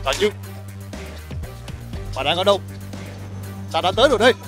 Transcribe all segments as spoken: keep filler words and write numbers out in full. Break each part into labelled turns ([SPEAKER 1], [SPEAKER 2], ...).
[SPEAKER 1] Bà Dương, bà đang ở đâu? Ta đã tới rồi đây.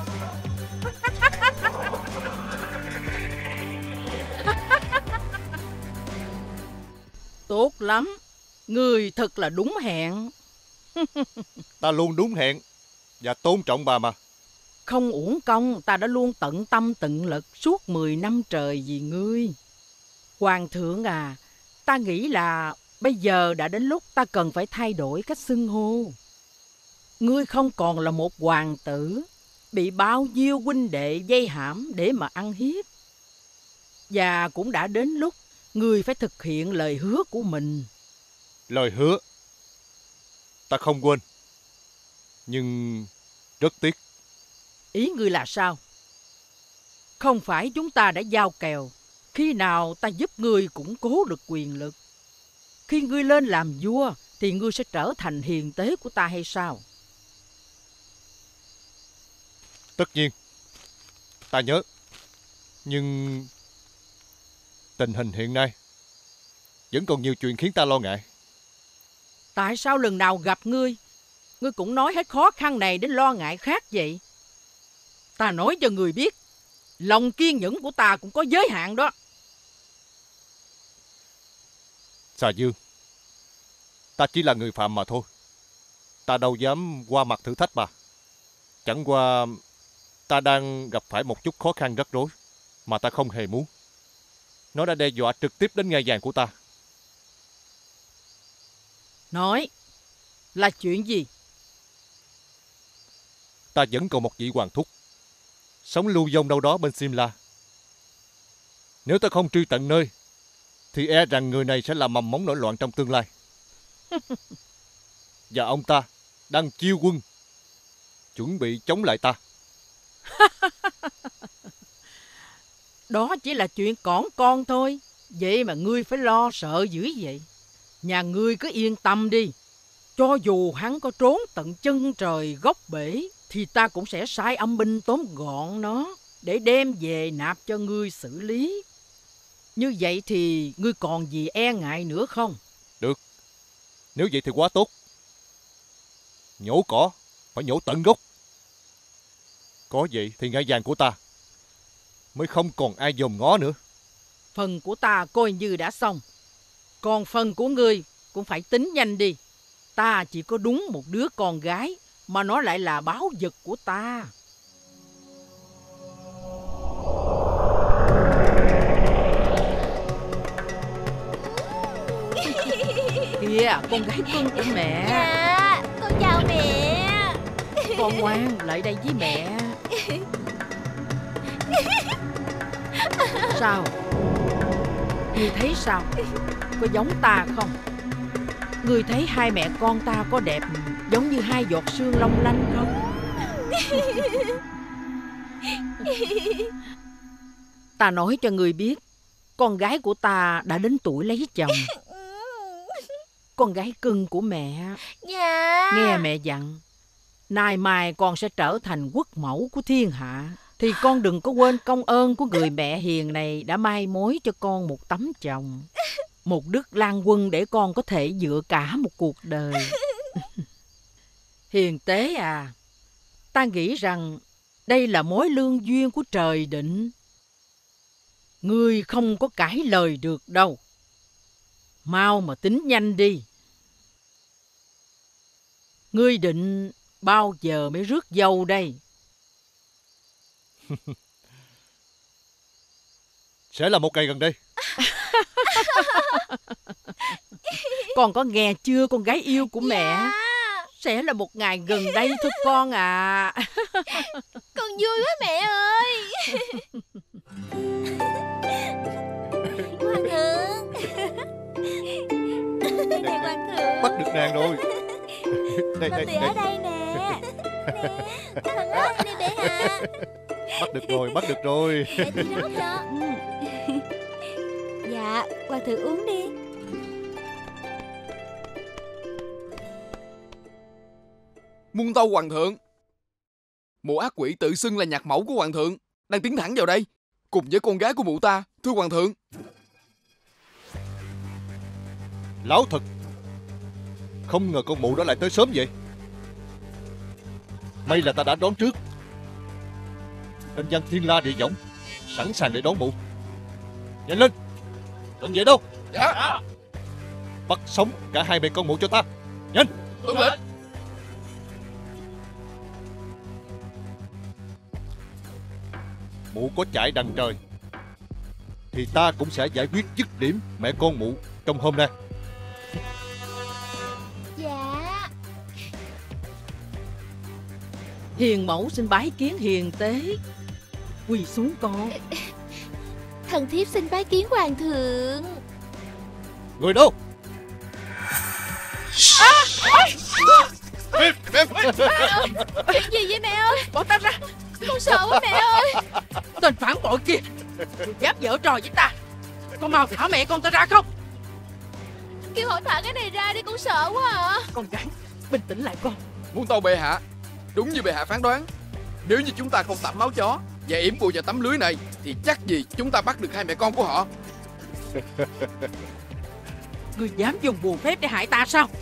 [SPEAKER 2] Tốt lắm, người thật là đúng hẹn.
[SPEAKER 1] Ta luôn đúng hẹn và tôn trọng bà mà.
[SPEAKER 2] Không uổng công, ta đã luôn tận tâm tận lực suốt mười năm trời vì ngươi. Hoàng thượng à, ta nghĩ là bây giờ đã đến lúc ta cần phải thay đổi cách xưng hô. Ngươi không còn là một hoàng tử bị bao nhiêu huynh đệ vây hãm để mà ăn hiếp. Và cũng đã đến lúc ngươi phải thực hiện lời hứa của mình.
[SPEAKER 1] Lời hứa ta không quên, nhưng rất tiếc.
[SPEAKER 2] Ý ngươi là sao? Không phải chúng ta đã giao kèo, khi nào ta giúp ngươi củng cố được quyền lực, khi ngươi lên làm vua thì ngươi sẽ trở thành hiền tế của ta hay sao?
[SPEAKER 1] Tất nhiên ta nhớ, nhưng tình hình hiện nay vẫn còn nhiều chuyện khiến ta lo ngại.
[SPEAKER 2] Tại sao lần nào gặp ngươi, ngươi cũng nói hết khó khăn này đến lo ngại khác vậy? Ta nói cho ngươi biết, lòng kiên nhẫn của ta cũng có giới hạn đó.
[SPEAKER 1] Xà Dương, ta chỉ là người phạm mà thôi. Ta đâu dám qua mặt thử thách bà. Chẳng qua ta đang gặp phải một chút khó khăn rắc rối mà ta không hề muốn. Nó đã đe dọa trực tiếp đến ngai vàng của ta.
[SPEAKER 2] Nói, là chuyện gì?
[SPEAKER 1] Ta vẫn còn một vị hoàng thúc sống lưu vong đâu đó bên Simla. Nếu ta không truy tận nơi thì e rằng người này sẽ làm mầm móng nổi loạn trong tương lai. Và ông ta đang chiêu quân chuẩn bị chống lại ta.
[SPEAKER 2] Đó chỉ là chuyện cỏn con thôi, vậy mà ngươi phải lo sợ dữ vậy. Nhà ngươi cứ yên tâm đi, cho dù hắn có trốn tận chân trời góc bể thì ta cũng sẽ sai âm binh tóm gọn nó để đem về nạp cho ngươi xử lý. Như vậy thì ngươi còn gì e ngại nữa không?
[SPEAKER 1] Được, nếu vậy thì quá tốt. Nhổ cỏ phải nhổ tận gốc. Có vậy thì ngai vàng của ta mới không còn ai dòm ngó nữa.
[SPEAKER 2] Phần của ta coi như đã xong, còn phần của ngươi cũng phải tính nhanh đi. Ta chỉ có đúng một đứa con gái mà nó lại là báu vật của ta. Kìa, con gái cưng của mẹ.
[SPEAKER 3] Dạ, con chào mẹ.
[SPEAKER 2] Con ngoan, lại đây với mẹ. Sao? Ngươi thấy sao? Có giống ta không? Ngươi thấy hai mẹ con ta có đẹp giống như hai giọt sương long lanh không? Ta nói cho ngươi biết, con gái của ta đã đến tuổi lấy chồng. Con gái cưng của mẹ.
[SPEAKER 3] Dạ.
[SPEAKER 2] Nghe mẹ dặn, nay mai con sẽ trở thành quốc mẫu của thiên hạ, thì con đừng có quên công ơn của người mẹ hiền này đã mai mối cho con một tấm chồng, một đức lang quân để con có thể dựa cả một cuộc đời. Hiền tế à, ta nghĩ rằng đây là mối lương duyên của trời định. Ngươi không có cãi lời được đâu. Mau mà tính nhanh đi. Ngươi định bao giờ mới rước dâu đây?
[SPEAKER 1] Sẽ là một ngày gần đây.
[SPEAKER 2] Con có nghe chưa con gái yêu của mẹ?
[SPEAKER 3] Dạ.
[SPEAKER 2] Sẽ là một ngày gần đây thôi con à.
[SPEAKER 3] Con vui quá mẹ ơi. Hoàng thượng. Nè hoàng thượng.
[SPEAKER 1] Bắt được nàng rồi. Đây,
[SPEAKER 3] Hoàng
[SPEAKER 1] đây,
[SPEAKER 3] tử
[SPEAKER 1] đây.
[SPEAKER 3] ở đây nè. Nè, thần ơi nè bệ hạ.
[SPEAKER 1] Bắt được rồi, bắt được rồi.
[SPEAKER 3] Để tôi rót cho. Dạ, hoàng thượng uống đi.
[SPEAKER 4] Muôn tâu hoàng thượng. Mụ ác quỷ tự xưng là nhạc mẫu của hoàng thượng đang tiến thẳng vào đây, cùng với con gái của mụ ta, thưa hoàng thượng.
[SPEAKER 1] Lão thật Không ngờ con mụ đó lại tới sớm vậy. May là ta đã đón trước, nên văn thiên la địa võng sẵn sàng để đón mụ. Nhanh lên, đừng vậy đâu.
[SPEAKER 4] Dạ.
[SPEAKER 1] Bắt sống cả hai mẹ con mụ cho ta. Nhanh.
[SPEAKER 4] Tuân lệnh.
[SPEAKER 1] Mụ có chạy đằng trời thì ta cũng sẽ giải quyết dứt điểm mẹ con mụ trong hôm nay.
[SPEAKER 3] Dạ.
[SPEAKER 2] Hiền mẫu xin bái kiến hiền tế. Quỳ xuống con.
[SPEAKER 3] Thần thiếp xin bái kiến hoàng thượng.
[SPEAKER 1] Người đâu?
[SPEAKER 3] Chuyện gì vậy mẹ ơi?
[SPEAKER 2] Bỏ ta ra.
[SPEAKER 3] Con sợ quá mẹ ơi.
[SPEAKER 2] Tên phản bội kia, dám giở trò với ta. Con mau thả mẹ con ta ra không?
[SPEAKER 3] Kêu họ thả cái này ra đi, con sợ quá à.
[SPEAKER 2] Con gái, bình tĩnh lại con.
[SPEAKER 4] Muôn tâu bệ hạ, đúng như bệ hạ phán đoán, nếu như chúng ta không tẩm máu chó và yểm bùa vào tấm lưới này thì chắc gì chúng ta bắt được hai mẹ con của họ.
[SPEAKER 2] Ngươi dám dùng bùa phép để hại ta sao?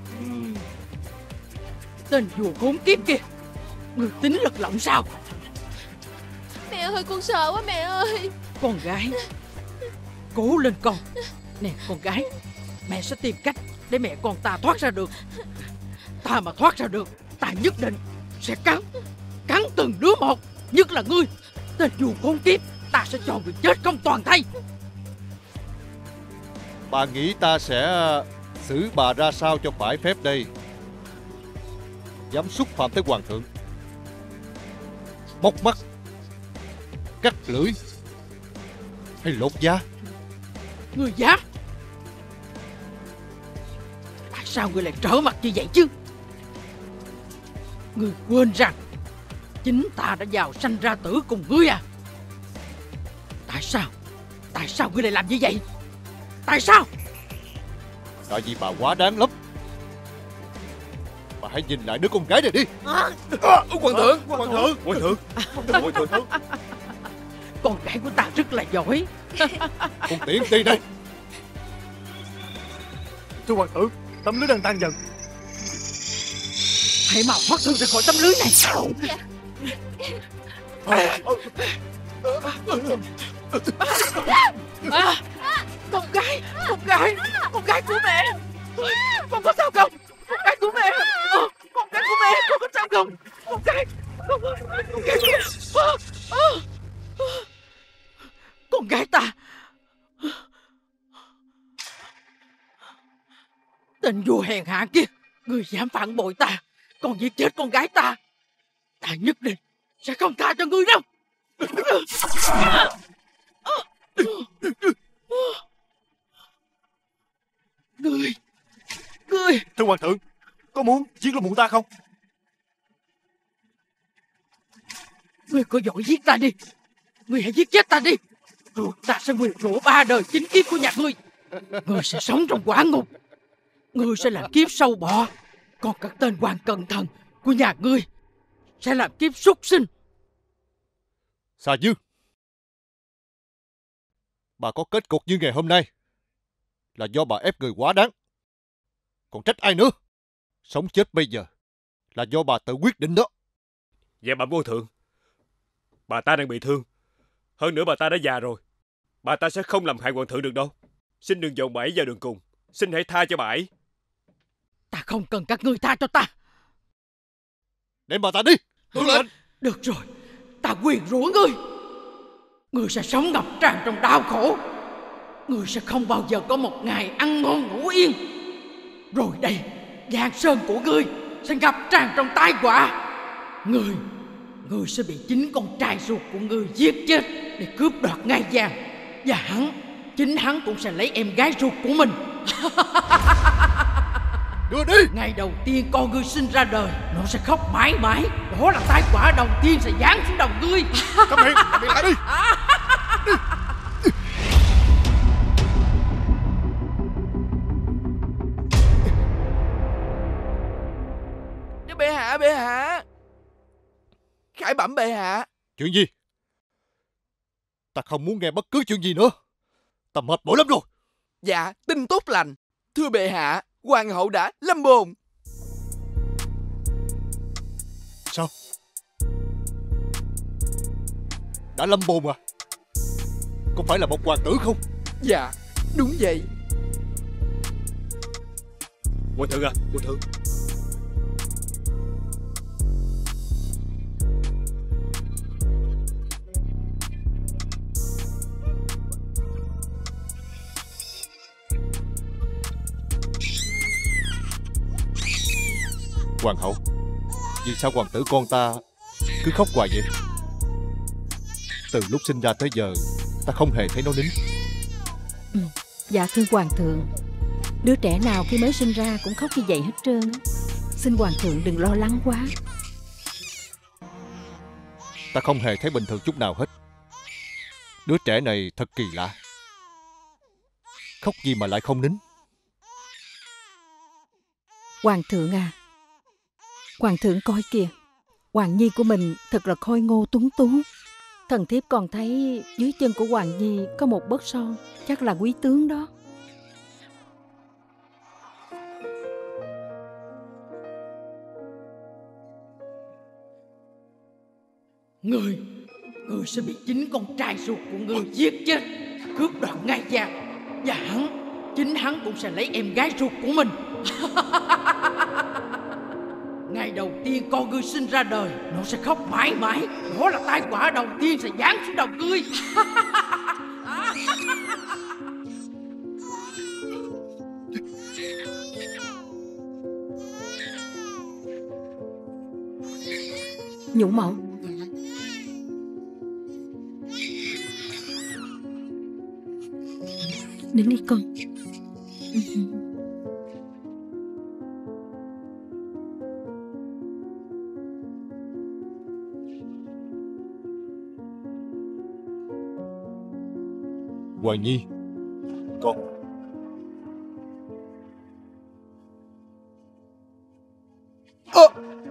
[SPEAKER 2] Tên vua khốn kiếp kia, ngươi tính lật lọng sao?
[SPEAKER 3] Mẹ ơi, con sợ quá mẹ ơi.
[SPEAKER 2] Con gái, cố lên con. Nè con gái, mẹ sẽ tìm cách để mẹ con ta thoát ra được. Ta mà thoát ra được, ta nhất định sẽ cắn Cắn từng đứa một. Nhất là ngươi, tên vua khốn kiếp, ta sẽ cho người chết không toàn thây.
[SPEAKER 1] Bà nghĩ ta sẽ xử bà ra sao cho phải phép đây? Dám xúc phạm tới hoàng thượng, móc mắt, cắt lưỡi hay lột da?
[SPEAKER 2] Ngươi dám? Tại sao ngươi lại trở mặt như vậy chứ? Ngươi quên rằng chính ta đã vào sanh ra tử cùng ngươi à? Tại sao? Tại sao ngươi lại làm như vậy? Tại sao?
[SPEAKER 1] Tại vì bà quá đáng lắm. Bà hãy nhìn lại đứa con gái này đi.
[SPEAKER 4] À, hoàng thượng,
[SPEAKER 1] Hoàng thượng, hoàng thượng, hoàng thượng.
[SPEAKER 2] Con gái của ta rất là giỏi.
[SPEAKER 1] Con tiện đi đây.
[SPEAKER 5] Thưa hoàng thượng, tấm lưới đang tan dần.
[SPEAKER 2] Hãy mau thoát thân ra khỏi tấm lưới này. À, con gái, con gái, con gái của mẹ. Con có sao không? Con gái của mẹ. Ờ, con gái của mẹ, con có sao không? Con gái, con, con gái của mẹ. Ờ, ờ, ờ. Con gái ta. Tên vua hèn hạ kia, ngươi dám phản bội ta, còn giết chết con gái ta. Ta nhất định sẽ không tha cho ngươi đâu. Ngươi, ngươi.
[SPEAKER 5] Thưa hoàng thượng, có muốn giết luôn mụ ta không?
[SPEAKER 2] Ngươi có giỏi giết ta đi. Ngươi hãy giết chết ta đi, rồi ta sẽ nguyền rủa ba đời chính kiếp của nhà ngươi. Ngươi sẽ sống trong quả ngục. Ngươi sẽ làm kiếp sâu bọ. Còn các tên hoàng cận thần của nhà ngươi sẽ làm kiếp súc sinh.
[SPEAKER 1] Xà Dương, bà có kết cục như ngày hôm nay là do bà ép người quá đáng. Còn trách ai nữa? Sống chết bây giờ là do bà tự quyết định đó.
[SPEAKER 6] Dạ bẩm vô thượng, bà ta đang bị thương. Hơn nữa bà ta đã già rồi. Bà ta sẽ không làm hại hoàng thượng được đâu. Xin đừng dồn bà ấy vào đường cùng. Xin hãy tha cho bà ấy.
[SPEAKER 2] Ta không cần các ngươi tha cho ta.
[SPEAKER 1] Đem bà ta đi.
[SPEAKER 4] Tuân lệnh.
[SPEAKER 2] Được rồi, ta quyền rủa ngươi. Ngươi sẽ sống ngập tràn trong đau khổ. Ngươi sẽ không bao giờ có một ngày ăn ngon ngủ yên. Rồi đây, Giang Sơn của ngươi sẽ ngập tràn trong tai họa. Ngươi, ngươi sẽ bị chính con trai ruột của ngươi giết chết để cướp đoạt ngai vàng. Và hắn, chính hắn cũng sẽ lấy em gái ruột của mình.
[SPEAKER 1] Đưa đi.
[SPEAKER 2] Ngày đầu tiên con ngươi sinh ra đời, nó sẽ khóc mãi mãi. Đó là tai họa đầu tiên sẽ giáng xuống đầu ngươi.
[SPEAKER 1] Câm miệng, câm miệng lại đi.
[SPEAKER 4] Bệ hạ, bệ hạ. Khải bẩm bệ hạ.
[SPEAKER 1] Chuyện gì? Ta không muốn nghe bất cứ chuyện gì nữa. Ta mệt mỏi lắm rồi.
[SPEAKER 4] Dạ, tin tốt lành. Thưa bệ hạ, Hoàng hậu đã lâm bồn.
[SPEAKER 1] Sao? Đã lâm bồn à? Có phải là một hoàng tử không?
[SPEAKER 4] Dạ, đúng vậy.
[SPEAKER 6] Hoàng thượng à, hoàng thượng.
[SPEAKER 1] Hoàng hậu, vì sao hoàng tử con ta cứ khóc hoài vậy? Từ lúc sinh ra tới giờ, ta không hề thấy nó nín.
[SPEAKER 7] Ừ, dạ thưa hoàng thượng, đứa trẻ nào khi mới sinh ra cũng khóc như vậy hết trơn á. Xin hoàng thượng đừng lo lắng quá.
[SPEAKER 1] Ta không hề thấy bình thường chút nào hết. Đứa trẻ này thật kỳ lạ. Khóc gì mà lại không nín.
[SPEAKER 7] Hoàng thượng à, hoàng thượng coi kìa, Hoàng nhi của mình thật là khôi ngô tuấn tú. Thần thiếp còn thấy dưới chân của Hoàng nhi có một bớt son, chắc là quý tướng đó.
[SPEAKER 2] Ngươi, ngươi sẽ bị chính con trai ruột của ngươi giết chết, cướp đoạt ngai vàng. Và hắn, chính hắn cũng sẽ lấy em gái ruột của mình. Ngày đầu tiên con ngươi sinh ra đời, nó sẽ khóc mãi mãi. Đó là tai họa đầu tiên sẽ giáng xuống đầu ngươi.
[SPEAKER 7] Nhũ mẫu, đứng đi con.
[SPEAKER 1] Hoàng nhi, con.
[SPEAKER 4] Ơ!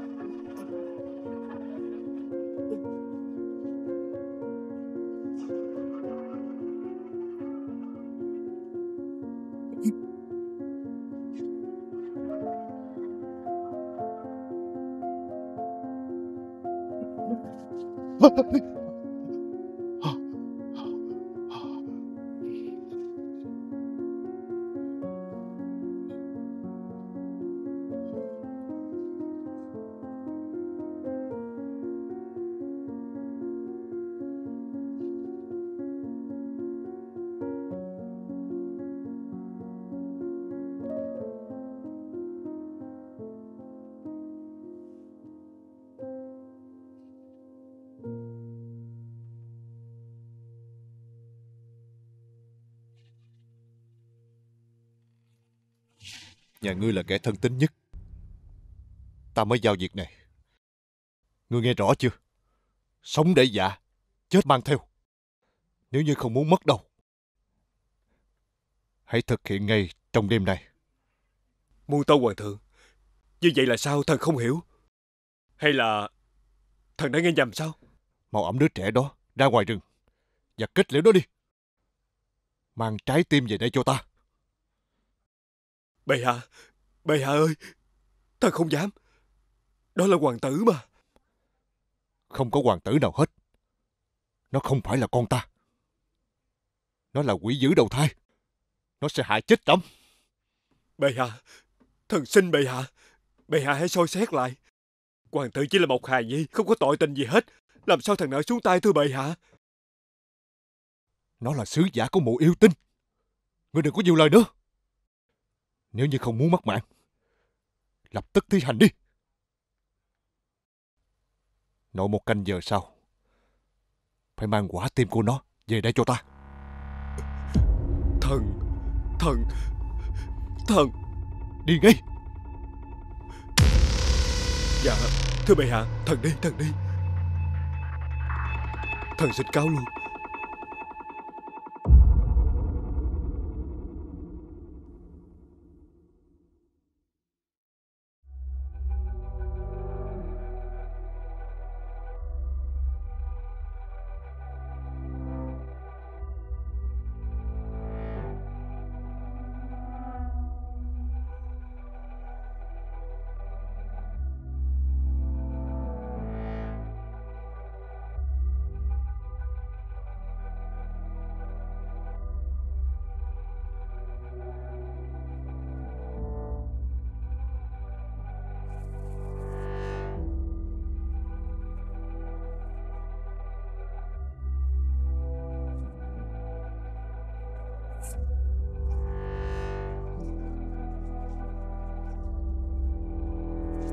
[SPEAKER 1] Nhà ngươi là kẻ thân tín nhất, ta mới giao việc này. Ngươi nghe rõ chưa? Sống để dạ, chết mang theo. Nếu như không muốn mất đâu, hãy thực hiện ngay trong đêm nay.
[SPEAKER 6] Muôn tâu hoàng thượng, như vậy là sao thần không hiểu? Hay là thần đã nghe nhầm sao?
[SPEAKER 1] Mau ẵm đứa trẻ đó ra ngoài rừng và kết liễu nó đi. Mang trái tim về đây cho ta.
[SPEAKER 6] Bệ hạ, bệ hạ ơi, thần không dám. Đó là hoàng tử mà.
[SPEAKER 1] Không có hoàng tử nào hết. Nó không phải là con ta. Nó là quỷ dữ đầu thai. Nó sẽ hại chết trẫm.
[SPEAKER 6] Bệ hạ, thần xin bệ hạ, bệ hạ hãy soi xét lại. Hoàng tử chỉ là một hài nhi, không có tội tình gì hết. Làm sao thần nỡ xuống tay thưa bệ hạ?
[SPEAKER 1] Nó là sứ giả của mụ yêu tinh. Ngươi đừng có nhiều lời nữa. Nếu như không muốn mất mạng, lập tức thi hành đi. Nội một canh giờ sau, phải mang quả tim của nó về đây cho ta.
[SPEAKER 6] Thần, thần, thần.
[SPEAKER 1] Đi ngay.
[SPEAKER 6] Dạ, thưa bệ hạ, thần đi, thần đi. Thần xin cáo luôn.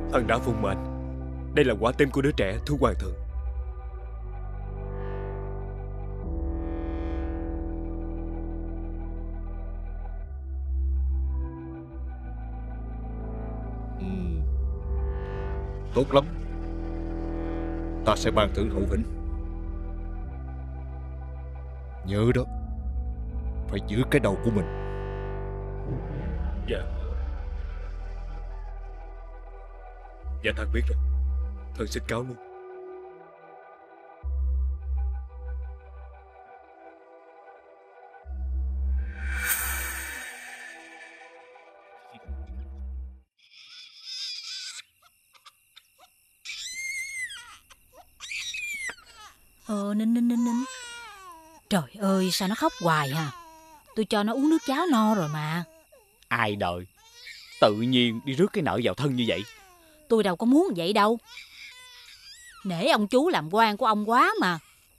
[SPEAKER 6] Thần đã phụng mệnh. Đây là quả tim của đứa trẻ, thưa hoàng thượng.
[SPEAKER 1] Tốt lắm. Ta sẽ ban thưởng hậu hĩnh. Nhớ đó, phải giữ cái đầu của mình.
[SPEAKER 6] Dạ. Dạ thần biết rồi. Thần xin cáo luôn.
[SPEAKER 8] Ờ, Ninh Ninh Ninh Ninh. Trời ơi, sao nó khóc hoài hả? Tôi cho nó uống nước cháo no rồi mà.
[SPEAKER 9] Ai đời, tự nhiên đi rước cái nợ vào thân như vậy.
[SPEAKER 8] Tôi đâu có muốn vậy đâu. Nể ông chú làm quan của ông quá mà.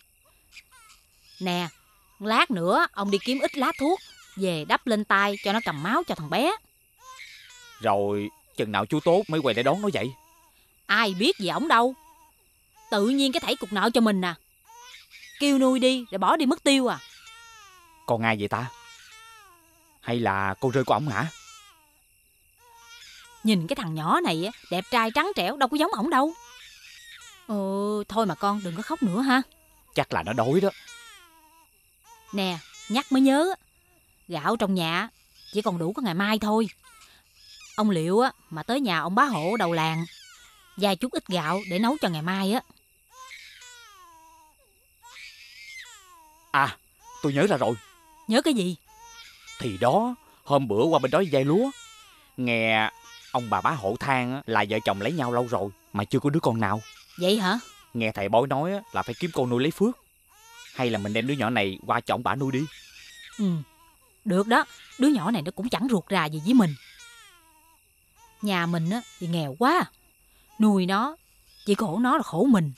[SPEAKER 8] Nè, lát nữa ông đi kiếm ít lá thuốc về đắp lên tay cho nó cầm máu cho thằng bé.
[SPEAKER 9] Rồi chừng nào chú Tốt mới quay lại đón nó vậy?
[SPEAKER 8] Ai biết gì ổng đâu. Tự nhiên cái thảy cục nợ cho mình à. Kêu nuôi đi rồi bỏ đi mất tiêu à.
[SPEAKER 9] Con ai vậy ta? Hay là con rơi của ổng hả?
[SPEAKER 8] Nhìn cái thằng nhỏ này á, đẹp trai trắng trẻo, đâu có giống ổng đâu. Ừ, thôi mà con đừng có khóc nữa ha.
[SPEAKER 9] Chắc là nó đói đó.
[SPEAKER 8] Nè, nhắc mới nhớ, gạo trong nhà chỉ còn đủ có ngày mai thôi. Ông Liệu á mà tới nhà ông bá hộ đầu làng vài chút ít gạo để nấu cho ngày mai á.
[SPEAKER 9] À, tôi nhớ ra rồi.
[SPEAKER 8] Nhớ cái gì?
[SPEAKER 9] Thì đó, hôm bữa qua bên đó giày lúa, nghe ông bà bá hộ than là vợ chồng lấy nhau lâu rồi mà chưa có đứa con nào.
[SPEAKER 8] Vậy hả?
[SPEAKER 9] Nghe thầy bói nói là phải kiếm con nuôi lấy phước. Hay là mình đem đứa nhỏ này qua cho ông bà nuôi đi.
[SPEAKER 8] Ừ, được đó. Đứa nhỏ này nó cũng chẳng ruột rà gì với mình. Nhà mình á thì nghèo quá, nuôi nó chỉ khổ nó là khổ mình.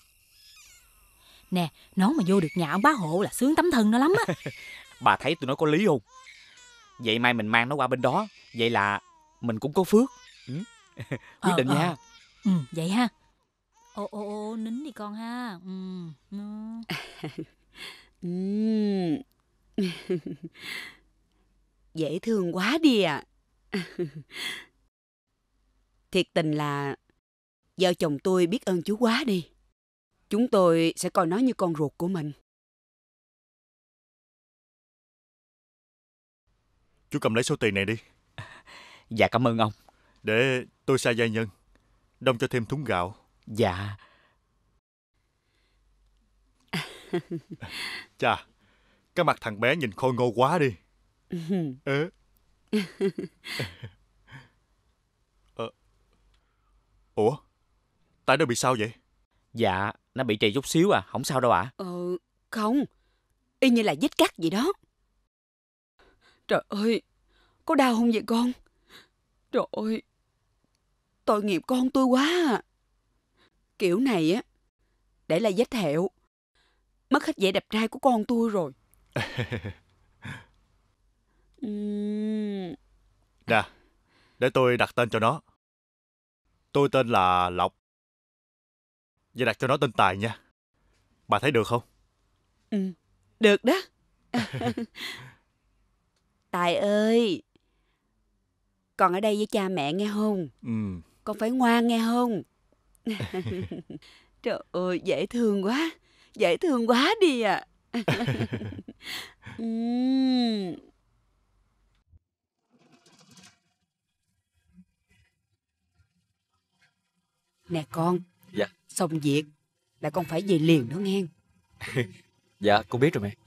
[SPEAKER 8] Nè, nó mà vô được nhà ông bá hộ là sướng tấm thân nó lắm á.
[SPEAKER 9] Bà thấy tụi nó có lý không? Vậy mai mình mang nó qua bên đó, vậy là mình cũng có phước. Ừ. Quyết
[SPEAKER 8] ờ,
[SPEAKER 9] định
[SPEAKER 8] ờ.
[SPEAKER 9] nha.
[SPEAKER 8] Ừ, vậy ha. Ô ô ô, nín đi con ha. Ừ.
[SPEAKER 10] Ừ. Dễ thương quá đi à. Thiệt tình là vợ chồng tôi biết ơn chú quá đi. Chúng tôi sẽ coi nó như con ruột của mình.
[SPEAKER 5] Chú cầm lấy số tiền này đi.
[SPEAKER 9] Dạ cảm ơn ông.
[SPEAKER 5] Để tôi sai gia nhân đông cho thêm thúng gạo.
[SPEAKER 9] Dạ.
[SPEAKER 5] Chà, cái mặt thằng bé nhìn khôi ngô quá đi. Ê. ờ. Ủa, tay nó bị sao vậy?
[SPEAKER 9] Dạ, nó bị trầy chút xíu à, không sao đâu ạ. À.
[SPEAKER 10] Ờ, không, y như là vết cắt vậy đó. Trời ơi, có đau không vậy con? Trời ơi, tội nghiệp con tôi quá à. Kiểu này á, để là vết thẹo, mất hết vẻ đẹp trai của con tôi rồi. uhm...
[SPEAKER 5] Nè, để tôi đặt tên cho nó. Tôi tên là Lộc. Vậy đặt cho nó tên Tài nha. Bà thấy được không?
[SPEAKER 10] Ừ, được đó. Tài ơi, con ở đây với cha mẹ nghe không?
[SPEAKER 5] Ừ.
[SPEAKER 10] Con phải ngoan nghe không? Trời ơi, dễ thương quá. Dễ thương quá đi à. uhm. Nè con.
[SPEAKER 11] Dạ.
[SPEAKER 10] Xong việc là con phải về liền đó nghe.
[SPEAKER 11] Dạ con biết rồi mẹ.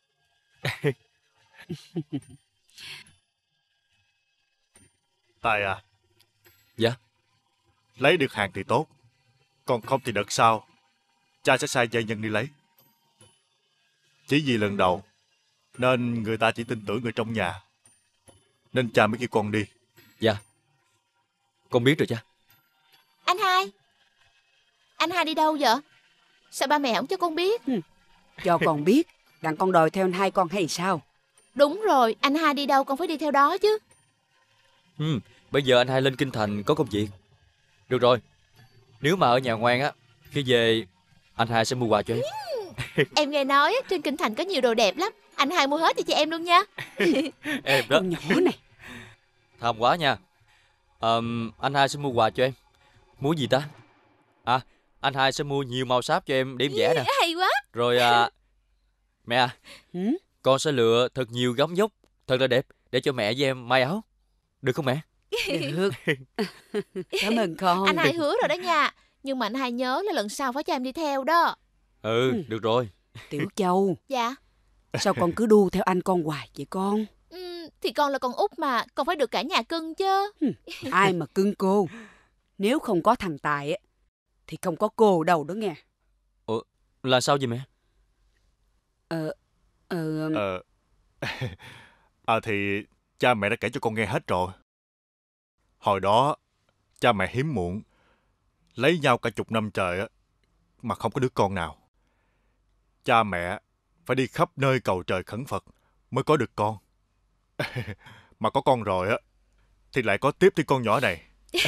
[SPEAKER 5] Tài à.
[SPEAKER 11] Dạ.
[SPEAKER 5] Lấy được hàng thì tốt, còn không thì đợt sau cha sẽ sai gia nhân đi lấy. Chỉ vì lần đầu nên người ta chỉ tin tưởng người trong nhà, nên cha mới kêu con đi.
[SPEAKER 11] Dạ, con biết rồi cha.
[SPEAKER 3] Anh hai, anh hai đi đâu vậy? Sao ba mẹ không cho con biết?
[SPEAKER 10] Ừ. Cho con biết, đặng con đòi theo anh hai con hay sao?
[SPEAKER 3] Đúng rồi, anh hai đi đâu con phải đi theo đó chứ.
[SPEAKER 11] Ừ, bây giờ anh hai lên kinh thành có công việc. Được rồi, nếu mà ở nhà ngoan á, khi về anh hai sẽ mua quà cho em.
[SPEAKER 3] Em nghe nói trên kinh thành có nhiều đồ đẹp lắm. Anh hai mua hết cho chị em luôn nha.
[SPEAKER 11] Em đó.
[SPEAKER 10] Con nhỏ này.
[SPEAKER 11] Tham quá nha. Ờm, anh hai sẽ mua quà cho em. Mua gì ta? À, anh hai sẽ mua nhiều màu sáp cho em để em vẽ nè.
[SPEAKER 3] Hay quá.
[SPEAKER 11] Rồi à, mẹ à,
[SPEAKER 10] Ừ?
[SPEAKER 11] con sẽ lựa thật nhiều gấm vóc thật là đẹp để cho mẹ với em may áo. Được không mẹ?
[SPEAKER 10] Được. Cảm ơn con.
[SPEAKER 3] Anh hai hứa rồi đó nha. Nhưng mà anh hai nhớ là lần sau phải cho em đi theo đó.
[SPEAKER 11] Ừ,
[SPEAKER 10] Ừ.
[SPEAKER 11] được rồi.
[SPEAKER 10] Tiểu Châu,
[SPEAKER 3] Dạ.
[SPEAKER 10] sao con cứ đu theo anh con hoài vậy con?
[SPEAKER 3] Ừ, thì con là con út mà, con phải được cả nhà cưng chứ.
[SPEAKER 10] Ai mà cưng cô? Nếu không có thằng Tài á, thì không có cô đâu đó nghe.
[SPEAKER 11] Ủa, là sao vậy mẹ?
[SPEAKER 10] Ờ, ờ...
[SPEAKER 5] Ờ... à thì cha mẹ đã kể cho con nghe hết rồi. Hồi đó, cha mẹ hiếm muộn, lấy nhau cả chục năm trời á, mà không có đứa con nào. Cha mẹ phải đi khắp nơi cầu trời khẩn Phật mới có được con. Mà có con rồi á, thì lại có tiếp tới con nhỏ này.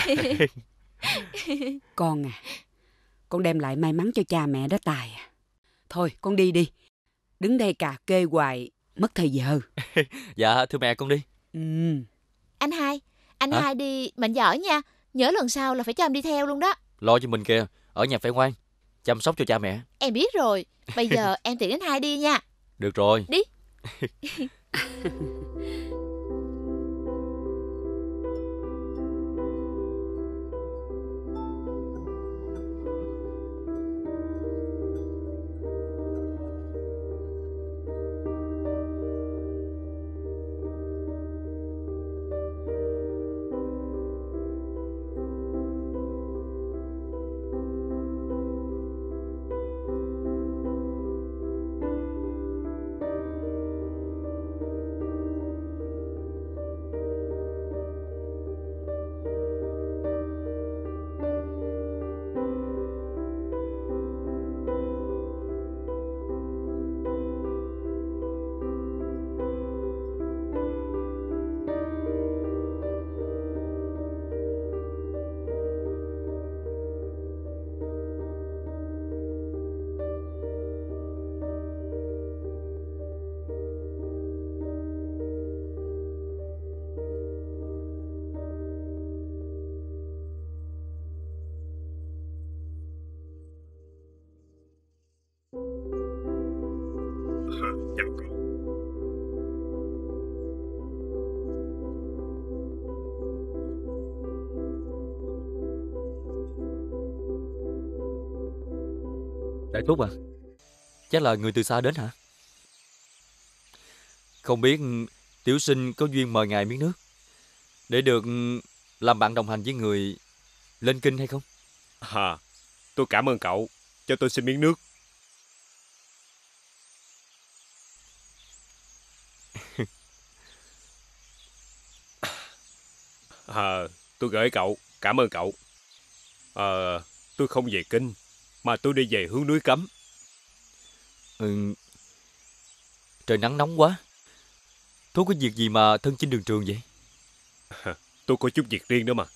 [SPEAKER 10] Con à, con đem lại may mắn cho cha mẹ đó Tài à. Thôi con đi đi, đứng đây cà kê hoài mất thời giờ.
[SPEAKER 11] Dạ thưa mẹ con đi.
[SPEAKER 10] Ừ.
[SPEAKER 3] Anh hai, anh
[SPEAKER 11] Hả?
[SPEAKER 3] hai đi mạnh giỏi nha. Nhớ lần sau là phải cho em đi theo luôn đó.
[SPEAKER 11] Lo cho mình kìa, ở nhà phải ngoan, chăm sóc cho cha mẹ.
[SPEAKER 3] Em biết rồi. Bây giờ em tiễn anh hai đi nha.
[SPEAKER 11] Được rồi.
[SPEAKER 3] Đi.
[SPEAKER 11] Đại thúc à, chắc là người từ xa đến hả? Không biết tiểu sinh có duyên mời ngài miếng nước để được làm bạn đồng hành với người lên kinh hay không?
[SPEAKER 6] À, tôi cảm ơn cậu, cho tôi xin miếng nước. À, tôi gửi cậu, cảm ơn cậu. À, tôi không về kinh, mà tôi đi về hướng núi Cấm.
[SPEAKER 11] Ừ, trời nắng nóng quá. Thú có việc gì mà thân chinh đường trường vậy?
[SPEAKER 6] À, tôi có chút việc riêng đó mà.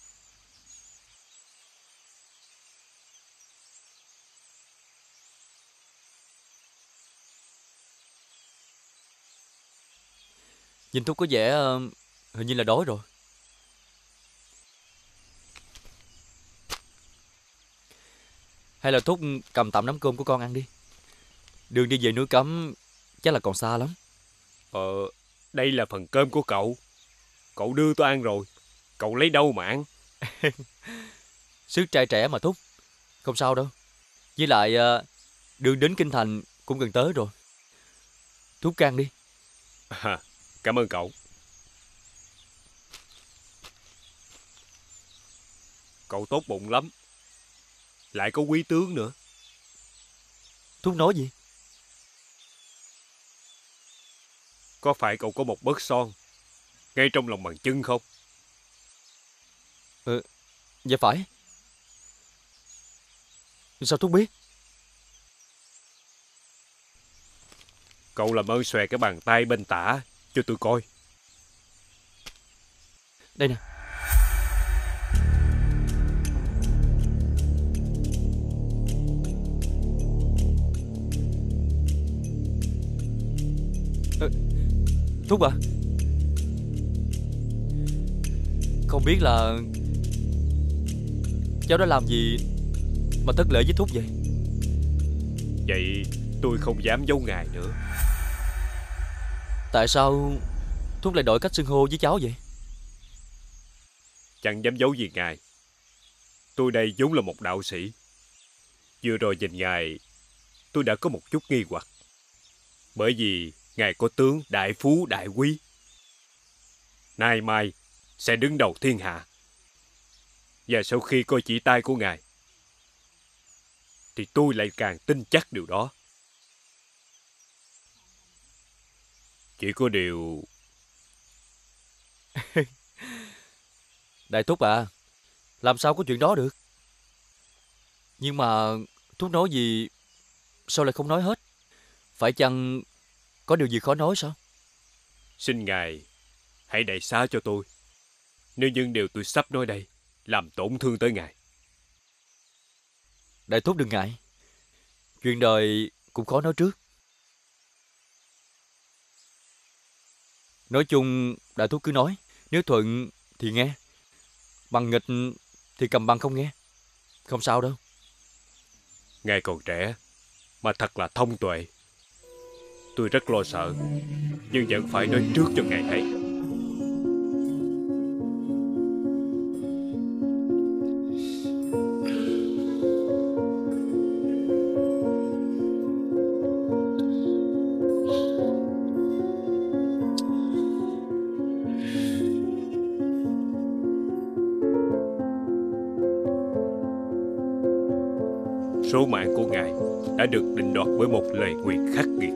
[SPEAKER 11] Nhìn Thúc có vẻ uh, hình như là đói rồi. Hay là Thúc cầm tạm nắm cơm của con ăn đi. Đường đi về núi Cấm chắc là còn xa lắm.
[SPEAKER 6] Ờ, đây là phần cơm của cậu. Cậu đưa tôi ăn rồi, cậu lấy đâu mà ăn?
[SPEAKER 11] Sức trai trẻ mà Thúc, không sao đâu. Với lại uh, đường đến kinh thành cũng gần tới rồi. Thúc can đi.
[SPEAKER 6] À, cảm ơn cậu. Cậu tốt bụng lắm, lại có quý tướng nữa.
[SPEAKER 11] Thúc nói gì?
[SPEAKER 6] Có phải cậu có một bớt son ngay trong lòng bàn chân không?
[SPEAKER 11] Ừ, dạ phải. Sao Thúc biết?
[SPEAKER 6] Cậu làm ơn xòe cái bàn tay bên tả cho tôi coi.
[SPEAKER 11] Đây nè. Thúc à, không biết là cháu đã làm gì mà thất lễ với Thúc vậy?
[SPEAKER 6] Vậy tôi không dám giấu ngài nữa.
[SPEAKER 11] Tại sao Thúc lại đổi cách xưng hô với cháu vậy?
[SPEAKER 6] Chẳng dám giấu gì ngài. Tôi đây vốn là một đạo sĩ. Vừa rồi nhìn ngài, tôi đã có một chút nghi hoặc. Bởi vì ngài có tướng đại phú đại quý, nay mai sẽ đứng đầu thiên hạ. Và sau khi coi chỉ tay của ngài, thì tôi lại càng tin chắc điều đó. Chỉ có điều...
[SPEAKER 11] Đại Thúc à, làm sao có chuyện đó được? Nhưng mà Thúc nói gì sao lại không nói hết? Phải chăng có điều gì khó nói sao?
[SPEAKER 6] Xin ngài hãy đại xá cho tôi, nếu những điều tôi sắp nói đây làm tổn thương tới ngài.
[SPEAKER 11] Đại Thúc đừng ngại, chuyện đời cũng khó nói trước. Nói chung Đại Thúc cứ nói, nếu thuận thì nghe, bằng nghịch thì cầm băng không nghe. Không sao đâu.
[SPEAKER 6] Ngài còn trẻ mà thật là thông tuệ. Tôi rất lo sợ, nhưng vẫn phải nói trước cho ngài thấy. Số mạng của ngài đã được định đoạt bởi một lời nguyền khắc nghiệt.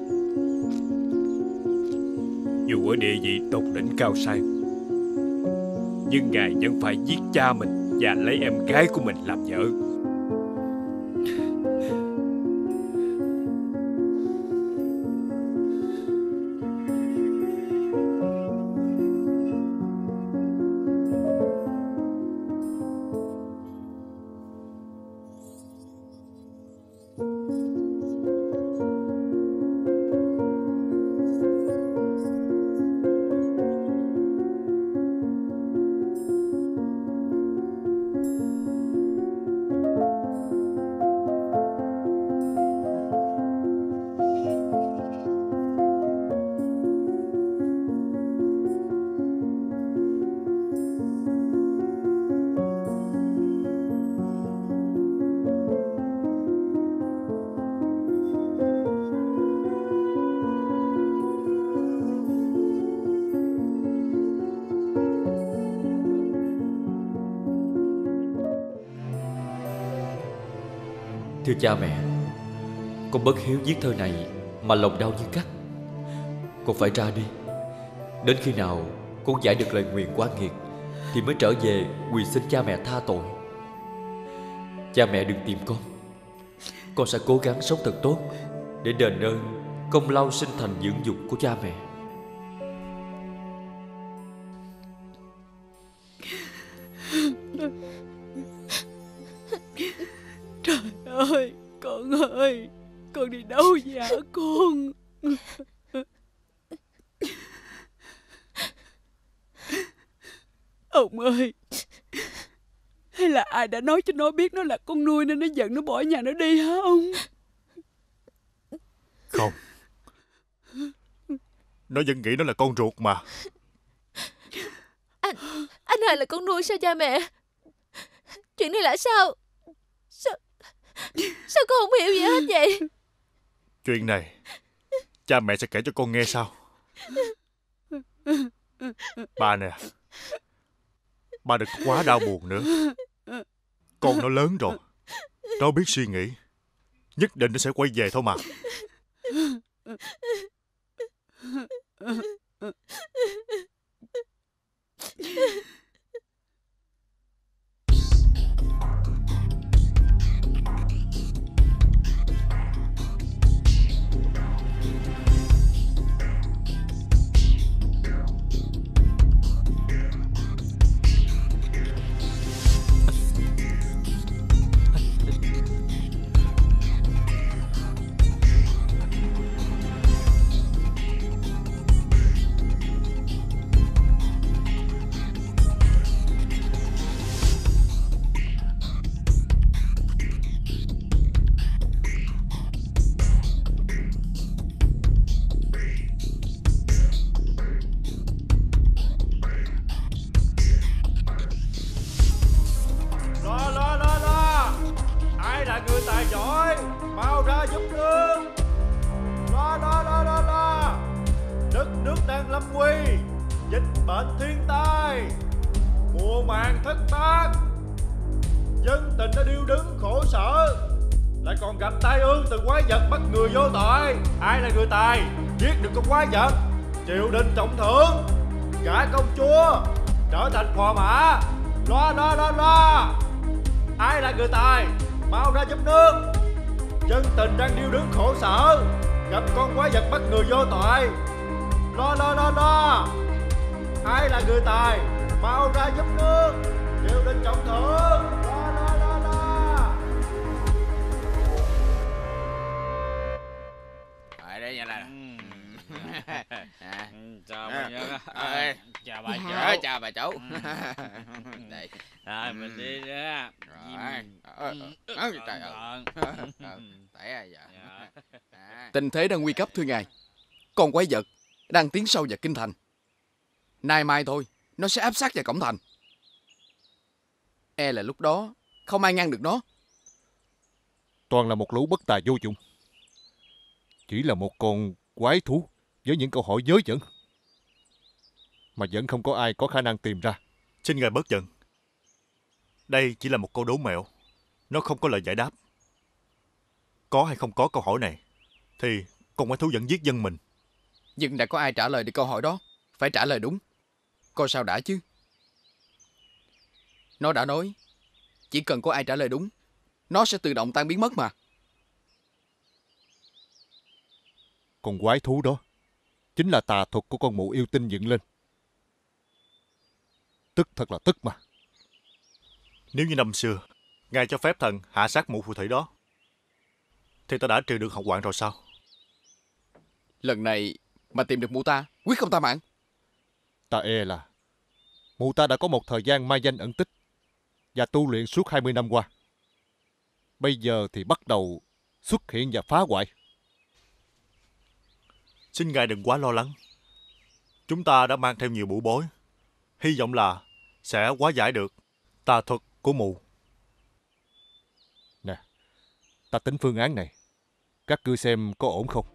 [SPEAKER 6] Dù ở địa vị tột đỉnh cao sang, nhưng ngài vẫn phải giết cha mình và lấy em gái của mình làm vợ.
[SPEAKER 11] Thưa cha mẹ, con bất hiếu viết thơ này mà lòng đau như cắt. Con phải ra đi. Đến khi nào con giải được lời nguyền quá nghiệt thì mới trở về quỳ xin cha mẹ tha tội. Cha mẹ đừng tìm con. Con sẽ cố gắng sống thật tốt để đền ơn công lao sinh thành dưỡng dục của cha mẹ.
[SPEAKER 10] Trời ơi, con ơi, con đi đâu vậy hả con? Ông ơi, hay là ai đã nói cho nó biết nó là con nuôi nên nó giận nó bỏ nhà nó đi hả ông?
[SPEAKER 5] Không, nó vẫn nghĩ nó là con ruột mà.
[SPEAKER 3] Anh, anh Hai là con nuôi sao cha mẹ? Chuyện này là sao? Sao, sao con không hiểu gì hết vậy?
[SPEAKER 5] Chuyện này cha mẹ sẽ kể cho con nghe sau. Ba nè, ba đừng quá đau buồn nữa. Con nó lớn rồi, nó biết suy nghĩ, nhất định nó sẽ quay về thôi mà. lâm nguy, dịch bệnh thiên tai, mùa màng thất bát. Dân tình đã điêu đứng khổ sở, lại còn gặp tai ương từ quái vật bắt người vô tội. Ai là người tài giết được con quái vật, triều đình trọng thưởng, gả công chúa trở thành phò mã. Loa loa loa loa. Ai là người tài, mau ra giúp nước. Dân tình đang điêu đứng khổ sở, gặp con quái vật bắt người vô tội. Loa loa loa loa. Ai là người tài, mau ra giúp nước, triều đình trọng thưởng. Loa loa loa loa.
[SPEAKER 12] Ở đây nha là
[SPEAKER 9] chào bà Nhân.
[SPEAKER 12] chào bà chủ, chào bà chủ. Đây,
[SPEAKER 9] Rồi mình đi ra.
[SPEAKER 12] rồi. Trời ơi. Tại à dạ. Tình thế đang nguy cấp thưa ngài. Con quái vật đang tiến sâu vào kinh thành. Nay mai thôi, nó sẽ áp sát vào cổng thành. E là lúc đó không ai ngăn được nó.
[SPEAKER 1] Toàn là một lũ bất tài vô dụng. Chỉ là một con quái thú với những câu hỏi vớ vẩn mà vẫn không có ai có khả năng tìm ra.
[SPEAKER 5] Xin ngài bớt giận. Đây chỉ là một câu đố mẹo, nó không có lời giải đáp. Có hay không có câu hỏi này thì con quái thú vẫn giết dân mình.
[SPEAKER 12] Nhưng đã có ai trả lời được câu hỏi đó, phải trả lời đúng. Coi sao đã chứ. Nó đã nói chỉ cần có ai trả lời đúng, nó sẽ tự động tan biến mất mà.
[SPEAKER 1] Con quái thú đó chính là tà thuật của con mụ yêu tinh dựng lên. Tức thật là tức mà.
[SPEAKER 5] Nếu như năm xưa ngài cho phép thần hạ sát mụ phù thủy đó thì ta đã trừ được hậu hoạn rồi sao?
[SPEAKER 12] Lần này mà tìm được mụ ta, quyết không ta mạng.
[SPEAKER 1] Ta e là mụ ta đã có một thời gian mai danh ẩn tích và tu luyện suốt hai mươi năm qua. Bây giờ thì bắt đầu xuất hiện và phá hoại.
[SPEAKER 5] Xin ngài đừng quá lo lắng. Chúng ta đã mang theo nhiều bụ bối, hy vọng là sẽ hóa giải được tà thuật của mụ.
[SPEAKER 1] Nè, ta tính phương án này, các ngươi xem có ổn không?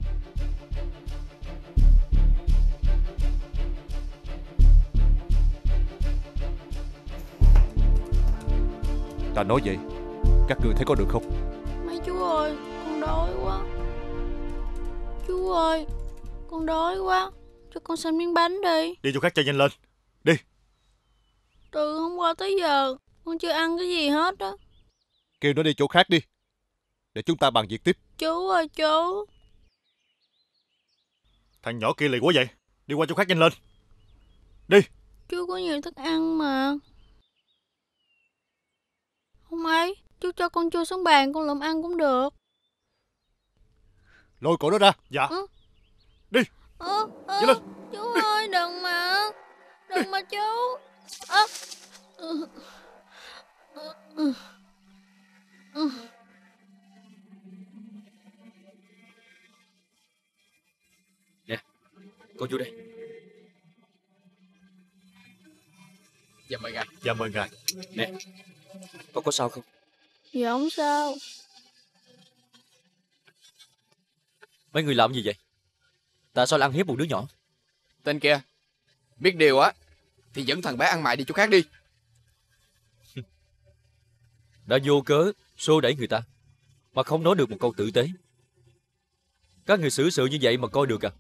[SPEAKER 1] Ta nói vậy, các ngươi thấy có được không?
[SPEAKER 3] Mấy chú ơi, con đói quá. Chú ơi, con đói quá, cho con xin miếng bánh đi.
[SPEAKER 5] Đi chỗ khác cho nhanh lên. Đi.
[SPEAKER 3] Từ hôm qua tới giờ con chưa ăn cái gì hết á.
[SPEAKER 1] Kêu nó đi chỗ khác đi, để chúng ta bàn việc tiếp.
[SPEAKER 3] Chú ơi chú.
[SPEAKER 5] Thằng nhỏ kia lì quá vậy. Đi qua chỗ khác nhanh lên. Đi.
[SPEAKER 3] Chú có nhiều thức ăn mà. Không ấy, chú cho con chui xuống bàn con lượm ăn cũng được.
[SPEAKER 1] Lôi cổ nó ra.
[SPEAKER 5] Dạ.
[SPEAKER 3] Ừ.
[SPEAKER 5] Đi.
[SPEAKER 3] Ờ, ờ,
[SPEAKER 5] Đi lên.
[SPEAKER 3] chú đi. Ơi đừng mà. Đừng đi. Mà chú. À. Ừ. Ừ. Ừ. Ừ.
[SPEAKER 11] Nè, cô chú đây.
[SPEAKER 12] Dạ mời ngài.
[SPEAKER 5] Dạ mời ngài.
[SPEAKER 11] Nè, con có sao không?
[SPEAKER 3] Dạ không sao.
[SPEAKER 11] Mấy người làm gì vậy? Tại sao lại ăn hiếp một đứa nhỏ?
[SPEAKER 12] Tên kia biết điều á thì dẫn thằng bé ăn mày đi chỗ khác đi.
[SPEAKER 11] Đã vô cớ xô đẩy người ta mà không nói được một câu tử tế. Các người xử sự như vậy mà coi được à?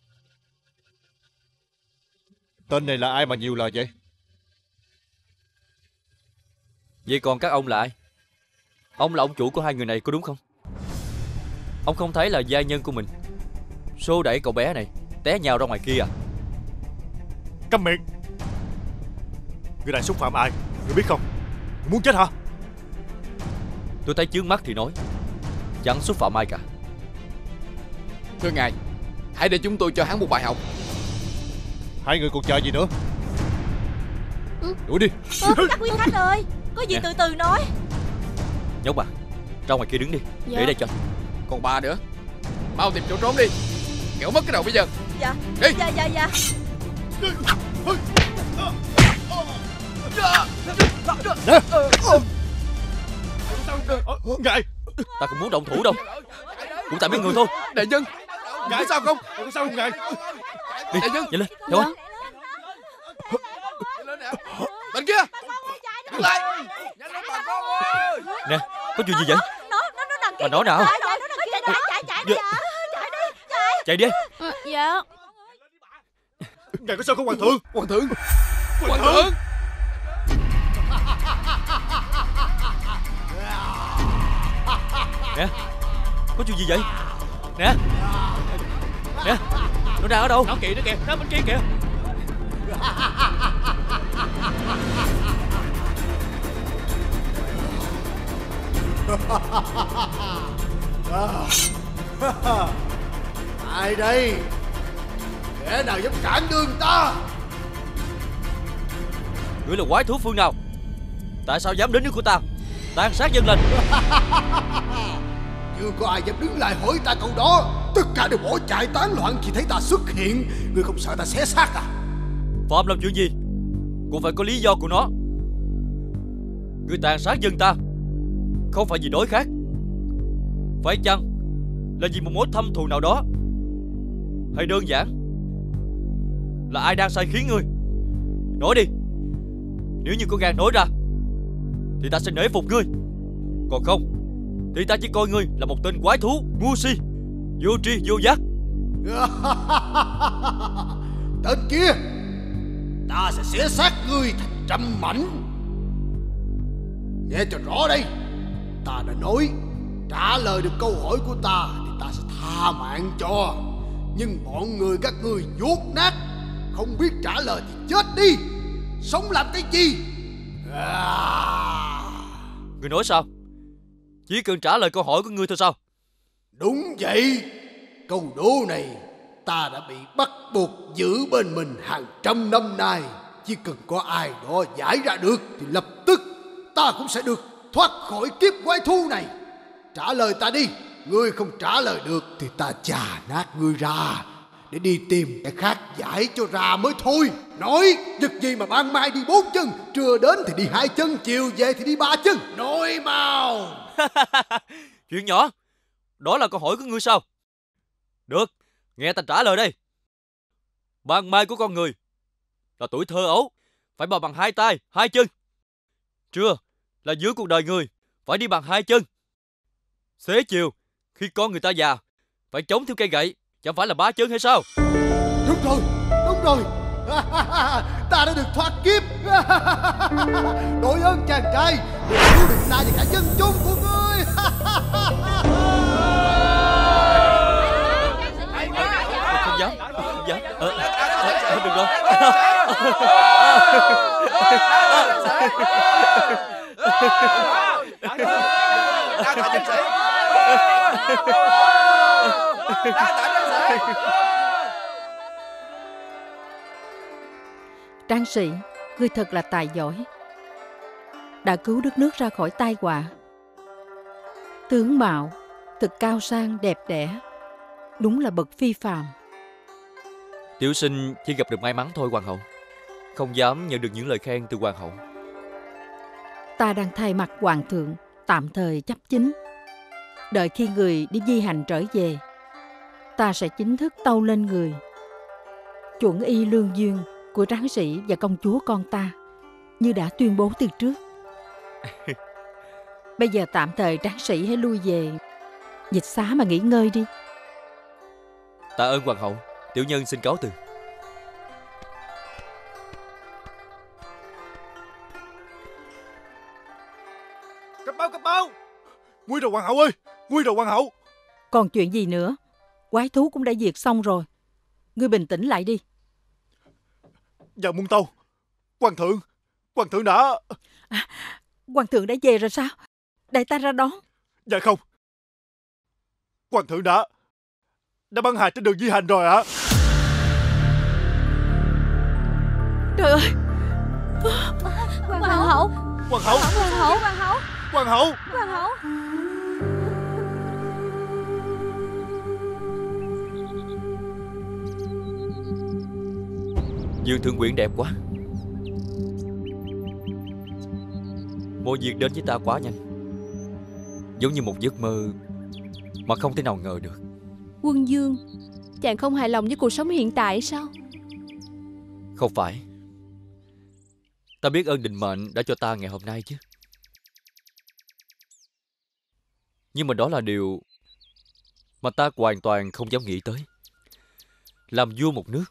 [SPEAKER 1] Tên này là ai mà nhiều lời vậy?
[SPEAKER 11] Vậy còn các ông là ai? Ông là ông chủ của hai người này có đúng không? Ông không thấy là gia nhân của mình xô đẩy cậu bé này té nhào ra ngoài kia à?
[SPEAKER 5] Câm miệng. Người này xúc phạm ai, người biết không? Người muốn chết hả?
[SPEAKER 11] Tôi thấy trước mắt thì nói, chẳng xúc phạm ai cả.
[SPEAKER 12] Thưa ngài, hãy để chúng tôi cho hắn một bài học.
[SPEAKER 1] Hai người còn chờ gì nữa?
[SPEAKER 3] Ừ.
[SPEAKER 1] Đuổi đi.
[SPEAKER 8] Ờ, các quý khách ơi, có gì
[SPEAKER 11] Nè.
[SPEAKER 8] từ từ nói.
[SPEAKER 11] Nhóc bà, ra ngoài kia đứng đi.
[SPEAKER 3] Dạ.
[SPEAKER 11] Để đây cho.
[SPEAKER 12] Còn bà nữa, mau tìm chỗ trốn đi, kẻo mất cái đầu bây giờ.
[SPEAKER 8] Dạ.
[SPEAKER 12] Đi.
[SPEAKER 8] Dạ dạ dạ.
[SPEAKER 5] Ngài.
[SPEAKER 11] Ta cũng muốn động thủ đâu, cũng tại biết người thôi.
[SPEAKER 12] Đại nhân, ngài sao không?
[SPEAKER 5] Có sao không ngài?
[SPEAKER 11] Đi,
[SPEAKER 12] Đại nhân.
[SPEAKER 11] nhanh lên, theo anh.
[SPEAKER 12] Bên kia. Dừng lại. Nhanh lên bà con ơi.
[SPEAKER 11] Nè, có chuyện gì vậy?
[SPEAKER 3] Nó nó nó đằng kia.
[SPEAKER 11] Bà nói nào?
[SPEAKER 3] Chạy chạy chạy chạy chạy đi. Chạy đi. Chạy.
[SPEAKER 11] Chạy đi.
[SPEAKER 3] À, dạ.
[SPEAKER 5] Ngài có sao không hoàng thượng?
[SPEAKER 12] Hoàng thượng. Hoàng thượng.
[SPEAKER 11] Nè, có chuyện gì vậy? Nè. Nè, nó đang ở đâu? Nó kìa, nó kìa, nó bên kia kìa.
[SPEAKER 13] Ai đây? Kẻ nào dám cản đường ta?
[SPEAKER 11] Ngươi là quái thú phương nào? Tại sao dám đến nước của ta, tàn sát dân lành?
[SPEAKER 13] Chưa có ai dám đứng lại hỏi ta câu đó. Tất cả đều bỏ chạy tán loạn khi thấy ta xuất hiện. Ngươi không sợ ta xé xác à?
[SPEAKER 11] Phạm làm chuyện gì cũng phải có lý do của nó. Ngươi tàn sát dân ta không phải vì đối khác, phải chăng là vì một mối thâm thù nào đó, hay đơn giản là ai đang sai khiến ngươi? Nói đi. Nếu như có gan nói ra thì ta sẽ nể phục ngươi, còn không thì ta chỉ coi ngươi là một tên quái thú ngu si, vô tri vô giác.
[SPEAKER 13] Tên kia, ta sẽ xé xác ngươi thành trăm mảnh. Nghe cho rõ đây, ta đã nói trả lời được câu hỏi của ta thì ta sẽ tha mạng cho. Nhưng bọn người các ngươi dốt nát, không biết trả lời thì chết đi. Sống làm cái gì? À...
[SPEAKER 11] Ngươi nói sao? Chỉ cần trả lời câu hỏi của ngươi thôi sao?
[SPEAKER 13] Đúng vậy. Câu đố này ta đã bị bắt buộc giữ bên mình hàng trăm năm nay. Chỉ cần có ai đó giải ra được thì lập tức ta cũng sẽ được thoát khỏi kiếp quái thú này. Trả lời ta đi. Ngươi không trả lời được thì ta chà nát ngươi ra để đi tìm cái khác giải cho ra mới thôi. Nói việc gì mà ban mai đi bốn chân, trưa đến thì đi hai chân, chiều về thì đi ba chân. Nói mau.
[SPEAKER 11] Chuyện nhỏ. Đó là câu hỏi của ngươi sao? Được, nghe ta trả lời đây. Ban mai của con người là tuổi thơ ấu, phải bò bằng hai tay, hai chân. Trưa là giữa cuộc đời người, phải đi bằng hai chân. Xế chiều, khi con người ta già, phải chống theo cây gậy, chẳng phải là ba chân hay sao?
[SPEAKER 13] Đúng rồi, đúng rồi. Ta đã được thoát kiếp. Đội ơn chàng trai, để cứu được ta và cả dân chúng của ngươi.
[SPEAKER 11] Không dám, không dám. Ờ, ờ, được rồi.
[SPEAKER 7] Tráng sĩ, ngươi thật là tài giỏi, đã cứu đất nước ra khỏi tai họa. Tướng mạo thật cao sang đẹp đẽ, đúng là bậc phi phàm.
[SPEAKER 11] Tiểu sinh chỉ gặp được may mắn thôi hoàng hậu, không dám nhận được những lời khen từ hoàng hậu.
[SPEAKER 7] Ta đang thay mặt hoàng thượng tạm thời chấp chính. Đợi khi người đi di hành trở về, ta sẽ chính thức tâu lên người, chuẩn y lương duyên của tráng sĩ và công chúa con ta, như đã tuyên bố từ trước. Bây giờ tạm thời tráng sĩ hãy lui về dịch xá mà nghỉ ngơi đi.
[SPEAKER 11] Tạ ơn hoàng hậu, tiểu nhân xin cáo từ.
[SPEAKER 5] Cấp báo, cấp báo. Nguy rồi hoàng hậu ơi, nguy rồi hoàng hậu.
[SPEAKER 7] Còn chuyện gì nữa? Quái thú cũng đã diệt xong rồi. Ngươi bình tĩnh lại đi.
[SPEAKER 5] Dạ Môn Tâu, hoàng thượng, hoàng thượng đã...
[SPEAKER 7] À, hoàng thượng đã về rồi sao? Để ta ra đón.
[SPEAKER 5] Dạ không, hoàng thượng đã đã băng hà trên đường di hành rồi ạ. À.
[SPEAKER 7] Trời ơi,
[SPEAKER 3] hoàng hậu,
[SPEAKER 5] hoàng hậu,
[SPEAKER 3] hoàng hậu, hoàng hậu,
[SPEAKER 5] hoàng hậu,
[SPEAKER 3] hoàng hậu.
[SPEAKER 11] Dương Thượng Quyển đẹp quá. Mọi việc đến với ta quá nhanh, giống như một giấc mơ mà không thể nào ngờ được.
[SPEAKER 14] Quân Dương, chàng không hài lòng với cuộc sống hiện tại sao?
[SPEAKER 11] Không phải. Ta biết ơn định mệnh đã cho ta ngày hôm nay chứ. Nhưng mà đó là điều mà ta hoàn toàn không dám nghĩ tới. Làm vua một nước,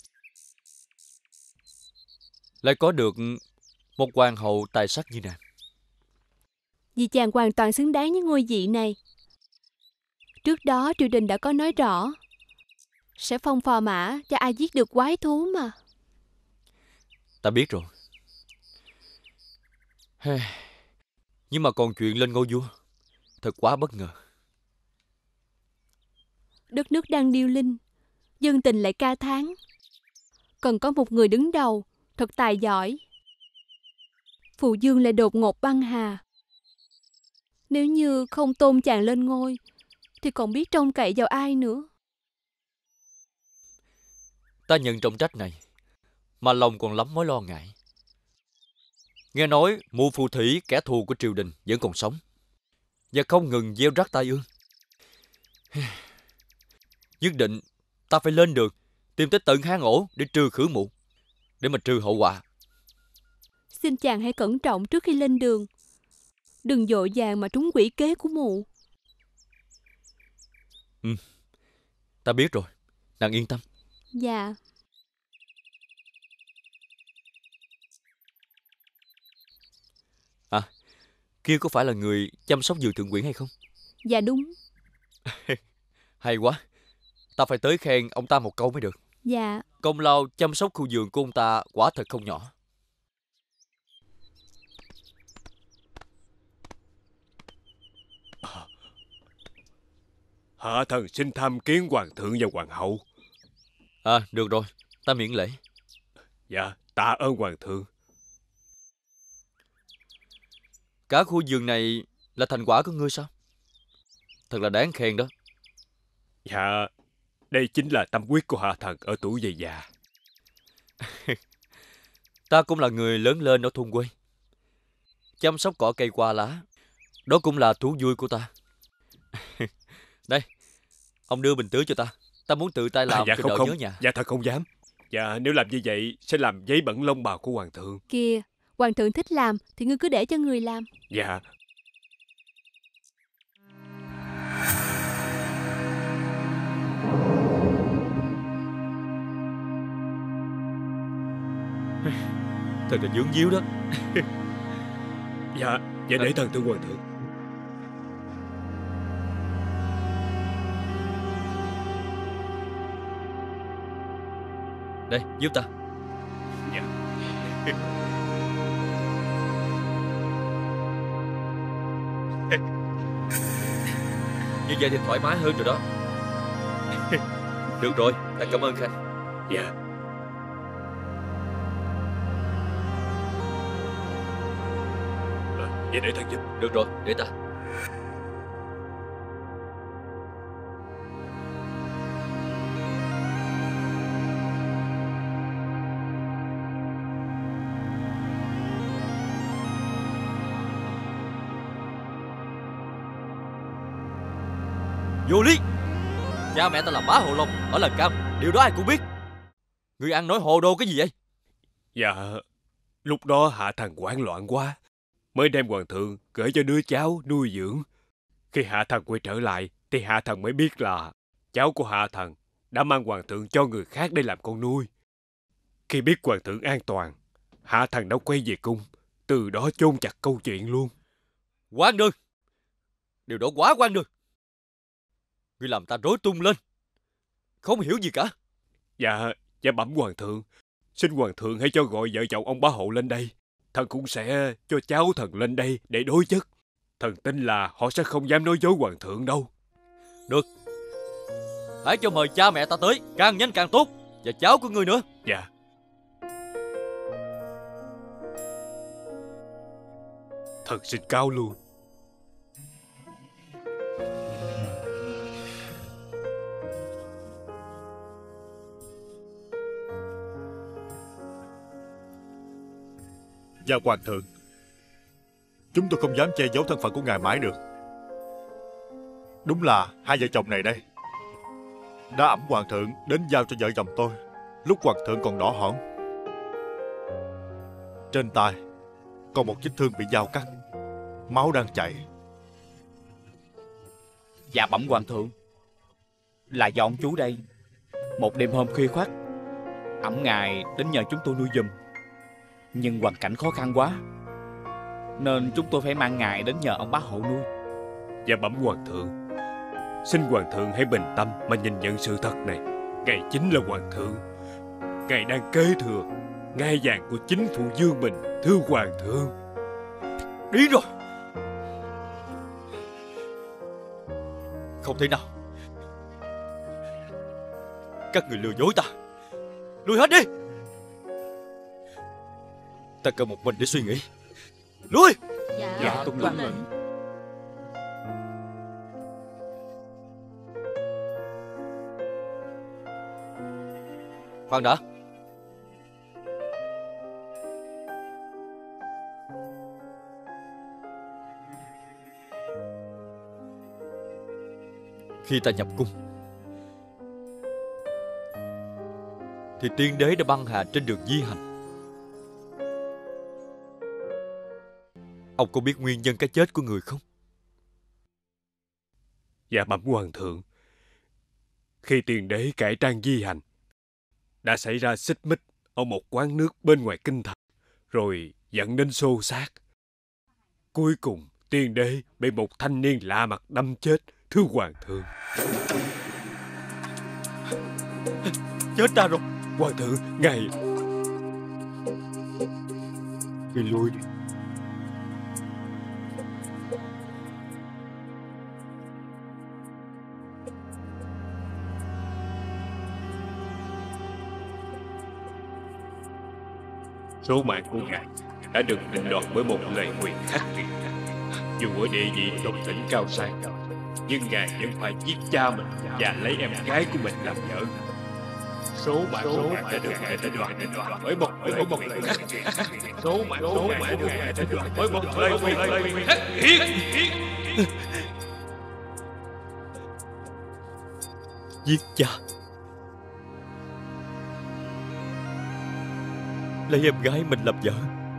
[SPEAKER 11] lại có được một hoàng hậu tài sắc như nàng.
[SPEAKER 14] Vì chàng hoàn toàn xứng đáng với ngôi vị này. Trước đó triều đình đã có nói rõ sẽ phong phò mã cho ai giết được quái thú mà.
[SPEAKER 11] Ta biết rồi. Nhưng mà còn chuyện lên ngôi vua, thật quá bất ngờ.
[SPEAKER 14] Đất nước đang điêu linh, dân tình lại ca thán. Cần có một người đứng đầu thật tài giỏi. Phụ dương lại đột ngột băng hà. Nếu như không tôn chàng lên ngôi thì còn biết trông cậy vào ai nữa.
[SPEAKER 11] Ta nhận trọng trách này mà lòng còn lắm mối lo ngại. Nghe nói mụ phù thủy kẻ thù của triều đình vẫn còn sống và không ngừng gieo rắc tai ương. Nhất định ta phải lên đường tìm tới tận hang ổ để trừ khử mụ, để mà trừ hậu họa.
[SPEAKER 14] Xin chàng hãy cẩn trọng trước khi lên đường. Đừng vội vàng mà trúng quỷ kế của mụ.
[SPEAKER 11] Ừ, ta biết rồi, nàng yên tâm.
[SPEAKER 14] Dạ.
[SPEAKER 11] À, kia có phải là người chăm sóc vườn thượng quyển hay không?
[SPEAKER 14] Dạ đúng.
[SPEAKER 11] Hay quá, ta phải tới khen ông ta một câu mới được.
[SPEAKER 14] Dạ.
[SPEAKER 11] Công lao chăm sóc khu vườn của ông ta quả thật không nhỏ.
[SPEAKER 6] Hạ thần xin tham kiến hoàng thượng và hoàng hậu.
[SPEAKER 11] À, được rồi, ta miễn lễ.
[SPEAKER 6] Dạ, tạ ơn hoàng thượng.
[SPEAKER 11] Cả khu vườn này là thành quả của ngươi sao? Thật là đáng khen đó.
[SPEAKER 6] Dạ, đây chính là tâm huyết của hạ thần ở tuổi về già.
[SPEAKER 11] Ta cũng là người lớn lên ở thôn quê. Chăm sóc cỏ cây qua lá, đó cũng là thú vui của ta. Đây, ông đưa bình tưới cho ta. Ta muốn tự tay làm
[SPEAKER 6] à, dạ
[SPEAKER 11] cho
[SPEAKER 6] không,
[SPEAKER 11] đỡ
[SPEAKER 6] không.
[SPEAKER 11] nhớ nhà.
[SPEAKER 6] Dạ thật không dám. Dạ nếu làm như vậy sẽ làm giấy bẩn lông bào của hoàng thượng.
[SPEAKER 14] Kìa, hoàng thượng thích làm thì ngươi cứ để cho người làm.
[SPEAKER 6] Dạ.
[SPEAKER 11] Thật là dướng díu đó.
[SPEAKER 6] Dạ, dạ để thần thưa hoàng thượng.
[SPEAKER 11] Đây, giúp ta.
[SPEAKER 6] Dạ.
[SPEAKER 11] Như vậy thì thoải mái hơn rồi đó. Được rồi, ta cảm ơn Khanh.
[SPEAKER 6] Dạ. Vậy để thần giúp.
[SPEAKER 11] Được rồi, để ta. Vô lý! Cha mẹ ta là Bá Hộ Long ở Làng Cam, điều đó ai cũng biết. Ngươi ăn nói hồ đồ cái gì vậy?
[SPEAKER 6] Dạ, lúc đó hạ thần hoảng loạn quá, mới đem hoàng thượng gửi cho đứa cháu nuôi dưỡng. Khi hạ thần quay trở lại thì hạ thần mới biết là cháu của hạ thần đã mang hoàng thượng cho người khác để làm con nuôi. Khi biết hoàng thượng an toàn, hạ thần đã quay về cung, từ đó chôn chặt câu chuyện luôn.
[SPEAKER 11] Quan đường! Điều đó quá quan đường! Ngươi làm ta rối tung lên, không hiểu gì cả.
[SPEAKER 6] Dạ, dạ bẩm hoàng thượng, xin hoàng thượng hãy cho gọi vợ chồng ông Bá Hộ lên đây. Thần cũng sẽ cho cháu thần lên đây để đối chất. Thần tin là họ sẽ không dám nói dối hoàng thượng đâu.
[SPEAKER 11] Được, hãy cho mời cha mẹ ta tới, càng nhanh càng tốt. Và cháu của ngươi nữa.
[SPEAKER 6] Dạ. Thần xin cáo lui.
[SPEAKER 5] Dạ hoàng thượng, chúng tôi không dám che giấu thân phận của ngài mãi được. Đúng là hai vợ chồng này đây đã ẵm hoàng thượng đến giao cho vợ chồng tôi lúc hoàng thượng còn đỏ hỏn. Trên tay còn một vết thương bị dao cắt, máu đang chảy.
[SPEAKER 9] Dạ bẩm hoàng thượng, là do ông chú đây. Một đêm hôm khuya khoắt, ẵm ngài đến nhờ chúng tôi nuôi giùm. Nhưng hoàn cảnh khó khăn quá, nên chúng tôi phải mang ngài đến nhờ ông bá hộ nuôi.
[SPEAKER 6] Dạ bẩm hoàng thượng, xin hoàng thượng hãy bình tâm mà nhìn nhận sự thật này. Ngài chính là hoàng thượng. Ngài đang kế thừa ngai vàng của chính phụ vương mình, thưa hoàng thượng.
[SPEAKER 11] Điên rồi. Không thể nào. Các người lừa dối ta. Lui hết đi. Ta cần một mình để suy nghĩ. Lui.
[SPEAKER 8] Dạ,
[SPEAKER 6] dạ tuân lệnh.
[SPEAKER 8] lệnh.
[SPEAKER 11] Khoan đã. Khi ta nhập cung thì tiên đế đã băng hà trên đường di hành. Ông có biết nguyên nhân cái chết của người không?
[SPEAKER 6] Dạ bẩm hoàng thượng, khi tiên đế cải trang di hành, đã xảy ra xích mích ở một quán nước bên ngoài kinh thành, rồi dẫn đến xô xát. Cuối cùng tiên đế bị một thanh niên lạ mặt đâm chết, thưa hoàng thượng.
[SPEAKER 11] Chết ta rồi.
[SPEAKER 6] Hoàng thượng, ngài
[SPEAKER 11] Đi lui đi.
[SPEAKER 6] số mạng của ngài đã được định đoạt bởi một lời nguyền khắc nghiệt. Dù ở địa vị tột đỉnh cao sang, nhưng ngài vẫn phải giết cha mình và lấy em gái của mình làm vợ. Số mạng số mạng đã được ngài định đoạt bởi một bởi một lời khắc nghiệt. Số mạng số mạng đã được ngài định đoạt bởi một lời nguyền khắc nghiệt.
[SPEAKER 11] Giết cha, lấy em gái mình làm vợ.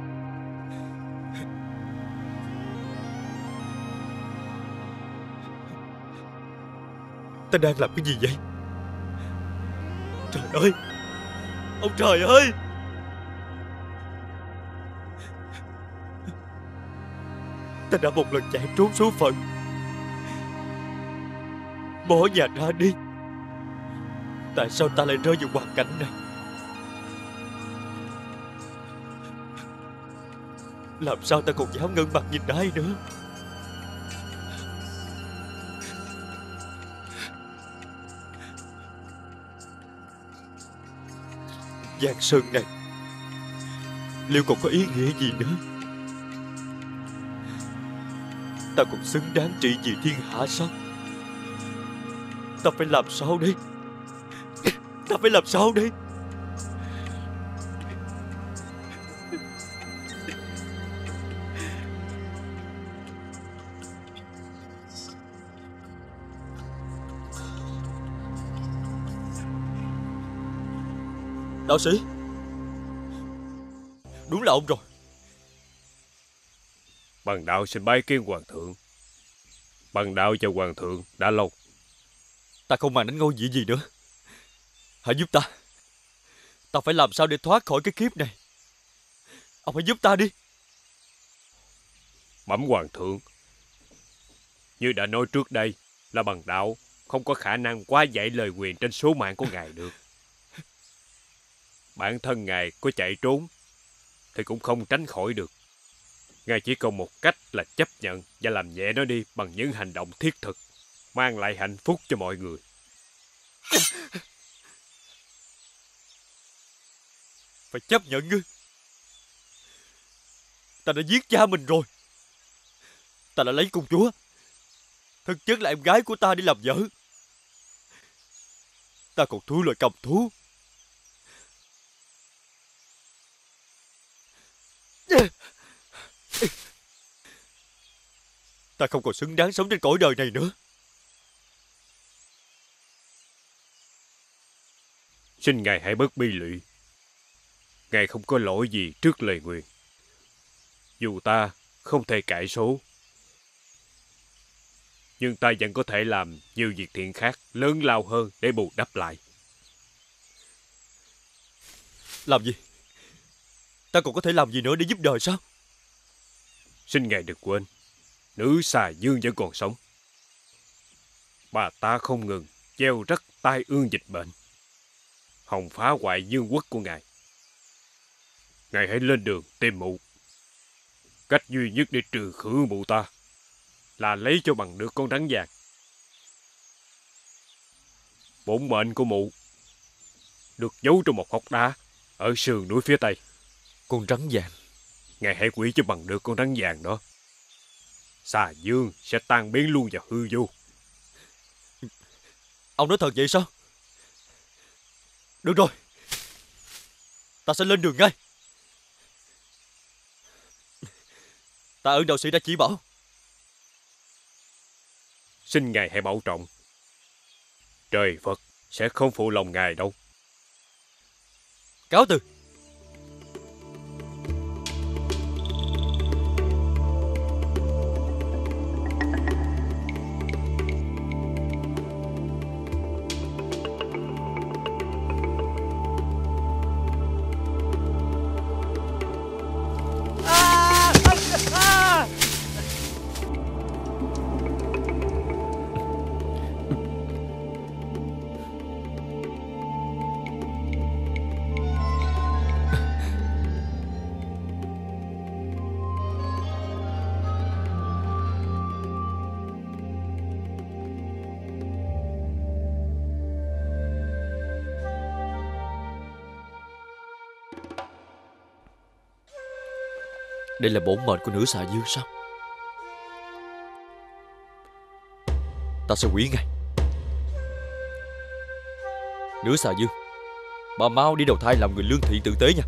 [SPEAKER 11] Ta đang làm cái gì vậy? Trời ơi! Ông trời ơi! Ta đã một lần chạy trốn số phận, bỏ nhà ra đi. Tại sao ta lại rơi vào hoàn cảnh này? Làm sao ta còn dám ngẩng mặt nhìn ai nữa? Giang sơn này liệu còn có ý nghĩa gì nữa? Ta còn xứng đáng trị vì thiên hạ sao? Ta phải làm sao đây? Ta phải làm sao đây? Đạo sĩ, đúng là ông rồi.
[SPEAKER 6] Bần đạo xin bái kiến hoàng thượng. Bần đạo cho hoàng thượng đã lâu.
[SPEAKER 11] Ta không màng đến ngôi vị gì nữa. Hãy giúp ta. Ta phải làm sao để thoát khỏi cái kiếp này. Ông hãy giúp ta đi.
[SPEAKER 6] Bẩm hoàng thượng, như đã nói trước đây, là bần đạo không có khả năng quá giải lời nguyền trên số mạng của ngài được. Bản thân ngài có chạy trốn thì cũng không tránh khỏi được. Ngài chỉ còn một cách là chấp nhận và làm nhẹ nó đi bằng những hành động thiết thực, mang lại hạnh phúc cho mọi người.
[SPEAKER 11] Phải chấp nhận ngươi. Ta đã giết cha mình rồi. Ta đã lấy công chúa, thực chất là em gái của ta, đi làm vợ. Ta còn thua loài cầm thú. Ta không còn xứng đáng sống trên cõi đời này nữa.
[SPEAKER 6] Xin ngài hãy bớt bi lụy. Ngài không có lỗi gì trước lời nguyền. Dù ta không thể cải số, nhưng ta vẫn có thể làm nhiều việc thiện khác lớn lao hơn để bù đắp lại.
[SPEAKER 11] Làm gì? Ta còn có thể làm gì nữa để giúp đời sao?
[SPEAKER 6] Xin ngài đừng quên, nữ xà dương vẫn còn sống. Bà ta không ngừng gieo rắc tai ương dịch bệnh, hòng phá hoại dương quốc của ngài. Ngài hãy lên đường tìm mụ. Cách duy nhất để trừ khử mụ ta là lấy cho bằng được con rắn vàng. Bổn mệnh của mụ được giấu trong một hốc đá ở sườn núi phía tây.
[SPEAKER 11] Con rắn vàng?
[SPEAKER 6] Ngài hãy quỷ cho bằng được con rắn vàng đó. Xà dương sẽ tan biến luôn vào hư vô.
[SPEAKER 11] Ông nói thật vậy sao? Được rồi, ta sẽ lên đường ngay. Ta ơn đạo sĩ đã chỉ bảo.
[SPEAKER 6] Xin ngài hãy bảo trọng. Trời Phật sẽ không phụ lòng ngài đâu.
[SPEAKER 11] Cáo từ. Đây là bổn mệnh của nữ xà dương sao? Ta sẽ hủy ngay. Nữ xà dương, bà mau đi đầu thai làm người lương thiện tử tế nha.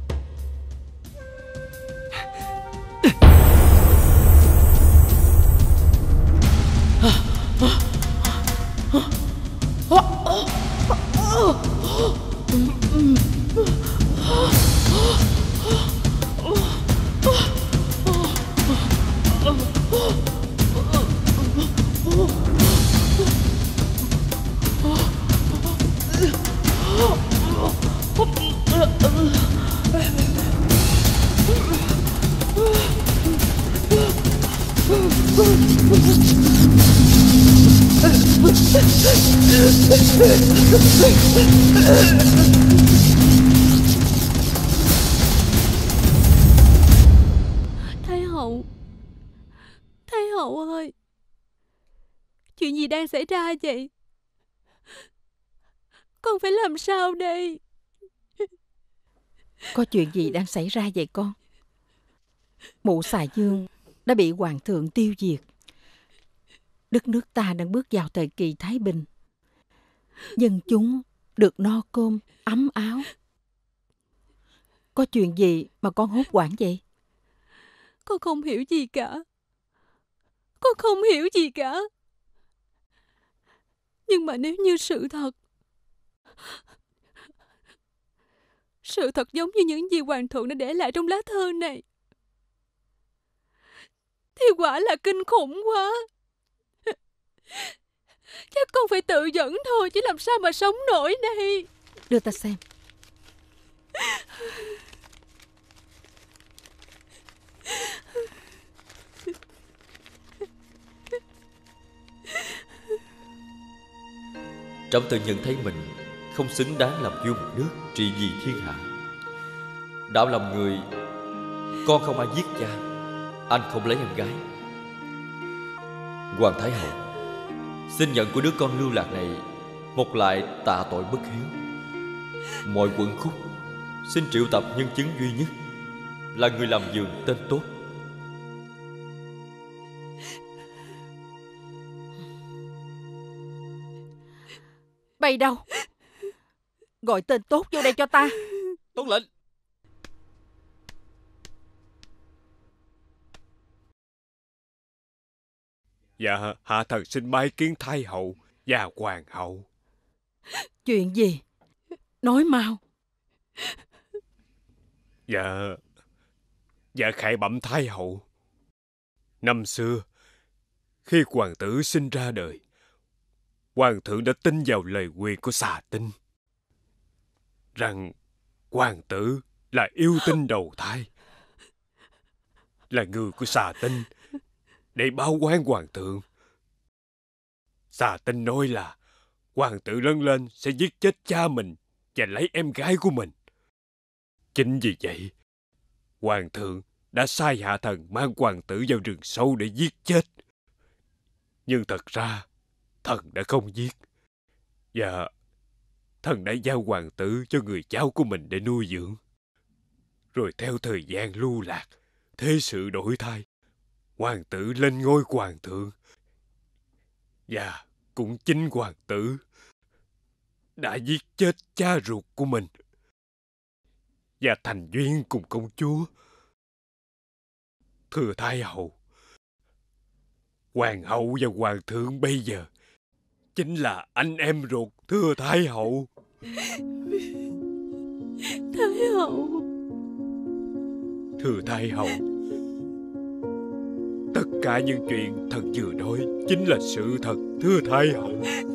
[SPEAKER 14] Thái hậu, Thái hậu ơi, chuyện gì đang xảy ra vậy? Con phải làm sao đây?
[SPEAKER 2] Có chuyện gì đang xảy ra vậy con? Mụ xà dương đã bị hoàng thượng tiêu diệt. Đất nước ta đang bước vào thời kỳ thái bình. Dân chúng được no cơm, ấm áo. Có chuyện gì mà con hốt hoảng vậy?
[SPEAKER 14] Con không hiểu gì cả. Con không hiểu gì cả. Nhưng mà nếu như sự thật Sự thật giống như những gì hoàng thượng đã để lại trong lá thơ này, thì quả là kinh khủng quá. Chắc con phải tự dẫn thôi, chứ làm sao mà sống nổi đây.
[SPEAKER 2] Đưa ta xem.
[SPEAKER 11] Trẫm tự nhận thấy mình không xứng đáng làm vua một nước trị vì thiên hạ. Đạo làm người, con không ai giết cha, anh không lấy em gái. Hoàng Thái hậu, xin nhận của đứa con lưu lạc này một lại tạ tội bất hiếu. Mọi quận khúc xin triệu tập nhân chứng duy nhất là người làm vườn tên tốt.
[SPEAKER 2] Bay đâu? Gọi tên tốt vô đây cho ta.
[SPEAKER 11] Tuân lệnh.
[SPEAKER 6] Dạ, hạ thần xin bái kiến thái hậu và hoàng hậu.
[SPEAKER 2] Chuyện gì? Nói mau.
[SPEAKER 6] Dạ, Dạ khải bẩm Thái hậu. Năm xưa, khi hoàng tử sinh ra đời, hoàng thượng đã tin vào lời nguyền của xà tinh, rằng hoàng tử là yêu tinh đầu thai, là người của xà tinh, để báo oán hoàng thượng. Xà tinh nói là hoàng tử lớn lên sẽ giết chết cha mình và lấy em gái của mình. Chính vì vậy, hoàng thượng đã sai hạ thần mang hoàng tử vào rừng sâu để giết chết. Nhưng thật ra, thần đã không giết. Và thần đã giao hoàng tử cho người cháu của mình để nuôi dưỡng. Rồi theo thời gian lưu lạc, thế sự đổi thay, hoàng tử lên ngôi hoàng thượng. Và cũng chính hoàng tử đã giết chết cha ruột của mình và thành duyên cùng công chúa. Thưa Thái hậu, hoàng hậu và hoàng thượng bây giờ chính là anh em ruột, thưa Thái hậu.
[SPEAKER 14] Thái hậu.
[SPEAKER 6] Thưa Thái hậu, tất cả những chuyện thần vừa nói chính là sự thật, thưa Thái hậu.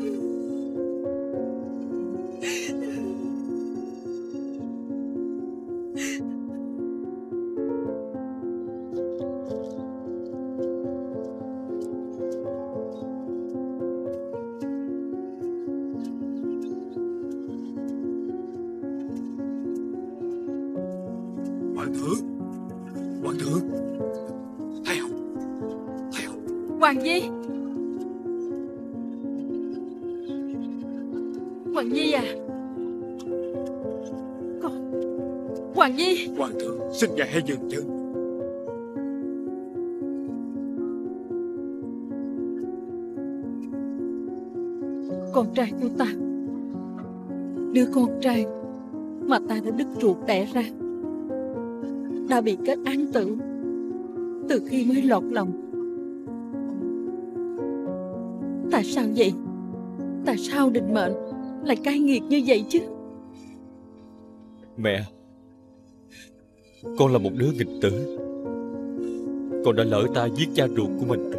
[SPEAKER 14] Hoàng thượng, hoàng thượng, Thái hậu, Thái hậu.
[SPEAKER 2] Hoàng Nhi, Hoàng Nhi à, con, Hoàng Nhi.
[SPEAKER 6] Hoàng thượng, xin ngài hãy dừng chân.
[SPEAKER 7] Con trai của ta, đứa con trai mà ta đã đứt ruột đẻ ra, đã bị kết án tử từ khi mới lọt lòng. Tại sao vậy? Tại sao định mệnh lại cay nghiệt như vậy chứ?
[SPEAKER 11] Mẹ, con là một đứa nghịch tử. Con đã lỡ ta giết cha ruột của mình.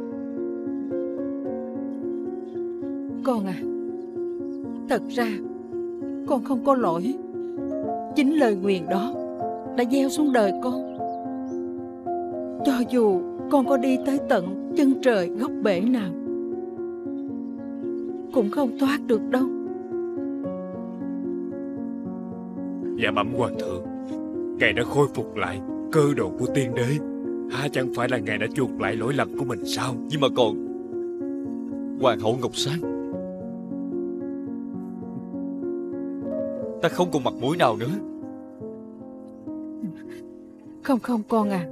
[SPEAKER 7] Con à, thật ra con không có lỗi. Chính lời nguyền đó đã gieo xuống đời con. Cho dù con có đi tới tận chân trời góc bể nào, cũng không thoát được đâu.
[SPEAKER 6] Dạ bẩm hoàng thượng, ngài đã khôi phục lại cơ đồ của tiên đế. Há chẳng phải là ngài đã chuộc lại lỗi lầm của mình sao?
[SPEAKER 11] Nhưng mà còn hoàng hậu Ngọc Sang, ta không còn mặt mũi nào nữa.
[SPEAKER 7] Không không con à,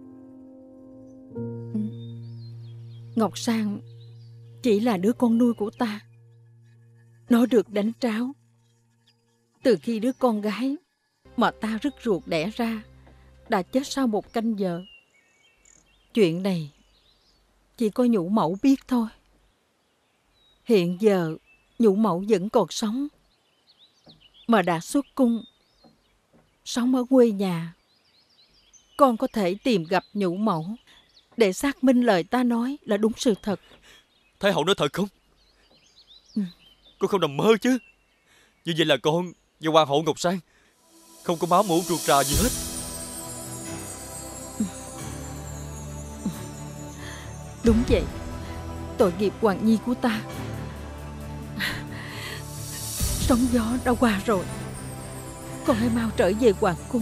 [SPEAKER 7] Ngọc Sang chỉ là đứa con nuôi của ta. Nó được đánh tráo từ khi đứa con gái mà ta rứt ruột đẻ ra đã chết sau một canh giờ. Chuyện này chỉ có nhũ mẫu biết thôi. Hiện giờ nhũ mẫu vẫn còn sống, mà đã xuất cung, sống ở quê nhà. Con có thể tìm gặp nhũ mẫu để xác minh lời ta nói là đúng sự thật.
[SPEAKER 11] Thái hậu nói thật không?
[SPEAKER 7] Ừ.
[SPEAKER 11] Con không nằm mơ chứ? Như vậy là con và hoàng hậu Ngọc Sang không có máu mủ ruột rà gì hết.
[SPEAKER 7] Đúng vậy. Tội nghiệp Hoàng Nhi của ta. Sóng gió đã qua rồi, con hãy mau trở về hoàng cung.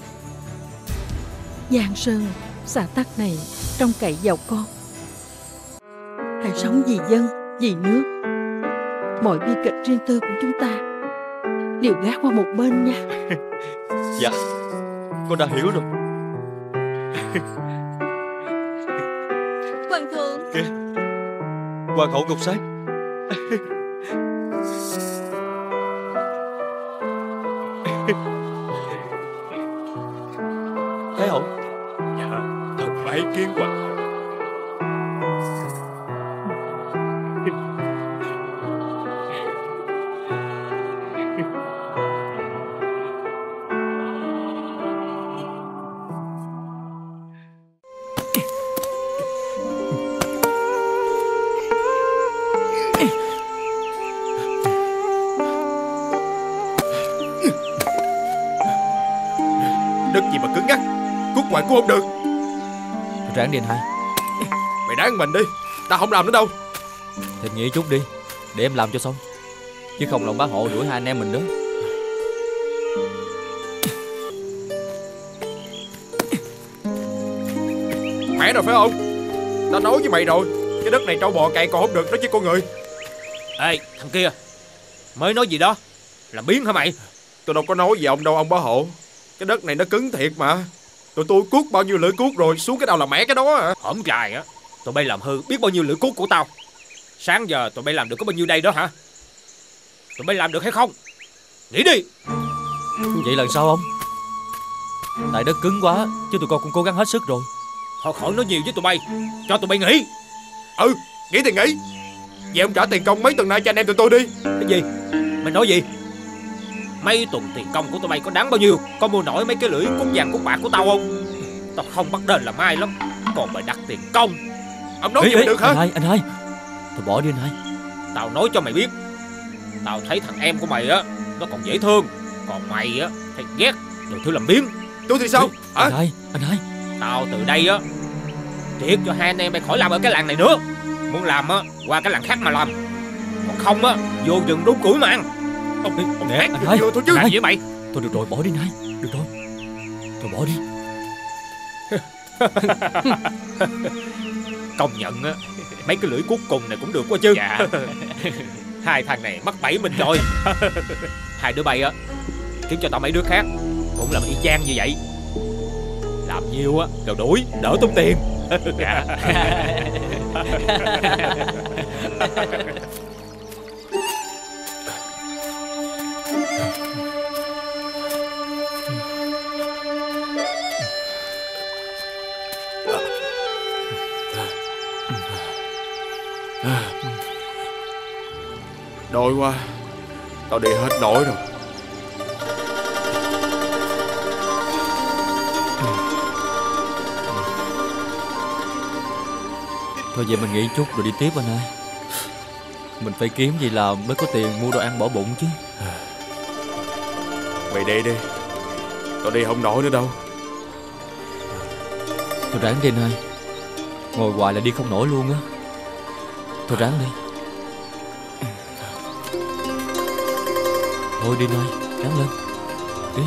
[SPEAKER 7] Giang sơn xã tắc này trông cậy vào con. Hãy sống vì dân, vì nước. Mọi bi kịch riêng tư của chúng ta đều gác qua một bên nha.
[SPEAKER 11] Dạ, con đã hiểu rồi.
[SPEAKER 14] Hoàng thượng.
[SPEAKER 11] Kìa, hoàng hậu Ngọc Sang. Thái hậu.
[SPEAKER 6] Dạ, thần bái kiến hoàng hậu.
[SPEAKER 15] hoài cũng không được.
[SPEAKER 11] Thôi ráng đi anh hai.
[SPEAKER 15] Mày đáng mình đi, tao không làm nữa đâu.
[SPEAKER 11] Thì nghĩ chút đi, để em làm cho xong. Chứ không lòng bá hộ đuổi hai anh em mình đó.
[SPEAKER 15] Khỏe rồi phải không? Tao nói với mày rồi, cái đất này trâu bò cày còn không được, nó chỉ con người.
[SPEAKER 16] Ê thằng kia, mới nói gì đó? Làm biến hả mày?
[SPEAKER 15] Tôi đâu có nói gì ông đâu ông bá hộ. Cái đất này nó cứng thiệt mà. Tụi tôi cuốc bao nhiêu lưỡi cuốc rồi, xuống cái đầu là mẹ cái đó à.
[SPEAKER 16] Hổm trời á, tụi bay làm hư biết bao nhiêu lưỡi cuốc của tao. Sáng giờ tụi bay làm được có bao nhiêu đây đó hả? Tụi bay làm được hay không? Nghĩ đi.
[SPEAKER 11] Vậy lần sau không? Tại đất cứng quá, chứ tụi con cũng cố gắng hết sức rồi.
[SPEAKER 16] Thôi khỏi nói nhiều với tụi bay, cho tụi bay nghỉ.
[SPEAKER 15] Ừ, nghỉ thì nghỉ. Vậy ông trả tiền công mấy tuần nay cho anh em tụi tôi đi.
[SPEAKER 16] Cái gì? Mày nói gì? Mấy tuần tiền công của tụi bay có đáng bao nhiêu? Có mua nổi mấy cái lưỡi cuốc vàng cuốc bạc của tao không? Tao không bắt đền làm ai lắm. Còn mày đặt tiền công.
[SPEAKER 15] Ông nói gì mà được hả?
[SPEAKER 11] Anh hai, anh hai, thôi bỏ đi anh hai.
[SPEAKER 16] Tao nói cho mày biết, tao thấy thằng em của mày á, nó còn dễ thương. Còn mày á, thì ghét rồi thứ làm biếng.
[SPEAKER 15] Tôi thì sao?
[SPEAKER 11] Hả? Anh hai, anh hai,
[SPEAKER 16] tao từ đây á triệt cho hai anh em mày khỏi làm ở cái làng này nữa. Muốn làm á, qua cái làng khác mà làm. Còn không á, vô rừng đốn củi mà ăn. Ông đi, ông
[SPEAKER 11] nè,
[SPEAKER 16] hát
[SPEAKER 11] anh hai,
[SPEAKER 16] vô thôi chứ
[SPEAKER 11] anh hai.
[SPEAKER 16] gì vậy mày?
[SPEAKER 11] Thôi được rồi, bỏ đi anh hai. Được rồi, thôi bỏ đi.
[SPEAKER 16] Công nhận á, mấy cái lưỡi cuốc cùng này cũng được quá chứ. Dạ. Hai thằng này mắc bẫy mình rồi. Hai đứa bay á, kiếm cho tao mấy đứa khác cũng làm y chang như vậy. Làm nhiều á, rồi đuổi, đỡ tốn tiền. Dạ.
[SPEAKER 15] Đói quá, tao đi hết nổi rồi.
[SPEAKER 11] Thôi vậy mình nghỉ chút rồi đi tiếp anh ơi. Mình phải kiếm gì làm mới có tiền mua đồ ăn bỏ bụng chứ.
[SPEAKER 15] Mày đi đi, tao đi không nổi nữa đâu.
[SPEAKER 11] Thôi ráng đi anh ơi. Ngồi hoài là đi không nổi luôn á. Thôi ráng đi. Thôi đi nơi, ráng lên. Đi.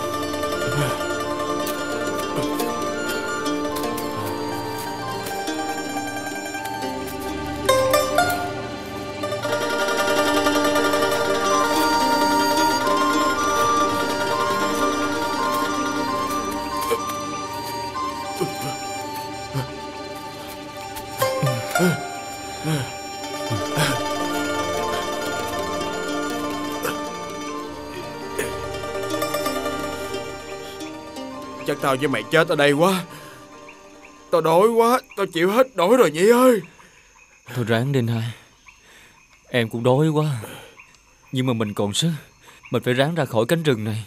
[SPEAKER 15] Chắc tao với mày chết ở đây quá. Tao đói quá, tao chịu hết nổi rồi Nhi ơi.
[SPEAKER 11] Thôi ráng đi anh hai. Em cũng đói quá. Nhưng mà mình còn sức. Mình phải ráng ra khỏi cánh rừng này.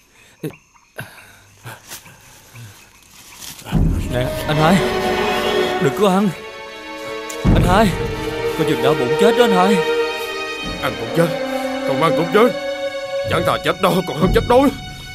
[SPEAKER 11] Nè anh hai, đừng có ăn. Anh hai, coi chừng đau bụng chết đó anh hai.
[SPEAKER 15] Ăn cũng chết, không ăn cũng chết. Chẳng thà chết đói còn hơn chết đói.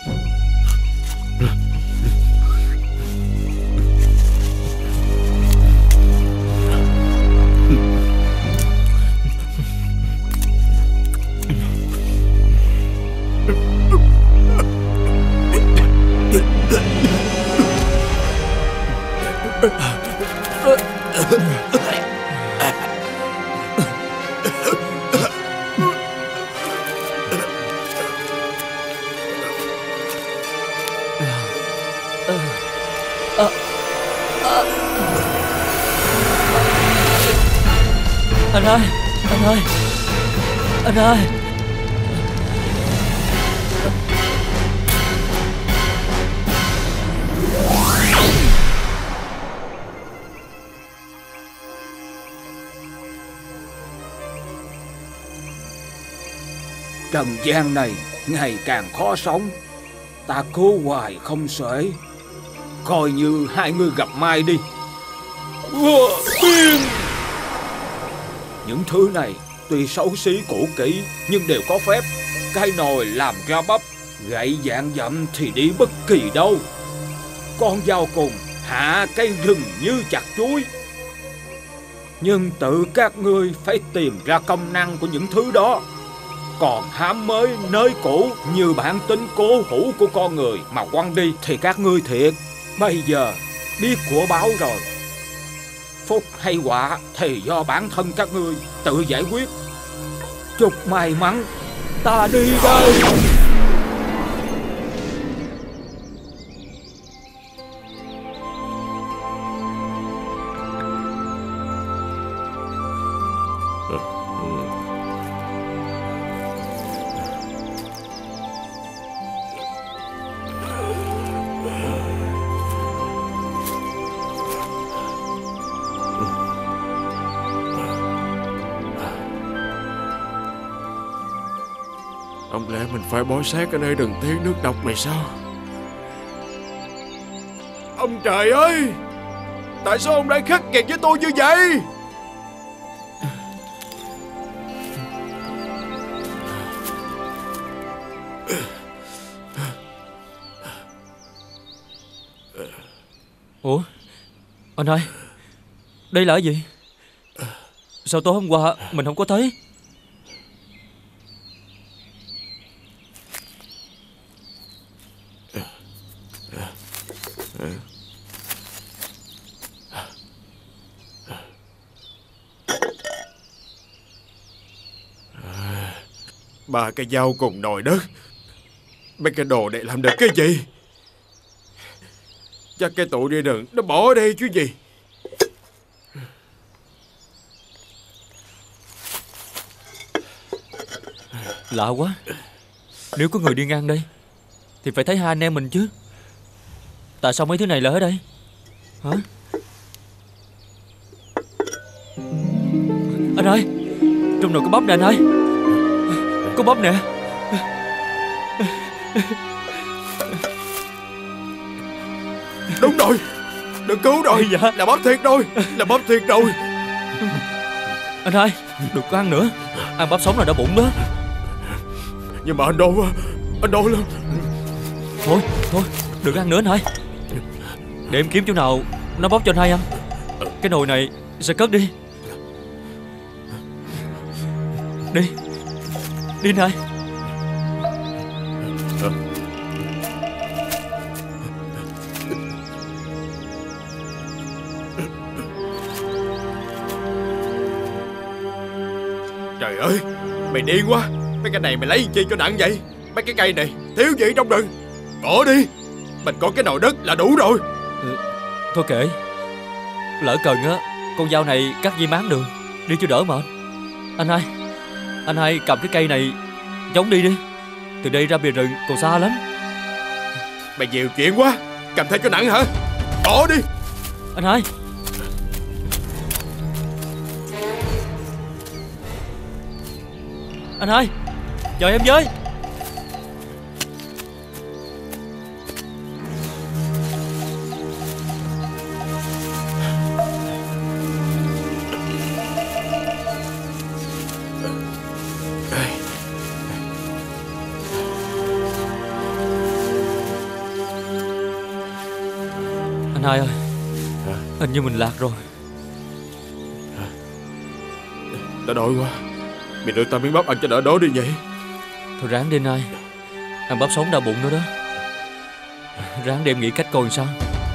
[SPEAKER 11] Anh ơi, anh ơi, anh ơi.
[SPEAKER 17] Trần gian này ngày càng khó sống. Ta cố hoài không xuể. Coi như hai người gặp mai đi. Những thứ này tuy xấu xí cũ kỹ nhưng đều có phép. Cái nồi làm ra bắp, gậy dạng dặm thì đi bất kỳ đâu. con dao cùng hạ cây rừng như chặt chuối. Nhưng tự các ngươi phải tìm ra công năng của những thứ đó. Còn hám mới nơi cũ như bản tính cố hữu của con người mà quăng đi thì các ngươi thiệt. Bây giờ biết của báo rồi. Phúc hay họa thì do bản thân các ngươi tự giải quyết. Chúc may mắn, ta đi đây.
[SPEAKER 15] Không lẽ mình phải bó xác ở nơi đừng tiếng nước độc này sao? Ông trời ơi! Tại sao ông lại khắc nghiệt với tôi như vậy?
[SPEAKER 11] Ủa? Anh hai, đây là cái gì? Sao tối hôm qua mình không có thấy?
[SPEAKER 15] Ba cái dao cùng nồi đất. Mấy cái đồ này làm được cái gì? Chắc cái tụi đi rừng nó bỏ ở đây chứ gì.
[SPEAKER 11] Lạ quá. Nếu có người đi ngang đây thì phải thấy hai anh em mình chứ. Tại sao mấy thứ này lại ở đây? Hả? Anh ơi, trong nồi có bắp nè anh ơi. Có bắp nè.
[SPEAKER 15] Đúng rồi. Đừng cứu rồi. Dạ. Là bắp thiệt rồi. Là bắp thiệt rồi.
[SPEAKER 11] Anh hai, đừng có ăn nữa. Ăn bắp sống là đau bụng đó.
[SPEAKER 15] Nhưng mà anh đau quá. Anh đau lắm.
[SPEAKER 11] Thôi, thôi, đừng ăn nữa anh hai. Để em kiếm chỗ nào nó bóc cho anh hai ăn. Cái nồi này sẽ cất đi. Đi. Đi anh hai.
[SPEAKER 15] Trời ơi, mày điên quá. Mấy cái này mày lấy chi cho nặng vậy? Mấy cái cây này thiếu gì trong rừng. Bỏ đi. Mình có cái nồi đất là đủ rồi.
[SPEAKER 11] Ừ, thôi kệ. Lỡ cần á, con dao này cắt dây máng đường, đi cho đỡ mệt. Anh hai, anh hai cầm cái cây này chống đi đi. Từ đây ra bìa rừng còn xa lắm.
[SPEAKER 15] Mày nhiều chuyện quá. Cầm theo cho nặng hả? Bỏ đi.
[SPEAKER 11] Anh hai. Anh hai, chờ em với. Anh hai ơi, hình như mình lạc rồi.
[SPEAKER 15] Tao đói quá. Mày đưa tao miếng bắp ăn cho đỡ đói đi vậy.
[SPEAKER 11] Thôi ráng đi anh hai. Ăn bắp sống đau bụng nữa đó. Ráng để em nghĩ cách coi sao.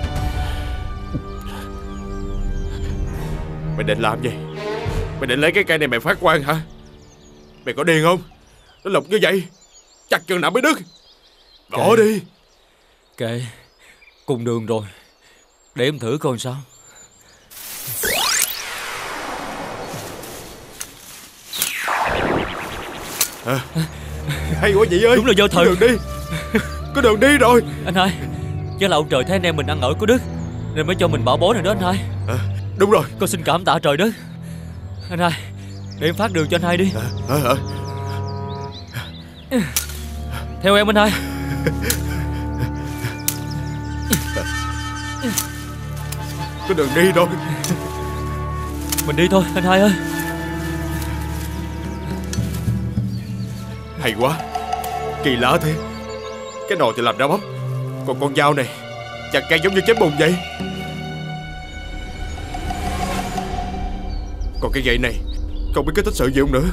[SPEAKER 15] Mày định làm gì? Mày định lấy cái cây này mày phát quan hả? Mày có điên không? Nó lục như vậy chặt chân nào mới đứt. Bỏ đi.
[SPEAKER 11] Kệ, cùng đường rồi. Để em thử coi sao.
[SPEAKER 15] À, hay quá chị ơi.
[SPEAKER 11] Đúng là do thời.
[SPEAKER 15] Có đường đi. Có đường đi rồi.
[SPEAKER 11] Anh hai, chắc là ông trời thấy anh em mình ăn ở có đức nên mới cho mình bảo bối này đó anh hai.
[SPEAKER 15] À, đúng rồi.
[SPEAKER 11] Con xin cảm tạ trời đất. Anh hai, để em phát đường cho anh hai đi.
[SPEAKER 15] À, à, à.
[SPEAKER 11] Theo em anh hai.
[SPEAKER 15] Có đường đi rồi.
[SPEAKER 11] Mình đi thôi anh hai ơi.
[SPEAKER 15] Hay quá. Kỳ lạ thế. Cái nồi thì làm ra bắp, còn con dao này Chặt cây giống như chém bùn vậy. Còn cái gậy này không biết có tích sự gì không nữa.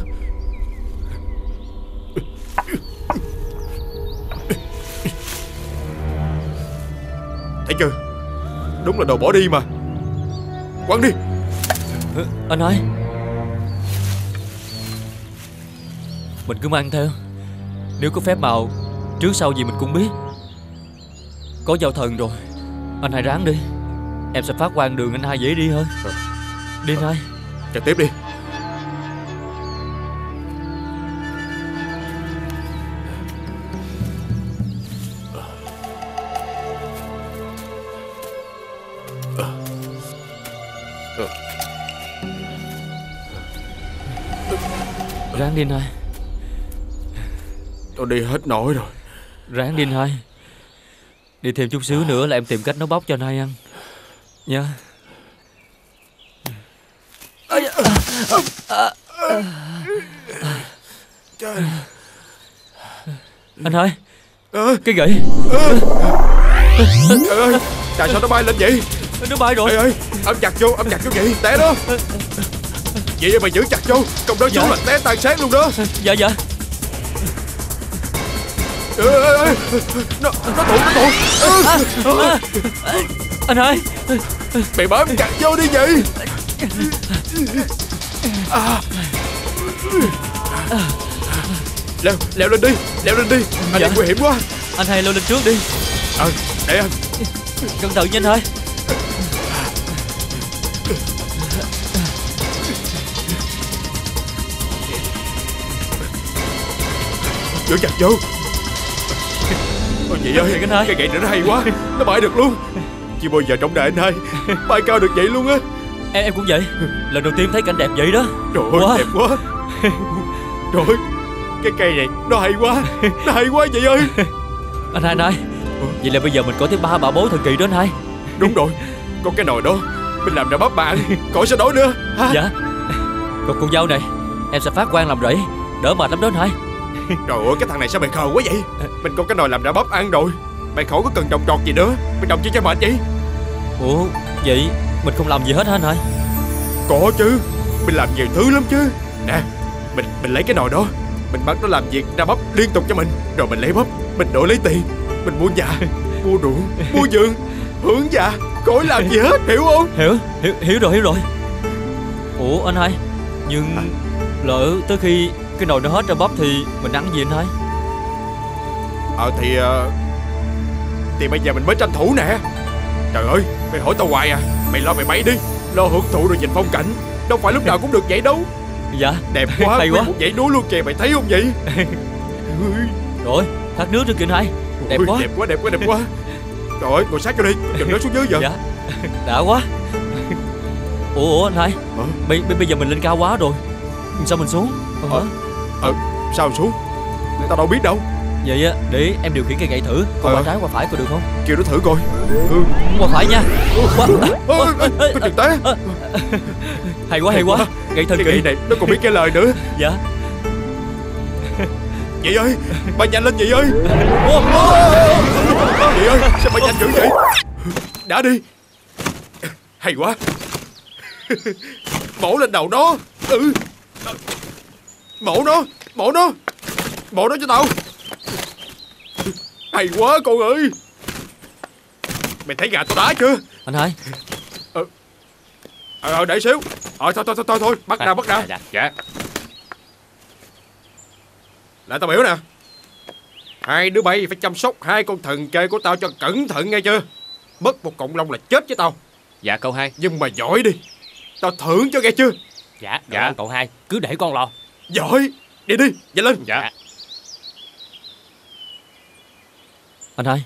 [SPEAKER 15] Thấy chưa, đúng là đồ bỏ đi mà. Quăng đi.
[SPEAKER 11] Anh ơi, mình cứ mang theo. Nếu có phép màu trước sau gì mình cũng biết. Có giao thần rồi. Anh hai ráng đi, em sẽ phát quang đường anh hai dễ đi hơn. Đi anh hai.
[SPEAKER 15] Chặt tiếp đi.
[SPEAKER 11] Ráng đi anh hai.
[SPEAKER 15] Tôi đi hết nổi rồi.
[SPEAKER 11] Ráng đi anh hai. Đi thêm chút xíu nữa là em tìm cách nấu bóc cho anh hai ăn nha. Anh hai, cái gậy.
[SPEAKER 15] Trời ơi, tại sao nó bay lên vậy?
[SPEAKER 11] Nó bay rồi.
[SPEAKER 15] Ê ơi, ôm chặt vô, ôm chặt vô vậy, té đó. Vậy mà giữ chặt vô, không đó xuống là té tan xác luôn đó.
[SPEAKER 11] Dạ dạ.
[SPEAKER 15] Ê, ê, ê. Nó, nó tụ, nó tụ.
[SPEAKER 11] À, à, anh hai,
[SPEAKER 15] mày bám chặt vô đi vậy. À. Leo, leo lên đi, leo lên đi. Anh
[SPEAKER 11] dạ.
[SPEAKER 15] Nguy hiểm quá.
[SPEAKER 11] Anh hai leo lên trước đi.
[SPEAKER 15] Ờ, để anh.
[SPEAKER 11] Cẩn thận nha anh hai.
[SPEAKER 15] Giữ chặt vô. Ôi chị ơi, cái gậy này nó hay quá. Nó bay được luôn. Chưa bao giờ trong đời anh hai bay cao được vậy luôn á.
[SPEAKER 11] Em em cũng vậy. Lần đầu tiên thấy cảnh đẹp vậy đó.
[SPEAKER 15] Trời ơi, wow. Đẹp quá. Trời ơi, cái cây này nó hay quá. Nó hay quá chị ơi.
[SPEAKER 11] Anh hai, anh hai, vậy là bây giờ mình có tới ba bà bối thần kỳ đó anh hai.
[SPEAKER 15] Đúng rồi, có cái nồi đó mình làm ra bắp bạn, khỏi sao đói nữa ha?
[SPEAKER 11] Dạ. Còn con dao này em sẽ phát quang làm rẫy, đỡ mệt lắm đó anh hai.
[SPEAKER 15] Trời ơi, cái thằng này sao mày khờ quá vậy? Mình có cái nồi làm ra bắp ăn rồi, mày khỏi có cần trồng trọt gì nữa. Mày trồng chi cho mệt vậy?
[SPEAKER 11] Ủa, vậy mình không làm gì hết hả anh hai?
[SPEAKER 15] Có chứ, mình làm nhiều thứ lắm chứ. Nè, mình mình lấy cái nồi đó, mình bắt nó làm việc ra bắp liên tục cho mình. Rồi mình lấy bắp, mình đổi lấy tiền, mình mua nhà, mua ruộng, mua vườn, hưởng già, khỏi làm gì hết, hiểu không?
[SPEAKER 11] Hiểu, hiểu, hiểu rồi, hiểu rồi. Ủa anh hai, nhưng à. lỡ tới khi cái nồi nó hết ra bắp thì mình ăn gì anh hai?
[SPEAKER 15] Ờ thì uh, Thì bây giờ mình mới tranh thủ nè. Trời ơi, mày hỏi tao hoài à. Mày lo mày bay đi, lo hưởng thụ rồi nhìn phong cảnh. Đâu phải lúc nào cũng được vậy đâu.
[SPEAKER 11] Dạ.
[SPEAKER 15] Đẹp quá,
[SPEAKER 11] hay quá.
[SPEAKER 15] Một dãy núi luôn kìa, mày thấy không vậy?
[SPEAKER 11] Rồi, thác nước trước kìa anh hai. Đẹp
[SPEAKER 15] Ui,
[SPEAKER 11] quá.
[SPEAKER 15] Đẹp quá, đẹp quá, đẹp quá. Trời ơi, ngồi sát cho đi, đừng rớt xuống dưới giờ.
[SPEAKER 11] Dạ, đã quá. Ủa, ủa anh hai,
[SPEAKER 15] ờ?
[SPEAKER 11] bây, bây giờ mình lên cao quá rồi, sao mình xuống?
[SPEAKER 15] Ờ, ờ sao xuống? Tao đâu biết đâu.
[SPEAKER 11] Vậy á, để em điều khiển cây gậy thử. Còn ờ. qua trái qua phải coi được không?
[SPEAKER 15] Kêu nó thử coi.
[SPEAKER 11] Ừ. Qua phải nha. Qua...
[SPEAKER 15] Có chừng té.
[SPEAKER 11] Hay quá, hay quá. Gậy thần
[SPEAKER 15] kỳ.
[SPEAKER 11] Cái
[SPEAKER 15] gậy này nó còn biết cái lời nữa.
[SPEAKER 11] Dạ.
[SPEAKER 15] Chị ơi, bay nhanh lên chị ơi. Chị ơi, sao bay nhanh dữ vậy? Đã đi. Hay quá. Mổ lên đầu nó. Ừ. Mổ nó, mổ nó. Mổ nó cho tao. Hay quá con ơi. Mày thấy gà tao đá chưa?
[SPEAKER 11] Anh hai.
[SPEAKER 15] Ờ, ờ để xíu. Ờ thôi thôi thôi thôi, thôi. Bắt ra bắt ra.
[SPEAKER 16] Dạ, dạ.
[SPEAKER 15] Lại tao biểu nè. Hai đứa bay phải chăm sóc hai con thần kê của tao cho cẩn thận nghe chưa? Mất một cọng lông là chết với tao.
[SPEAKER 16] Dạ cậu hai.
[SPEAKER 15] Nhưng mà giỏi đi, tao thưởng cho nghe chưa?
[SPEAKER 16] Dạ, dạ cậu hai, cứ để con lo.
[SPEAKER 15] Giỏi, đi đi, nhanh lên.
[SPEAKER 16] Dạ.
[SPEAKER 11] Anh hai.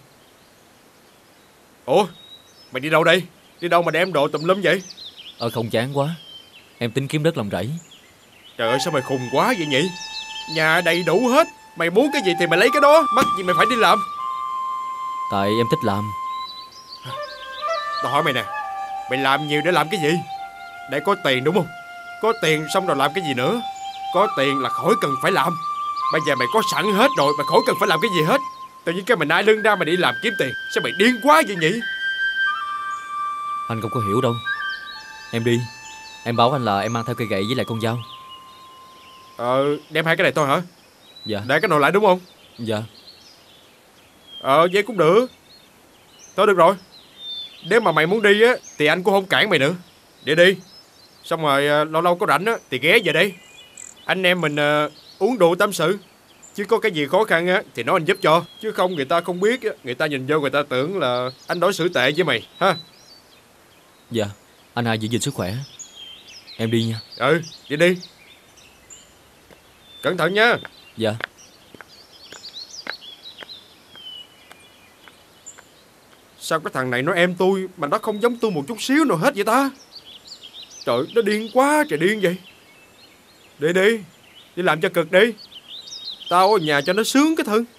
[SPEAKER 15] Ủa, mày đi đâu đây? Đi đâu mà đem đồ tùm lum vậy?
[SPEAKER 11] Ờ không, chán quá, em tính kiếm đất làm rẫy.
[SPEAKER 15] Trời ơi, sao mày khùng quá vậy nhỉ? Nhà đầy đủ hết, mày muốn cái gì thì mày lấy cái đó. Mắc gì mày phải đi làm?
[SPEAKER 11] Tại em thích làm.
[SPEAKER 15] Tao hỏi mày nè, mày làm nhiều để làm cái gì? Để có tiền đúng không? Có tiền xong rồi làm cái gì nữa? Có tiền là khỏi cần phải làm. Bây giờ mày có sẵn hết rồi, mày khỏi cần phải làm cái gì hết. Tự nhiên cái mày nai lưng ra mày đi làm kiếm tiền. Sao mày điên quá vậy nhỉ?
[SPEAKER 11] Anh không có hiểu đâu. Em đi. Em báo anh là em mang theo cây gậy với lại con dao.
[SPEAKER 15] Ờ, đem hai cái này thôi hả?
[SPEAKER 11] Dạ.
[SPEAKER 15] Để cái nồi lại đúng không?
[SPEAKER 11] Dạ.
[SPEAKER 15] Ờ, vậy cũng được. Thôi được rồi. Nếu mà mày muốn đi á thì anh cũng không cản mày nữa. Đi đi. Xong rồi lâu lâu có rảnh á thì ghé về đây. Anh em mình uh, uống rượu tâm sự. Chứ có cái gì khó khăn á thì nói anh giúp cho. Chứ không người ta không biết á, người ta nhìn vô người ta tưởng là anh đối xử tệ với mày ha.
[SPEAKER 11] Dạ. Anh hai giữ gìn sức khỏe. Em đi nha.
[SPEAKER 15] Ừ, đi đi. Cẩn thận nha.
[SPEAKER 11] Dạ.
[SPEAKER 15] Sao cái thằng này nó em tôi mà nó không giống tôi một chút xíu nào hết vậy ta? Trời, nó điên quá trời điên vậy. Đi đi, đi làm cho cực đi. Tao ở nhà cho nó sướng cái thân.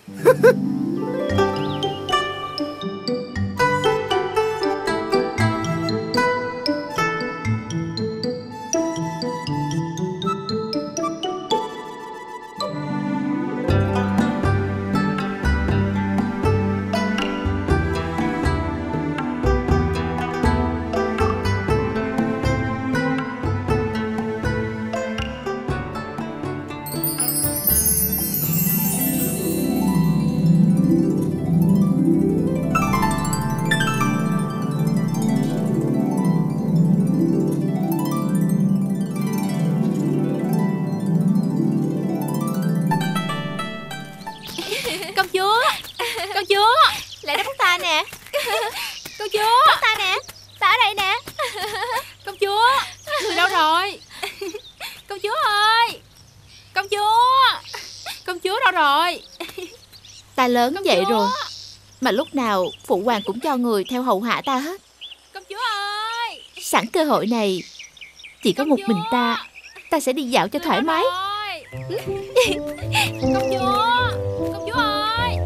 [SPEAKER 3] Công chúa, công chúa, lại đó bắt ta nè. Công chúa, bắt ta nè, ta ở đây nè. Công chúa, người đâu rồi? Công chúa ơi, công chúa, công chúa đâu rồi?
[SPEAKER 18] Ta lớn
[SPEAKER 3] Công
[SPEAKER 18] vậy
[SPEAKER 3] chúa.
[SPEAKER 18] rồi mà lúc nào phụ hoàng cũng cho người theo hầu hạ ta hết.
[SPEAKER 3] Công chúa ơi,
[SPEAKER 18] Sẵn cơ hội này, chỉ có một mình ta, ta sẽ đi dạo cho thoải mái.
[SPEAKER 3] công chúa, công chúa ơi.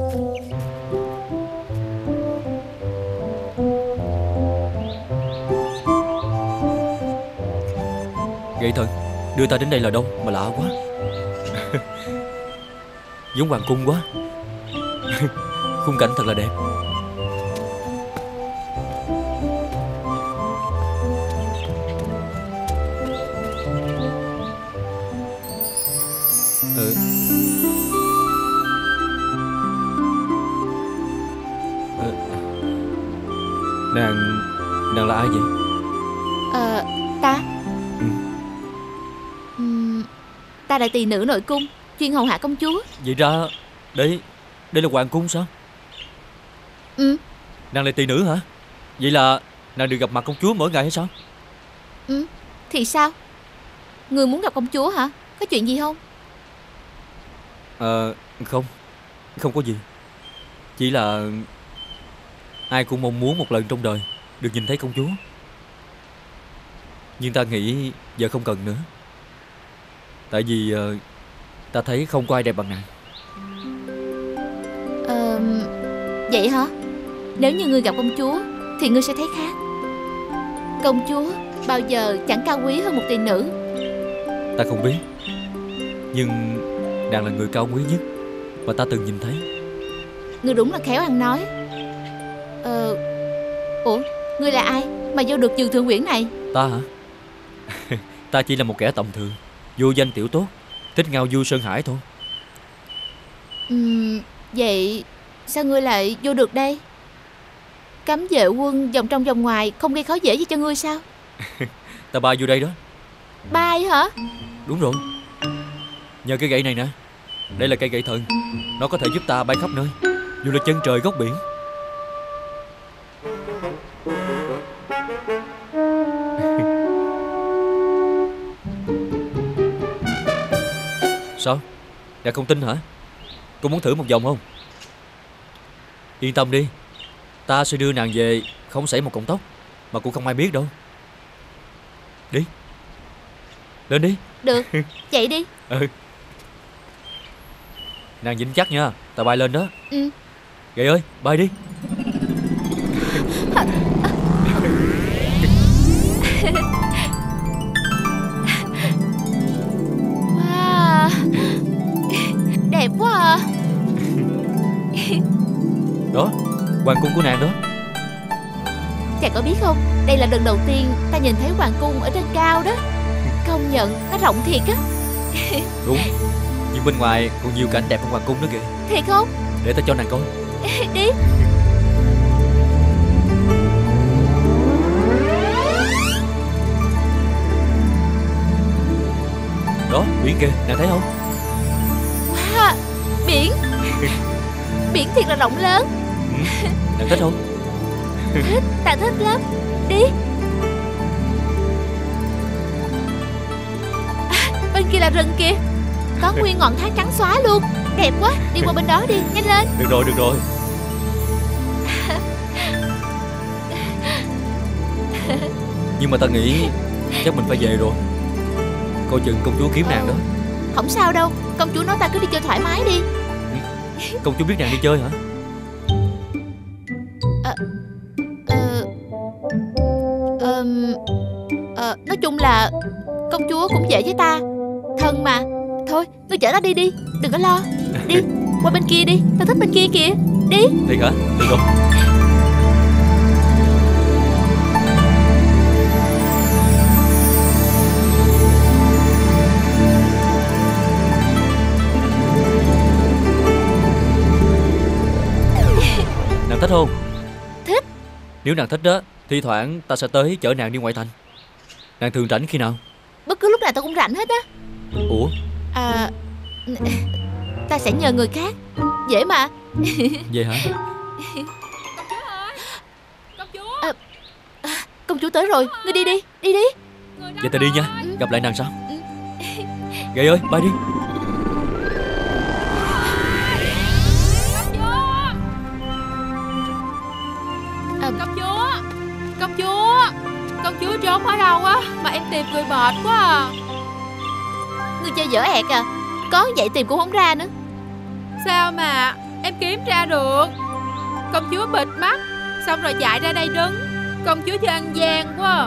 [SPEAKER 11] Gậy thần đưa ta đến đây là đâu mà lạ quá. Giống hoàng cung quá. Khung cảnh thật là đẹp. Ừ. Ừ. Nàng Nàng là ai vậy?
[SPEAKER 18] Ờ, ta
[SPEAKER 11] Ừ.
[SPEAKER 18] Ừm, ta là tỳ nữ nội cung, chuyên hầu hạ công chúa.
[SPEAKER 11] Vậy ra đây Đây là hoàng cung sao?
[SPEAKER 18] Ừ.
[SPEAKER 11] Nàng là tỳ nữ hả? Vậy là nàng được gặp mặt công chúa mỗi ngày hay sao?
[SPEAKER 18] Ừ, thì sao? Người muốn gặp công chúa hả? Có chuyện gì không?
[SPEAKER 11] Ờ, không. Không có gì. Chỉ là ai cũng mong muốn một lần trong đời được nhìn thấy công chúa. Nhưng ta nghĩ giờ không cần nữa. Tại vì uh, ta thấy không có ai đẹp bằng nàng.
[SPEAKER 18] Ờ, vậy hả? Nếu như ngươi gặp công chúa thì ngươi sẽ thấy khác. Công chúa bao giờ chẳng cao quý hơn một tỳ nữ.
[SPEAKER 11] Ta không biết, nhưng nàng là người cao quý nhất mà ta từng nhìn thấy.
[SPEAKER 18] Ngươi đúng là khéo ăn nói. Ờ, ủa, ngươi là ai mà vô được giường thượng uyển này?
[SPEAKER 11] Ta hả? Ta chỉ là một kẻ tầm thường, vô danh tiểu tốt, thích ngao du sơn hải thôi.
[SPEAKER 18] Uhm, vậy sao ngươi lại vô được đây? Cấm vệ quân vòng trong vòng ngoài không gây khó dễ gì cho ngươi sao?
[SPEAKER 11] Ta bay vô đây đó.
[SPEAKER 18] Bay hả?
[SPEAKER 11] Đúng rồi. Nhờ cái gậy này nè. Đây là cây gậy thần. Nó có thể giúp ta bay khắp nơi, dù là chân trời góc biển. Sao? Nàng không tin hả? Cô muốn thử một vòng không? Yên tâm đi, ta sẽ đưa nàng về không xảy một cọng tóc, mà cũng không ai biết đâu. Đi, lên đi.
[SPEAKER 18] Được, chạy đi.
[SPEAKER 11] Ừ. Nàng vững chắc nha, ta bay lên đó.
[SPEAKER 18] Ừ.
[SPEAKER 11] Gậy ơi, bay đi.
[SPEAKER 18] Wow, đẹp quá à.
[SPEAKER 11] Đó, hoàng cung của nàng đó.
[SPEAKER 18] Chàng có biết không, đây là lần đầu tiên ta nhìn thấy hoàng cung ở trên cao đó. Công nhận nó rộng thiệt á.
[SPEAKER 11] Đúng, nhưng bên ngoài còn nhiều cảnh đẹp hơn hoàng cung nữa kìa.
[SPEAKER 18] Thiệt không?
[SPEAKER 11] Để ta cho nàng coi.
[SPEAKER 18] Đi.
[SPEAKER 11] Đó, biển kìa, nàng thấy không?
[SPEAKER 18] Wow, biển. Biển thiệt là rộng lớn.
[SPEAKER 11] Ừ, nàng thích không?
[SPEAKER 18] Thích, ta thích lắm. Đi. À, bên kia là rừng kìa. Có nguyên ngọn thác trắng xóa luôn. Đẹp quá, đi qua bên đó đi, nhanh lên.
[SPEAKER 11] Được rồi, được rồi. Nhưng mà ta nghĩ chắc mình phải về rồi. Coi chừng công chúa kiếm nàng đó.
[SPEAKER 18] Không sao đâu, công chúa nói ta cứ đi chơi thoải mái đi.
[SPEAKER 11] Công chúa biết nàng đi chơi hả?
[SPEAKER 18] Ờ Ờ Ờ Ờ Nói chung là công chúa cũng dễ với ta, thân mà. Thôi, ngươi chở ta đi đi, đừng có lo. Đi, qua bên kia đi, ta thích bên kia kìa. Đi.
[SPEAKER 11] Thiệt hả? Được rồi. Nàng thích không?
[SPEAKER 18] Thích.
[SPEAKER 11] Nếu nàng thích đó, thi thoảng ta sẽ tới chở nàng đi ngoại thành. Nàng thường rảnh khi nào?
[SPEAKER 18] Bất cứ lúc nào ta cũng rảnh hết á.
[SPEAKER 11] Ủa?
[SPEAKER 18] À, ta sẽ nhờ người khác, dễ mà.
[SPEAKER 11] Vậy hả?
[SPEAKER 18] Công chúa ơi, công chúa. À, à, công chúa tới rồi, ngươi đi đi, đi đi.
[SPEAKER 11] Vậy ta đi nha, gặp lại nàng sau. Gậy ơi, bay đi.
[SPEAKER 3] Công chúa, công chúa, công chúa trốn ở đâu á mà em tìm người mệt quá à.
[SPEAKER 18] Ngươi chơi dở ẹt à, có vậy tìm cũng không ra nữa.
[SPEAKER 3] Sao mà em kiếm ra được? Công chúa bịt mắt, xong rồi chạy ra đây đứng. Công chúa chơi ăn gian quá.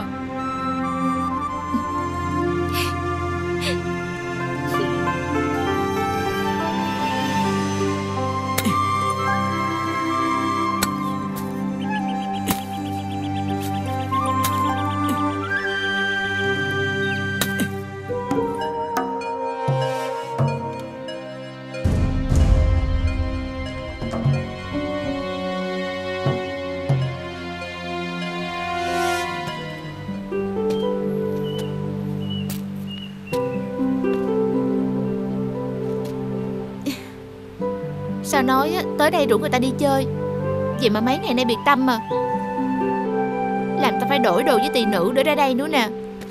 [SPEAKER 18] Sao nói á, tới đây rủ người ta đi chơi, vậy mà mấy ngày nay biệt tâm mà. Làm ta phải đổi đồ với tỳ nữ để ra đây nữa nè.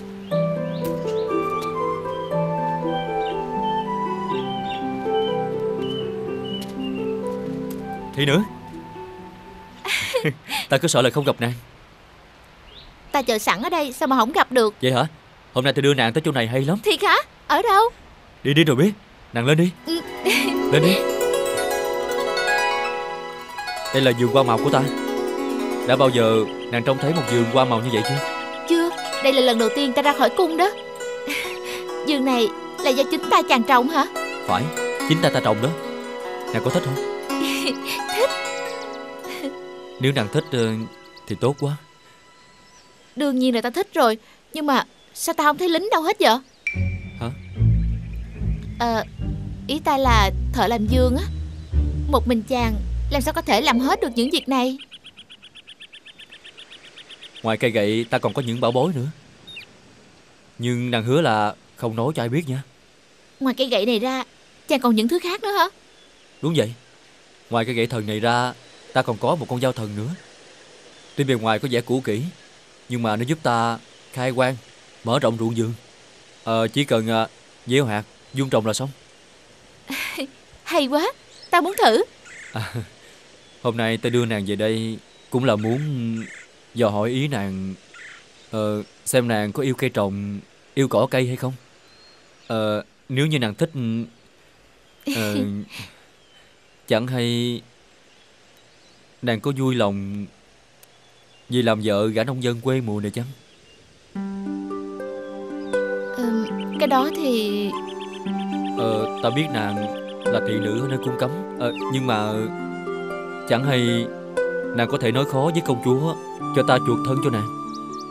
[SPEAKER 11] Thị nữ. Ta cứ sợ là không gặp nàng.
[SPEAKER 18] Ta chờ sẵn ở đây, sao mà không gặp được?
[SPEAKER 11] Vậy hả? Hôm nay tôi đưa nàng tới chỗ này hay lắm.
[SPEAKER 18] Thiệt hả? Ở đâu?
[SPEAKER 11] Đi đi rồi biết. Nàng lên đi.
[SPEAKER 18] Ừ.
[SPEAKER 11] Lên đi. Đây là vườn hoa màu của ta. Đã bao giờ nàng trông thấy một vườn hoa màu như vậy chưa?
[SPEAKER 18] Chưa, đây là lần đầu tiên ta ra khỏi cung đó. Vườn này là do chính ta chàng trồng hả?
[SPEAKER 11] Phải, chính ta ta trồng đó. Nàng có thích không?
[SPEAKER 18] Thích.
[SPEAKER 11] Nếu nàng thích thì tốt quá.
[SPEAKER 18] Đương nhiên là ta thích rồi. Nhưng mà sao ta không thấy lính đâu hết vậy?
[SPEAKER 11] Hả?
[SPEAKER 18] Ờ, ý ta là thợ làm vườn á. Một mình chàng làm sao có thể làm hết được những việc này?
[SPEAKER 11] Ngoài cây gậy ta còn có những bảo bối nữa. Nhưng nàng hứa là không nói cho ai biết nha.
[SPEAKER 18] Ngoài cây gậy này ra, chàng còn những thứ khác nữa hả?
[SPEAKER 11] Đúng vậy. Ngoài cây gậy thần này ra, ta còn có một con dao thần nữa. Tuy bề ngoài có vẻ cũ kỹ, nhưng mà nó giúp ta khai quang, mở rộng ruộng vườn. Ờ, chỉ cần uh, gieo hạt, vuông trồng là xong.
[SPEAKER 18] Hay quá, ta muốn thử.
[SPEAKER 11] À, hôm nay ta đưa nàng về đây cũng là muốn dò hỏi ý nàng, ờ, xem nàng có yêu cây trồng, yêu cỏ cây hay không. Ờ, nếu như nàng thích, ờ, chẳng hay nàng có vui lòng vì làm vợ gả nông dân quê mùa này chăng?
[SPEAKER 18] Ừ, cái đó thì...
[SPEAKER 11] Ờ, ta biết nàng là thị nữ ở nơi cung cấm, ờ, nhưng mà chẳng hay nàng có thể nói khó với công chúa cho ta chuộc thân cho nàng.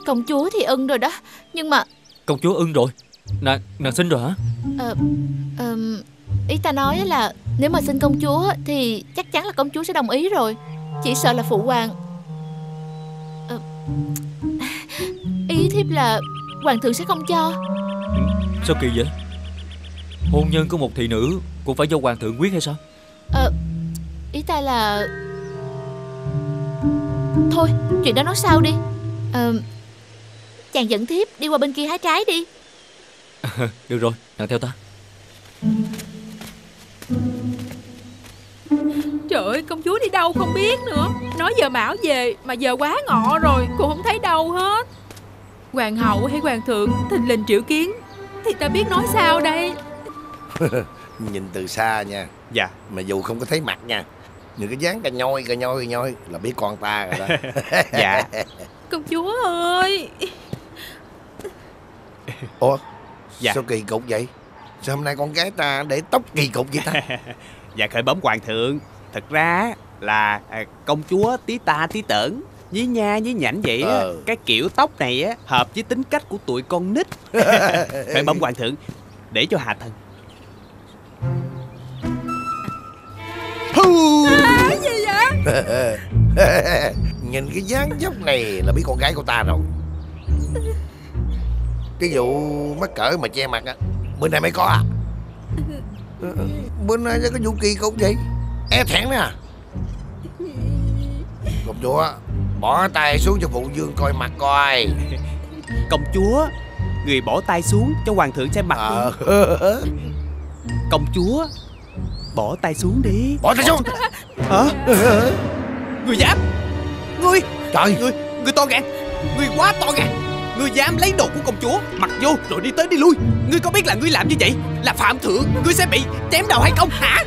[SPEAKER 18] Công chúa thì ưng rồi đó. Nhưng mà
[SPEAKER 11] Công chúa ưng rồi? Nàng, nàng xin rồi hả?
[SPEAKER 18] ờ, ờ, Ý ta nói là nếu mà xin công chúa thì chắc chắn là công chúa sẽ đồng ý rồi. Chỉ sợ là phụ hoàng ờ, ý thiếp là hoàng thượng sẽ không cho.
[SPEAKER 11] Sao kỳ vậy? Hôn nhân của một thị nữ cũng phải do hoàng thượng quyết hay sao?
[SPEAKER 18] Ờ, ý ta là thôi, chuyện đó nói sau đi. Ờ, chàng dẫn thiếp đi qua bên kia hái trái đi.
[SPEAKER 11] Được rồi, nàng theo ta.
[SPEAKER 14] Trời ơi, công chúa đi đâu không biết nữa. Nói giờ mão về mà giờ quá ngọ rồi, cô không thấy đâu hết. Hoàng hậu hay hoàng thượng thình lình triệu kiến thì ta biết nói sao đây.
[SPEAKER 19] Nhìn từ xa nha.
[SPEAKER 16] Dạ.
[SPEAKER 19] Mà dù không có thấy mặt nha, những cái dáng cà nhoi cà nhoi cà nhoi là biết con ta rồi đó.
[SPEAKER 16] Dạ.
[SPEAKER 14] Công chúa ơi.
[SPEAKER 19] Ủa,
[SPEAKER 16] dạ.
[SPEAKER 19] Sao kỳ cục vậy? Sao hôm nay con gái ta để tóc kỳ cục vậy ta?
[SPEAKER 16] Dạ khởi bẩm hoàng thượng, thật ra là à, công chúa tí ta tí tởn, nhí nha nhí nhảnh vậy á.
[SPEAKER 19] Ờ.
[SPEAKER 16] Cái kiểu tóc này á hợp với tính cách của tụi con nít. Khởi bẩm hoàng thượng, để cho hạ thần.
[SPEAKER 14] À, gì vậy?
[SPEAKER 19] Nhìn cái dáng dốc này là biết con gái của ta rồi. Cái vụ mắc cỡ mà che mặt á, bên này mới có à? Bên này có vụ kỳ cục vậy? E thẹn nè à? Công chúa, bỏ tay xuống cho phụ vương coi mặt coi.
[SPEAKER 16] Công chúa, người bỏ tay xuống cho hoàng thượng xem mặt
[SPEAKER 19] ờ.
[SPEAKER 16] đi. Công chúa, bỏ tay xuống đi.
[SPEAKER 19] Bỏ tay xuống.
[SPEAKER 16] Hả? Người dám? Ngươi
[SPEAKER 19] Trời,
[SPEAKER 16] Ngươi, ngươi to gan. Ngươi quá to gan. Ngươi dám lấy đồ của công chúa mặc vô rồi đi tới đi lui. Ngươi có biết là ngươi làm như vậy là phạm thượng, ngươi sẽ bị chém đầu hay không hả?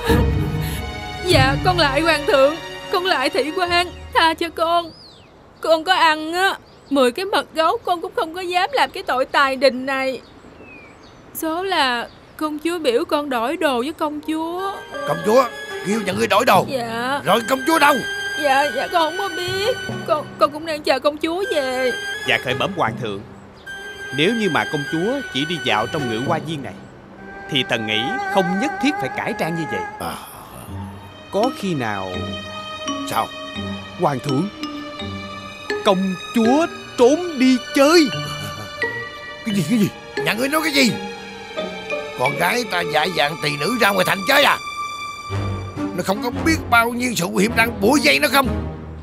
[SPEAKER 14] Dạ con lại hoàng thượng, con lại thị quan, tha cho con. Con có ăn á mười cái mật gấu con cũng không có dám làm cái tội tài đình này. Số là công chúa biểu con đổi đồ với công chúa.
[SPEAKER 19] Công chúa kêu nhà ngươi đổi đồ.
[SPEAKER 14] Dạ.
[SPEAKER 19] Rồi công chúa đâu?
[SPEAKER 14] Dạ dạ con không có biết. Con con cũng đang chờ công chúa về.
[SPEAKER 16] Dạ khởi bẩm hoàng thượng, nếu như mà công chúa chỉ đi dạo trong ngự hoa viên này thì thần nghĩ không nhất thiết phải cải trang như vậy.
[SPEAKER 19] À.
[SPEAKER 16] Có khi nào
[SPEAKER 19] sao
[SPEAKER 16] hoàng thượng công chúa trốn đi chơi?
[SPEAKER 19] Cái gì cái gì? Nhà ngươi nói cái gì? Con gái ta dạy dàng tỳ nữ ra ngoài thành chơi à? Nó không có biết bao nhiêu sự hiểm đang bủa dây nó không?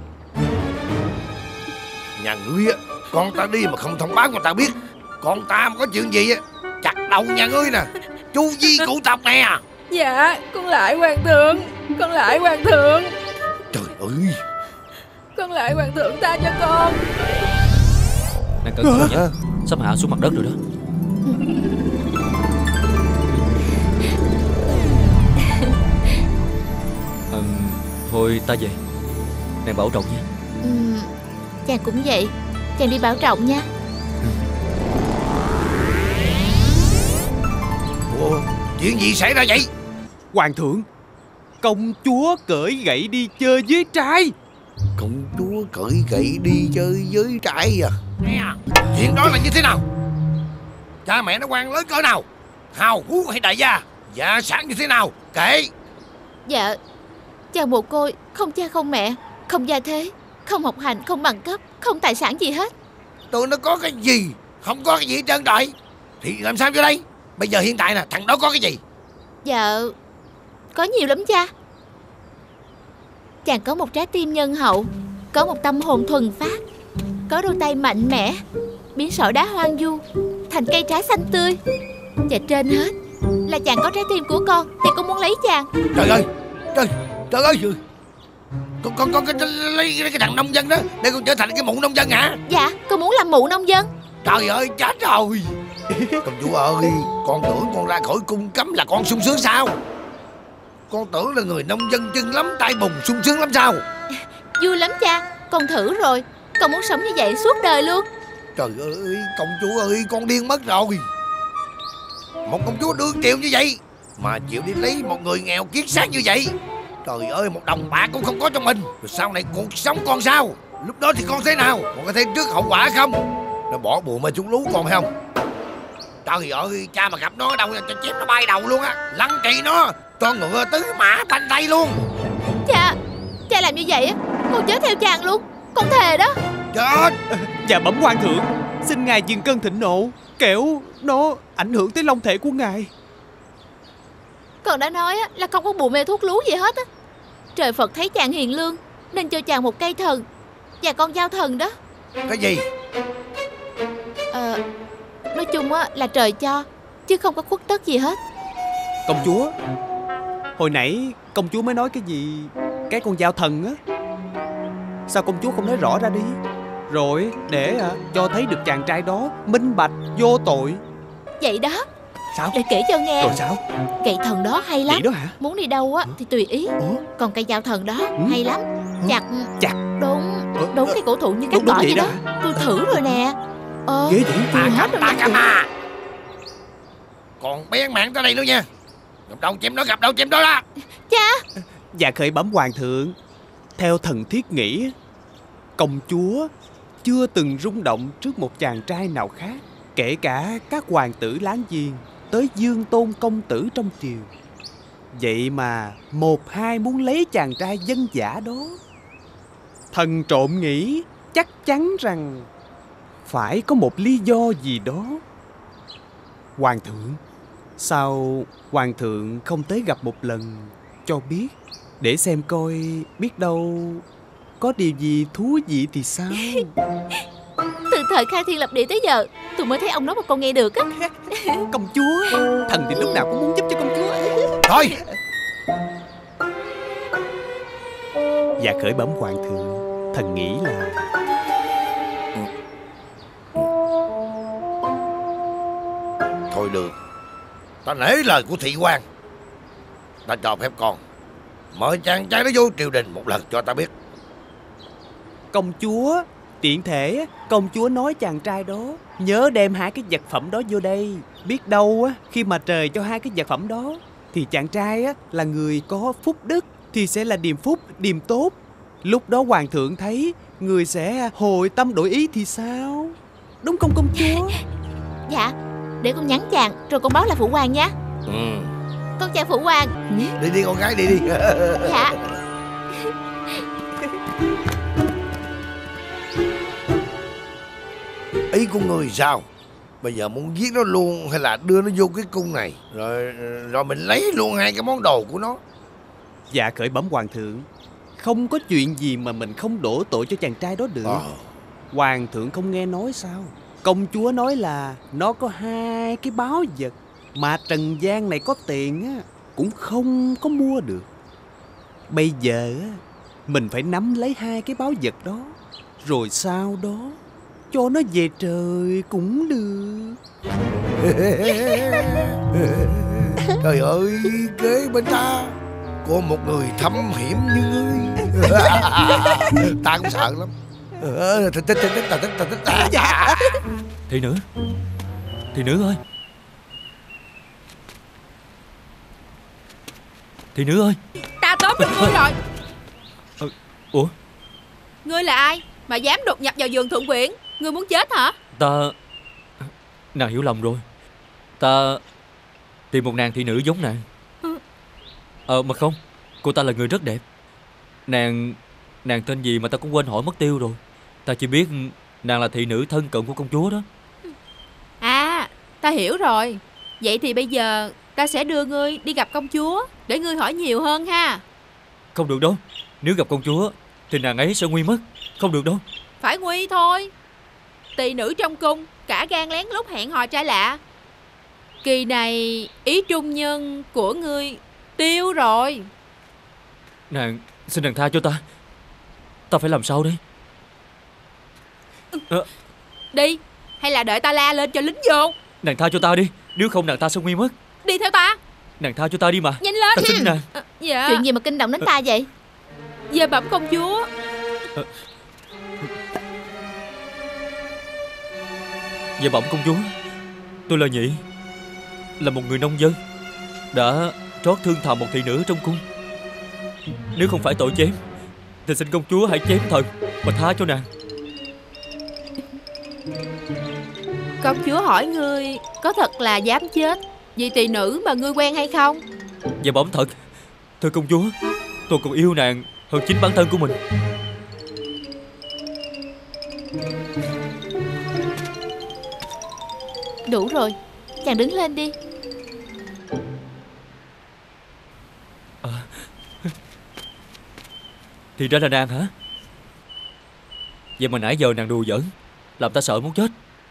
[SPEAKER 19] Nhà ngươi á, con ta đi mà không thông báo cho ta biết. Con ta mà có chuyện gì á, chặt đầu nhà ngươi nè. Chu di cụ tộc nè.
[SPEAKER 14] Dạ con lại hoàng thượng. Con lại hoàng thượng.
[SPEAKER 19] Trời ơi.
[SPEAKER 14] Con lại hoàng thượng tha cho con.
[SPEAKER 11] Nàng cẩn thận nhé, sắp hạ xuống mặt đất rồi đó. à, Thôi ta về. Nàng bảo trọng nha.
[SPEAKER 18] Ừ, chàng cũng vậy. Chàng đi bảo trọng nha.
[SPEAKER 19] Ủa, chuyện gì xảy ra vậy?
[SPEAKER 16] Hoàng thượng, công chúa cởi gậy đi chơi với trai.
[SPEAKER 19] Công chúa cởi gậy đi chơi với trai à? Chuyện đó là như thế nào? Cha mẹ nó quan lớn cỡ nào? Hào phú hay đại gia? Gia sản như thế nào? Kể.
[SPEAKER 18] Dạ, chàng mồ côi, không cha không mẹ, không gia thế, không học hành, không bằng cấp, không tài sản gì hết.
[SPEAKER 19] Tụi nó có cái gì? Không có cái gì hết trơn trọi. Thì làm sao vô đây? Bây giờ hiện tại nè, thằng đó có cái gì?
[SPEAKER 18] Dạ, có nhiều lắm cha. Chàng có một trái tim nhân hậu, có một tâm hồn thuần phát, có đôi tay mạnh mẽ, biến sỏi đá hoang vu thành cây trái xanh tươi. Và trên hết là chàng có trái tim của con, thì con muốn lấy chàng.
[SPEAKER 19] Trời ơi, trời, trời ơi, con con con cái lấy cái thằng nông dân đó để con trở thành cái mụ nông dân hả?
[SPEAKER 18] Dạ, con muốn làm mụ nông dân.
[SPEAKER 19] Trời ơi, chết rồi. Công chúa ơi, con tưởng con ra khỏi cung cấm là con sung sướng sao? Con tưởng là người nông dân chân lắm, tay bùn sung sướng lắm sao?
[SPEAKER 18] Vui lắm cha, con thử rồi. Con muốn sống như vậy suốt đời luôn.
[SPEAKER 19] Trời ơi, công chúa ơi, con điên mất rồi. Một công chúa đương triệu như vậy mà chịu đi lấy một người nghèo kiết xác như vậy. Trời ơi, một đồng bạc cũng không có trong mình. Rồi sau này cuộc sống con sao? Lúc đó thì con thế nào? Con có thấy trước hậu quả không? Nó bỏ bùa mê chú lú con hay không? Trời ơi, cha mà gặp nó đâu cho chém nó bay đầu luôn á. Lăng trì nó, cho ngựa tứ mã banh tay luôn.
[SPEAKER 18] Cha, cha làm như vậy á, con chết theo chàng luôn. Con thề đó.
[SPEAKER 19] Chết.
[SPEAKER 20] Dạ bẩm hoàng thượng, xin ngài dừng cơn thịnh nộ, kẻo nó ảnh hưởng tới long thể của ngài.
[SPEAKER 18] Con đã nói á, là không có bùa mê thuốc lú gì hết á. Trời Phật thấy chàng hiền lương nên cho chàng một cây thần và con dao thần đó.
[SPEAKER 19] Cái gì?
[SPEAKER 18] Ờ, nói chung á là trời cho, chứ không có khuất tất gì hết.
[SPEAKER 20] Công chúa, hồi nãy công chúa mới nói cái gì cái con dao thần á, sao công chúa không nói rõ ra đi, rồi để à, cho thấy được chàng trai đó minh bạch vô tội.
[SPEAKER 18] Vậy đó.
[SPEAKER 20] Sao?
[SPEAKER 18] Để kể cho nghe.
[SPEAKER 20] Rồi sao?
[SPEAKER 18] Cây thần đó hay lắm.
[SPEAKER 20] Vậy đó hả?
[SPEAKER 18] Muốn đi đâu á thì tùy ý. Ủa? Còn cây dao thần đó ừ. hay lắm. Chặt
[SPEAKER 20] Chặt
[SPEAKER 18] Đúng Đúng cái cổ thụ như cắt
[SPEAKER 20] đúng
[SPEAKER 18] cỏ vậy đó,
[SPEAKER 20] đó.
[SPEAKER 18] Tôi thử rồi nè. Ờ
[SPEAKER 19] Ghê vậy?
[SPEAKER 18] Ta
[SPEAKER 19] cắm ta cắm à. Còn bén mạng tới đây nữa nha. Gặp đâu chém đó, gặp đâu chém đó đó.
[SPEAKER 18] Cha.
[SPEAKER 20] Dạ khởi bẩm hoàng thượng, theo thần thiết nghĩ, công chúa chưa từng rung động trước một chàng trai nào khác, kể cả các hoàng tử láng giềng tới Dương Tôn công tử trong triều. Vậy mà một hai muốn lấy chàng trai dân dã đó. Thần trộm nghĩ chắc chắn rằng phải có một lý do gì đó. Hoàng thượng, sao hoàng thượng không tới gặp một lần cho biết, để xem coi biết đâu có điều gì thú vị thì sao.
[SPEAKER 18] Từ thời khai thiên lập địa tới giờ, tôi mới thấy ông nói mà con nghe được á.
[SPEAKER 20] Công chúa, thần thì lúc nào cũng muốn giúp cho công chúa.
[SPEAKER 19] Thôi.
[SPEAKER 20] Dạ khởi bẩm hoàng thượng, thần nghĩ là
[SPEAKER 19] thôi được, ta nể lời của thị quan, ta cho phép con mời chàng trai đó vô triều đình một lần cho ta biết.
[SPEAKER 20] Công chúa, tiện thể công chúa nói chàng trai đó nhớ đem hai cái vật phẩm đó vô đây. Biết đâu á, khi mà trời cho hai cái vật phẩm đó thì chàng trai á là người có phúc đức, thì sẽ là điềm phúc, điềm tốt. Lúc đó hoàng thượng thấy người sẽ hồi tâm đổi ý thì sao? Đúng không công chúa?
[SPEAKER 18] Dạ, để con nhắn chàng rồi con báo lại phụ hoàng nha.
[SPEAKER 19] Ừ.
[SPEAKER 18] Con chào phụ hoàng.
[SPEAKER 19] Đi đi con gái, đi đi.
[SPEAKER 18] Dạ.
[SPEAKER 19] Ý của người sao? Bây giờ muốn giết nó luôn hay là đưa nó vô cái cung này rồi rồi mình lấy luôn hai cái món đồ của nó?
[SPEAKER 20] Dạ khởi bẩm hoàng thượng, không có chuyện gì mà mình không đổ tội cho chàng trai đó được. à. Hoàng thượng không nghe nói sao? Công chúa nói là nó có hai cái báu vật mà trần gian này có tiền á cũng không có mua được. Bây giờ á, mình phải nắm lấy hai cái báu vật đó, rồi sau đó cho nó về trời cũng được.
[SPEAKER 19] Trời ơi, kế bên ta có một người thâm hiểm như ngươi. Ta cũng sợ lắm.
[SPEAKER 11] Thị nữ, thị nữ ơi, thị nữ ơi.
[SPEAKER 3] Ta tới bên ngươi rồi.
[SPEAKER 11] ờ, Ủa?
[SPEAKER 3] Ngươi là ai mà dám đột nhập vào vườn thượng quyển? Ngươi muốn chết hả?
[SPEAKER 11] Ta... Nàng hiểu lầm rồi. Ta tìm một nàng thị nữ giống nàng. Ờ mà không, cô ta là người rất đẹp. Nàng... Nàng tên gì mà ta cũng quên hỏi mất tiêu rồi. Ta chỉ biết nàng là thị nữ thân cận của công chúa đó.
[SPEAKER 3] À, ta hiểu rồi. Vậy thì bây giờ ta sẽ đưa ngươi đi gặp công chúa, để ngươi hỏi nhiều hơn ha.
[SPEAKER 11] Không được đâu. Nếu gặp công chúa thì nàng ấy sẽ nguy mất. Không được đâu.
[SPEAKER 3] Phải nguy thôi. Tỳ nữ trong cung cả gan lén lút hẹn hò trai lạ. Kỳ này ý trung nhân của ngươi tiêu rồi.
[SPEAKER 11] Nàng, xin nàng tha cho ta. Ta phải làm sao đây? À,
[SPEAKER 3] Đi, hay là đợi ta la lên cho lính vô?
[SPEAKER 11] nàng tha cho ta đi. Nếu không nàng ta sẽ nguy mất.
[SPEAKER 3] Đi theo ta.
[SPEAKER 11] Nàng tha cho ta đi mà.
[SPEAKER 3] Nhanh lên.
[SPEAKER 11] Ta xin nàng.
[SPEAKER 3] À, dạ.
[SPEAKER 18] Chuyện gì mà kinh động đến ta vậy?
[SPEAKER 3] Về bẩm công chúa.
[SPEAKER 11] À, Dạ bẩm công chúa, tôi là Nhị, là một người nông dân, đã trót thương thầm một thị nữ trong cung. Nếu không phải tội chém thì xin công chúa hãy chém thần,
[SPEAKER 9] Bà tha cho nàng.
[SPEAKER 18] Công chúa hỏi ngươi có thật là dám chết vì tỳ nữ mà ngươi quen hay không?
[SPEAKER 9] Dạ bẩm thật. Thưa công chúa, tôi còn yêu nàng hơn chính bản thân của mình.
[SPEAKER 18] Đủ rồi, chàng đứng lên đi.
[SPEAKER 9] À, thì ra là nàng hả? Vậy mà nãy giờ nàng đùa giỡn, làm ta sợ muốn chết.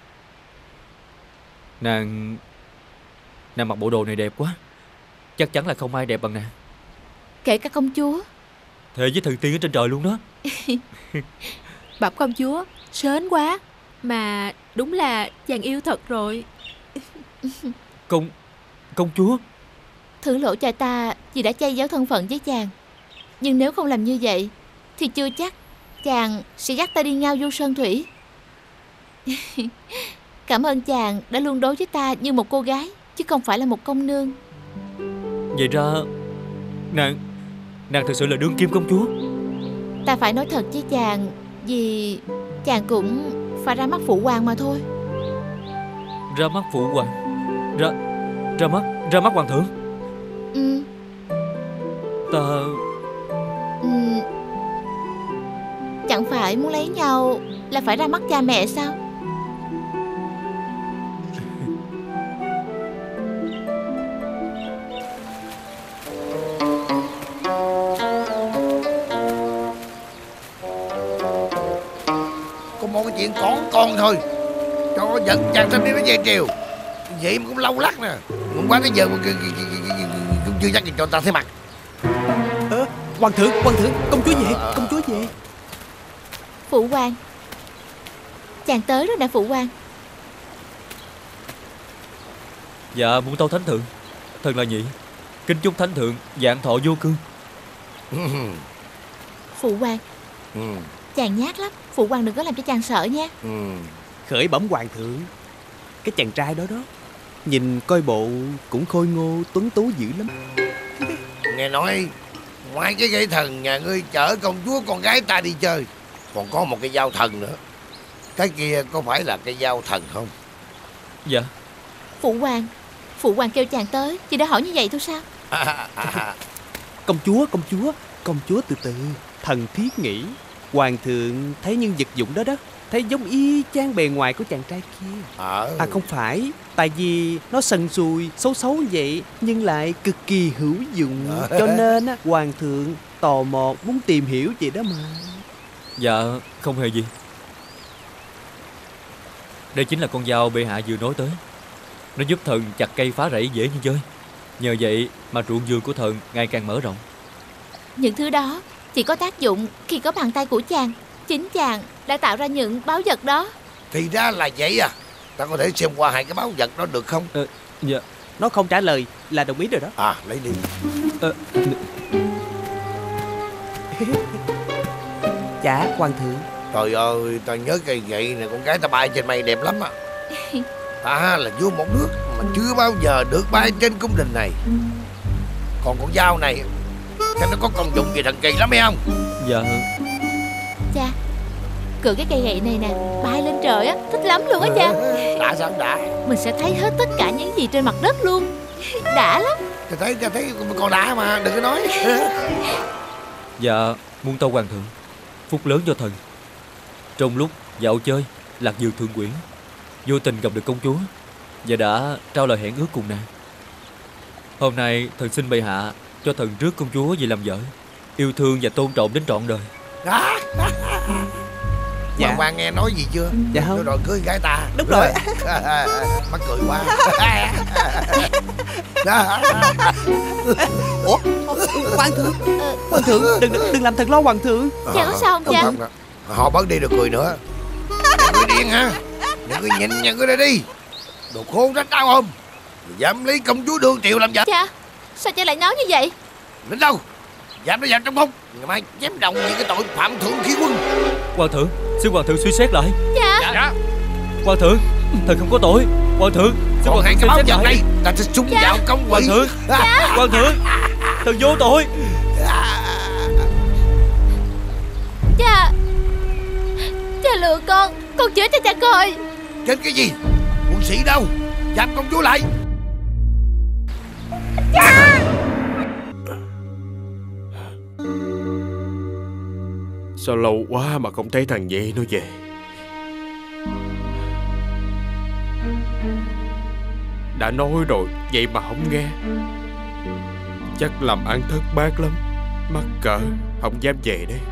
[SPEAKER 9] Nàng... Nàng mặc bộ đồ này đẹp quá. Chắc chắn là không ai đẹp bằng nàng.
[SPEAKER 18] Kể cả công chúa.
[SPEAKER 9] Thề với thần tiên ở trên trời luôn đó.
[SPEAKER 3] Bẩm công chúa, sến quá. Mà đúng là chàng yêu thật rồi.
[SPEAKER 9] Công... Công chúa.
[SPEAKER 18] Thử lỗi cho ta vì đã che giấu thân phận với chàng. Nhưng nếu không làm như vậy thì chưa chắc chàng sẽ dắt ta đi ngao du sơn thủy. Cảm ơn chàng đã luôn đối với ta như một cô gái, chứ không phải là một công nương.
[SPEAKER 9] Vậy ra Nàng Nàng thật sự là đương kim công chúa.
[SPEAKER 18] Ta phải nói thật với chàng, vì chàng cũng phải ra mắt phụ hoàng mà thôi.
[SPEAKER 9] Ra mắt phụ hoàng? Ra Ra mắt Ra mắt hoàng thượng?
[SPEAKER 18] Ừ.
[SPEAKER 9] Ta
[SPEAKER 18] ừ. Chẳng phải muốn lấy nhau là phải ra mắt cha mẹ sao?
[SPEAKER 19] Có một cái chuyện con con thôi, cho giận chàng thanh niên nó về triều. Vậy mà cũng lâu lắc nè. Hôm qua tới giờ mà cũng chưa dắt cho ta thấy mặt.
[SPEAKER 20] Ờ, hoàng thượng, hoàng thượng, công chúa về, công chúa về.
[SPEAKER 18] Phụ hoàng. Chàng tới rồi nè phụ hoàng.
[SPEAKER 9] Dạ muôn tâu thánh thượng. Thần là Nhị, kính chúc thánh thượng vạn thọ vô cương.
[SPEAKER 18] Phụ hoàng. ừ. Chàng nhát lắm, phụ hoàng đừng có làm cho chàng sợ nha.
[SPEAKER 20] ừ. Khởi bẩm hoàng thượng, cái chàng trai đó đó, nhìn coi bộ cũng khôi ngô tuấn tú dữ lắm.
[SPEAKER 19] Nghe nói ngoài cái gậy thần nhà ngươi chở công chúa con gái ta đi chơi, còn có một cái dao thần nữa. Cái kia có phải là cái dao thần không?
[SPEAKER 9] Dạ.
[SPEAKER 18] Phụ hoàng, phụ hoàng kêu chàng tới, chỉ đã hỏi như vậy thôi sao?
[SPEAKER 19] à, à, à.
[SPEAKER 20] Công chúa, công chúa, công chúa từ từ. Thần thiết nghĩ hoàng thượng thấy nhân vật dụng đó đó, thấy giống y chang bề ngoài của chàng trai kia.
[SPEAKER 19] à.
[SPEAKER 20] à không phải, tại vì nó sần sùi xấu xấu như vậy nhưng lại cực kỳ hữu dụng, à. Cho nên á, hoàng thượng tò mò muốn tìm hiểu vậy đó mà.
[SPEAKER 9] Dạ không hề gì. Đây chính là con dao bệ hạ vừa nói tới. Nó giúp thần chặt cây phá rẫy dễ như chơi. Nhờ vậy mà ruộng vườn của thần ngày càng mở rộng.
[SPEAKER 18] Những thứ đó chỉ có tác dụng khi có bàn tay của chàng. Chính chàng đã tạo ra những báu vật đó.
[SPEAKER 19] Thì ra là vậy à. Ta có thể xem qua hai cái báu vật đó được không?
[SPEAKER 20] Ờ, dạ. Nó không trả lời là đồng ý rồi đó.
[SPEAKER 19] À, lấy đi.
[SPEAKER 20] Ờ. Dạ, hoàng thượng.
[SPEAKER 19] Trời ơi, ta nhớ cây gậy này, con gái ta bay trên mây đẹp lắm à. Ta là vua một nước mà chưa bao giờ được bay trên cung đình này. Còn con dao này chắc nó có công dụng gì thần kỳ lắm hay không?
[SPEAKER 9] Dạ.
[SPEAKER 18] Cha, cựa cái cây gậy này nè, bay lên trời á, thích lắm luôn á cha.
[SPEAKER 19] Đã sao đã.
[SPEAKER 18] Mình sẽ thấy hết tất cả những gì trên mặt đất luôn. Đã lắm.
[SPEAKER 19] Ta thấy, ta thấy còn đã mà, đừng có nói.
[SPEAKER 9] Dạ, muôn tâu hoàng thượng, phúc lớn cho thần. Trong lúc dạo chơi lạc dương thượng quyển, vô tình gặp được công chúa và đã trao lời hẹn ước cùng nàng. Hôm nay thần xin bệ hạ cho thần rước công chúa về làm vợ, yêu thương và tôn trọng đến trọn đời.
[SPEAKER 19] Đó.
[SPEAKER 20] Dạ.
[SPEAKER 19] Mà Hoàng nghe nói gì chưa?
[SPEAKER 20] Dạ không.
[SPEAKER 19] Rồi, rồi cưới gái ta.
[SPEAKER 20] Đúng rồi.
[SPEAKER 19] Mắc cười quá.
[SPEAKER 20] Ủa, hoàng thượng, hoàng thượng đừng đừng làm thần lo hoàng thượng.
[SPEAKER 18] Chàng có sao không chàng?
[SPEAKER 19] Họ bớt đi được cười nữa. Nhà ngươi điên hả? Nhà ngươi nhịn, nhà ngươi ra đi. Đồ khốn rách đau không? Dám lấy công chúa đương triệu làm vợ.
[SPEAKER 18] Cha, sao cha lại nói như vậy?
[SPEAKER 19] Đến đâu? Dám nó vào trong không? Ngày mai chém đồng vì cái tội phạm thượng khí quân.
[SPEAKER 9] Hoàng thượng, xin hoàng thượng suy xét lại.
[SPEAKER 18] Cha.
[SPEAKER 19] Dạ.
[SPEAKER 9] Hoàng thượng, thần không có tội. Hoàng thượng, xin
[SPEAKER 19] còn
[SPEAKER 9] hoàng
[SPEAKER 19] hai
[SPEAKER 9] thượng
[SPEAKER 19] cái
[SPEAKER 9] xem
[SPEAKER 19] báo
[SPEAKER 9] xét
[SPEAKER 19] vật
[SPEAKER 9] lại.
[SPEAKER 19] đây, ta sẽ xung vào công quỷ.
[SPEAKER 9] Hoàng thượng, hoàng thượng, thần vô tội.
[SPEAKER 18] Cha. cha lừa con. Con chết cho cha coi.
[SPEAKER 19] Chết cái gì? Quân sĩ đâu? Giam công chúa lại.
[SPEAKER 18] Cha!
[SPEAKER 15] Sao lâu quá mà không thấy thằng Nhị nó về? Đã nói rồi, vậy mà không nghe. Chắc làm ăn thất bát lắm, mắc cỡ, không dám về đây.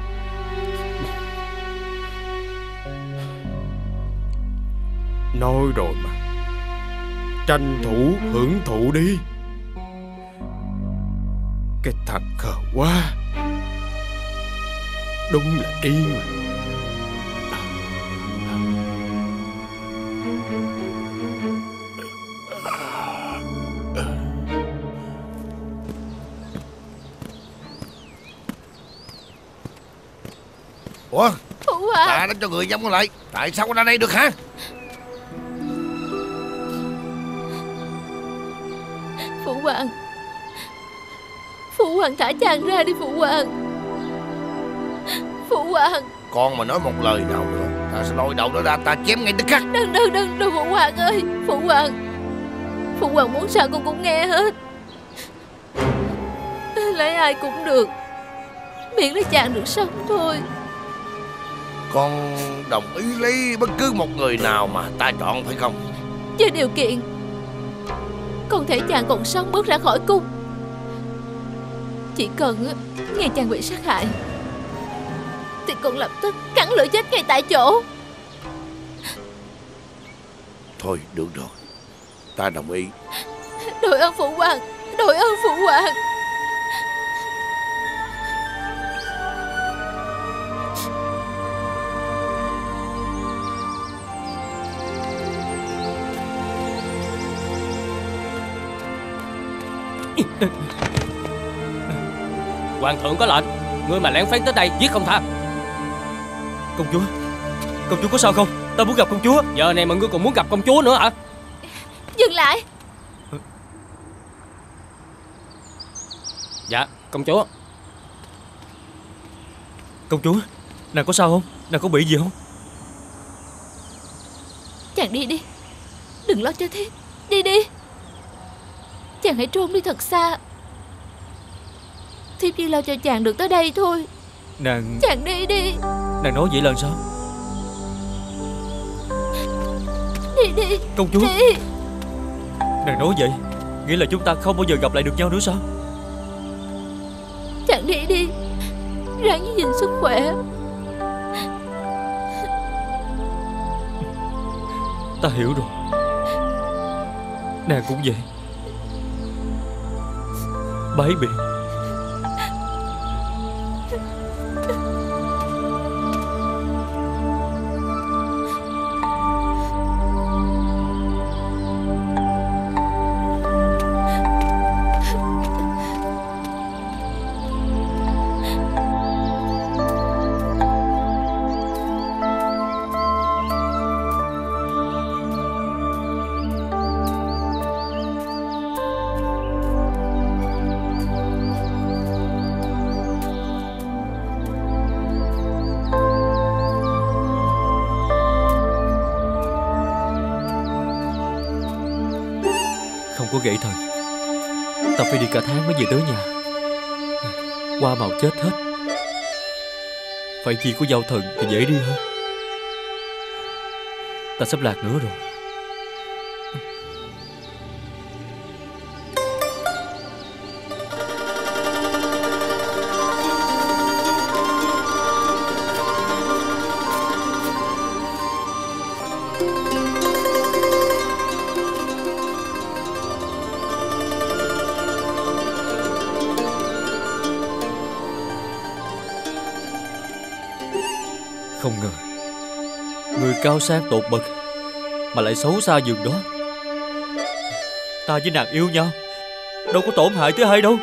[SPEAKER 15] Nói rồi mà, tranh thủ hưởng thụ đi. Cái thằng khờ quá, đúng là điên mà.
[SPEAKER 19] Ủa,
[SPEAKER 18] Phụ hoàng,
[SPEAKER 19] ta đã cho người giam con lại, tại sao con ra đây được hả?
[SPEAKER 18] Phụ hoàng, Phụ hoàng thả chàng ra đi Phụ hoàng. Phụ hoàng,
[SPEAKER 19] Con mà nói một lời nào nữa, ta sẽ lôi đầu nó ra, ta chém ngay tức khắc.
[SPEAKER 18] Đừng đừng đừng đừng Phụ hoàng ơi. Phụ hoàng, Phụ hoàng muốn sao con cũng nghe hết. Lấy ai cũng được, miễn là chàng được sống thôi.
[SPEAKER 19] Con đồng ý lấy bất cứ một người nào mà ta chọn phải không?
[SPEAKER 18] Với điều kiện con thể chàng còn sống bước ra khỏi cung. Chỉ cần nghe chàng bị sát hại thì con lập tức cắn lưỡi chết ngay tại chỗ.
[SPEAKER 19] Thôi được rồi, ta đồng ý.
[SPEAKER 18] Đội ơn Phụ hoàng, đội ơn Phụ hoàng.
[SPEAKER 16] Hoàng thượng có lệnh, ngươi mà lén phén tới đây giết không tha.
[SPEAKER 11] Công chúa, công chúa có sao không? Ta muốn gặp công chúa.
[SPEAKER 16] Giờ này mà ngươi còn muốn gặp công chúa nữa hả?
[SPEAKER 18] Dừng lại.
[SPEAKER 16] Dạ, công chúa.
[SPEAKER 11] Công chúa, nàng có sao không? Nàng có bị gì không?
[SPEAKER 18] Chàng đi đi, đừng lo cho thiếp. Đi đi, chàng hãy trốn đi thật xa. Thiếp chỉ lo cho chàng được tới đây thôi.
[SPEAKER 11] Nàng...
[SPEAKER 18] Chàng đi đi.
[SPEAKER 11] Nàng nói vậy là sao?
[SPEAKER 18] Đi đi.
[SPEAKER 11] Công chúa
[SPEAKER 18] đi.
[SPEAKER 11] Nàng nói vậy nghĩa là chúng ta không bao giờ gặp lại được nhau nữa sao?
[SPEAKER 18] Chàng đi đi, ráng giữ gìn sức khỏe.
[SPEAKER 11] Ta hiểu rồi. Nàng cũng vậy. Bái biệt. Có gãy thần, ta phải đi cả tháng mới về tới nhà. Hoa màu chết hết, phải chi có giao thần thì dễ đi hơn. Ta sắp lạc nữa rồi. Không ngờ người cao sang tột bậc mà lại xấu xa giường đó. Ta với nàng yêu nhau, đâu có tổn hại tới ai đâu.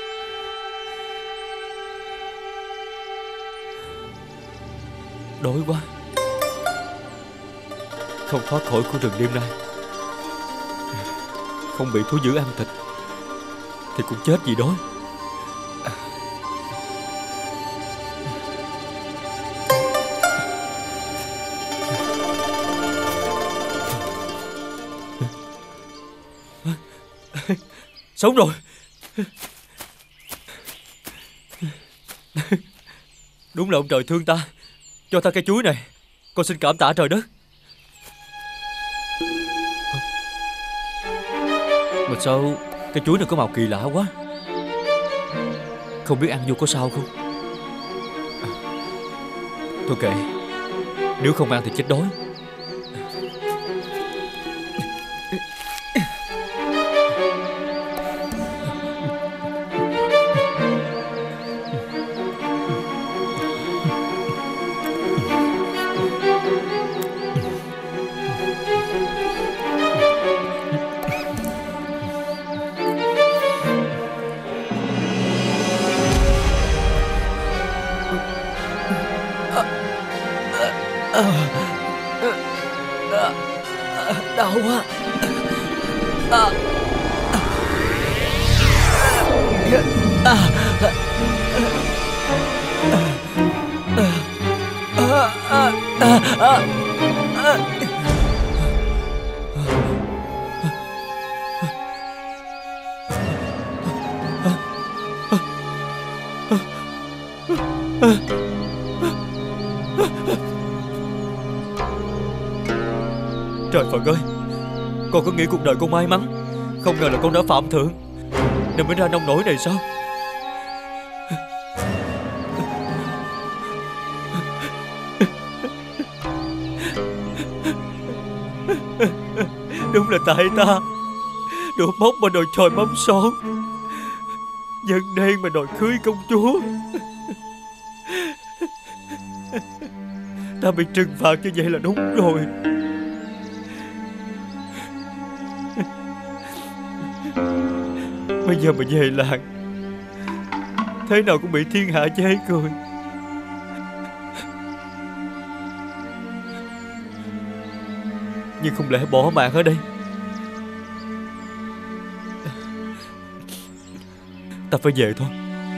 [SPEAKER 11] Đói quá, không thoát khỏi khu rừng đêm nay, không bị thú dữ ăn thịt thì cũng chết vì đói. Sống rồi. Đúng là ông trời thương ta, cho ta cây chuối này. Con xin cảm tạ trời đất. Mà sao cây chuối này có màu kỳ lạ quá. Không biết ăn vô có sao không? Thôi kệ, nếu không ăn thì chết đói. Đau quá. À. À. Trời Phật ơi, con có nghĩ cuộc đời con may mắn, không ngờ là con đã phạm thượng nên mới ra nông nỗi này sao? Đúng là tại ta đổ móc mà đòi chòi mắm son, dân đen mà đòi cưới công chúa. Ta bị trừng phạt như vậy là đúng rồi. Bây giờ mà về làng, thế nào cũng bị thiên hạ chê cười. Nhưng không lẽ bỏ mạng ở đây? Ta phải về thôi.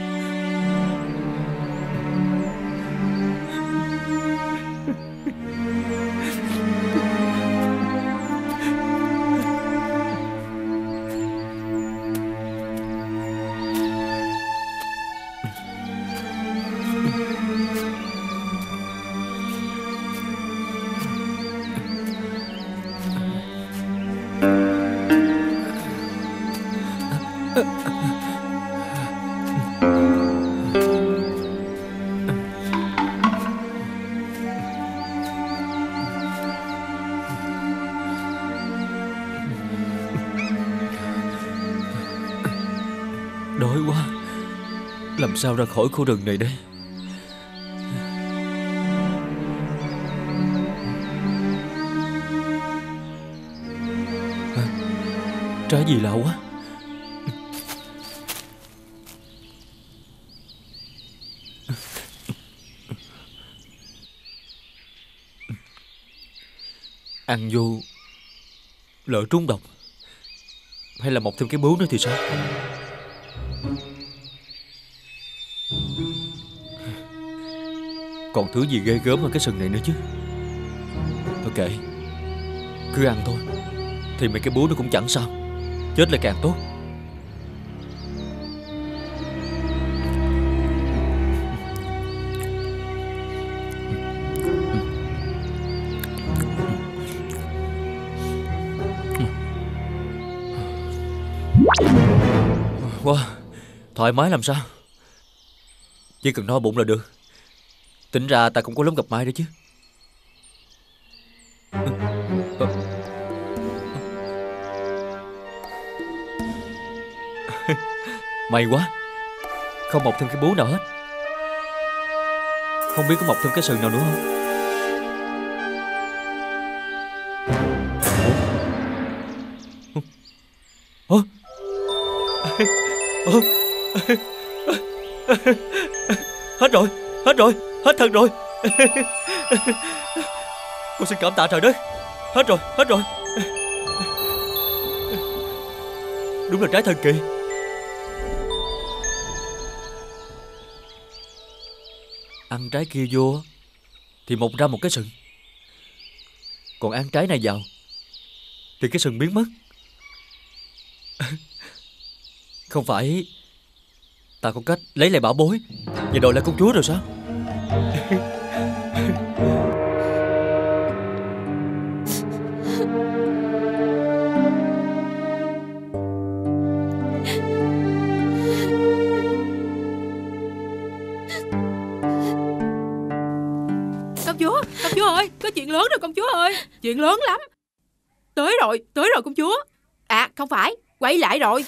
[SPEAKER 11] Đói quá, làm sao ra khỏi khu rừng này đây? À, trái gì lạ quá. Ăn vô lỡ trúng độc, hay là mọc thêm cái bướu nữa thì sao? Còn thứ gì ghê gớm hơn cái sừng này nữa chứ. Thôi kệ, cứ ăn thôi, thì mấy cái bướu nó cũng chẳng sao. Chết là càng tốt. Wow, thoải mái làm sao. Chỉ cần no bụng là được. Tính ra ta cũng có lắm gặp may đó chứ. May quá, không mọc thêm cái bướu nào hết. Không biết có mọc thêm cái sừng nào nữa không? Ủa? Ủa? Hết rồi, hết rồi, hết thật rồi. Con xin cảm tạ trời đất. Hết rồi, hết rồi. Đúng là trái thần kỳ. Ăn trái kia vô thì mọc ra một cái sừng, còn ăn trái này vào thì cái sừng biến mất. Không phải ta có cách lấy lại bảo bối và đòi lại công chúa rồi sao?
[SPEAKER 2] Công chúa, công chúa ơi, có chuyện lớn rồi công chúa ơi. Chuyện lớn lắm. Tới rồi, tới rồi công chúa. À không phải, quay lại rồi.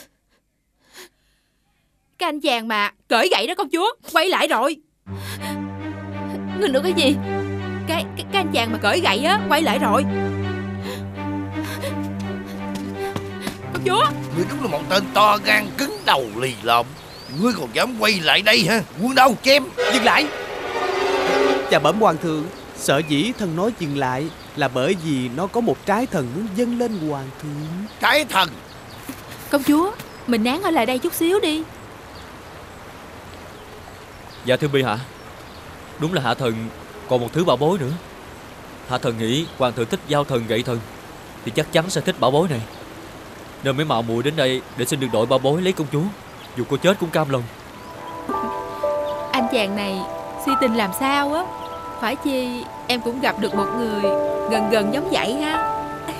[SPEAKER 2] Cái anh chàng mà cởi gậy đó công chúa, quay lại rồi.
[SPEAKER 18] Người nói cái gì?
[SPEAKER 2] Cái, cái, cái anh chàng mà cởi gậy á, quay lại rồi. Công chúa.
[SPEAKER 19] Ngươi đúng là một tên to gan cứng đầu lì lợm. Ngươi còn dám quay lại đây hả? Quân đâu chém.
[SPEAKER 20] Dừng lại. Và bẩm hoàng thượng, sở dĩ thần nói dừng lại là bởi vì nó có một trái thần muốn dâng lên hoàng thượng.
[SPEAKER 19] Trái thần?
[SPEAKER 18] Công chúa, mình nán ở lại đây chút xíu đi.
[SPEAKER 11] Dạ thưa bệ hạ, đúng là hạ thần còn một thứ bảo bối nữa. Hạ thần nghĩ hoàng thượng thích giao thần gậy thần thì chắc chắn sẽ thích bảo bối này, nên mới mạo muội đến đây để xin được đổi bảo bối lấy công chúa. Dù cô chết cũng cam lòng.
[SPEAKER 18] Anh chàng này si tình làm sao á. Phải chi em cũng gặp được một người gần gần giống vậy ha.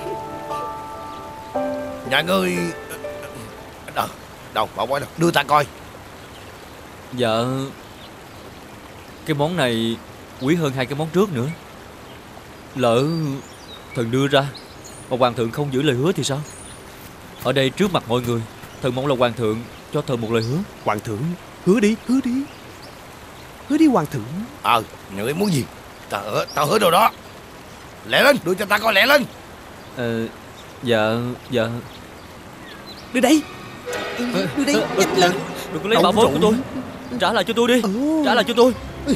[SPEAKER 19] Nhà ngươi đâu, đâu bảo bối đâu, đưa ta coi.
[SPEAKER 11] Dạ, cái món này quý hơn hai cái món trước nữa. Lỡ thần đưa ra mà hoàng thượng không giữ lời hứa thì sao? Ở đây trước mặt mọi người, thần mong là hoàng thượng cho thần một lời hứa.
[SPEAKER 20] Hoàng thượng, hứa đi, hứa đi. Hứa đi hoàng thượng.
[SPEAKER 19] Ờ, ngươi muốn gì? Ta hứa, ta hứa đâu đó. Lẹ lên, đưa cho ta coi, lẹ lên.
[SPEAKER 11] Ờ, dạ, dạ.
[SPEAKER 20] Đưa đây. Đưa đây, nhanh lên.
[SPEAKER 11] Đừng có lấy bảo bối của tôi. Trả lại cho tôi đi. Trả lại cho tôi.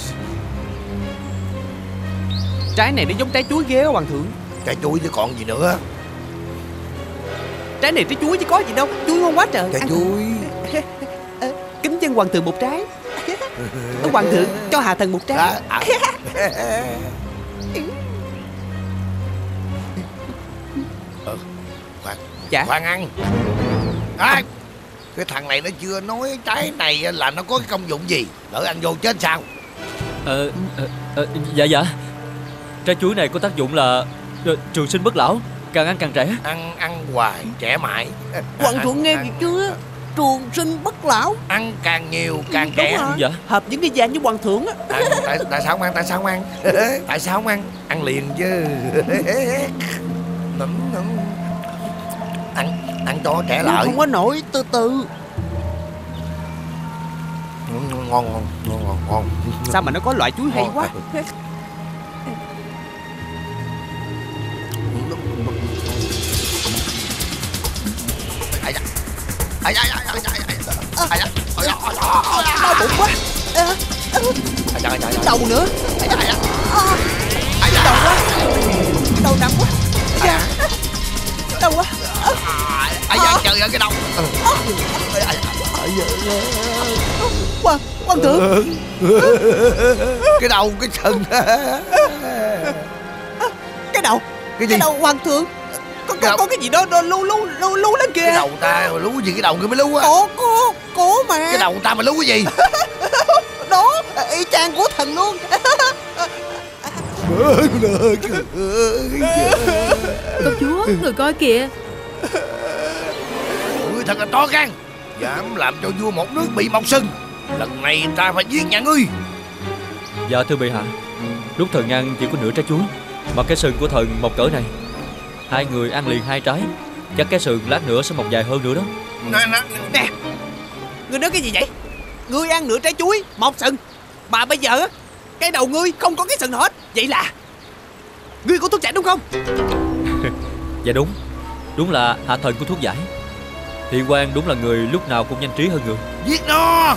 [SPEAKER 20] Trái này nó giống trái chuối ghê á hoàng thượng.
[SPEAKER 19] Trái chuối chứ còn gì nữa.
[SPEAKER 20] Trái này trái chuối chứ có gì đâu. Chuối ngon quá trời.
[SPEAKER 19] Trái chuối.
[SPEAKER 20] Kính dân hoàng thượng một trái. Hoàng thượng cho hạ thần một trái.
[SPEAKER 19] À, à. Ừ, khoan,
[SPEAKER 20] dạ.
[SPEAKER 19] khoan ăn. À, cái thằng này nó chưa nói trái này là nó có cái công dụng gì. Lỡ ăn vô chết sao?
[SPEAKER 11] Ờ, ờ, ờ dạ dạ. Trái chuối này có tác dụng là uh, trường sinh bất lão, càng ăn càng trẻ.
[SPEAKER 19] Ăn ăn hoài trẻ mãi.
[SPEAKER 20] Hoàng thượng nghe gì chưa? Trường sinh bất lão.
[SPEAKER 19] Ăn càng nhiều càng trẻ.
[SPEAKER 20] Dạ. Hợp những cái dạng với hoàng thượng á.
[SPEAKER 19] À, tại, tại sao không ăn? Tại sao không ăn? Tại sao không ăn? Ăn liền chứ. Ăn ăn cho trẻ lại.
[SPEAKER 20] Không có nổi, từ từ.
[SPEAKER 19] Ngon ngon ngon ngon ngon.
[SPEAKER 20] Sao mà nó có loại chuối hay quá.
[SPEAKER 19] Ai da, ai da, ai da, ai da, ai da,
[SPEAKER 20] đau bụng quá. Đầu nữa. Đầu quá. Đầu nặng quá. Đầu quá.
[SPEAKER 19] Ai da, trời ơi cái đầu.
[SPEAKER 20] Hoàng, hoàng thượng.
[SPEAKER 19] Cái đầu, cái sừng.
[SPEAKER 20] Cái đầu.
[SPEAKER 19] Cái gì?
[SPEAKER 20] Cái đầu hoàng thượng. Có, có, có cái gì đó, đó lú lú lú lú lên kìa.
[SPEAKER 19] Cái đầu ta lú gì, cái đầu người mới lú á.
[SPEAKER 20] Cổ cổ cổ mà.
[SPEAKER 19] Cái đầu ta mà lú cái gì?
[SPEAKER 20] Đó, y chang của thần luôn.
[SPEAKER 18] Công chúa, người coi kìa.
[SPEAKER 19] Ngươi thật là to gan, dám làm cho vua một nước bị mọc sừng. Lần này ta phải giết nhà ngươi.
[SPEAKER 11] Dạ thưa bệ hạ, lúc thần ăn chỉ có nửa trái chuối, mà cái sừng của thần mọc cỡ này. Hai người ăn liền hai trái, chắc cái sừng lát nữa sẽ mọc dài hơn nữa đó.
[SPEAKER 20] Nè, nè, nè. Ngươi nói cái gì vậy? Ngươi ăn nửa trái chuối, mọc sừng. Mà bây giờ cái đầu ngươi không có cái sừng hết. Vậy là ngươi có thuốc giải đúng không?
[SPEAKER 11] Dạ đúng. Đúng là hạ thần của thuốc giải. Thị quan đúng là người lúc nào cũng nhanh trí hơn người.
[SPEAKER 19] Giết nó.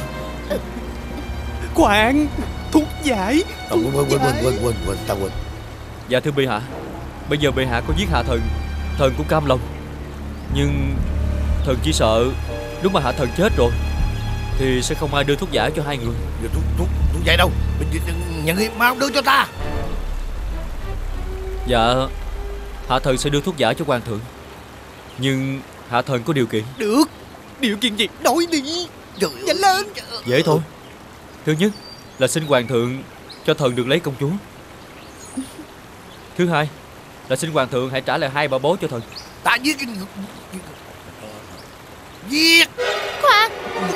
[SPEAKER 20] Khoan, thuốc giải.
[SPEAKER 19] Quên quên quên quên quên quên ta quên.
[SPEAKER 11] Dạ thưa bệ hạ, bây giờ bệ hạ có giết hạ thần, thần cũng cam lòng. Nhưng thần chỉ sợ lúc mà hạ thần chết rồi thì sẽ không ai đưa thuốc giải cho hai người.
[SPEAKER 19] Giờ thuốc thuốc thuốc giải đâu? Nhà ngươi mau đưa cho ta.
[SPEAKER 11] Dạ, hạ thần sẽ đưa thuốc giải cho hoàng thượng. Nhưng hạ thần có điều kiện.
[SPEAKER 20] Được, Điều kiện gì? Nói đi. Nhanh lên.
[SPEAKER 11] Dễ thôi. Thứ nhất là xin hoàng thượng cho thần được lấy công chúa. Thứ hai là xin hoàng thượng hãy trả lại hai bà bố cho thần.
[SPEAKER 19] Ta giết cái... Giết.
[SPEAKER 18] Khoan.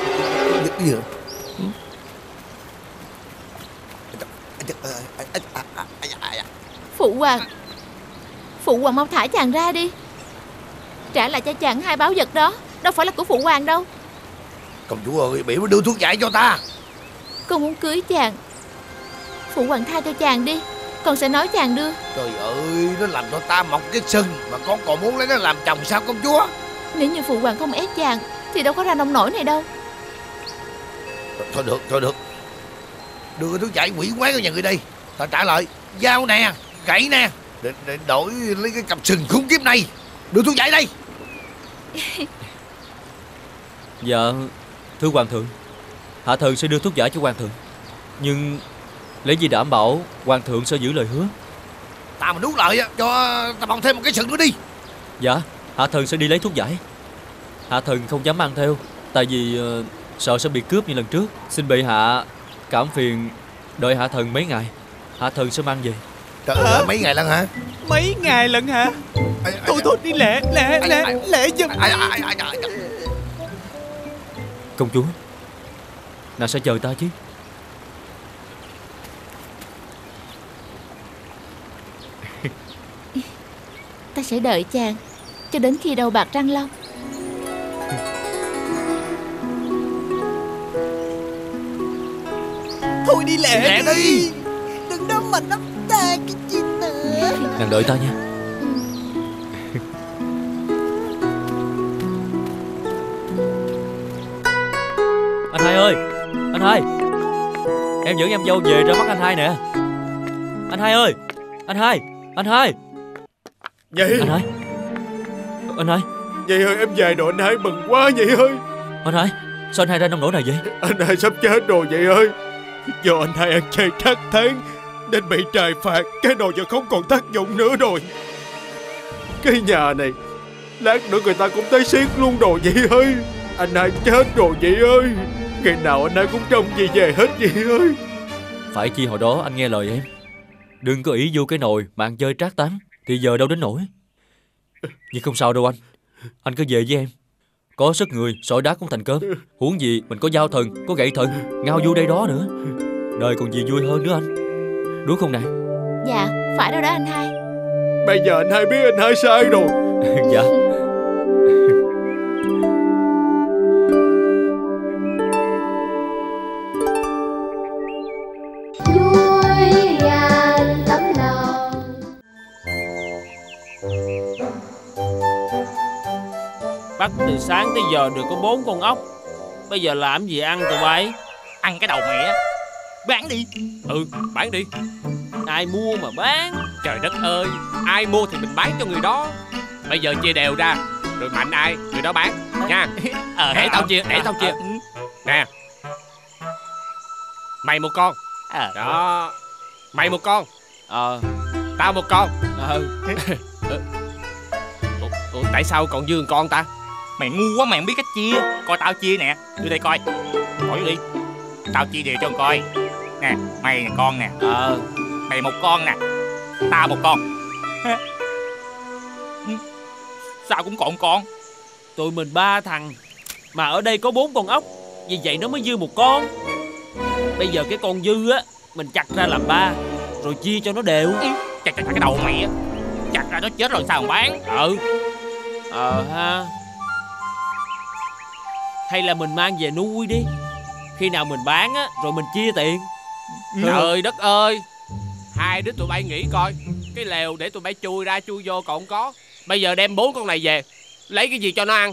[SPEAKER 18] Phụ hoàng, phụ hoàng mau thả chàng ra đi. Trả lại cho chàng hai báu vật đó. Đâu phải là của phụ hoàng đâu.
[SPEAKER 19] Công chúa ơi, biểu đưa thuốc giải cho ta.
[SPEAKER 18] Con muốn cưới chàng. Phụ hoàng tha cho chàng đi. Con sẽ nói chàng đưa.
[SPEAKER 19] Trời ơi, nó làm cho ta mọc cái sừng mà con còn muốn lấy nó làm chồng sao công chúa?
[SPEAKER 18] Nếu như phụ hoàng không ép chàng thì đâu có ra nông nổi này đâu.
[SPEAKER 19] Thôi được, thôi được. Đưa cái thuốc giải quỷ quái của nhà người đây. Ta trả lại dao nè, gậy nè, để, để đổi lấy cái cặp sừng khủng khiếp này. Đưa thuốc giải đây.
[SPEAKER 11] Dạ, thưa hoàng thượng, hạ thần sẽ đưa thuốc giải cho hoàng thượng. Nhưng lấy gì đảm bảo hoàng thượng sẽ giữ lời hứa?
[SPEAKER 19] Ta mà nuốt lời cho ta bồng thêm một cái sừng nữa đi.
[SPEAKER 11] Dạ, hạ thần sẽ đi lấy thuốc giải. Hạ thần không dám mang theo, tại vì uh, sợ sẽ bị cướp như lần trước. Xin bệ hạ cảm phiền đợi hạ thần mấy ngày. Hạ thần sẽ mang về.
[SPEAKER 19] Trời ơi, mấy ngày lận hả?
[SPEAKER 20] Mấy ngày lận hả? Thôi thôi đi lẹ, lẹ, lẹ, lẹ giùm.
[SPEAKER 11] Công chúa, nàng sẽ chờ ta chứ?
[SPEAKER 18] Ta sẽ đợi chàng cho đến khi đầu bạc răng long.
[SPEAKER 20] Thôi đi lẹ,
[SPEAKER 19] lẹ đi. đi
[SPEAKER 20] Đừng đâm mà nắm ta cái gì nữa.
[SPEAKER 11] Nàng đợi ta nha. Anh hai ơi, anh hai, em dẫn em dâu về ra mắt anh hai nè. Anh hai ơi, anh hai, anh hai.
[SPEAKER 15] Vậy
[SPEAKER 11] Anh hai, anh hai.
[SPEAKER 15] Vậy ơi, em về rồi anh hai mừng quá vậy ơi.
[SPEAKER 11] Anh hai, sao anh hai ra nông nổi này vậy?
[SPEAKER 15] Anh hai sắp chết rồi vậy ơi. Do anh hai ăn chay thất tháng nên bị trời phạt. Cái nồi giờ không còn tác dụng nữa rồi. Cái nhà này lát nữa người ta cũng tới xiết luôn rồi vậy ơi. Anh hai chết rồi vậy ơi. Ngày nào anh hai cũng trông gì về hết vậy ơi.
[SPEAKER 11] Phải chi hồi đó anh nghe lời em, đừng có ý vô cái nồi mà ăn chơi trác tán, thì giờ đâu đến nổi. Nhưng không sao đâu anh. Anh cứ về với em. Có sức người sỏi đá cũng thành cơm. Huống gì mình có dao thần, có gậy thần, ngao vô đây đó nữa. Đời còn gì vui hơn nữa anh. Đúng không nè?
[SPEAKER 18] Dạ, phải đâu đó anh hai.
[SPEAKER 15] Bây giờ anh hai biết anh hai sai rồi.
[SPEAKER 11] Dạ.
[SPEAKER 21] Bắt từ sáng tới giờ được có bốn con ốc. Bây giờ làm gì ăn tụi bay?
[SPEAKER 9] Ăn cái đầu mẹ. Bán đi.
[SPEAKER 21] Ừ, bán đi. Ai mua mà bán?
[SPEAKER 16] Trời đất ơi, ai mua thì mình bán cho người đó. Bây giờ chia đều ra, rồi mạnh ai người đó bán nha.
[SPEAKER 9] Ờ,
[SPEAKER 16] để tao chia, để tao chia. Nè, mày một con. Đó. Mày một con.
[SPEAKER 21] Ờ.
[SPEAKER 16] Tao một con.
[SPEAKER 21] Ờ.
[SPEAKER 16] Ủa, ủa, tại sao còn dư một con ta?
[SPEAKER 9] Mày ngu quá, mày không biết cách chia. Coi tao chia nè. Đưa đây coi. Hỏi đi. Tao chia đều cho con coi. Nè, mày là con nè.
[SPEAKER 21] Ờ.
[SPEAKER 9] Mày một con nè. Tao một con. Sao cũng còn con?
[SPEAKER 21] Tụi mình ba thằng mà ở đây có bốn con ốc, vì vậy nó mới dư một con. Bây giờ cái con dư á mình chặt ra làm ba, rồi chia cho nó đều.
[SPEAKER 9] Ừ, chặt chặt cái đầu mày á. Chặt ra nó chết rồi sao mà bán?
[SPEAKER 21] Ừ. Ờ ha. Hay là mình mang về nuôi đi. Khi nào mình bán á rồi mình chia tiền.
[SPEAKER 16] Trời đất ơi, hai đứa tụi bay nghĩ coi, cái lều để tụi bay chui ra chui vô còn không có. Bây giờ đem bốn con này về, lấy cái gì cho nó ăn?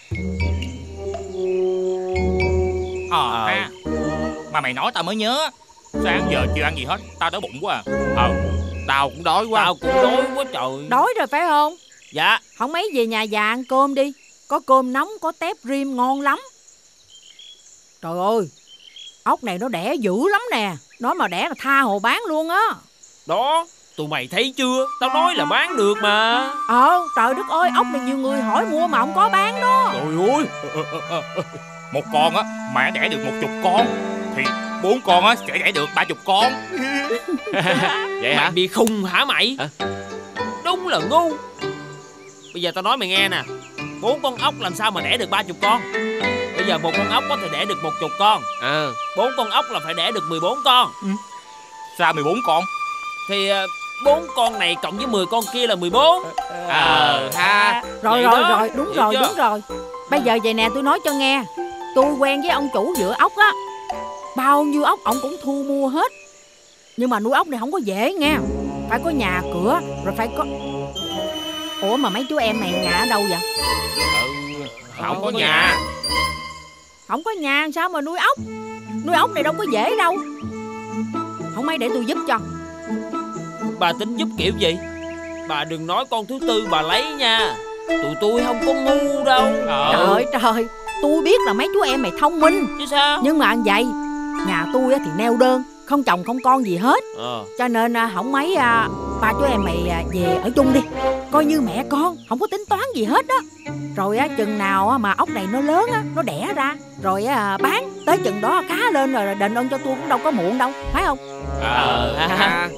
[SPEAKER 9] Ờ à, ha. Mà mày nói tao mới nhớ, sáng giờ chưa ăn gì hết, tao đói bụng quá à.
[SPEAKER 16] Ờ, tao cũng đói quá.
[SPEAKER 21] Tao cũng đói quá trời.
[SPEAKER 2] Đói rồi phải không?
[SPEAKER 21] Dạ.
[SPEAKER 2] Không mấy về nhà già ăn cơm đi. Có cơm nóng, có tép rim ngon lắm. Trời ơi, ốc này nó đẻ dữ lắm nè. Nói mà đẻ là tha hồ bán luôn á.
[SPEAKER 21] Đó, Tụi mày thấy chưa? Tao nói là bán được mà.
[SPEAKER 2] Ờ trời đất ơi, ốc này nhiều người hỏi mua mà không có bán đó.
[SPEAKER 9] Trời ơi, một con á mà đẻ được một chục con thì bốn con á sẽ đẻ được ba chục con.
[SPEAKER 21] Vậy hả? Mày bị khùng hả mày? Hả? Đúng là ngu. Bây giờ tao nói mày nghe nè, bốn con ốc làm sao mà đẻ được ba chục con? Bây giờ một con ốc có thể đẻ được một chục con. À. Bốn con ốc là phải đẻ được mười bốn con. Ừ.
[SPEAKER 9] Sao mười bốn con?
[SPEAKER 21] Thì bốn con này cộng với mười con kia là mười bốn.
[SPEAKER 2] Ờ ha. Rồi rồi đó. Rồi đúng rồi chưa? Đúng rồi. Bây giờ vậy nè, tôi nói cho nghe. Tôi quen với ông chủ vựa ốc á, bao nhiêu ốc ông cũng thu mua hết. Nhưng mà nuôi ốc này không có dễ nghe. Phải có nhà cửa, rồi phải có... Ủa mà mấy chú em mày nhà ở đâu vậy?
[SPEAKER 9] Ừ, không, không có nhà. nhà
[SPEAKER 2] Không có nhà sao mà nuôi ốc? Nuôi ốc này đâu có dễ đâu. Không mấy để tôi giúp cho.
[SPEAKER 21] Bà tính giúp kiểu gì? Bà đừng nói con thứ tư bà lấy nha. Tụi tôi không có ngu đâu.
[SPEAKER 2] Trời ơi trời, tôi biết là mấy chú em mày thông minh.
[SPEAKER 21] Chứ sao?
[SPEAKER 2] Nhưng mà vậy, nhà tôi thì neo đơn, không chồng không con gì hết.
[SPEAKER 21] Ờ.
[SPEAKER 2] Cho nên không mấy ba chú em mày về ở chung đi, coi như mẹ con, không có tính toán gì hết đó. Rồi á, chừng nào mà ốc này nó lớn á, nó đẻ ra, rồi á, bán tới chừng đó cá lên rồi đền ơn cho tôi cũng đâu có muộn đâu, phải không?
[SPEAKER 21] Ờ ha.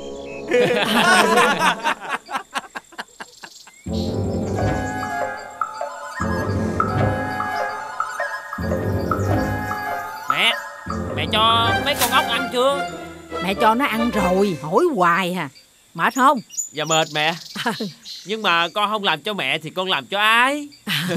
[SPEAKER 21] Mẹ, mẹ cho mấy con ốc ăn chưa?
[SPEAKER 2] Mẹ cho nó ăn rồi, hỏi hoài à. Mệt không?
[SPEAKER 21] Dạ mệt mẹ. Nhưng mà con không làm cho mẹ thì con làm cho ai?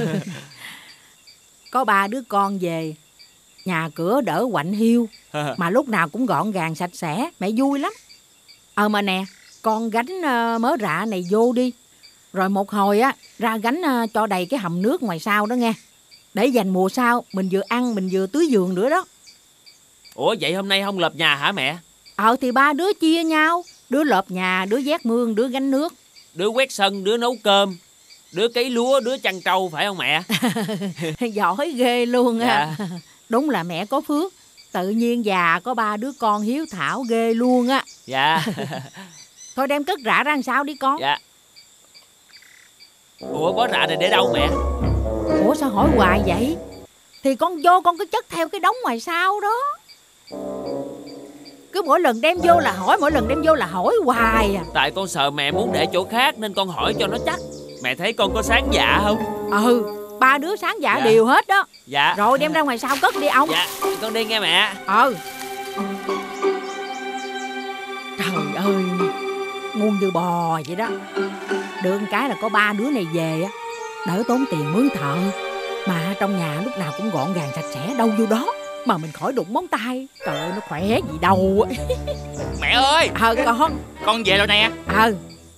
[SPEAKER 2] Có ba đứa con về, nhà cửa đỡ quạnh hiu, mà lúc nào cũng gọn gàng sạch sẽ, mẹ vui lắm. Ờ mà nè, con gánh uh, mớ rạ này vô đi. Rồi một hồi á, ra gánh uh, cho đầy cái hầm nước ngoài sau đó nghe. Để dành mùa sau, mình vừa ăn, mình vừa tưới vườn nữa đó.
[SPEAKER 21] Ủa vậy hôm nay không lợp nhà hả mẹ?
[SPEAKER 2] Ờ thì ba đứa chia nhau. Đứa lợp nhà, đứa vét mương, đứa gánh nước.
[SPEAKER 21] Đứa quét sân, đứa nấu cơm. Đứa cấy lúa, đứa chăn trâu phải không mẹ?
[SPEAKER 2] Giỏi ghê luôn á. Dạ. Đúng là mẹ có phước. Tự nhiên già có ba đứa con hiếu thảo ghê luôn á.
[SPEAKER 21] Dạ.
[SPEAKER 2] Thôi đem cất rạ ra làm sao đi con.
[SPEAKER 21] Dạ. Ủa bó rạ này để đâu mẹ?
[SPEAKER 2] Ủa sao hỏi hoài vậy? Thì con vô con cứ chất theo cái đống ngoài sau đó. Cứ mỗi lần đem vô là hỏi, mỗi lần đem vô là hỏi hoài à.
[SPEAKER 21] Tại con sợ mẹ muốn để chỗ khác nên con hỏi cho nó chắc. Mẹ thấy con có sáng dạ không?
[SPEAKER 2] Ừ, ba đứa sáng dạ, dạ. đều hết đó.
[SPEAKER 21] Dạ.
[SPEAKER 2] Rồi đem ra ngoài sau cất đi ông.
[SPEAKER 21] Dạ, con đi nghe mẹ.
[SPEAKER 2] Ừ. Trời ơi, ngon như bò vậy đó. Được cái là có ba đứa này về á, đỡ tốn tiền mướn thợ. Mà trong nhà lúc nào cũng gọn gàng sạch sẽ, đâu vô đó. Mà mình khỏi đụng móng tay. Trời ơi, nó khỏe gì đâu.
[SPEAKER 9] Mẹ ơi.
[SPEAKER 2] Ờ con.
[SPEAKER 9] Con về rồi nè.
[SPEAKER 2] Ờ.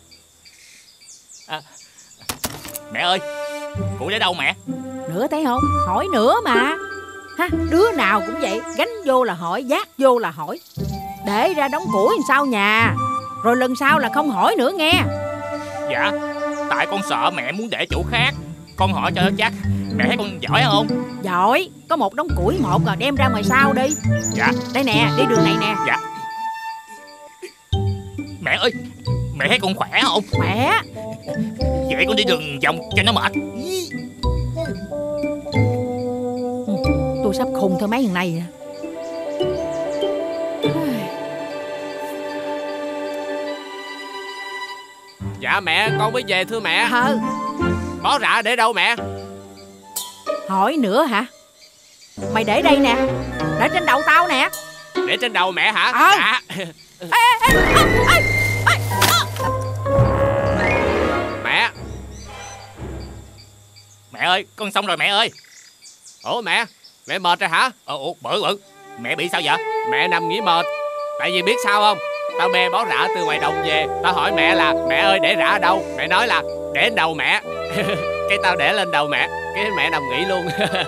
[SPEAKER 9] À, mẹ ơi, củi để đâu mẹ?
[SPEAKER 2] Nữa thấy không? Hỏi nữa mà. Ha, đứa nào cũng vậy, gánh vô là hỏi, vác vô là hỏi. Để ra đống củi làm sao nhà. Rồi lần sau là không hỏi nữa nghe.
[SPEAKER 9] Dạ, tại con sợ mẹ muốn để chỗ khác. Con hỏi cho nó chắc. Mẹ thấy con giỏi không?
[SPEAKER 2] Giỏi, có một đống củi một rồi đem ra ngoài sau đi.
[SPEAKER 9] Dạ.
[SPEAKER 2] Đây nè, đi đường này nè.
[SPEAKER 9] Dạ. Mẹ ơi, mẹ thấy con khỏe không?
[SPEAKER 2] Khỏe.
[SPEAKER 9] Vậy con đi đường vòng cho nó mệt.
[SPEAKER 2] Ừ, tôi sắp khùng theo mấy thằng này nè.
[SPEAKER 20] Dạ mẹ, con mới về thưa mẹ.
[SPEAKER 2] Ừ.
[SPEAKER 20] Bó rạ để đâu mẹ?
[SPEAKER 2] Hỏi nữa hả? Mày để đây nè. Để trên đầu tao nè.
[SPEAKER 20] Để trên đầu mẹ hả?
[SPEAKER 2] Ờ.
[SPEAKER 20] Dạ.
[SPEAKER 2] Ê, ê, ê, ê, ê.
[SPEAKER 20] Mẹ.
[SPEAKER 9] Mẹ ơi, con xong rồi mẹ ơi.
[SPEAKER 20] Ủa mẹ, mẹ mệt rồi hả?
[SPEAKER 9] Ờ, ủa, bự bự. Mẹ bị sao vậy?
[SPEAKER 20] Mẹ nằm nghỉ mệt. Tại vì biết sao không? Tao bê bó rạ từ ngoài đồng về. Tao hỏi mẹ là mẹ ơi để rạ ở đâu? Mẹ nói là để lên đầu mẹ. Cái tao để lên đầu mẹ. Cái mẹ nằm nghỉ luôn.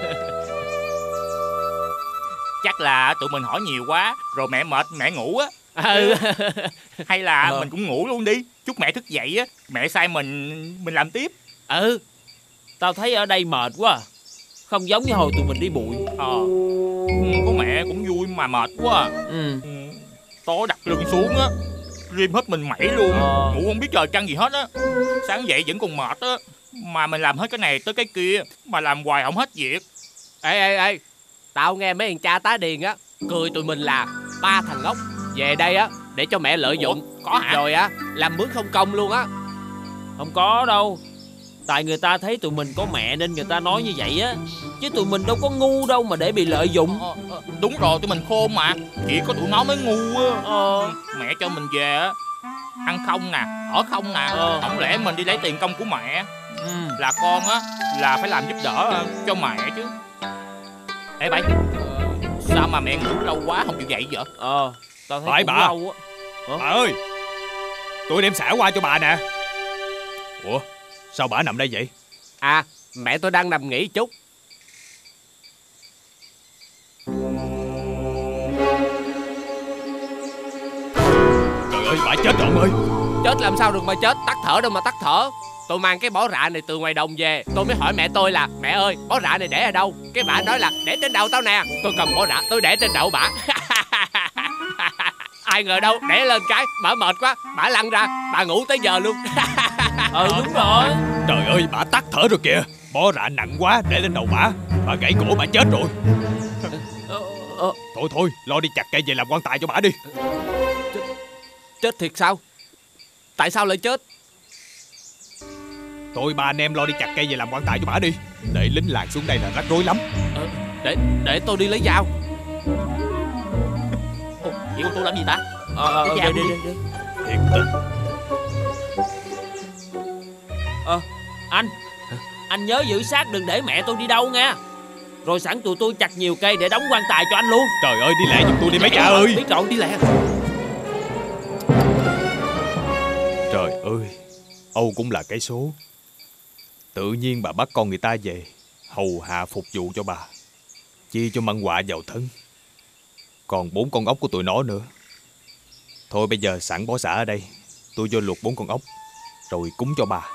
[SPEAKER 9] Chắc là tụi mình hỏi nhiều quá rồi mẹ mệt mẹ ngủ á. Ừ. Hay là ờ. mình cũng ngủ luôn đi. Chút mẹ thức dậy á, mẹ sai mình mình làm tiếp.
[SPEAKER 21] Ừ. Tao thấy ở đây mệt quá. Không giống như hồi tụi mình đi bụi.
[SPEAKER 9] Ờ. Có mẹ cũng vui mà mệt quá.
[SPEAKER 21] Ừ.
[SPEAKER 9] Tối đặt lưng xuống á,
[SPEAKER 4] rim hết mình mẩy luôn. ờ. Ngủ không biết trời trăng gì hết á. Sáng dậy vẫn còn mệt á. Mà mình làm hết cái này tới cái kia mà làm hoài không hết việc.
[SPEAKER 22] Ê ê ê, tao nghe mấy thằng cha tá điền á cười tụi mình là ba thằng ngốc về đây á để cho mẹ lợi dụng.
[SPEAKER 21] Ủa, có hả?
[SPEAKER 22] Rồi á làm mướn không công luôn á.
[SPEAKER 21] Không có đâu. Tại người ta thấy tụi mình có mẹ nên người ta nói như vậy á. Chứ tụi mình đâu có ngu đâu mà để bị lợi dụng.
[SPEAKER 4] ờ, ờ, Đúng rồi, tụi mình khôn mà. Chỉ có tụi nó mới ngu á. ờ. Mẹ cho mình về á, ăn không nè, ở không nè. ờ. Không lẽ mình đi lấy tiền công của mẹ. ừ. Là con á là phải làm giúp đỡ cho mẹ chứ. Ê bảy, sao mà mẹ ngủ lâu quá không chịu dậy vậy?
[SPEAKER 21] Ờ, tao thấy
[SPEAKER 6] Phải
[SPEAKER 21] cũng
[SPEAKER 6] bà.
[SPEAKER 21] lâu á.
[SPEAKER 6] Bà ơi, tôi đem xả qua cho bà nè. Ủa, sao bà nằm đây vậy?
[SPEAKER 22] À, mẹ tôi đang nằm nghỉ chút.
[SPEAKER 6] Trời ơi, bà chết rồi ông ơi.
[SPEAKER 22] Chết làm sao được mà chết, tắt thở đâu mà tắt thở. Tôi mang cái bó rạ này từ ngoài đồng về. Tôi mới hỏi mẹ tôi là mẹ ơi, bó rạ này để ở đâu? Cái bà nói là để trên đầu tao nè. Tôi cầm bó rạ tôi để trên đầu bả. Ai ngờ đâu để lên cái bả mệt quá, bả lăn ra, bà ngủ tới giờ luôn.
[SPEAKER 21] Ừ đúng rồi.
[SPEAKER 6] Trời ơi, bà tắt thở rồi kìa. Bó rạ nặng quá để lên đầu bà. Bà gãy cổ bà chết rồi. Thôi thôi, lo đi chặt cây về làm quan tài cho bà đi.
[SPEAKER 22] Chết, chết thiệt sao? Tại sao lại chết?
[SPEAKER 6] Thôi ba anh em lo đi chặt cây về làm quan tài cho bà đi. Để lính làng xuống đây là rắc rối lắm.
[SPEAKER 22] ờ, Để để tôi đi lấy dao.
[SPEAKER 4] Ồ, vậy con tôi làm gì ta?
[SPEAKER 22] Ờ, ờ, đi, đi, đi, đi.
[SPEAKER 6] Thiệt tình.
[SPEAKER 21] Ờ, anh Anh nhớ giữ sát đừng để mẹ tôi đi đâu nha. Rồi sẵn tụi tôi chặt nhiều cây để đóng quan tài cho anh luôn.
[SPEAKER 6] Trời ơi, đi lẹ giùm tôi đi mấy cha ơi.
[SPEAKER 22] Biết rồi, đi lẹ.
[SPEAKER 6] Trời ơi, Âu cũng là cái số. Tự nhiên bà bắt con người ta về hầu hạ phục vụ cho bà, chia cho măng họa vào thân. Còn bốn con ốc của tụi nó nữa. Thôi bây giờ sẵn bó xả ở đây, tôi vô luộc bốn con ốc rồi cúng cho bà.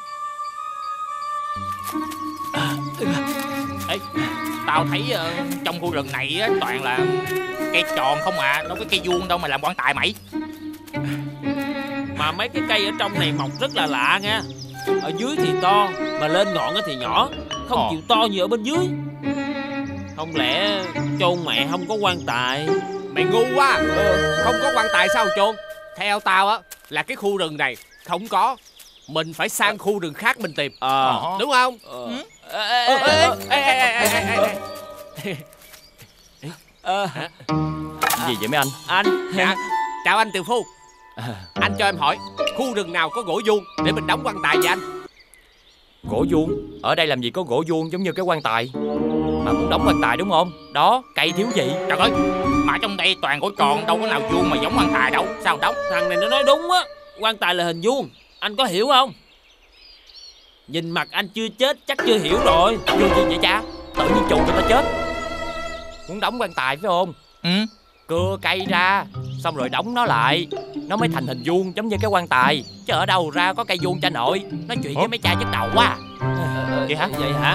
[SPEAKER 4] Ê, tao thấy uh, trong khu rừng này á, toàn là cây tròn không à, đâu có cây vuông đâu mà làm quan tài mày.
[SPEAKER 21] Mà mấy cái cây ở trong này mọc rất là lạ nha. Ở dưới thì to, mà lên ngọn thì nhỏ, không
[SPEAKER 4] ờ.
[SPEAKER 21] chịu to như ở bên dưới. Không lẽ chôn mẹ không có quan tài?
[SPEAKER 22] Mày ngu quá. ừ, Không có quan tài sao chôn? Theo tao á là cái khu rừng này không có, mình phải sang khu rừng khác mình tìm.
[SPEAKER 21] Ờ.
[SPEAKER 22] Đúng không?
[SPEAKER 21] Ờ.
[SPEAKER 22] Ừ. Ê, ê, ê, ê, ê, ê, ê, ê.
[SPEAKER 21] Ờ.
[SPEAKER 9] Gì vậy mấy anh?
[SPEAKER 22] Anh. Dạ. Chào anh Tiều Phu. Anh cho em hỏi khu rừng nào có gỗ vuông để mình đóng quan tài vậy anh?
[SPEAKER 9] Gỗ vuông? Ở đây làm gì có gỗ vuông giống như cái quan tài. Mà muốn đóng quan tài đúng không? Đó, cây thiếu gì?
[SPEAKER 4] Trời ơi, mà trong đây toàn gỗ tròn, đâu có nào vuông mà giống quan tài đâu. Sao đóng?
[SPEAKER 21] Thằng này nó nói đúng á. Quan tài là hình vuông. Anh có hiểu không? Nhìn mặt anh chưa chết chắc chưa hiểu rồi.
[SPEAKER 9] Vuông gì vậy cha? Tự nhiên chù cho tao chết. Muốn đóng quan tài phải không?
[SPEAKER 4] Ừ.
[SPEAKER 9] Cưa cây ra, xong rồi đóng nó lại, nó mới thành hình vuông giống như cái quan tài. Chứ ở đâu ra có cây vuông cha nội. Nói chuyện với mấy cha nhức đầu quá.
[SPEAKER 21] Vậy hả? Vậy hả?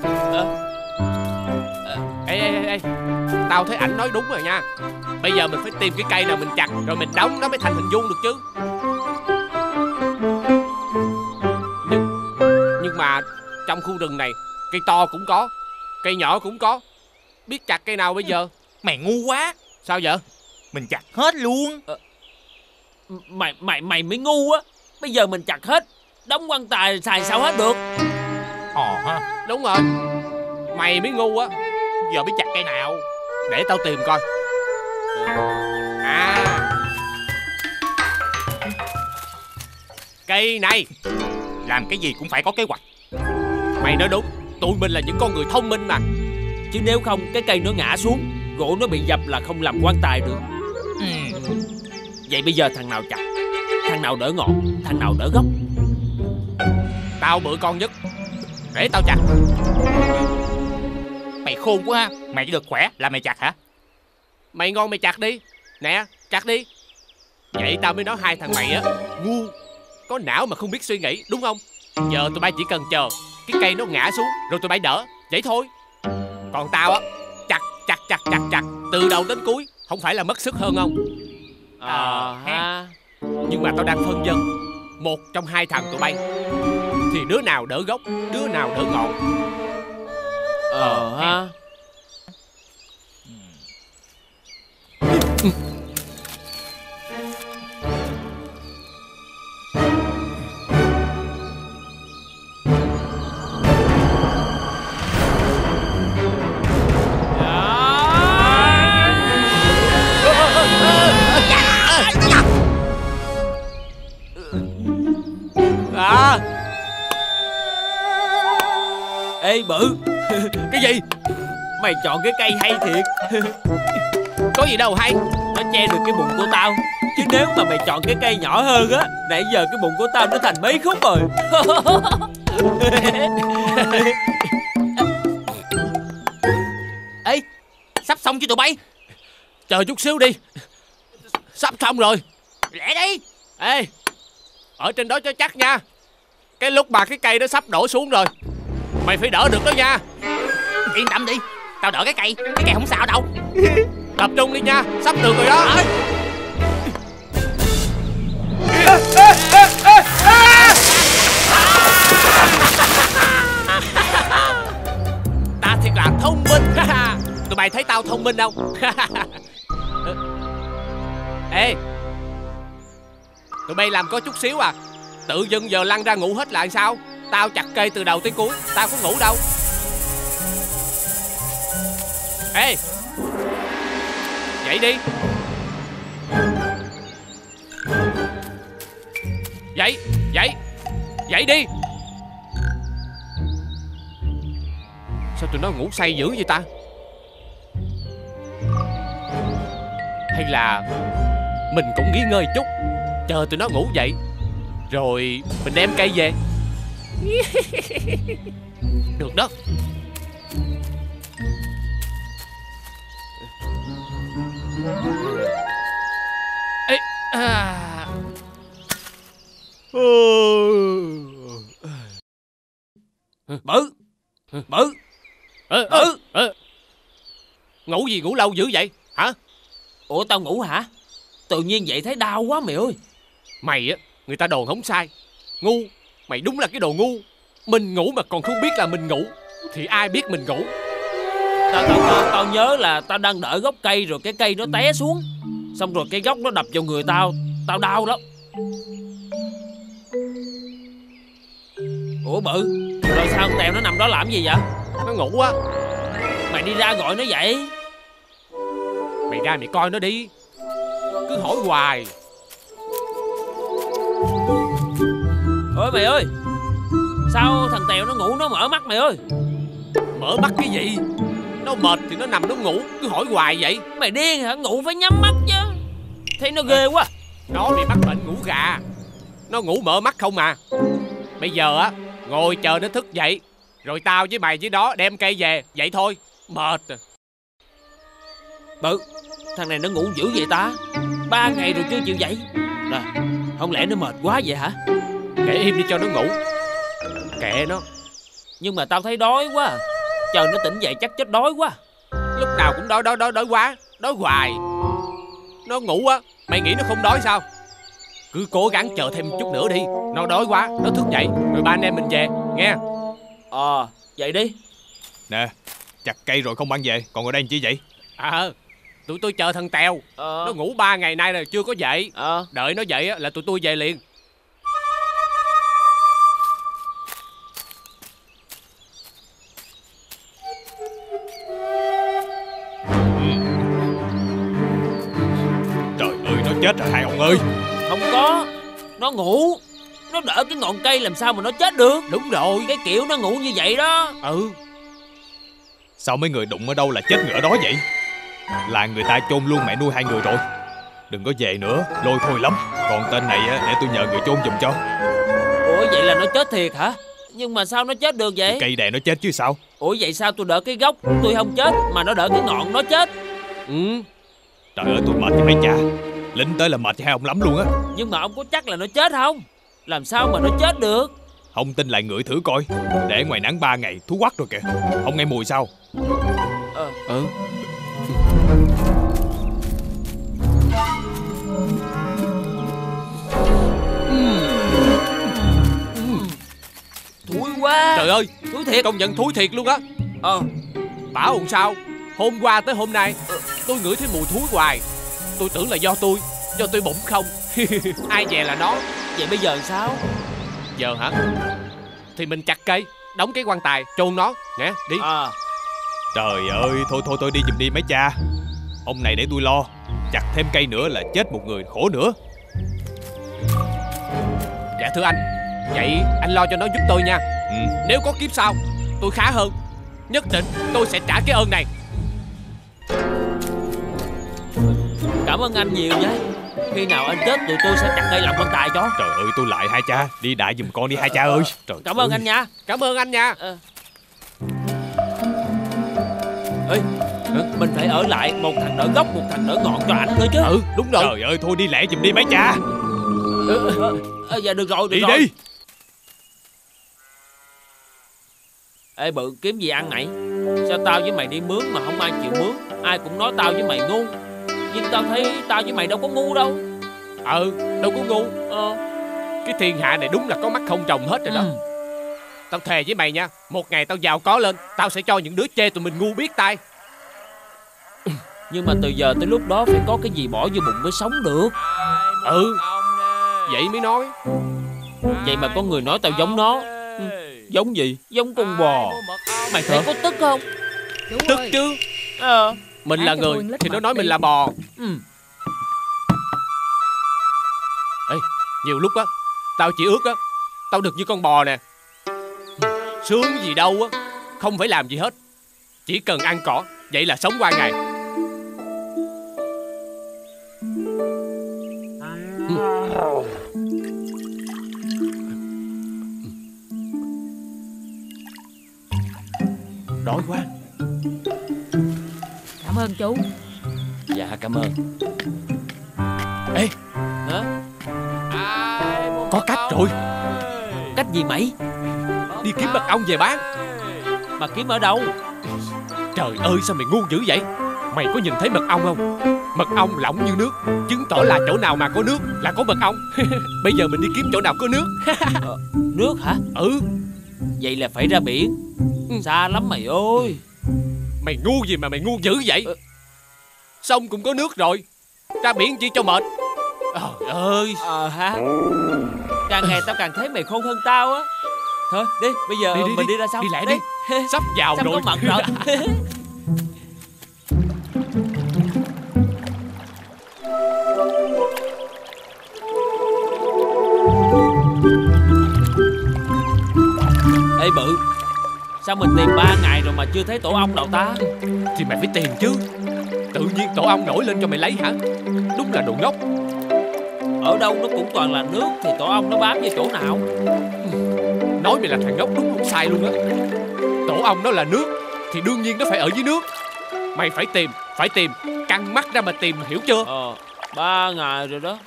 [SPEAKER 22] Ê, ê, ê, ê. Tao thấy ảnh nói đúng rồi nha. Bây giờ mình phải tìm cái cây nào mình chặt rồi mình đóng nó mới thành hình vuông được chứ. Nhưng, nhưng mà trong khu rừng này cây to cũng có, cây nhỏ cũng có. Biết chặt cây nào bây giờ?
[SPEAKER 4] Mày ngu quá.
[SPEAKER 22] Sao vậy?
[SPEAKER 4] Mình chặt hết luôn.
[SPEAKER 21] ờ, Mày mày mày mới ngu á. Bây giờ mình chặt hết, đóng quan tài xài sao hết được.
[SPEAKER 4] Ồ ha.
[SPEAKER 22] Đúng rồi, mày mới ngu á.
[SPEAKER 4] Giờ biết chặt cây nào?
[SPEAKER 22] Để tao tìm coi. À, cây này.
[SPEAKER 4] Làm cái gì cũng phải có kế hoạch.
[SPEAKER 22] Mày nói đúng, tụi mình là những con người thông minh mà.
[SPEAKER 21] Chứ nếu không cái cây nó ngã xuống, gỗ nó bị dập là không làm quan tài được.
[SPEAKER 4] ừ.
[SPEAKER 21] Vậy bây giờ thằng nào chặt, thằng nào đỡ ngọn, thằng nào đỡ gốc?
[SPEAKER 22] Tao bự con nhất, để tao chặt.
[SPEAKER 4] Mày khôn quá ha. Mày chỉ được khỏe là mày chặt hả?
[SPEAKER 22] Mày ngon mày chặt đi. Nè, chặt đi. Vậy tao mới nói hai thằng mày á ngu, có não mà không biết suy nghĩ, đúng không? Giờ tụi bay chỉ cần chờ cái cây nó ngã xuống rồi tụi bay đỡ, vậy thôi. Còn tao á, chặt chặt chặt chặt chặt từ đầu đến cuối, không phải là mất sức hơn không?
[SPEAKER 21] Ờ ha.
[SPEAKER 22] Nhưng mà tao đang phân vân, một trong hai thằng tụi bay thì đứa nào đỡ gốc, đứa nào đỡ ngọn.
[SPEAKER 21] Ờ ha.
[SPEAKER 22] À.
[SPEAKER 21] Ê Bự.
[SPEAKER 22] Cái gì?
[SPEAKER 21] Mày chọn cái cây hay thiệt.
[SPEAKER 22] Có gì đâu hay,
[SPEAKER 21] nó che được cái bụng của tao. Chứ nếu mà mày chọn cái cây nhỏ hơn á, nãy giờ cái bụng của tao nó thành mấy khúc rồi.
[SPEAKER 22] Ê, sắp xong chứ tụi bay. Chờ chút xíu đi. Sắp xong rồi. Lẹ đi. Ê, ở trên đó cho chắc nha. Cái lúc mà cái cây nó sắp đổ xuống rồi, mày phải đỡ được đó nha. Yên tâm đi, tao đỡ cái cây. Cái cây không sao đâu. Tập trung đi nha, sắp được rồi đó. Ta thiệt là thông minh. Tụi mày thấy tao thông minh không? Ê, tụi bay làm có chút xíu à, tự dưng giờ lăn ra ngủ hết lại sao? Tao chặt cây từ đầu tới cuối, tao có ngủ đâu. Ê, dậy đi. Dậy, dậy, dậy đi. Sao tụi nó ngủ say dữ vậy ta? Hay là mình cũng nghỉ ngơi chút, chờ tụi nó ngủ dậy rồi mình đem cây về. Được đó. Ê, à. Bự, Bự, ờ, ờ, ờ. Ngủ gì ngủ lâu dữ vậy hả?
[SPEAKER 21] Ủa tao ngủ hả? Tự nhiên vậy thấy đau quá mày ơi.
[SPEAKER 22] Mày á, người ta đồn không sai. Ngu, mày đúng là cái đồ ngu. Mình ngủ mà còn không biết là mình ngủ thì ai biết mình ngủ.
[SPEAKER 21] Tao, tao, tao, tao nhớ là tao đang đỡ gốc cây rồi cái cây nó té xuống. Xong rồi cái gốc nó đập vào người tao. Tao đau lắm. Ủa Bự, rồi sao con Tèo nó nằm đó làm gì vậy?
[SPEAKER 22] Nó ngủ á.
[SPEAKER 21] Mày đi ra gọi nó dậy.
[SPEAKER 22] Mày ra mày coi nó đi. Cứ hỏi hoài.
[SPEAKER 21] Ôi mày ơi, sao thằng Tèo nó ngủ nó mở mắt mày ơi?
[SPEAKER 22] Mở mắt cái gì? Nó mệt thì nó nằm nó ngủ. Cứ hỏi hoài vậy.
[SPEAKER 21] Mày điên hả? Ngủ phải nhắm mắt chứ. Thấy nó ghê quá.
[SPEAKER 22] Nó bị mắc bệnh ngủ gà. Nó ngủ mở mắt không à. Bây giờ á, ngồi chờ nó thức dậy, rồi tao với mày với nó đem cây về. Vậy thôi, mệt à.
[SPEAKER 21] Bự, thằng này nó ngủ dữ vậy ta? Ba ngày rồi chưa chịu dậy. Rồi, không lẽ nó mệt quá vậy hả?
[SPEAKER 22] Để im đi cho nó ngủ. Kệ nó.
[SPEAKER 21] Nhưng mà tao thấy đói quá. Chờ nó tỉnh dậy chắc chết đói quá.
[SPEAKER 22] Lúc nào cũng đói đói đói đói quá. Đói hoài. Nó ngủ á, mày nghĩ nó không đói sao? Cứ cố gắng chờ thêm chút nữa đi. Nó đói quá, nó thức dậy, rồi ba anh em mình về, nghe?
[SPEAKER 21] Ờ, à, vậy đi.
[SPEAKER 15] Nè, chặt cây rồi không mang về, còn ngồi đây làm chi vậy?
[SPEAKER 22] À, tụi tôi chờ thằng Tèo. Ờ. Nó ngủ ba ngày nay rồi chưa có dậy. Ờ. Đợi nó dậy là tụi tôi về liền.
[SPEAKER 15] Trời ơi, nó chết rồi hai ông ơi.
[SPEAKER 21] Không có, nó ngủ. Nó đỡ cái ngọn cây làm sao mà nó chết được.
[SPEAKER 22] Đúng rồi,
[SPEAKER 21] cái kiểu nó ngủ như vậy đó.
[SPEAKER 22] Ừ.
[SPEAKER 15] Sao mấy người đụng ở đâu là chết ngựa đó vậy? Là người ta chôn luôn mẹ nuôi hai người rồi. Đừng có về nữa, lôi thôi lắm. Còn tên này để tôi nhờ người chôn giùm cho.
[SPEAKER 21] Ủa vậy là nó chết thiệt hả? Nhưng mà sao nó chết được vậy?
[SPEAKER 15] Cây đè nó chết chứ sao.
[SPEAKER 21] Ủa vậy sao tôi đỡ cái gốc tôi không chết, mà nó đỡ cái ngọn nó chết?
[SPEAKER 15] Ừ. Trời ơi, tôi mệt với mấy cha. Lính tới là mệt cho hai ông lắm luôn á.
[SPEAKER 21] Nhưng mà ông có chắc là nó chết không? Làm sao mà nó chết được?
[SPEAKER 15] Không tin lại ngửi thử coi. Để ngoài nắng ba ngày thú quắc rồi kìa. Không nghe mùi sao?
[SPEAKER 21] Ờ.
[SPEAKER 15] Ừ.
[SPEAKER 21] quá.
[SPEAKER 22] Trời ơi,
[SPEAKER 21] thúi thiệt.
[SPEAKER 22] Công nhận thúi thiệt luôn á.
[SPEAKER 21] Ờ.
[SPEAKER 22] Bảo làm sao, hôm qua tới hôm nay tôi ngửi thấy mùi thúi hoài. Tôi tưởng là do tôi, do tôi bụng không. Ai dè là nó.
[SPEAKER 21] Vậy bây giờ sao?
[SPEAKER 22] Giờ hả? Thì mình chặt cây, đóng cái quan tài, chôn nó. Nè, đi.
[SPEAKER 21] À.
[SPEAKER 16] Trời ơi, thôi thôi thôi đi giùm đi mấy cha. Ông này để tôi lo. Chặt thêm cây nữa là chết một người, khổ nữa.
[SPEAKER 22] Dạ thưa anh, vậy anh lo cho nó giúp tôi nha.
[SPEAKER 16] Ừ.
[SPEAKER 22] Nếu có kiếp sau tôi khá hơn, nhất định tôi sẽ trả cái ơn này.
[SPEAKER 21] Cảm ơn anh nhiều nhé. Khi nào anh chết tụi tôi sẽ chặt cây làm quan tài cho.
[SPEAKER 16] Trời ơi, tôi lại hai cha. Đi đại giùm con đi hai cha ơi. Trời
[SPEAKER 21] Cảm
[SPEAKER 16] ơi.
[SPEAKER 21] ơn anh nha.
[SPEAKER 22] Cảm ơn anh nha.
[SPEAKER 21] à. Ê, mình phải ở lại, một thằng đỡ gốc, một thằng đỡ ngọn cho ảnh nữa chứ.
[SPEAKER 22] Ừ, đúng rồi.
[SPEAKER 16] Trời ơi, thôi đi lẹ giùm đi mấy cha.
[SPEAKER 21] Ừ, ừ, ừ, dạ được rồi, được
[SPEAKER 16] đi
[SPEAKER 21] rồi.
[SPEAKER 16] đi.
[SPEAKER 21] Ê Bự, kiếm gì ăn mày? Sao tao với mày đi mướn mà không ai chịu mướn? Ai cũng nói tao với mày ngu, nhưng tao thấy tao với mày đâu có ngu đâu.
[SPEAKER 22] Ừ, đâu có ngu. Ờ. Cái thiên hạ này đúng là có mắt không trồng hết rồi đó. ừ. Tao thề với mày nha, một ngày tao giàu có lên, tao sẽ cho những đứa chê tụi mình ngu biết tai.
[SPEAKER 21] Nhưng mà từ giờ tới lúc đó phải có cái gì bỏ vô bụng mới sống được.
[SPEAKER 22] Ừ, vậy mới nói.
[SPEAKER 21] Vậy mà có người nói tao giống nó. ừ. Giống gì? Giống con bò. Mày thấy có tức không?
[SPEAKER 22] Tức chứ.
[SPEAKER 21] Ờ.
[SPEAKER 22] Mình là người thì nó nói mình là bò.
[SPEAKER 21] ừ.
[SPEAKER 22] Ê, nhiều lúc á tao chỉ ước á tao được như con bò nè. Sướng gì đâu á, không phải làm gì hết, chỉ cần ăn cỏ, vậy là sống qua ngày. Đói quá.
[SPEAKER 8] Cảm ơn chú.
[SPEAKER 9] Dạ cảm ơn.
[SPEAKER 22] Ê,
[SPEAKER 21] hả?
[SPEAKER 22] Có cách rồi.
[SPEAKER 21] Cách gì mày?
[SPEAKER 22] Đi kiếm mật ong về bán.
[SPEAKER 21] Mà kiếm ở đâu?
[SPEAKER 22] Trời ơi, sao mày ngu dữ vậy? Mày có nhìn thấy mật ong không? Mật ong lỏng như nước, chứng tỏ là chỗ nào mà có nước là có mật ong. Bây giờ mình đi kiếm chỗ nào có nước.
[SPEAKER 21] ờ, Nước hả?
[SPEAKER 22] Ừ.
[SPEAKER 21] Vậy là phải ra biển. ừ. Xa lắm mày ơi.
[SPEAKER 22] Mày ngu gì mà mày ngu dữ vậy? ờ. Sông cũng có nước rồi, ra biển chi cho mệt. Trời ơi.
[SPEAKER 21] Ờ ha. Càng ngày tao càng thấy mày khôn hơn tao á. Thôi đi, bây giờ
[SPEAKER 22] đi, đi,
[SPEAKER 21] mình
[SPEAKER 22] đi.
[SPEAKER 21] đi ra sông.
[SPEAKER 22] Đi lẹ đi, sắp vào
[SPEAKER 21] sắp
[SPEAKER 22] rồi.
[SPEAKER 21] Có mật rồi. Ê Bự, sao mình tìm ba ngày rồi mà chưa thấy tổ ong đâu ta?
[SPEAKER 22] Thì mày phải tìm chứ. Tự nhiên tổ ong nổi lên cho mày lấy hả? Đúng là đồ ngốc.
[SPEAKER 21] Ở đâu nó cũng toàn là nước, thì tổ ong nó bám vào chỗ nào?
[SPEAKER 22] Nói mày là thằng ngốc đúng không sai luôn á. Tổ ong nó là nước thì đương nhiên nó phải ở dưới nước. Mày phải tìm, phải tìm, căng mắt ra mà tìm, hiểu chưa?
[SPEAKER 21] Ờ, ba ngày rồi đó.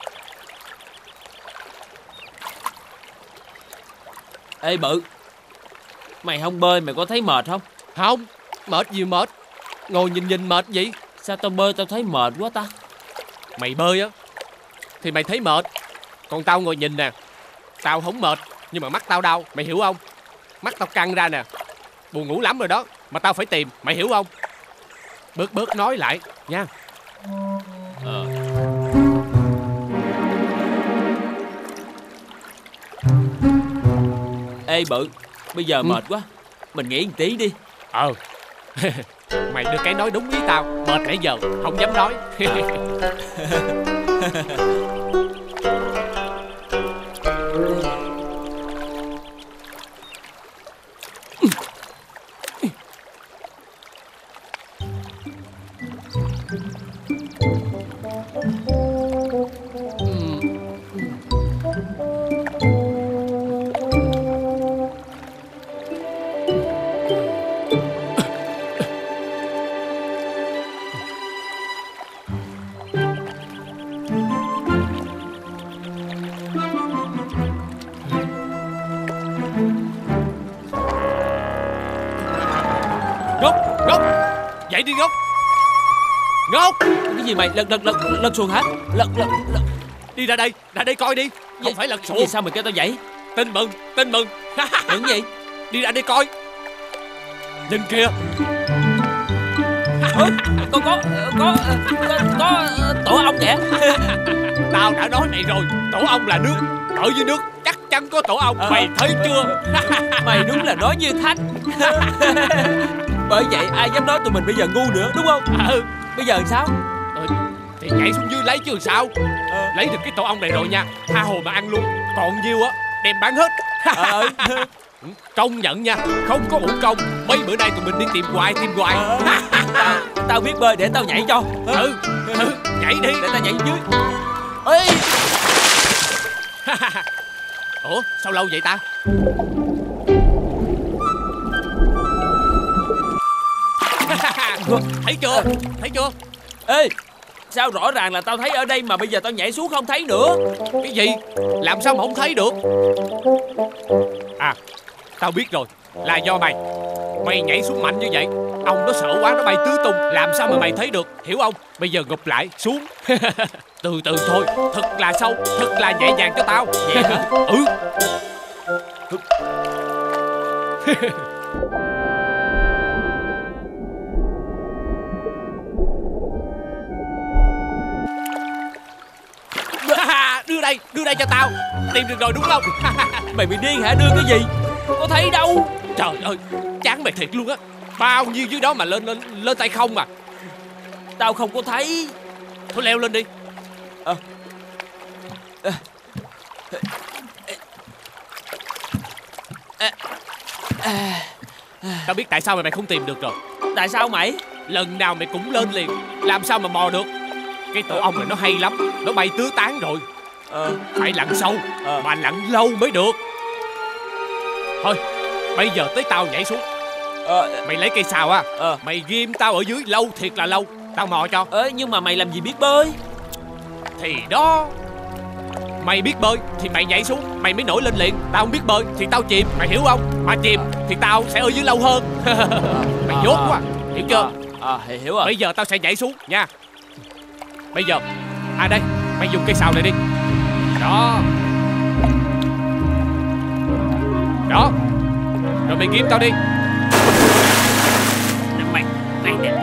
[SPEAKER 21] Ê Bự, mày không bơi mày có thấy mệt không?
[SPEAKER 22] Không, mệt gì mệt. Ngồi nhìn nhìn mệt gì?
[SPEAKER 21] Sao tao bơi tao thấy mệt quá ta?
[SPEAKER 22] Mày bơi á thì mày thấy mệt, còn tao ngồi nhìn nè, tao không mệt nhưng mà mắt tao đau, mày hiểu không? Mắt tao căng ra nè, buồn ngủ lắm rồi đó, mà tao phải tìm, mày hiểu không? Bớt bớt nói lại nha.
[SPEAKER 21] Ờ. Ê Bự, bây giờ ừ. mệt quá, mình nghỉ một tí đi.
[SPEAKER 22] Ờ. Mày được cái nói đúng ý tao, mệt nãy giờ không dám nói. Ngốc, Ngốc, dậy đi Ngốc. Ngốc.
[SPEAKER 21] Cái gì mày, lật lật lật lật xuồng hả? Lật lật lật.
[SPEAKER 22] Đi ra đây, ra đây coi đi. Không
[SPEAKER 21] Vậy,
[SPEAKER 22] phải lật xuồng.
[SPEAKER 21] Vì sao mày kêu tao dậy?
[SPEAKER 22] Tin mừng, tin mừng.
[SPEAKER 21] Mừng gì?
[SPEAKER 22] Đi ra đây coi. Nhìn kìa.
[SPEAKER 21] Ủa, có có có có, có tổ ong kìa.
[SPEAKER 22] Tao đã nói mày rồi, tổ ong là nước. Ở dưới nước chắc chắn có tổ ong. à. Mày thấy chưa?
[SPEAKER 21] Mày đúng là nói như thách. Bởi vậy ai dám nói tụi mình bây giờ ngu nữa, đúng không?
[SPEAKER 22] Ừ.
[SPEAKER 21] Bây giờ làm sao?
[SPEAKER 22] Ừ, thì nhảy xuống dưới lấy chứ sao. ờ. Lấy được cái tổ ong này rồi nha, tha hồ mà ăn luôn. Còn nhiêu á đem bán hết.
[SPEAKER 21] ờ.
[SPEAKER 22] Công nhận nha, không có uổng công. Mấy bữa nay tụi mình đi tìm hoài tìm hoài.
[SPEAKER 21] ờ. tao, tao biết bơi, để tao nhảy cho.
[SPEAKER 22] Ừ, ừ, nhảy đi.
[SPEAKER 21] Để tao nhảy dưới. Ê.
[SPEAKER 22] Ủa sao lâu vậy ta? Thấy chưa? Thấy chưa?
[SPEAKER 21] Ê, sao rõ ràng là tao thấy ở đây mà bây giờ tao nhảy xuống không thấy nữa?
[SPEAKER 22] Cái gì? Làm sao mà không thấy được? À, tao biết rồi. Là do mày. Mày nhảy xuống mạnh như vậy, ong nó sợ quá nó bay tứ tung. Làm sao mà mày thấy được, hiểu không? Bây giờ gục lại, xuống. Từ từ thôi, thật là sâu, thật là nhẹ nhàng cho tao.
[SPEAKER 21] Vậy hả?
[SPEAKER 22] Ừ. Đưa đây, đưa đây cho tao. Tìm được rồi đúng không?
[SPEAKER 21] Mày bị điên hả? Đưa cái gì? Có thấy đâu.
[SPEAKER 22] Trời ơi, chán mày thiệt luôn á. Bao nhiêu dưới đó mà lên lên lên tay không mà.
[SPEAKER 21] Tao không có thấy.
[SPEAKER 22] Thôi leo lên đi.
[SPEAKER 21] Ờ. À. À. À.
[SPEAKER 22] Tao biết tại sao mày mày không tìm được rồi.
[SPEAKER 21] Tại sao mày?
[SPEAKER 22] Lần nào mày cũng lên liền, làm sao mà mò được. Cái tổ ong này nó hay lắm, nó bay tứ tán rồi. ờ. Phải lặn sâu, ờ. mà lặn lâu mới được. Thôi, bây giờ tới tao nhảy xuống. ờ. Mày lấy cây sào á, ờ. mày ghim tao ở dưới lâu thiệt là lâu. Tao mò cho.
[SPEAKER 21] ờ, Nhưng mà mày làm gì biết bơi?
[SPEAKER 22] Thì đó, mày biết bơi thì mày nhảy xuống, mày mới nổi lên liền. Tao không biết bơi thì tao chìm, mày hiểu không? Mà chìm thì tao sẽ ở dưới lâu hơn. Mày dốt quá, hiểu chưa?
[SPEAKER 21] Ờ, à, hiểu rồi.
[SPEAKER 22] Bây giờ tao sẽ nhảy xuống nha. Bây giờ, à đây, mày dùng cây sào này đi. Đó. Đó. Rồi mày ghim tao đi.
[SPEAKER 21] Mày, mày nè.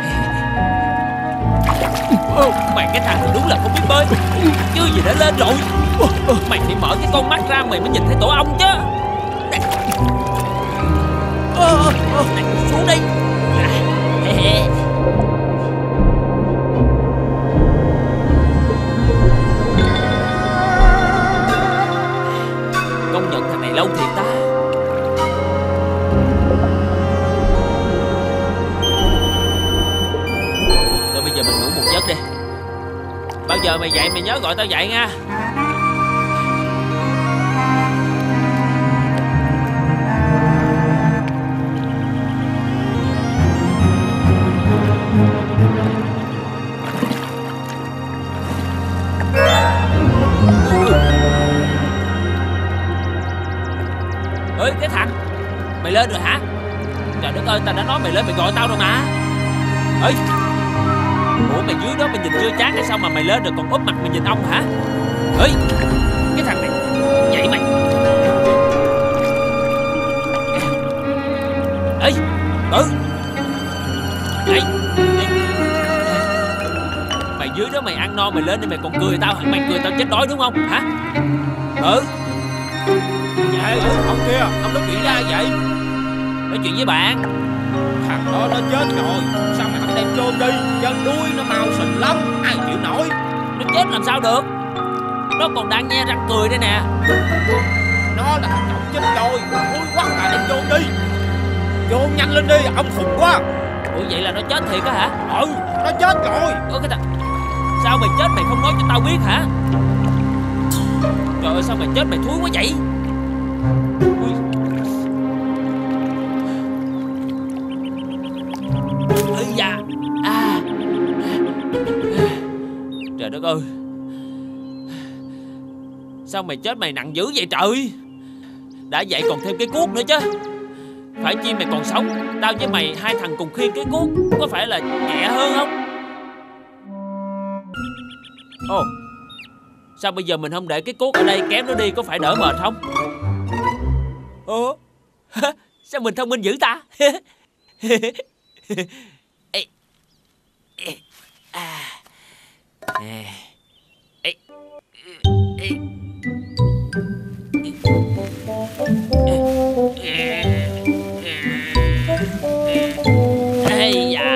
[SPEAKER 21] Mày cái thằng đúng là không biết bơi. Chưa gì đã lên rồi. Mày phải mở cái con mắt ra mày mới nhìn thấy tổ ong chứ. Này, xuống đi. Công nhận thằng này lâu thiệt ta. Rồi bây giờ mình ngủ một giấc đi. Bao giờ mày dậy mày nhớ gọi tao dậy nha. Ê cái thằng, mày lên rồi hả? Trời đất ơi, tao đã nói mày lên mày gọi tao rồi mà. Ê, ủa mày dưới đó mày nhìn chưa chán hay sao mà mày lên rồi còn úp mặt mày nhìn ong hả? Ê, cái thằng này, dậy mày. Ê, ừ. Ê, ê. Mày dưới đó mày ăn no mày lên đi mày còn cười tao, mày cười tao chết đói đúng không? Hả? Ừ. Dạ, ông kia, ông nói chuyện với ai vậy? Nói chuyện với bạn.
[SPEAKER 17] Thằng đó nó chết rồi, sao mày không đem chôn đi? Chân đuôi nó mau sình lắm, ai chịu nổi.
[SPEAKER 21] Nó chết làm sao được? Nó còn đang nhe răng cười đây nè.
[SPEAKER 17] Nó là thằng chồng chết rồi, vui quá à, đem chôn đi. Chôn nhanh lên đi, ông khùng quá.
[SPEAKER 21] Ủa vậy là nó chết thiệt á hả?
[SPEAKER 17] Ừ, nó chết rồi.
[SPEAKER 21] Ủa cái thằng, sao mày chết mày không nói cho tao biết hả? Trời ơi sao mày chết mày thúi quá vậy? Ui. Ây da. À. Trời đất ơi. Sao mày chết mày nặng dữ vậy trời? Đã vậy còn thêm cái cuốc nữa chứ. Phải chi mày còn sống, tao với mày hai thằng cùng khiêng cái cuốc, có phải là nhẹ hơn không? Ồ, sao bây giờ mình không để cái cuốc ở đây kéo nó đi, có phải đỡ mệt không? Ồ, sao mình thông minh dữ ta? Ê, ê, à, ê, ê, ê, ê, da.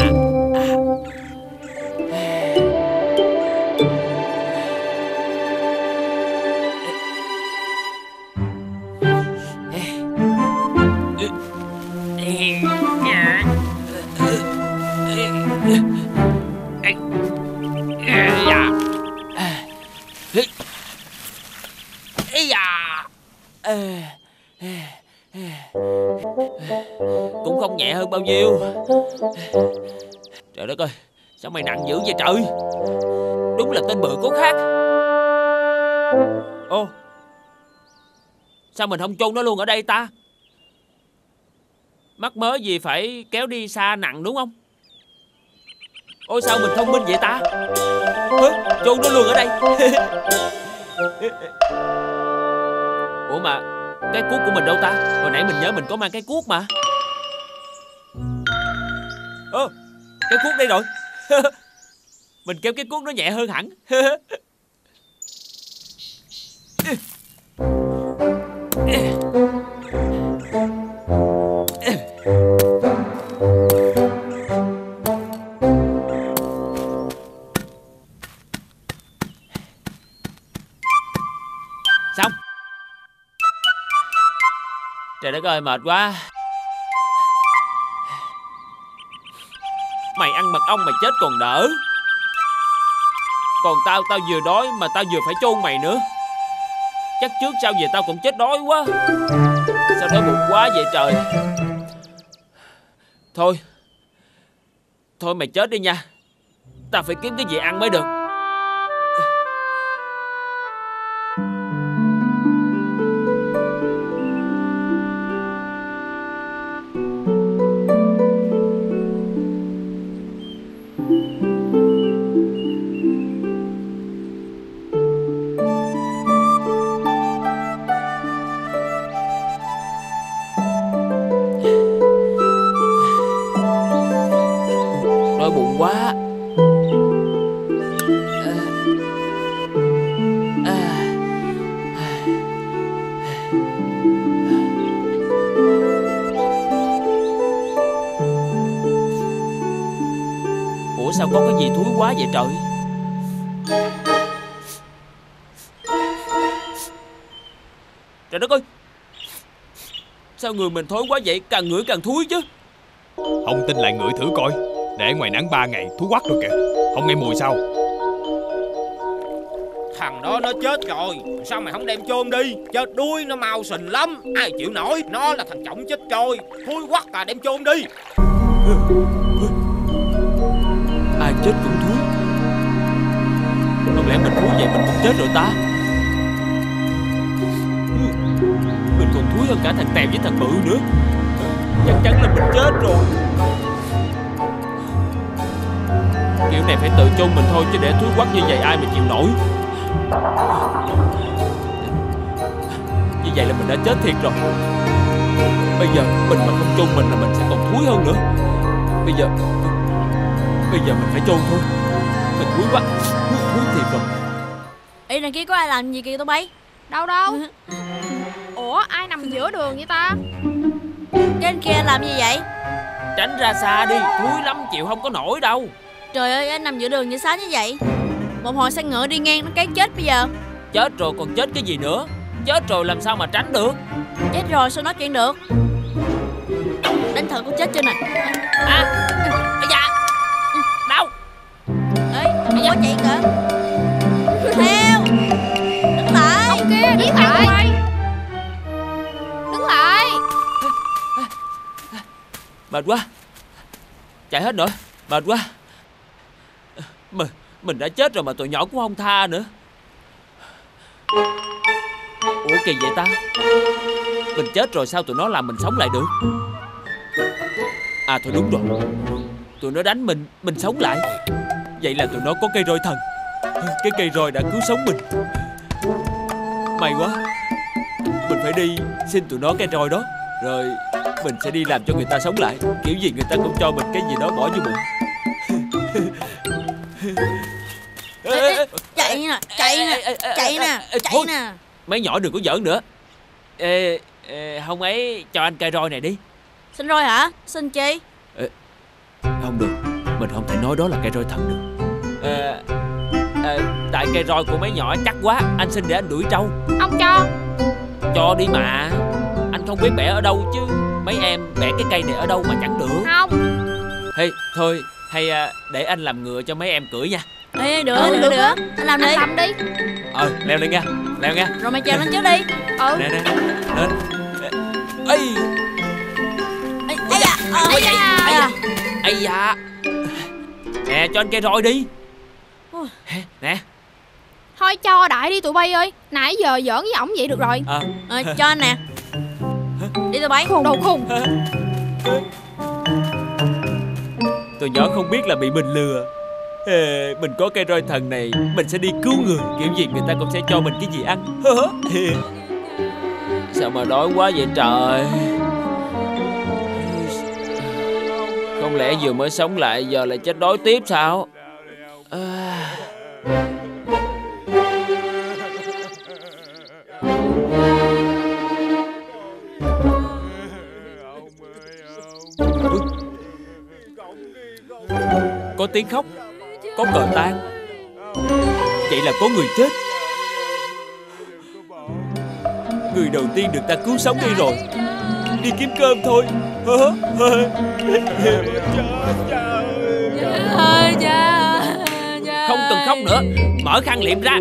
[SPEAKER 21] Cũng không nhẹ hơn bao nhiêu. Trời đất ơi, sao mày nặng dữ vậy trời? Đúng là tên bự có khác. Ô, sao mình không chôn nó luôn ở đây ta? Mắc mớ gì phải kéo đi xa nặng đúng không? Ôi sao mình thông minh vậy ta? Hứ, chôn nó luôn ở đây. Ủa mà cái cuốc của mình đâu ta? Hồi nãy mình nhớ mình có mang cái cuốc mà. Ơ, cái cuốc đây rồi. Mình kéo cái cuốc nó nhẹ hơn hẳn. Xong. Trời đất ơi, mệt quá. Mày ăn mật ong mày chết còn đỡ. Còn tao, tao vừa đói mà tao vừa phải chôn mày nữa. Chắc trước sau về tao cũng chết đói quá. Sao đói bụng quá vậy trời. Thôi Thôi mày chết đi nha. Tao phải kiếm cái gì ăn mới được. Đói bụng quá. À, à, ủa sao có cái gì thúi quá vậy trời? Trời đất ơi, sao người mình thối quá vậy? Càng ngửi càng thúi chứ.
[SPEAKER 15] Không tin lại ngửi thử coi. Để ngoài nắng ba ngày thúi quắc rồi kìa. Không nghe mùi sao?
[SPEAKER 21] Thằng đó nó chết rồi, sao mày không đem chôn đi? Chết đuối nó mau sình lắm. Ai chịu nổi. Nó là thằng chồng chết trôi. Thúi quắc à, đem chôn đi. Ai chết cũng thúi. Không lẽ mình thúi vậy mình cũng chết rồi ta? Mình còn thúi hơn cả thằng Tèo với thằng Bự nữa. Chắc chắn là mình chết rồi. Kiểu này phải tự chôn mình thôi, chứ để thúi quắc như vậy ai mà chịu nổi. Như vậy là mình đã chết thiệt rồi. Bây giờ mình mà không chôn mình là mình sẽ còn thúi hơn nữa. Bây giờ Bây giờ mình phải chôn thôi. Mình thúi quá. Thúi thiệt rồi.
[SPEAKER 3] Ê đằng kia có ai làm gì kìa tụi bay?
[SPEAKER 1] Đâu đâu. Ủa ai nằm giữa đường vậy ta?
[SPEAKER 3] Trên kia làm gì vậy?
[SPEAKER 21] Tránh ra xa đi, thúi lắm chịu không có nổi đâu.
[SPEAKER 3] Trời ơi, anh nằm giữa đường như sao như vậy? Một hồi xe ngựa đi ngang nó cái chết bây giờ.
[SPEAKER 21] Chết rồi còn chết cái gì nữa? Chết rồi làm sao mà tránh được?
[SPEAKER 3] Chết rồi sao nói chuyện được? Đánh thử con chết chưa nè.
[SPEAKER 21] À, dạ. Đâu?
[SPEAKER 3] Ê, đừng có chạy kìa. Theo. Đứng lại.
[SPEAKER 1] Ông kia, đứng lại. Đứng lại.
[SPEAKER 21] Mệt quá. Chạy hết nữa. Mệt quá. Mình, mình đã chết rồi mà tụi nhỏ cũng không tha nữa. Ủa kỳ vậy ta? Mình chết rồi sao tụi nó làm mình sống lại được? À thôi đúng rồi. Tụi nó đánh mình, mình sống lại. Vậy là tụi nó có cây roi thần. Cái cây roi đã cứu sống mình. May quá. Mình phải đi xin tụi nó cái roi đó, rồi mình sẽ đi làm cho người ta sống lại. Kiểu gì người ta cũng cho mình cái gì đó bỏ vô bụng.
[SPEAKER 8] Ê, ê, chạy nè, chạy nè, chạy nè, chạy nè.
[SPEAKER 21] Mấy nhỏ đừng có giỡn nữa. Ê, ê, không ấy cho anh cây roi này đi.
[SPEAKER 8] Xin roi hả? Xin chi?
[SPEAKER 21] Ê, không được, mình không thể nói đó là cây roi thật được. Ê, ê, tại cây roi của mấy nhỏ chắc quá, anh xin để anh đuổi trâu.
[SPEAKER 1] Ông cho.
[SPEAKER 21] Cho đi mà. Anh không biết bẻ ở đâu chứ. Mấy em bẻ cái cây này ở đâu mà chẳng được.
[SPEAKER 1] Không.
[SPEAKER 21] Hey, thôi hay để anh làm ngựa cho mấy em cưỡi nha.
[SPEAKER 8] Ê, được, ừ, được, được, được. Anh làm đi.
[SPEAKER 1] Anh làm đi.
[SPEAKER 21] Ờ, leo lên nha, leo nha.
[SPEAKER 8] Rồi mày trèo lên trước đi.
[SPEAKER 1] Ừ.
[SPEAKER 21] Nè, nè, lên. Ây.
[SPEAKER 8] Ây da, ây da.
[SPEAKER 21] Ây da. Nè, cho anh cây roi đi. Nè.
[SPEAKER 1] Thôi cho đại đi tụi bay ơi. Nãy giờ giỡn với ổng vậy được rồi.
[SPEAKER 21] Ờ,
[SPEAKER 8] à, cho anh nè. Đi tụi bay.
[SPEAKER 1] Đồ khùng.
[SPEAKER 21] Tụi nhỏ không biết là bị mình lừa. Ê, mình có cây roi thần này, mình sẽ đi cứu người. Kiểu gì người ta cũng sẽ cho mình cái gì ăn. Sao mà đói quá vậy trời. Không lẽ vừa mới sống lại giờ lại chết đói tiếp sao? À... Có tiếng khóc, có cờ tan. Vậy là có người chết. Người đầu tiên được ta cứu sống đi rồi. Đi kiếm cơm thôi. Không cần khóc nữa. Mở khăn liệm ra.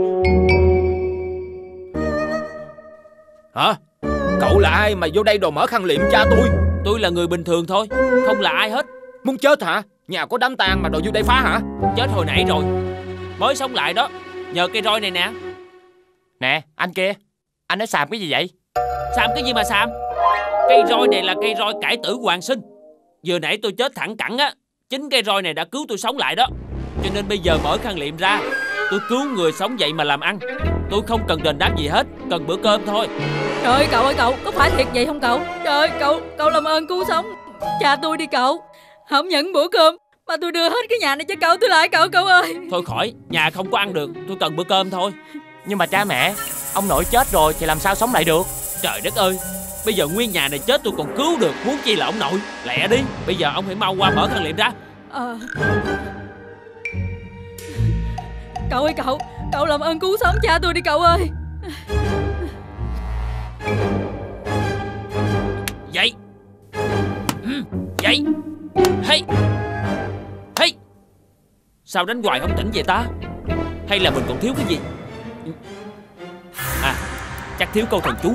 [SPEAKER 17] Hả? Cậu là ai mà vô đây đồ mở khăn liệm cha tôi?
[SPEAKER 21] Tôi là người bình thường thôi, không là ai hết.
[SPEAKER 17] Muốn chết hả? Nhà có đám tang mà đồ vô đây phá hả?
[SPEAKER 21] Chết hồi nãy rồi, mới sống lại đó. Nhờ cây roi này nè.
[SPEAKER 4] Nè, anh kia, anh nói xàm cái gì vậy?
[SPEAKER 21] Xàm cái gì mà xàm? Cây roi này là cây roi cải tử hoàng sinh. Vừa nãy tôi chết thẳng cẳng á, chính cây roi này đã cứu tôi sống lại đó. Cho nên bây giờ mở khăn liệm ra, tôi cứu người sống dậy mà làm ăn. Tôi không cần đền đáp gì hết, cần bữa cơm thôi.
[SPEAKER 7] Trời ơi cậu ơi cậu, có phải thiệt vậy không cậu? Trời ơi cậu, cậu làm ơn cứu sống cha tôi đi cậu. Không nhận bữa cơm mà tôi đưa hết cái nhà này cho cậu, tôi lại cậu cậu ơi.
[SPEAKER 21] Thôi khỏi, nhà không có ăn được, tôi cần bữa cơm thôi.
[SPEAKER 4] Nhưng mà cha mẹ, ông nội chết rồi thì làm sao sống lại được?
[SPEAKER 21] Trời đất ơi, bây giờ nguyên nhà này chết tôi còn cứu được, huống chi là ông nội. Lẹ đi, bây giờ ông hãy mau qua mở khăn liệm ra.
[SPEAKER 7] Ờ. Cậu ơi cậu, cậu làm ơn cứu sống cha tôi đi cậu ơi.
[SPEAKER 21] Dậy. Ừ, dậy. Hey. Hey. Sao đánh hoài không tỉnh vậy ta? Hay là mình còn thiếu cái gì? À, chắc thiếu câu thần chú.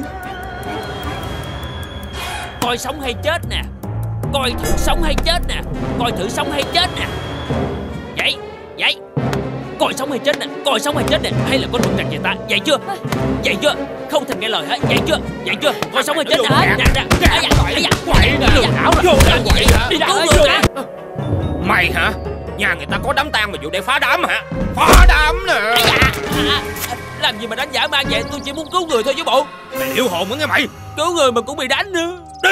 [SPEAKER 21] Coi sống hay chết nè. Coi thử sống hay chết nè. Coi thử sống hay chết nè. Dậy, dậy. Coi sống hay chết nè. Coi sống hay chết nè. Hay là có trục trặc vậy ta? Dậy chưa? Dậy chưa? Không thèm nghe lời hết. Dậy chưa? Dậy chưa? Coi sống hay chết nè. Nè nè. Ây da, ây da.
[SPEAKER 17] Quậy nè.
[SPEAKER 21] Lừa đảo rồi.
[SPEAKER 17] Quậy hả?
[SPEAKER 21] Đi cứu người nè.
[SPEAKER 17] Mày hả? Nhà người ta có đám tang mà vụ đây phá đám hả? Phá đám nè.
[SPEAKER 21] Ây da. Làm gì mà đánh dã man vậy? Tôi chỉ muốn cứu người thôi chứ bộ.
[SPEAKER 17] Mày điêu hồn nữa nghe mày.
[SPEAKER 21] Cứu người mà cũng bị đánh nữa.
[SPEAKER 17] Đi.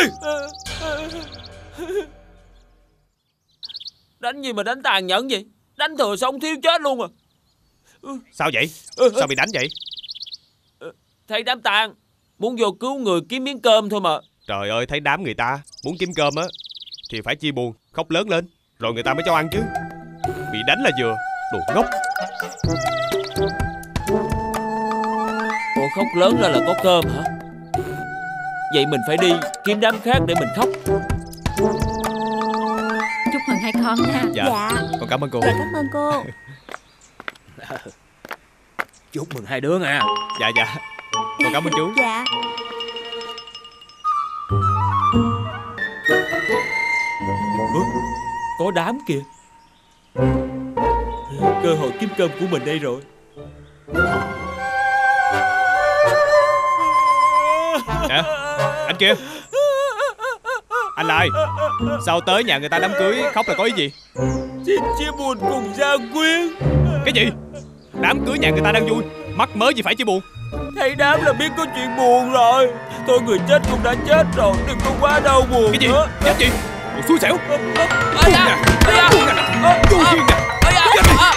[SPEAKER 21] Đánh gì mà đánh tàn nhẫn vậy? Đánh thừa xong thiếu chết luôn à.
[SPEAKER 20] Sao vậy? Sao bị đánh vậy?
[SPEAKER 21] Thấy đám tang, muốn vô cứu người kiếm miếng cơm thôi mà.
[SPEAKER 20] Trời ơi, thấy đám người ta muốn kiếm cơm á thì phải chia buồn, khóc lớn lên rồi người ta mới cho ăn chứ. Bị đánh là vừa. Đồ ngốc.
[SPEAKER 21] Cô khóc lớn ra là có cơm hả? Vậy mình phải đi kiếm đám khác để mình khóc.
[SPEAKER 7] Chúc mừng hai con nha.
[SPEAKER 20] Dạ, dạ. Con cảm ơn cô.
[SPEAKER 7] Dạ, cảm ơn cô.
[SPEAKER 17] Chúc mừng hai đứa nha.
[SPEAKER 20] Dạ dạ. Con cảm ơn chú.
[SPEAKER 7] Dạ.
[SPEAKER 21] Ủa, có đám kìa. Cơ hội kiếm cơm của mình đây rồi.
[SPEAKER 20] Nè, anh kia. Anh là ai? Sao tới nhà người ta đám cưới khóc là có ý gì?
[SPEAKER 21] Xin chia buồn cùng gia quyến.
[SPEAKER 20] Cái gì? Đám cưới nhà người ta đang vui
[SPEAKER 10] Mắc mớ gì phải chia buồn?
[SPEAKER 17] Thầy Đám là biết có chuyện buồn rồi. Thôi người chết cũng đã chết rồi, đừng có quá đau buồn.
[SPEAKER 10] Cái gì?
[SPEAKER 17] Nữa.
[SPEAKER 10] Chết gì? Đồ xui xẻo.
[SPEAKER 17] Ây da, ây da, ây da,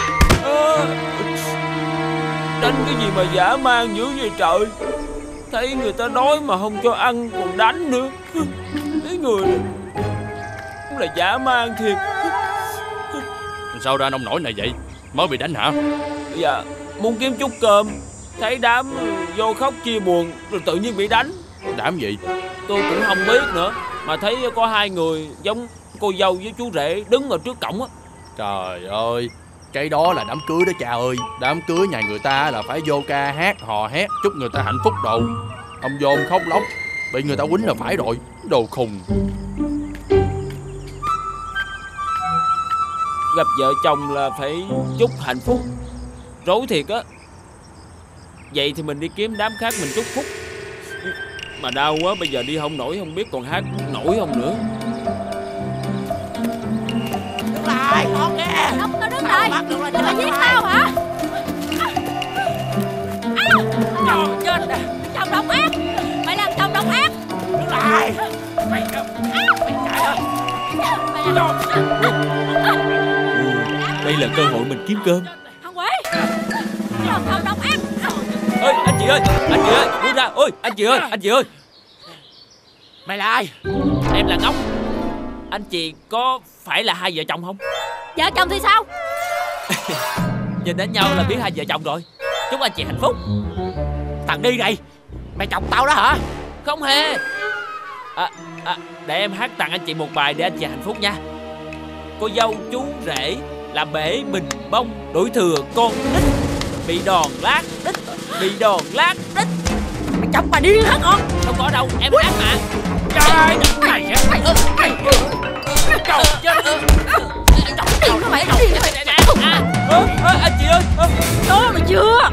[SPEAKER 17] đánh cái gì mà dã man dữ vậy trời. Thấy người ta đói mà không cho ăn còn đánh nữa. Mấy người này cũng là dã man thiệt.
[SPEAKER 10] Sao ra nông nổi này vậy? Mới bị đánh hả?
[SPEAKER 17] Dạ, muốn kiếm chút cơm, thấy Đám vô khóc chia buồn rồi tự nhiên bị đánh.
[SPEAKER 10] Đám gì?
[SPEAKER 17] Tôi cũng không biết nữa, mà thấy có hai người giống cô dâu với chú rể đứng ở trước cổng á.
[SPEAKER 22] Trời ơi, cái đó là đám cưới đó cha ơi. Đám cưới nhà người ta là phải vô ca hát hò hét chúc người ta hạnh phúc đồ. Ông vô ông khóc lóc, bị người ta quýnh là phải rồi. Đồ khùng.
[SPEAKER 17] Gặp vợ chồng là phải chúc hạnh phúc. Rối thiệt á. Vậy thì mình đi kiếm đám khác mình chúc phúc. Mà đau quá, bây giờ đi không nổi, không biết còn hát nổi không nữa.
[SPEAKER 19] Đứng lại, con nghe.
[SPEAKER 1] Không, tao đứng lại. Mày giết tao hả?
[SPEAKER 19] Trời chết nè.
[SPEAKER 1] Chồng độc ác. Mày làm chồng độc ác.
[SPEAKER 19] Đứng lại. Mày mày chạy ơi.
[SPEAKER 17] Đây là cơ hội mình kiếm cơm.
[SPEAKER 1] Thằng quỷ. Chồng chồng độc ác.
[SPEAKER 17] Ơi anh chị ơi, anh chị ơi, buông ra. Ôi anh chị ơi, anh chị ơi.
[SPEAKER 19] Mày là ai?
[SPEAKER 17] Em là Ngốc. Anh chị có phải là hai vợ chồng không?
[SPEAKER 1] Vợ chồng thì sao?
[SPEAKER 17] Nhìn đến nhau là biết hai vợ chồng rồi. Chúc anh chị hạnh phúc.
[SPEAKER 19] Thằng đi này, mày chồng tao đó hả?
[SPEAKER 17] Không hề. À, à, để em hát tặng anh chị một bài để anh chị hạnh phúc nha. Cô dâu chú rể là bể bình bông, đổi thừa con nít, bị đòn lát đít, bị đòn lát đít.
[SPEAKER 19] Mày chồng bà điên hả con?
[SPEAKER 17] Không có đâu, em hát mà.
[SPEAKER 19] Trời mày á. Trời chết.
[SPEAKER 1] Điên hả mày? Điên hả mày?
[SPEAKER 17] Anh chị ơi,
[SPEAKER 1] đó là chưa?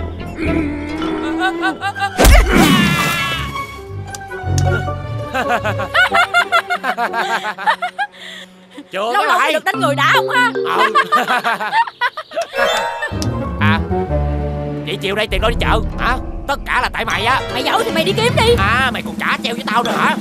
[SPEAKER 19] Chưa
[SPEAKER 1] lâu lâu
[SPEAKER 19] hay.
[SPEAKER 1] được đánh người đã không ha?
[SPEAKER 19] Ừ. À, vậy chiều nay tiền đâu đi chợ hả? Tất cả là tại mày á.
[SPEAKER 1] Mày giỏi thì mày đi kiếm đi.
[SPEAKER 19] À, mày còn trả treo với tao nữa hả?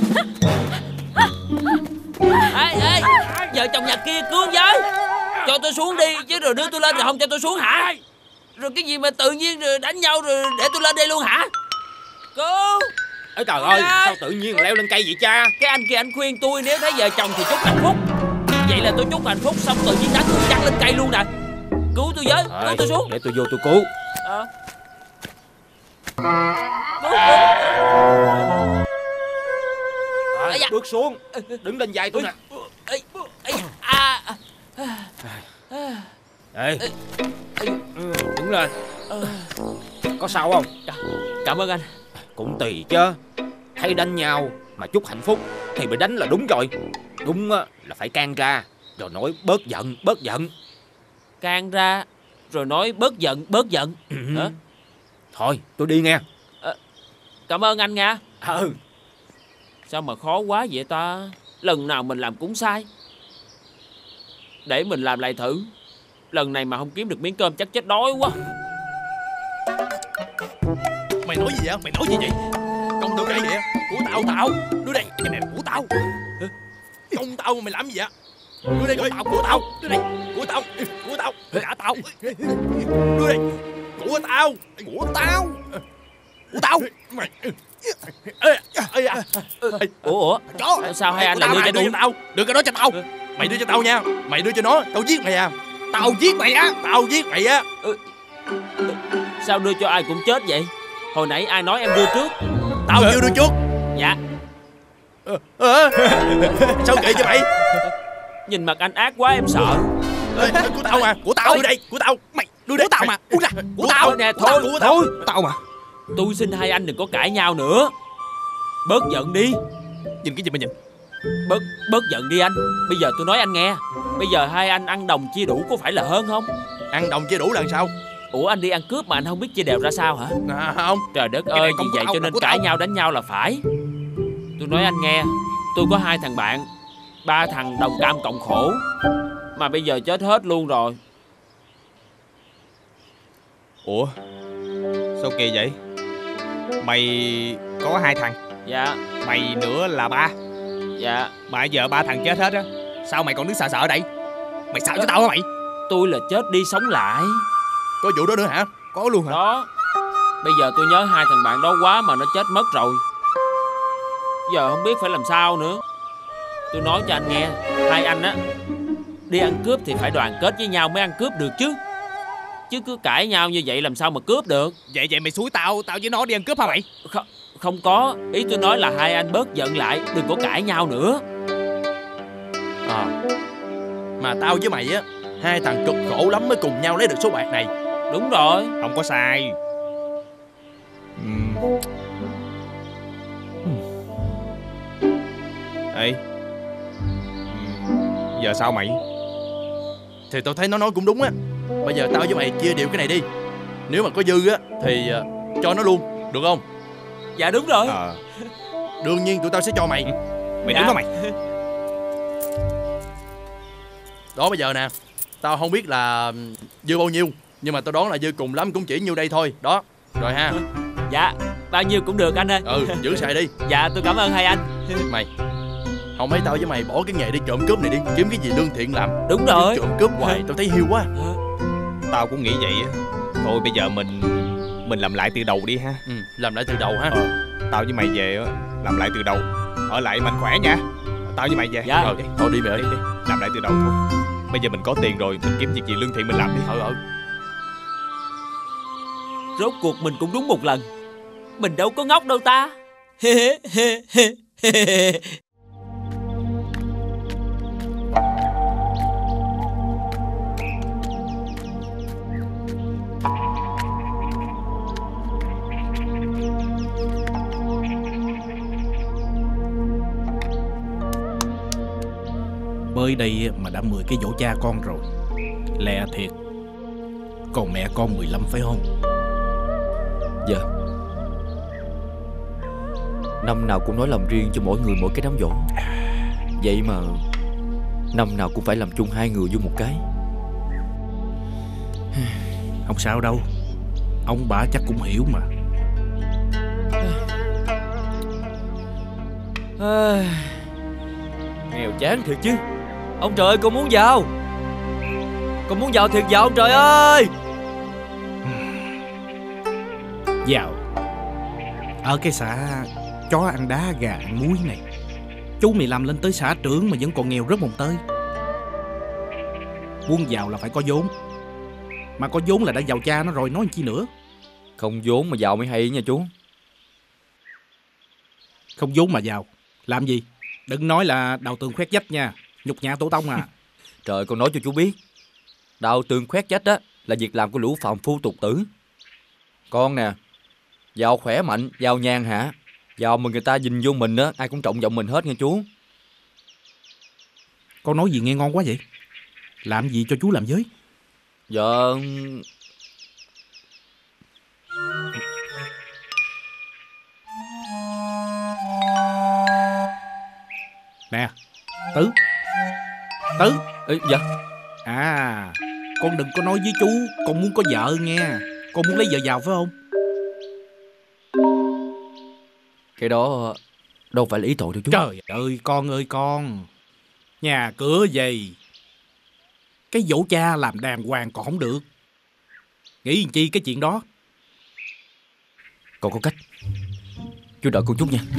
[SPEAKER 17] Ê, ê, vợ chồng nhà kia cứu với. Cho tôi xuống đi, chứ rồi đưa tôi lên rồi không cho tôi xuống hả? Rồi cái gì mà tự nhiên rồi đánh nhau rồi để tôi lên đây luôn hả? Cứu.
[SPEAKER 16] Ê trời ơi, sao tự nhiên leo lên cây vậy cha?
[SPEAKER 17] Cái anh kia anh khuyên tôi nếu thấy vợ chồng thì chúc hạnh phúc. Vậy là tôi chúc hạnh phúc xong tự nhiên đánh tôi chăng lên cây luôn nè. Cứu tôi với, cứu tôi xuống.
[SPEAKER 16] Để tôi vô tôi cứu.
[SPEAKER 17] À.
[SPEAKER 16] À, bước xuống, đứng lên vai tôi nè.
[SPEAKER 17] À.
[SPEAKER 16] Ê, đứng lên. Có sao không?
[SPEAKER 17] Cảm ơn anh.
[SPEAKER 16] Cũng tùy chứ. Hay đánh nhau mà chúc hạnh phúc thì bị đánh là đúng rồi. Đúng là phải can ra rồi nói bớt giận, bớt giận.
[SPEAKER 17] Can ra rồi nói bớt giận, bớt giận. Hả?
[SPEAKER 16] Thôi tôi đi nghe.
[SPEAKER 17] À, cảm ơn anh nha.
[SPEAKER 16] Ừ.
[SPEAKER 17] Sao mà khó quá vậy ta? Lần nào mình làm cũng sai. Để mình làm lại thử. Lần này mà không kiếm được miếng cơm chắc chết đói quá.
[SPEAKER 10] Mày nói gì vậy? Mày nói gì vậy? Công tao cái vậy? Của tao tao. Đưa đây, cái này của tao. Công tao mày làm gì vậy? Đưa đây coi. Của tao. Đưa đây. Của tao. Của tao. Trả tao. Đưa đây. Của tao. Của tao. Của tao. Mày. Ê, ê, ê.
[SPEAKER 17] Ủa, ủa? Sao hai anh lại đưa cho tôi?
[SPEAKER 10] Tao. Đưa cái đó cho tao. Mày đưa cho tao nha. Mày đưa cho nó, tao giết mày à. Tao giết mày á. Tao giết mày á.
[SPEAKER 17] Ừ. Sao đưa cho ai cũng chết vậy? Hồi nãy ai nói em đưa trước?
[SPEAKER 10] Tao chưa đưa trước.
[SPEAKER 17] Dạ.
[SPEAKER 10] À, sao kệ cho mày?
[SPEAKER 17] Nhìn mặt anh ác quá em sợ.
[SPEAKER 10] Ê, của tao mà, của tao đưa đây, của tao. Mày đưa đây. Của tao mà. Uống ra. Của tao
[SPEAKER 17] nè, thôi,
[SPEAKER 10] của
[SPEAKER 17] thôi.
[SPEAKER 10] Của tao mà.
[SPEAKER 17] Tôi xin hai anh đừng có cãi nhau nữa. Bớt giận đi.
[SPEAKER 10] Nhìn cái gì mà nhìn?
[SPEAKER 17] Bớt bớt giận đi anh. Bây giờ tôi nói anh nghe. Bây giờ hai anh ăn đồng chia đủ có phải là hơn không?
[SPEAKER 10] Ăn đồng chia đủ là sao?
[SPEAKER 17] Ủa anh đi ăn cướp mà anh không biết chia đều ra sao hả?
[SPEAKER 10] À, không.
[SPEAKER 17] Trời đất ơi, vì vậy cho nên cãi nhau đánh nhau là phải. Tôi nói anh nghe. Tôi có hai thằng bạn, ba thằng đồng cam cộng khổ, mà bây giờ chết hết luôn rồi.
[SPEAKER 10] Ủa,
[SPEAKER 20] Sao kỳ vậy? Mày có hai thằng?
[SPEAKER 21] Dạ.
[SPEAKER 20] Mày nữa là ba?
[SPEAKER 21] Dạ.
[SPEAKER 20] Mà giờ ba thằng chết hết á, sao mày còn đứng sợ sợ ở đây? Mày sợ cho tao hả mày?
[SPEAKER 21] Tôi là chết đi sống lại.
[SPEAKER 10] Có vụ đó nữa hả?
[SPEAKER 20] Có luôn hả?
[SPEAKER 21] Đó. Bây giờ tôi nhớ hai thằng bạn đó quá mà nó chết mất rồi. Giờ không biết phải làm sao nữa. Tôi nói cho anh nghe, hai anh á đi ăn cướp thì phải đoàn kết với nhau mới ăn cướp được chứ. Chứ cứ cãi nhau như vậy làm sao mà cướp được.
[SPEAKER 20] Vậy vậy mày xúi tao, tao với nó đi ăn cướp hả mày?
[SPEAKER 21] Không, không có. Ý tôi nói là hai anh bớt giận lại, đừng có cãi nhau nữa.
[SPEAKER 10] À, mà tao với mày á, hai thằng cực khổ lắm mới cùng nhau lấy được số bạc này.
[SPEAKER 21] Đúng rồi.
[SPEAKER 20] Không có sai. uhm. Ê, uhm. giờ sao mày?
[SPEAKER 10] Thì tao thấy nó nói cũng đúng á. Bây giờ tao với mày chia đều cái này đi. Nếu mà có dư á thì uh, cho nó luôn, được không?
[SPEAKER 21] Dạ đúng rồi.
[SPEAKER 20] à.
[SPEAKER 10] Đương nhiên tụi tao sẽ cho mày.
[SPEAKER 20] Mày dạ. Đúng đó mày.
[SPEAKER 10] Đó bây giờ nè, tao không biết là dư bao nhiêu, nhưng mà tao đoán là dư cùng lắm cũng chỉ nhiêu đây thôi. Đó, rồi ha.
[SPEAKER 21] Dạ, bao nhiêu cũng được anh ơi.
[SPEAKER 10] Ừ, giữ xài đi.
[SPEAKER 21] Dạ, tôi cảm ơn hai anh.
[SPEAKER 10] Mày, không mấy tao với mày bỏ cái nghề đi trộm cướp này đi, kiếm cái gì lương thiện làm.
[SPEAKER 21] Đúng rồi.
[SPEAKER 10] Trộm cướp hoài, tao thấy hiu quá.
[SPEAKER 20] Tao cũng nghĩ vậy á. Thôi bây giờ mình Mình làm lại từ đầu đi ha.
[SPEAKER 10] Ừ, làm lại từ đầu ha.
[SPEAKER 20] ờ, Tao với mày về á, làm lại từ đầu. Ở lại mạnh khỏe nha. Tao với mày về.
[SPEAKER 21] Dạ.
[SPEAKER 10] Rồi, thôi đi mày ơi.
[SPEAKER 20] Đi, đi. Làm lại từ đầu thôi. Bây giờ mình có tiền rồi, mình kiếm việc gì lương thiện mình làm đi.
[SPEAKER 10] Ờ ờ.
[SPEAKER 21] Rốt cuộc mình cũng đúng một lần. Mình đâu có ngốc đâu ta.
[SPEAKER 12] Mới đây mà đã mười cái dỗ cha con rồi. Lẹ thiệt. Còn mẹ con mười lăm phải không?
[SPEAKER 11] Dạ. Năm nào cũng nói làm riêng cho mỗi người mỗi cái đám dỗ. Vậy mà năm nào cũng phải làm chung hai người vô một cái.
[SPEAKER 12] Không sao đâu. Ông bà chắc cũng hiểu mà.
[SPEAKER 11] à, Nghèo chán thiệt chứ. Ông trời ơi, con muốn vào. Con muốn vào thiệt vào ông trời ơi.
[SPEAKER 12] Vào. Ở cái xã chó ăn đá gà ăn muối này, chú mười lăm lên tới xã trưởng mà vẫn còn nghèo rất mồng tơi. Muốn vào là phải có vốn. Mà có vốn là đã giàu cha nó rồi, nói chi nữa.
[SPEAKER 11] Không vốn mà giàu mới hay nha chú.
[SPEAKER 12] Không vốn mà giàu làm gì? Đừng nói là đào tường khoét vách nha. Nhục nhã tổ tông à.
[SPEAKER 11] Trời, con nói cho chú biết, đào tường khoét vách á là việc làm của lũ phàm phu tục tử. Con nè, giàu khỏe mạnh, giàu nhàn hạ, giàu mà người ta nhìn vô mình á, ai cũng trọng vọng mình hết nha chú.
[SPEAKER 12] Con nói gì nghe ngon quá vậy? Làm gì cho chú làm với?
[SPEAKER 11] Dạ...
[SPEAKER 12] Nè, Tứ. Tứ.
[SPEAKER 11] Ê, dạ.
[SPEAKER 12] À, con đừng có nói với chú con muốn có vợ nghe. Con muốn lấy vợ giàu phải không?
[SPEAKER 11] Cái đó đâu phải là ý tội đâu chú.
[SPEAKER 12] Trời ơi con ơi con. Nhà cửa gì, cái dỗ cha làm đàng hoàng còn không được. Nghĩ chi cái chuyện đó.
[SPEAKER 11] Con có cách. Chú đợi con chút nha.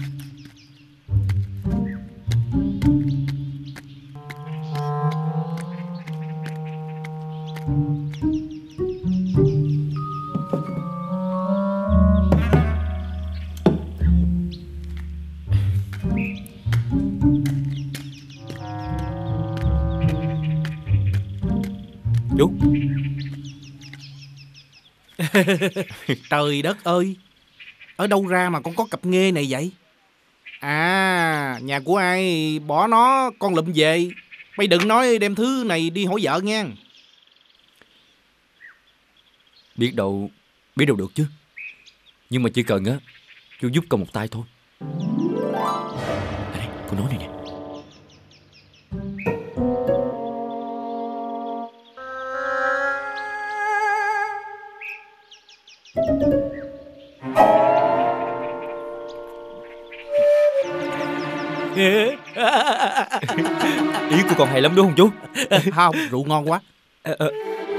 [SPEAKER 11] Chú.
[SPEAKER 12] Trời đất ơi, ở đâu ra mà con có cặp nghê này vậy? À, nhà của ai bỏ nó con lụm về. Mày đừng nói đem thứ này đi hỏi vợ nha.
[SPEAKER 11] Biết đâu, biết đâu được chứ. Nhưng mà chỉ cần á, chú giúp con một tay thôi. À đây, con nói này nè. Thank you. Ý của con hay lắm đúng không chú?
[SPEAKER 12] Không, rượu ngon quá.
[SPEAKER 11] Ờ, ờ.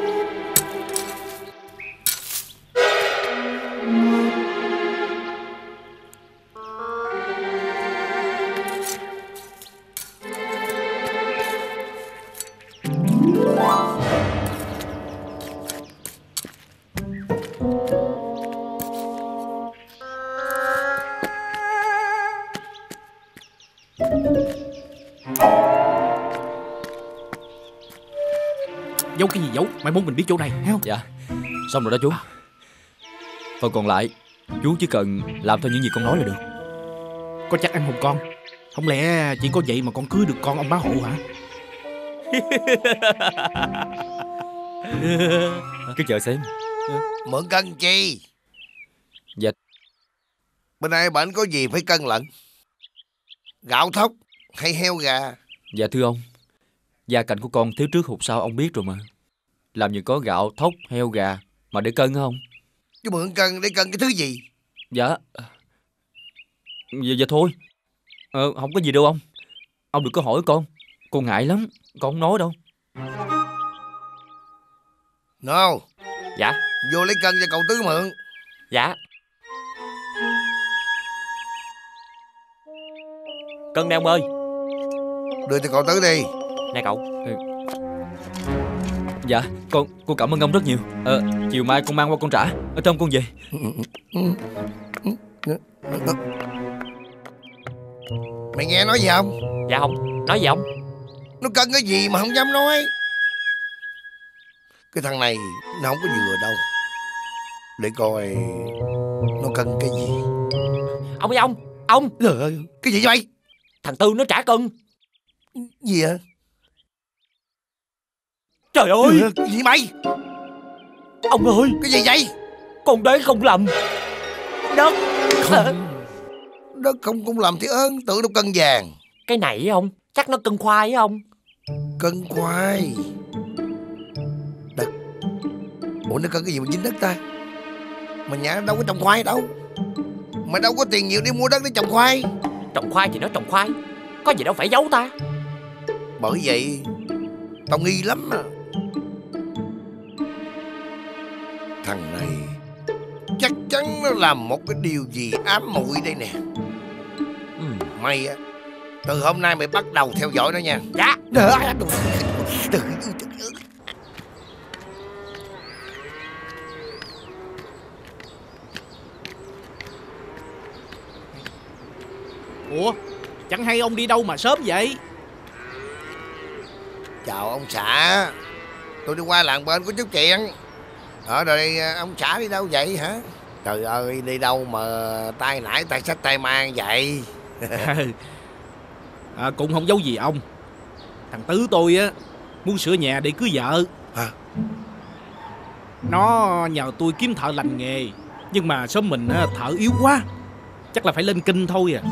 [SPEAKER 12] Giấu cái gì giấu? Mày muốn mình biết chỗ này, thấy không?
[SPEAKER 11] Dạ, xong rồi đó chú. Phần còn lại chú chỉ cần làm theo những gì con nói là được.
[SPEAKER 12] Có chắc ăn hùng con? Không lẽ chỉ có vậy mà con cưới được con ông bá hộ hả?
[SPEAKER 11] Cứ chờ xem.
[SPEAKER 19] Mượn cân chi?
[SPEAKER 11] Dạ.
[SPEAKER 19] Bên ai bệnh có gì phải cân lận? Gạo thóc hay heo gà?
[SPEAKER 11] Dạ thưa ông, gia cảnh của con thiếu trước hụt sau ông biết rồi mà. Làm gì có gạo, thóc, heo, gà mà để cân hả ông?
[SPEAKER 19] Chứ mượn cân để cân cái thứ gì?
[SPEAKER 11] Dạ Dạ, dạ thôi, ờ, không có gì đâu ông. Ông đừng có hỏi con, con ngại lắm, con không nói đâu.
[SPEAKER 19] No.
[SPEAKER 22] Dạ.
[SPEAKER 19] Vô lấy cân cho cậu Tứ mượn.
[SPEAKER 22] Dạ. Cân nè ông ơi.
[SPEAKER 19] Đưa cho cậu Tứ đi.
[SPEAKER 22] Nè cậu.
[SPEAKER 11] Ừ. Dạ, con con cảm ơn ông rất nhiều. Ờ, chiều mai con mang qua con trả. Ở trong con về.
[SPEAKER 19] Mày nghe nói gì không?
[SPEAKER 22] Dạ không. Nói gì không?
[SPEAKER 19] Nó cân cái gì mà không dám nói. Cái thằng này nó không có vừa đâu. Để coi nó cân cái gì.
[SPEAKER 22] Ông ơi ông. Ông.
[SPEAKER 19] Trời ơi, cái gì vậy?
[SPEAKER 22] Thằng Tư nó trả cân.
[SPEAKER 19] Gì hả?
[SPEAKER 22] Trời ơi.
[SPEAKER 19] Cái gì mày?
[SPEAKER 22] Ông ơi.
[SPEAKER 19] Cái gì vậy?
[SPEAKER 22] Con đoán không lầm. Đất.
[SPEAKER 19] Không. Đất không cũng làm thì ơn. Tưởng đâu cân vàng.
[SPEAKER 22] Cái này không? Chắc nó cân khoai á ông.
[SPEAKER 19] Cân khoai? Đất. Ủa nó cân cái gì mà dính đất ta? Mà nhà đâu có trồng khoai đâu. Mà đâu có tiền nhiều đi mua đất để trồng khoai.
[SPEAKER 22] Trồng khoai thì nó trồng khoai. Có gì đâu phải giấu ta.
[SPEAKER 19] Bởi vậy tao nghi lắm à. Thằng này chắc chắn nó làm một cái điều gì ám muội đây nè. ừ. Mày á, từ hôm nay mày bắt đầu theo dõi nó nha.
[SPEAKER 22] Dạ.
[SPEAKER 12] Ủa, chẳng hay ông đi đâu mà sớm vậy?
[SPEAKER 19] Chào ông xã. Tôi đi qua làng bên có chút chuyện. Ở đây ông xã đi đâu vậy hả? Trời ơi, đi đâu mà tay nải tay xách tay mang vậy?
[SPEAKER 12] À, cũng không giấu gì ông. Thằng Tứ tôi á muốn sửa nhà để cưới vợ.
[SPEAKER 19] Hả?
[SPEAKER 12] Nó nhờ tôi kiếm thợ lành nghề. Nhưng mà số mình á, thợ yếu quá. Chắc là phải lên kinh thôi à.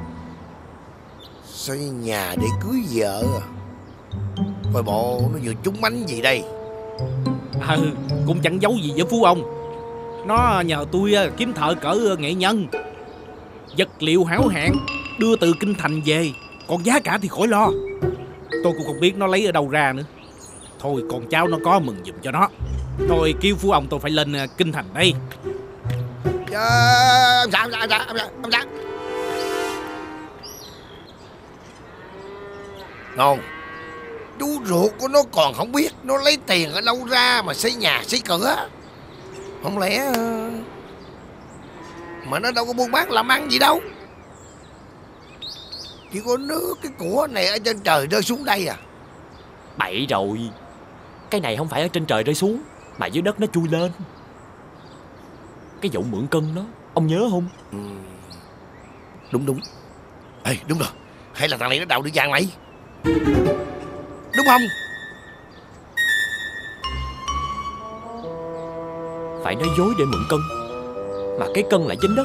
[SPEAKER 19] Xây nhà để cưới vợ à? Coi bộ nó vừa trúng bánh gì đây?
[SPEAKER 12] À, cũng chẳng giấu gì với phú ông. Nó nhờ tôi kiếm thợ cỡ nghệ nhân. Vật liệu hảo hạng đưa từ kinh thành về. Còn giá cả thì khỏi lo. Tôi cũng không biết nó lấy ở đâu ra nữa. Thôi con cháu nó có mừng giùm cho nó. Thôi kêu phú ông tôi phải lên kinh thành đây.
[SPEAKER 19] Dạ, ông xã, ông xã, ông xã, ông xã. Ngon. Chú ruột của nó còn không biết nó lấy tiền ở đâu ra mà xây nhà xây cửa. Không lẽ mà nó đâu có buôn bán làm ăn gì đâu. Chỉ có nước cái của này ở trên trời rơi xuống đây à?
[SPEAKER 22] Bậy rồi. Cái này không phải ở trên trời rơi xuống, mà dưới đất nó chui lên. Cái vụ mượn cân đó, ông nhớ không?
[SPEAKER 19] Ừ. Đúng đúng. Ê, đúng rồi. Hay là thằng này nó đào được vàng mày? Đúng không?
[SPEAKER 22] Phải nói dối để mượn cân, mà cái cân lại dính đất.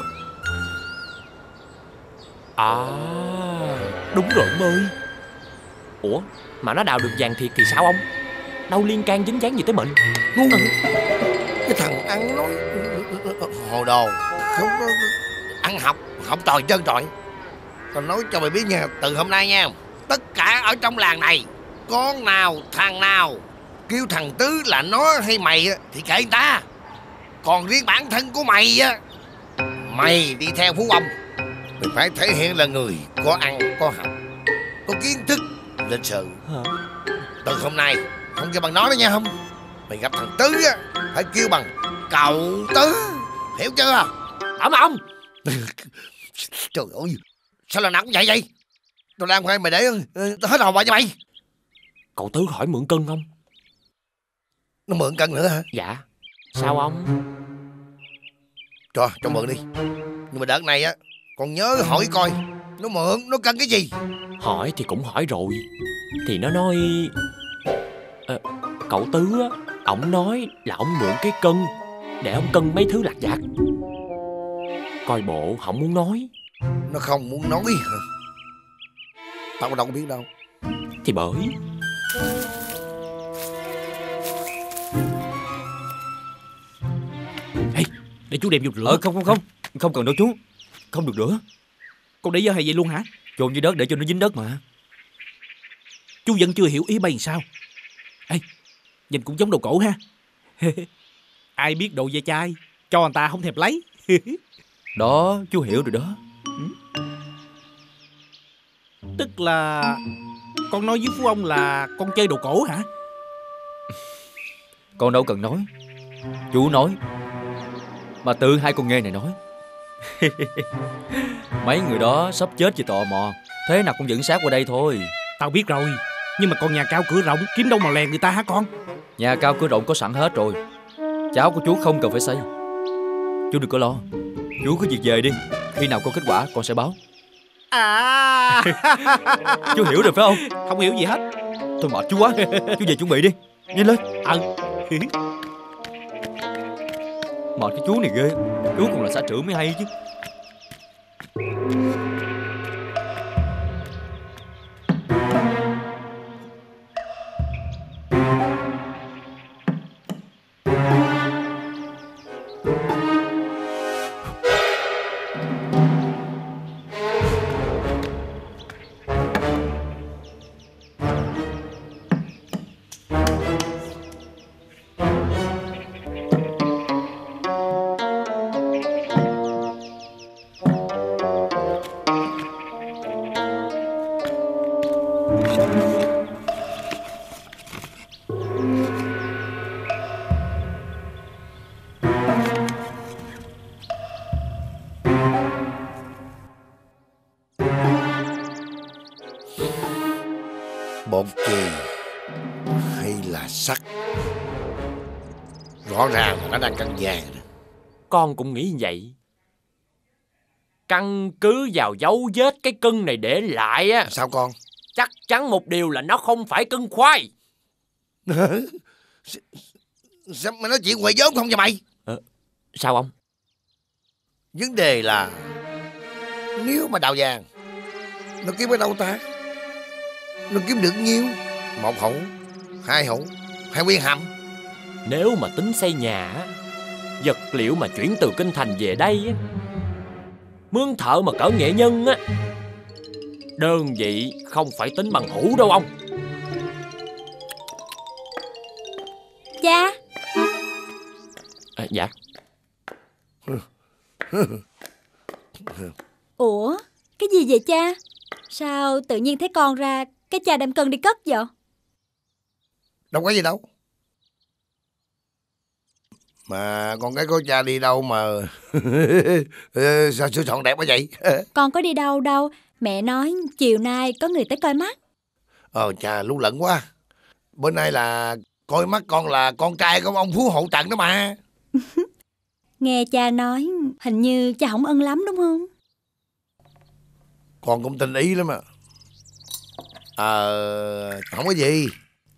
[SPEAKER 22] À, đúng rồi ông ơi. Ủa, mà nó đào được vàng thiệt thì sao ông? Đâu liên can dính dáng gì tới mình.
[SPEAKER 19] Ngu. Ừ. Cái thằng ăn nói hồ đồ, không có ăn học, học trò trơn trọi. Tao nói cho mày biết nha, từ hôm nay nha, Tất cả ở trong làng này, con nào thằng nào kêu thằng Tứ là nó hay mày thì kệ người ta. Còn riêng bản thân của mày á, mày đi theo Phú ông, mày phải thể hiện là người có ăn có học, có kiến thức lịch sự. Từ hôm nay không kêu bằng nó nữa nha. Không, mày gặp thằng Tứ á phải kêu bằng cậu Tứ, hiểu chưa?
[SPEAKER 21] Ẩm ông.
[SPEAKER 19] Trời ơi, sao lần nào cũng vậy vậy? Tôi làm khoai mày để tôi hết hồn bà cho mày.
[SPEAKER 21] Cậu Tứ hỏi mượn cân không?
[SPEAKER 19] Nó mượn cân nữa hả?
[SPEAKER 21] Dạ. Sao ông?
[SPEAKER 19] Cho, cho mượn đi. Nhưng mà đợt này á, còn nhớ hỏi coi nó mượn, nó cân cái gì?
[SPEAKER 21] Hỏi thì cũng hỏi rồi. Thì nó nói à, cậu Tứ á, ổng nói là ổng mượn cái cân để ổng cân mấy thứ lặt vặt. Coi bộ không muốn nói.
[SPEAKER 19] Nó không muốn nói hả? Tao đâu có biết đâu.
[SPEAKER 21] Thì bởi.
[SPEAKER 12] Ê, để chú đem vô rửa.
[SPEAKER 11] Ờ không không không Không cần đâu chú. Không được rửa.
[SPEAKER 12] Con để dơ hay vậy luôn hả?
[SPEAKER 11] Chôn dưới đất để cho nó dính đất mà.
[SPEAKER 12] Chú vẫn chưa hiểu ý bay làm sao. Ê, nhìn cũng giống đồ cổ ha. Ai biết đồ ve chai, cho người ta không thèm lấy.
[SPEAKER 11] Đó, chú hiểu rồi đó.
[SPEAKER 12] Tức là con nói với Phú ông là con chơi đồ cổ hả?
[SPEAKER 11] Con đâu cần nói. Chú nói. Mà tự hai con nghe này nói. Mấy người đó sắp chết vì tò mò, thế nào cũng dẫn xác qua đây thôi.
[SPEAKER 12] Tao biết rồi. Nhưng mà con nhà cao cửa rộng, kiếm đâu mà lèn người ta hả con?
[SPEAKER 11] Nhà cao cửa rộng có sẵn hết rồi. Cháu của chú không cần phải xây. Chú đừng có lo. Chú cứ việc về đi. Khi nào có kết quả con sẽ báo.
[SPEAKER 12] À.
[SPEAKER 11] Chú hiểu rồi phải không?
[SPEAKER 12] Không hiểu gì hết.
[SPEAKER 11] Thôi mệt chú quá. Chú về chuẩn bị đi. Nhanh lên.
[SPEAKER 12] Ờ.
[SPEAKER 11] Mệt cái chú này ghê. Chú còn là xã trưởng mới hay chứ.
[SPEAKER 19] Bột chì hay là sắt? Rõ ràng là nó đang cân vàng.
[SPEAKER 21] Con cũng nghĩ như vậy. Căn cứ vào dấu vết cái cân này để lại á.
[SPEAKER 19] Sao con?
[SPEAKER 21] Chắc chắn một điều là nó không phải cân khoai.
[SPEAKER 19] Sao mày nói chuyện quậy vốn không vậy mày?
[SPEAKER 21] Ờ, sao ông?
[SPEAKER 19] Vấn đề là nếu mà đào vàng nó kiếm ở đâu ta? Nó kiếm được nhiêu? Một hũ, hai hũ, hai nguyên hầm.
[SPEAKER 21] Nếu mà tính xây nhà, vật liệu mà chuyển từ kinh thành về đây, mướn thợ mà cỡ nghệ nhân á, đơn vị không phải tính bằng hũ đâu ông.
[SPEAKER 8] Cha.
[SPEAKER 21] À, dạ.
[SPEAKER 8] Ủa, cái gì vậy cha? Sao tự nhiên thấy con ra, cái cha đem cân đi cất vậy?
[SPEAKER 19] Đâu có gì đâu. Mà con gái của cha đi đâu mà sao sửa soạn đẹp quá vậy?
[SPEAKER 8] Con có đi đâu đâu. Mẹ nói chiều nay có người tới coi mắt.
[SPEAKER 19] Ờ cha lú lẫn quá. Bữa nay là coi mắt con là con trai của ông Phú Hộ Trần đó mà.
[SPEAKER 8] Nghe cha nói hình như cha không ân lắm đúng không?
[SPEAKER 19] Con cũng tin ý lắm à. Ờ không có gì.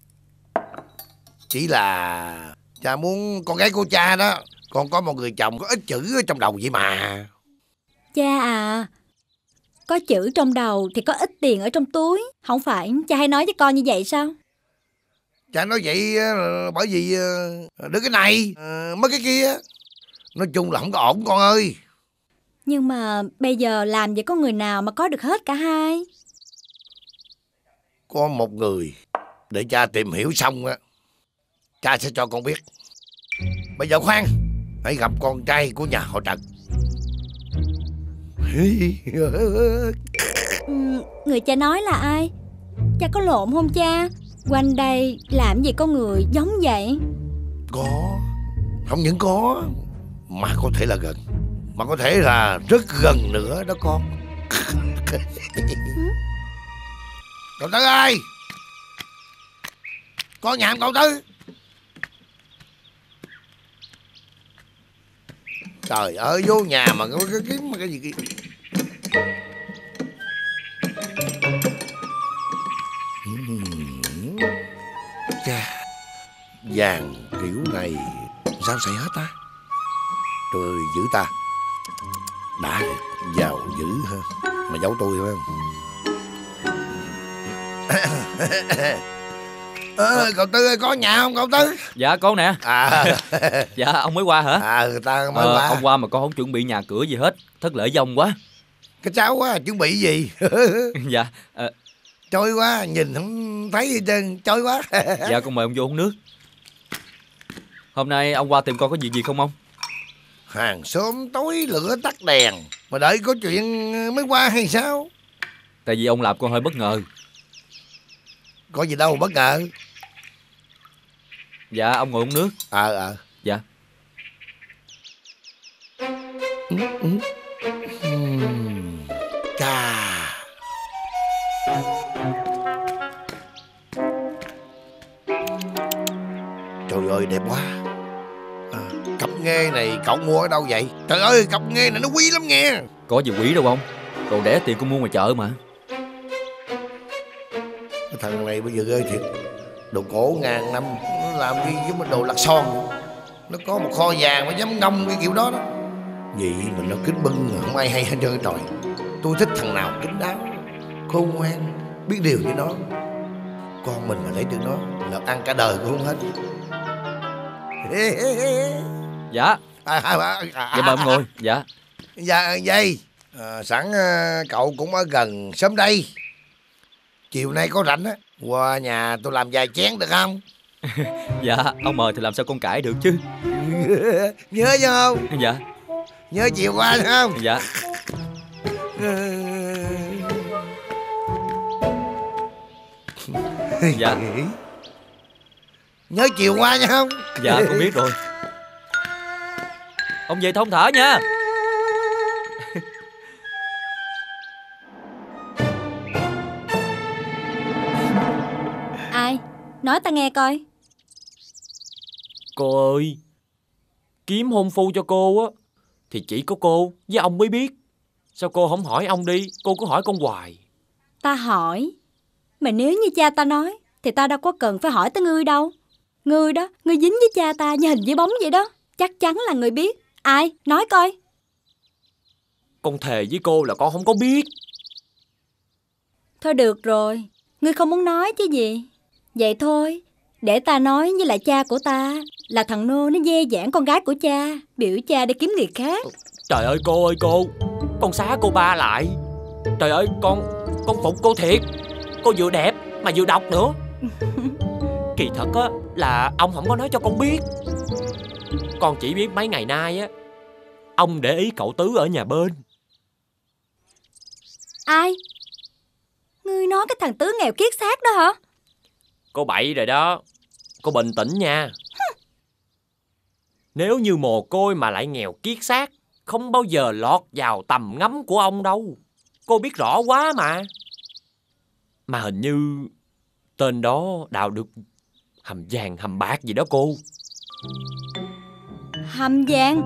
[SPEAKER 19] Chỉ là cha muốn con gái của cha đó, con có một người chồng có ít chữ ở trong đầu vậy mà.
[SPEAKER 8] Cha à, có chữ trong đầu thì có ít tiền ở trong túi. Không phải cha hay nói với con như vậy sao?
[SPEAKER 19] Cha nói vậy bởi vì đứa cái này mất cái kia. Nói chung là không có ổn con ơi.
[SPEAKER 8] Nhưng mà bây giờ làm vậy có người nào mà có được hết cả hai?
[SPEAKER 19] Có một người để cha tìm hiểu xong á, cha sẽ cho con biết. Bây giờ khoan, hãy gặp con trai của nhà họ Trần.
[SPEAKER 5] Ừ, người cha nói là ai? Cha có lộn không cha? Quanh đây làm gì có người giống vậy?
[SPEAKER 19] Có. Không những có, mà có thể là gần, mà có thể là rất gần nữa đó con. Cậu Tư ơi, con nhà cậu Tư. Trời ơi, vô nhà mà có cái, cái, cái, cái gì kia. Chà, vàng kiểu này sao xảy hết ta? Trời ơi, giữ ta. Đã giàu dữ ha. Mà giấu tôi phải không? Ờ, cậu Tư ơi, có nhà không cậu Tư?
[SPEAKER 11] Dạ con nè.
[SPEAKER 19] À.
[SPEAKER 11] Dạ ông mới qua hả?
[SPEAKER 19] À, người ta mới
[SPEAKER 11] ờ,
[SPEAKER 19] qua.
[SPEAKER 11] Ông qua mà con không chuẩn bị nhà cửa gì hết, thất lễ với ông quá.
[SPEAKER 19] Cái cháu quá, chuẩn bị gì?
[SPEAKER 11] Dạ à...
[SPEAKER 19] Trôi quá, nhìn không thấy gì trơn, trôi quá.
[SPEAKER 11] Dạ con mời ông vô uống nước. Hôm nay ông qua tìm con có việc gì không ông?
[SPEAKER 19] Hàng xóm tối lửa tắt đèn mà đợi có chuyện mới qua hay sao?
[SPEAKER 11] Tại vì ông làm con hơi bất ngờ.
[SPEAKER 19] Có gì đâu bất ngờ.
[SPEAKER 11] Dạ ông ngồi uống nước.
[SPEAKER 19] Ờ ờ
[SPEAKER 11] Dạ.
[SPEAKER 19] Ừ, ừ. Uhm. Chà. Trời ơi đẹp quá. À, cặp nghê này cậu mua ở đâu vậy? Trời ơi cặp nghê này nó quý lắm nghe.
[SPEAKER 11] Có gì quý đâu ông, đồ rẻ tiền con mua ngoài chợ mà.
[SPEAKER 19] Cái thằng này bây giờ ghê thiệt. Đồ cổ ngàn năm, nó làm gì giống như đồ lạc son. Nó có một kho vàng mà dám ngông cái kiểu đó đó. Vậy mà nó kính bưng mà không ai hay hết trơn trời. Tôi thích thằng nào kín đáo, khôn ngoan, biết điều như nó. Con mình mà lấy được nó là ăn cả đời cũng không hết.
[SPEAKER 11] Dạ.
[SPEAKER 19] À, à, à, à,
[SPEAKER 11] Dạ mời ông ngồi. Dạ.
[SPEAKER 19] Dạ vậy à, sẵn à, cậu cũng ở gần sớm đây, chiều nay có rảnh á, qua nhà tôi làm vài chén được không?
[SPEAKER 11] Dạ ông mời thì làm sao con cãi được chứ.
[SPEAKER 19] Nhớ chứ không?
[SPEAKER 11] Dạ.
[SPEAKER 19] Nhớ chiều qua không?
[SPEAKER 11] Dạ. Dạ.
[SPEAKER 19] Nhớ chiều qua nha không?
[SPEAKER 11] Dạ con biết rồi. Ông về thông thả nha.
[SPEAKER 5] Ai? Nói ta nghe coi.
[SPEAKER 21] Cô ơi, kiếm hôn phu cho cô á thì chỉ có cô với ông mới biết. Sao cô không hỏi ông đi, cô cứ hỏi con hoài.
[SPEAKER 5] Ta hỏi, mà nếu như cha ta nói thì ta đâu có cần phải hỏi tới ngươi đâu. Ngươi đó, ngươi dính với cha ta như hình với bóng vậy đó. Chắc chắn là ngươi biết. Ai? Nói coi.
[SPEAKER 21] Con thề với cô là con không có biết.
[SPEAKER 5] Thôi được rồi, ngươi không muốn nói chứ gì. Vậy thôi, để ta nói với lại cha của ta là thằng Nô nó dê dãn con gái của cha, biểu cha để kiếm người khác.
[SPEAKER 21] Trời ơi cô ơi cô, con xá cô ba lại. Trời ơi con, con phục cô thiệt. Cô vừa đẹp mà vừa độc nữa. Kỳ thật á là ông không có nói cho con biết. Con chỉ biết mấy ngày nay á ông để ý cậu Tứ ở nhà bên.
[SPEAKER 5] Ai? Ngươi nói cái thằng Tứ nghèo kiết xác đó hả?
[SPEAKER 21] Cô bậy rồi đó. Cô bình tĩnh nha. Nếu như mồ côi mà lại nghèo kiết xác, không bao giờ lọt vào tầm ngắm của ông đâu. Cô biết rõ quá mà. Mà hình như tên đó đào được hầm vàng hầm bạc gì đó cô.
[SPEAKER 5] Hầm vàng?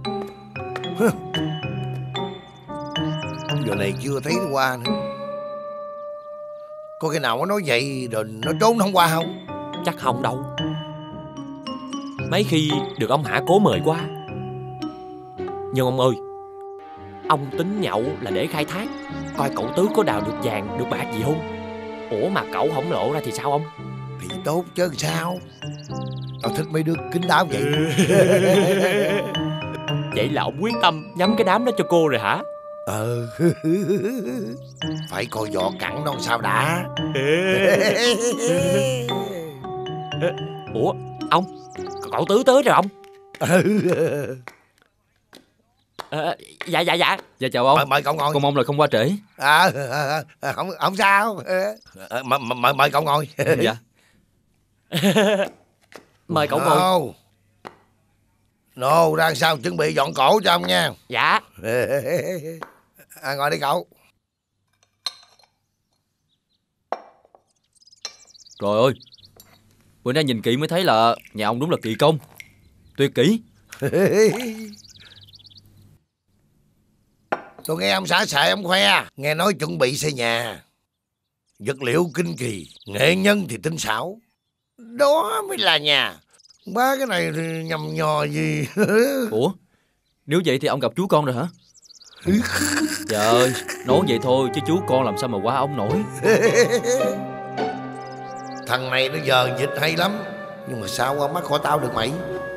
[SPEAKER 19] Giờ này chưa thấy nó qua nữa. Có cái nào nó nói vậy rồi nó trốn không qua không?
[SPEAKER 21] Chắc không đâu. Mấy khi được ông Hạ cố mời qua. Nhưng ông ơi, ông tính nhậu là để khai thác, coi cậu Tứ có đào được vàng được bạc gì không. Ủa mà cậu không lộ ra thì sao ông?
[SPEAKER 19] Thì tốt chứ sao. Tao thích mấy đứa kín đáo vậy.
[SPEAKER 21] Vậy là ông quyết tâm nhắm cái đám đó cho cô rồi hả?
[SPEAKER 19] Ờ. Phải coi vỏ cẳng non sao đã.
[SPEAKER 11] Ủa ông, cậu Tứ tới rồi ông? À, dạ dạ dạ. Dạ chào ông.
[SPEAKER 19] Mời, mời cậu ngồi.
[SPEAKER 11] Con mong là không qua trễ.
[SPEAKER 19] À, à, à không không sao. À, mời, mời mời cậu ngồi.
[SPEAKER 11] Dạ. Mời cậu ngồi.
[SPEAKER 19] Nô, Nô đang sao chuẩn bị dọn cổ cho ông nha.
[SPEAKER 11] Dạ.
[SPEAKER 19] À, ngồi đi cậu.
[SPEAKER 11] Trời ơi, bữa nay nhìn kỹ mới thấy là nhà ông đúng là kỳ công. Tuyệt kỹ.
[SPEAKER 19] Tôi nghe ông xã sệ ông khoe, nghe nói chuẩn bị xây nhà. Vật liệu kinh kỳ, nghệ nhân thì tinh xảo. Đó mới là nhà. Ba cái này thì nhầm nhò gì.
[SPEAKER 11] Ủa, nếu vậy thì ông gặp chú con rồi hả? Trời ơi, nói vậy thôi chứ chú con làm sao mà qua ông nổi.
[SPEAKER 19] Thằng này nó giờ dịch hay lắm, nhưng mà sao qua mắt khỏi tao được mày.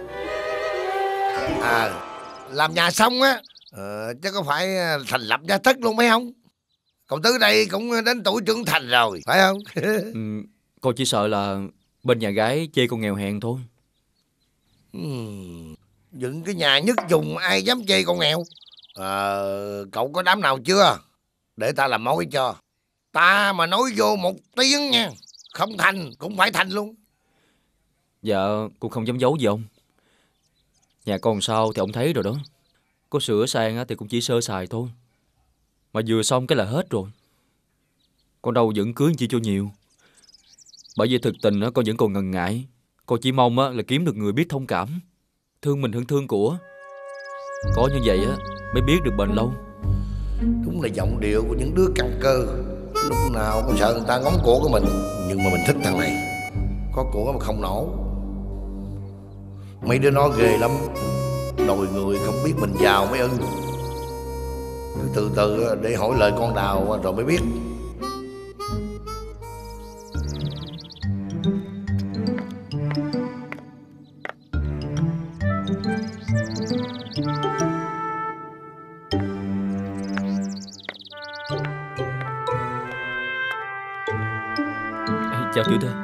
[SPEAKER 19] À, làm nhà xong á, ờ, chứ có phải thành lập gia thất luôn mấy không? Cậu Tứ đây cũng đến tuổi trưởng thành rồi, phải không?
[SPEAKER 11] Ừ, con chỉ sợ là bên nhà gái chê con nghèo hèn thôi.
[SPEAKER 19] Ừ, dựng cái nhà nhất vùng ai dám chê con nghèo. À, cậu có đám nào chưa? Để ta làm mối cho. Ta mà nói vô một tiếng nha, không thành cũng phải thành luôn.
[SPEAKER 11] Dạ, con không dám giấu gì ông. Nhà con sao thì ông thấy rồi đó. Có sửa sang thì cũng chỉ sơ sài thôi. Mà vừa xong cái là hết rồi. Con đâu vẫn cưới chi cho nhiều. Bởi vì thực tình con vẫn còn ngần ngại. Con chỉ mong là kiếm được người biết thông cảm, thương mình hơn thương của. Có như vậy mới biết được bền lâu.
[SPEAKER 19] Đúng là giọng điệu của những đứa căn cơ. Lúc nào cũng sợ người ta ngóng cổ của mình. Nhưng mà mình thích thằng này. Có cổ mà không nổ. Mấy đứa nó ghê lắm. Đòi người không biết mình giàu mới ưng. Từ từ để hỏi lời con Đào rồi mới biết.
[SPEAKER 11] Chào tiểu thư.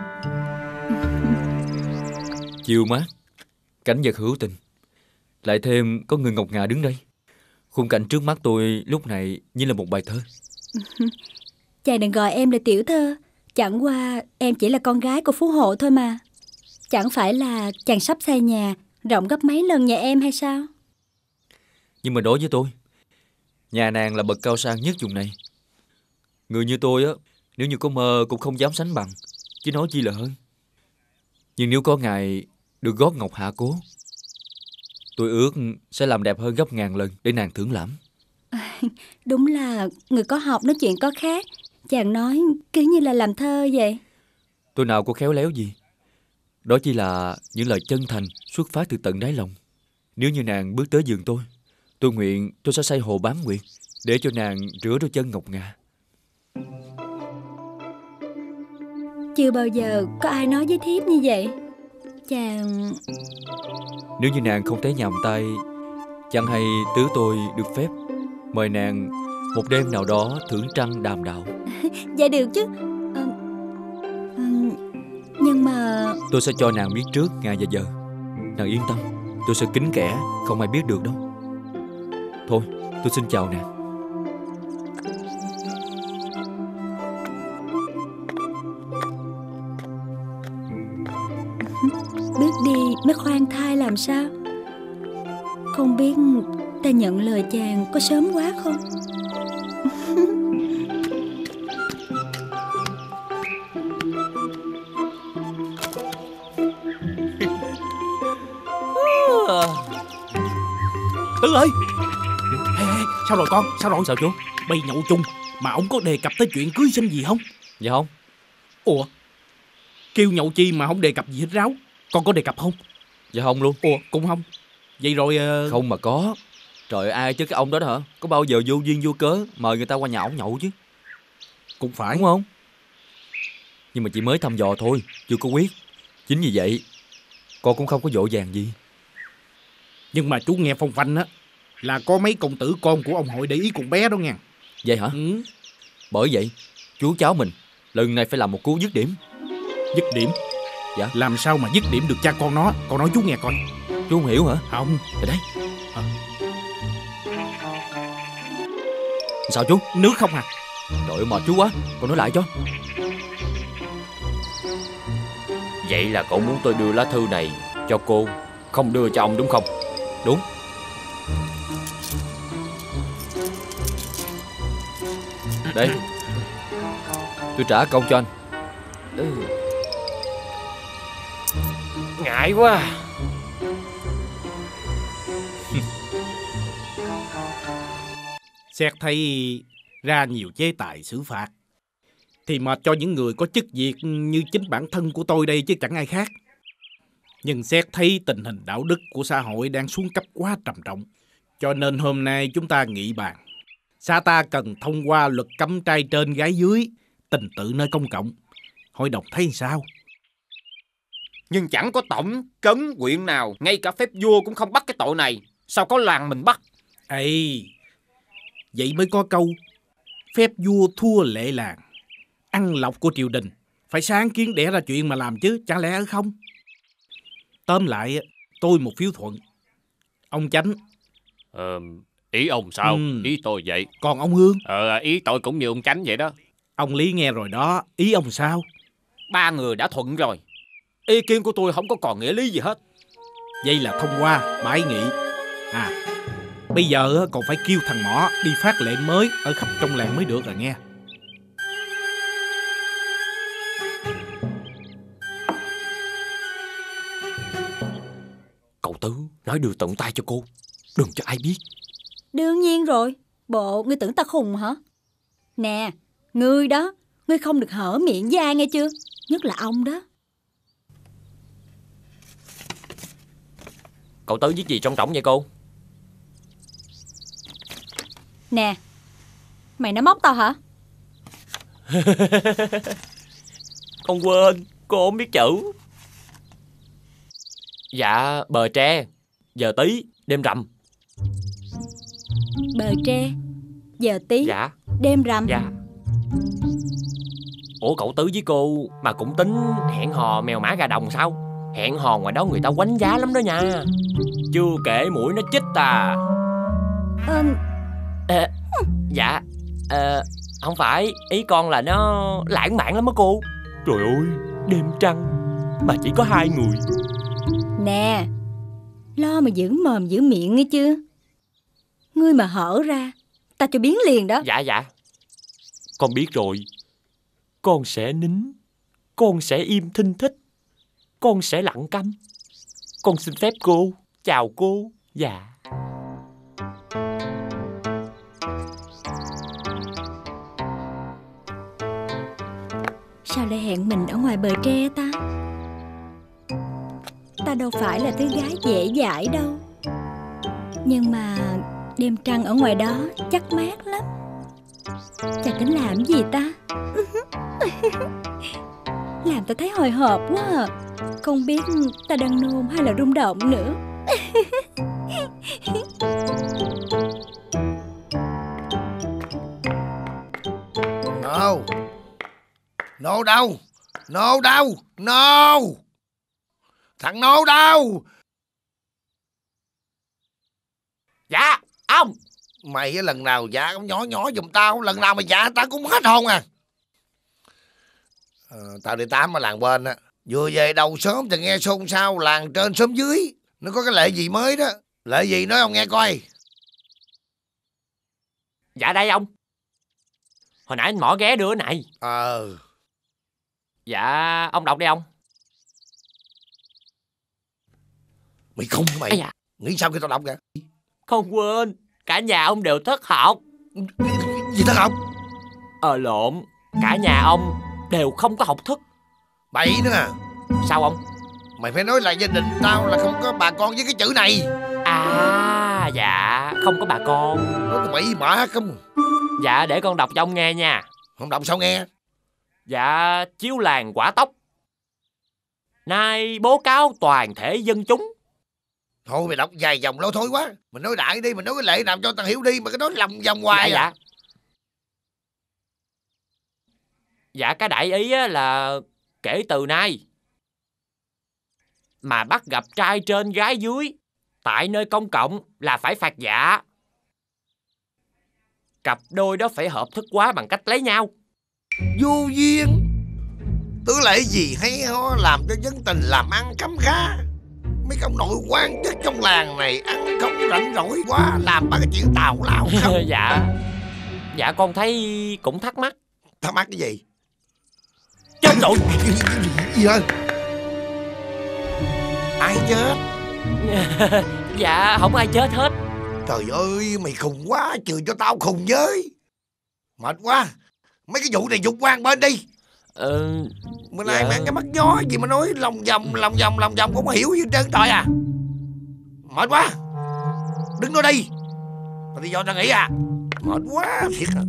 [SPEAKER 11] Chiều mát, cảnh vật hữu tình, lại thêm có người ngọc ngà đứng đây. Khung cảnh trước mắt tôi lúc này như là một bài thơ.
[SPEAKER 5] Chàng đừng gọi em là tiểu thơ. Chẳng qua em chỉ là con gái của phú hộ thôi mà. Chẳng phải là chàng sắp xây nhà rộng gấp mấy lần nhà em hay sao?
[SPEAKER 11] Nhưng mà đối với tôi, nhà nàng là bậc cao sang nhất vùng này. Người như tôi á, nếu như có mơ cũng không dám sánh bằng, chứ nói chi là hơn. Nhưng nếu có ngày được gót ngọc hạ cố, tôi ước sẽ làm đẹp hơn gấp ngàn lần để nàng thưởng lãm.
[SPEAKER 5] À, đúng là người có học nói chuyện có khác. Chàng nói cứ như là làm thơ vậy.
[SPEAKER 11] Tôi nào có khéo léo gì. Đó chỉ là những lời chân thành xuất phát từ tận đáy lòng. Nếu như nàng bước tới giường tôi, tôi nguyện tôi sẽ xây hồ bán nguyệt để cho nàng rửa đôi chân ngọc ngà.
[SPEAKER 5] Chưa bao giờ có ai nói với thiếp như vậy. Chàng...
[SPEAKER 11] Nếu như nàng không thấy nhàm tay, chẳng hay tứ tôi được phép mời nàng một đêm nào đó thưởng trăng đàm đạo.
[SPEAKER 5] Dạ được chứ. à, à, Nhưng mà...
[SPEAKER 11] Tôi sẽ cho nàng biết trước ngày và giờ. Nàng yên tâm, tôi sẽ kín kẽ, không ai biết được đâu. Thôi, tôi xin chào nàng.
[SPEAKER 5] Bước đi mới khoan thai làm sao? Không biết ta nhận lời chàng có sớm quá không?
[SPEAKER 12] Tứ ơi! Ê, ê, sao rồi con? Sao rồi?
[SPEAKER 11] Sao chú?
[SPEAKER 12] Bầy nhậu chung mà ông có đề cập tới chuyện cưới xin gì không?
[SPEAKER 11] Dạ không.
[SPEAKER 12] Ủa? Kêu nhậu chi mà không đề cập gì hết ráo. Con có đề cập không?
[SPEAKER 11] Dạ không luôn.
[SPEAKER 12] Ủa, cũng không. Vậy rồi... Uh...
[SPEAKER 11] Không mà có. Trời ai chứ cái ông đó đó hả? Có bao giờ vô duyên vô cớ mời người ta qua nhà ổng nhậu chứ?
[SPEAKER 12] Cũng phải.
[SPEAKER 11] Đúng không? Nhưng mà chỉ mới thăm dò thôi, chưa có quyết. Chính vì vậy con cũng không có vội vàng gì.
[SPEAKER 12] Nhưng mà chú nghe phong phanh á, là có mấy công tử con của ông hội để ý con bé đó nha.
[SPEAKER 11] Vậy hả?
[SPEAKER 12] Ừ.
[SPEAKER 11] Bởi vậy chú cháu mình lần này phải làm một cú dứt điểm.
[SPEAKER 12] Dứt điểm?
[SPEAKER 11] Dạ.
[SPEAKER 12] Làm sao mà dứt điểm được cha con nó? Con nói chú nghe coi.
[SPEAKER 11] Chú không hiểu hả?
[SPEAKER 12] Không.
[SPEAKER 11] Rồi đấy. À. Sao chú?
[SPEAKER 12] Nước không hả?
[SPEAKER 11] Trời ơi mệt chú quá. Con nói lại cho.
[SPEAKER 16] Vậy là cậu muốn tôi đưa lá thư này cho cô, không đưa cho ông đúng không?
[SPEAKER 11] Đúng. Đây, tôi trả công cho anh.
[SPEAKER 16] Ừ. Ngại quá.
[SPEAKER 12] Xét thấy ra nhiều chế tài xử phạt thì mệt cho những người có chức việc như chính bản thân của tôi đây chứ chẳng ai khác. Nhưng xét thấy tình hình đạo đức của xã hội đang xuống cấp quá trầm trọng, cho nên hôm nay chúng ta nghị bàn. Xã ta cần thông qua luật cấm trai trên gái dưới, tình tự nơi công cộng. Hội đồng thấy sao?
[SPEAKER 17] Nhưng chẳng có tổng trấn huyện nào, ngay cả phép vua cũng không bắt cái tội này. Sao có làng mình bắt?
[SPEAKER 12] Ê, vậy mới có câu phép vua thua lệ làng. Ăn lộc của triều đình phải sáng kiến đẻ ra chuyện mà làm chứ, chẳng lẽ không? Tóm lại, tôi một phiếu thuận. Ông Chánh.
[SPEAKER 22] Ờ, ý ông sao?
[SPEAKER 12] Ừ.
[SPEAKER 22] Ý tôi vậy.
[SPEAKER 12] Còn ông Hương?
[SPEAKER 22] Ờ, ý tôi cũng như ông Chánh vậy đó.
[SPEAKER 12] Ông Lý nghe rồi đó, ý ông sao?
[SPEAKER 17] Ba người đã thuận rồi. Ý kiến của tôi không có còn nghĩa lý gì hết.
[SPEAKER 12] Vậy là thông qua bãi nghị. À, bây giờ còn phải kêu thằng Mỏ đi phát lệnh mới ở khắp trong làng mới được à nghe.
[SPEAKER 16] Cậu Tứ nói đưa tận tay cho cô, đừng cho ai biết.
[SPEAKER 5] Đương nhiên rồi. Bộ ngươi tưởng ta khùng hả? Nè, ngươi đó, ngươi không được hở miệng với ai nghe chưa? Nhất là ông đó.
[SPEAKER 16] Cậu Tứ viết gì trong trỏng vậy cô?
[SPEAKER 5] Nè, mày nói móc tao hả?
[SPEAKER 16] Con quên, cô không biết chữ. Dạ, bờ tre, giờ tí, đêm rằm.
[SPEAKER 5] Bờ tre, giờ tí,
[SPEAKER 16] dạ.
[SPEAKER 5] đêm rằm.
[SPEAKER 16] Dạ. Ủa cậu Tứ với cô mà cũng tính hẹn hò mèo mã gà đồng sao? Hẹn hò ngoài đó người ta quánh giá lắm đó nha. Chưa kể mũi nó chích à.
[SPEAKER 5] Ờ...
[SPEAKER 16] À, dạ à, không phải, ý con là nó lãng mạn lắm á cô. Trời ơi, đêm trăng mà chỉ có hai người.
[SPEAKER 5] Nè, lo mà giữ mồm giữ miệng nghe chưa? Ngươi mà hở ra, ta cho biến liền đó.
[SPEAKER 16] Dạ dạ, con biết rồi. Con sẽ nín, con sẽ im thinh thích, con sẽ lặng câm. Con xin phép cô, chào cô. Dạ.
[SPEAKER 5] Sao lại hẹn mình ở ngoài bờ tre ta? Ta đâu phải là thứ gái dễ dãi đâu. Nhưng mà đêm trăng ở ngoài đó chắc mát lắm. Chàng tính làm gì ta? Làm ta thấy hồi hộp quá à. Không biết ta đang nôn hay là rung động nữa.
[SPEAKER 19] No. No đâu? No đâu? No. Thằng No đâu?
[SPEAKER 16] Dạ, ông.
[SPEAKER 19] Mày lần nào dạ nhỏ nhỏ giùm tao, lần nào mà dạ tao cũng hết hồn à. à tao đi tám ở làng bên á, vừa về đầu sớm thì nghe xôn xao làng trên xóm dưới. Nó có cái lệ gì mới đó. Lệ gì nói ông nghe coi.
[SPEAKER 16] Dạ đây ông. Hồi nãy anh Mỏ ghé đưa này.
[SPEAKER 19] Ờ.
[SPEAKER 16] Dạ, ông đọc đi ông.
[SPEAKER 19] Mày không mày. À, dạ. Nghĩ sao khi tao đọc kìa.
[SPEAKER 16] Không quên, cả nhà ông đều thất học.
[SPEAKER 19] Gì thất học?
[SPEAKER 16] Ờ lộn, cả nhà ông đều không có học thức.
[SPEAKER 19] Bậy nữa à.
[SPEAKER 16] Sao ông?
[SPEAKER 19] Mày phải nói là gia đình tao là không có bà con với cái chữ này.
[SPEAKER 16] À dạ, không có bà con.
[SPEAKER 19] Nói tao bậy mã không.
[SPEAKER 16] Dạ để con đọc cho ông nghe nha.
[SPEAKER 19] Không đọc sao nghe?
[SPEAKER 16] Dạ, chiếu làng quả tóc. Nay bố cáo toàn thể dân chúng.
[SPEAKER 19] Thôi mày đọc dài dòng lâu thôi quá. Mình nói đại đi, mình nói cái lệ làm cho thằng Hiểu đi. Mà cái nói lòng vòng hoài.
[SPEAKER 22] Dạ,
[SPEAKER 19] à.
[SPEAKER 22] dạ. Dạ cái đại ý á là kể từ nay mà bắt gặp trai trên gái dưới tại nơi công cộng là phải phạt dạ. Cặp đôi đó phải hợp thức hóa bằng cách lấy nhau.
[SPEAKER 19] Vô duyên. Tứ lệ gì hay ho làm cho dân tình làm ăn khấm khá. Mấy ông nội quan chức trong làng này ăn không rảnh rỗi quá, làm ba cái chuyện tào lao không.
[SPEAKER 22] Dạ. Dạ con thấy cũng thắc mắc.
[SPEAKER 19] Thắc mắc cái gì?
[SPEAKER 22] Chết rồi.
[SPEAKER 19] Gì ơi? Ai chết?
[SPEAKER 22] Dạ không ai chết hết.
[SPEAKER 19] Trời ơi mày khùng quá, trừ cho tao khùng với. Mệt quá. Mấy cái vụ này dục quan bên đi.
[SPEAKER 22] Ừ,
[SPEAKER 19] Bữa
[SPEAKER 22] dạ.
[SPEAKER 19] nay mang cái mắt gió gì mà nói lòng vòng lòng vòng lòng vòng cũng không hiểu gì trơn trời à. Mệt quá. Đứng đó đi. Tao đi do tao nghĩ à. Mệt quá thiệt à.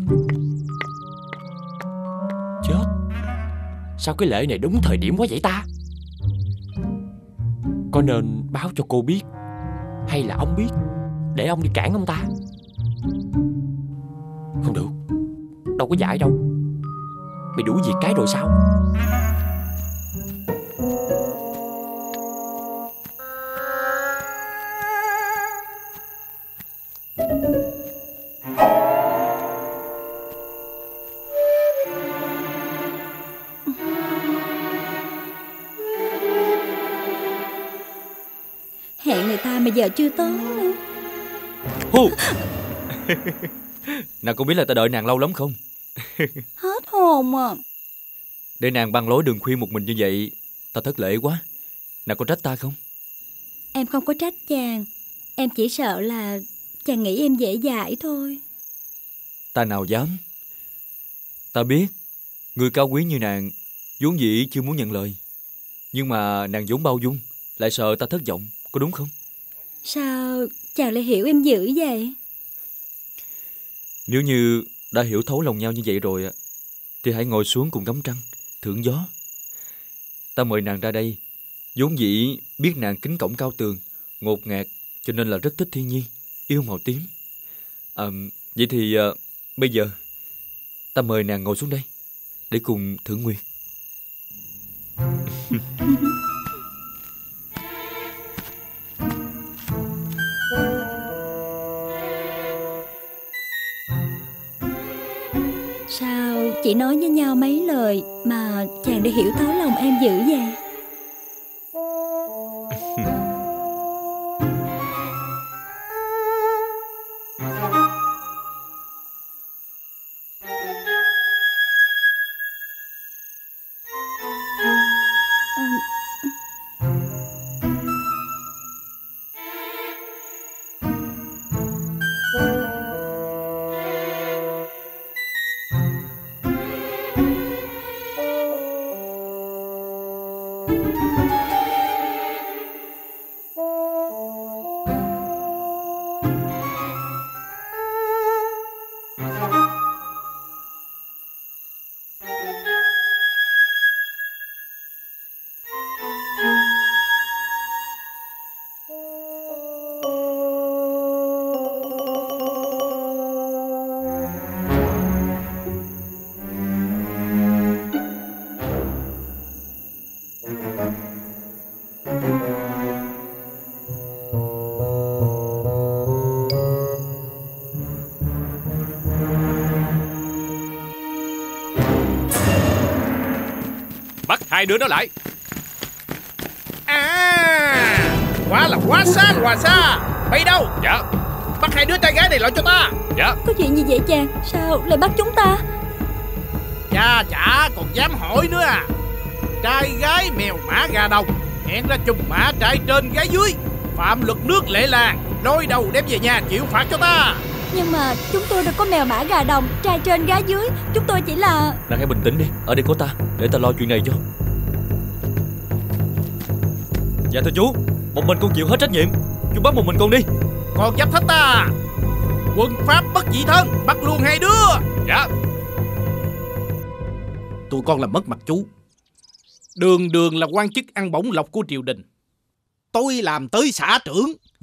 [SPEAKER 22] Chết. Sao cái lễ này đúng thời điểm quá vậy ta? Có nên báo cho cô biết hay là ông biết để ông đi cản ông ta? Không được. Đâu có giải đâu. Mày đuổi việc cái rồi sao?
[SPEAKER 5] Hẹn người ta mà giờ chưa tới nữa.
[SPEAKER 11] Hù. Nàng có biết là ta đợi nàng lâu lắm không?
[SPEAKER 5] Hết hồn à.
[SPEAKER 11] Để nàng băng lối đường khuya một mình như vậy, ta thất lễ quá. Nàng có trách ta không?
[SPEAKER 5] Em không có trách chàng. Em chỉ sợ là chàng nghĩ em dễ dãi thôi.
[SPEAKER 11] Ta nào dám. Ta biết người cao quý như nàng vốn dĩ chưa muốn nhận lời. Nhưng mà nàng vốn bao dung, lại sợ ta thất vọng, có đúng không?
[SPEAKER 5] Sao chàng lại hiểu em dữ vậy?
[SPEAKER 11] Nếu như đã hiểu thấu lòng nhau như vậy rồi thì hãy ngồi xuống cùng ngắm trăng, thưởng gió. Ta mời nàng ra đây vốn dĩ biết nàng kính cổng cao tường, ngột ngạt, cho nên là rất thích thiên nhiên, yêu màu tím. À, vậy thì à, bây giờ ta mời nàng ngồi xuống đây để cùng thưởng nguyệt.
[SPEAKER 5] Sao chỉ nói với nhau mấy lời mà chàng đã hiểu thấu lòng em dữ vậy?
[SPEAKER 12] Bắt hai đứa nó lại. À, quá là quá xa quá xa. Bay đâu? Dạ. Bắt hai đứa trai gái này lại cho ta. Dạ.
[SPEAKER 5] Có chuyện gì vậy chàng? Sao lại bắt chúng ta?
[SPEAKER 12] Cha chả còn dám hỏi nữa à? Trai gái mèo mã gà đồng, hẹn ra trùng mã trai trên gái dưới, phạm luật nước lệ làng, đôi đầu đem về nhà chịu phạt cho ta.
[SPEAKER 5] Nhưng mà chúng tôi đâu có mèo mã gà đồng, trai trên gái dưới. Chúng tôi chỉ là...
[SPEAKER 11] Nàng hãy bình tĩnh đi, ở đây có ta, để ta lo chuyện này cho. Dạ thưa chú, một mình con chịu hết trách nhiệm. Chú bắt một mình con đi.
[SPEAKER 12] Còn dám thách ta? Quân pháp bất dị thân, bắt luôn hai đứa. Dạ. Tụi con làm mất mặt chú. Đường đường là quan chức ăn bổng lộc của triều đình, tôi làm tới xã trưởng,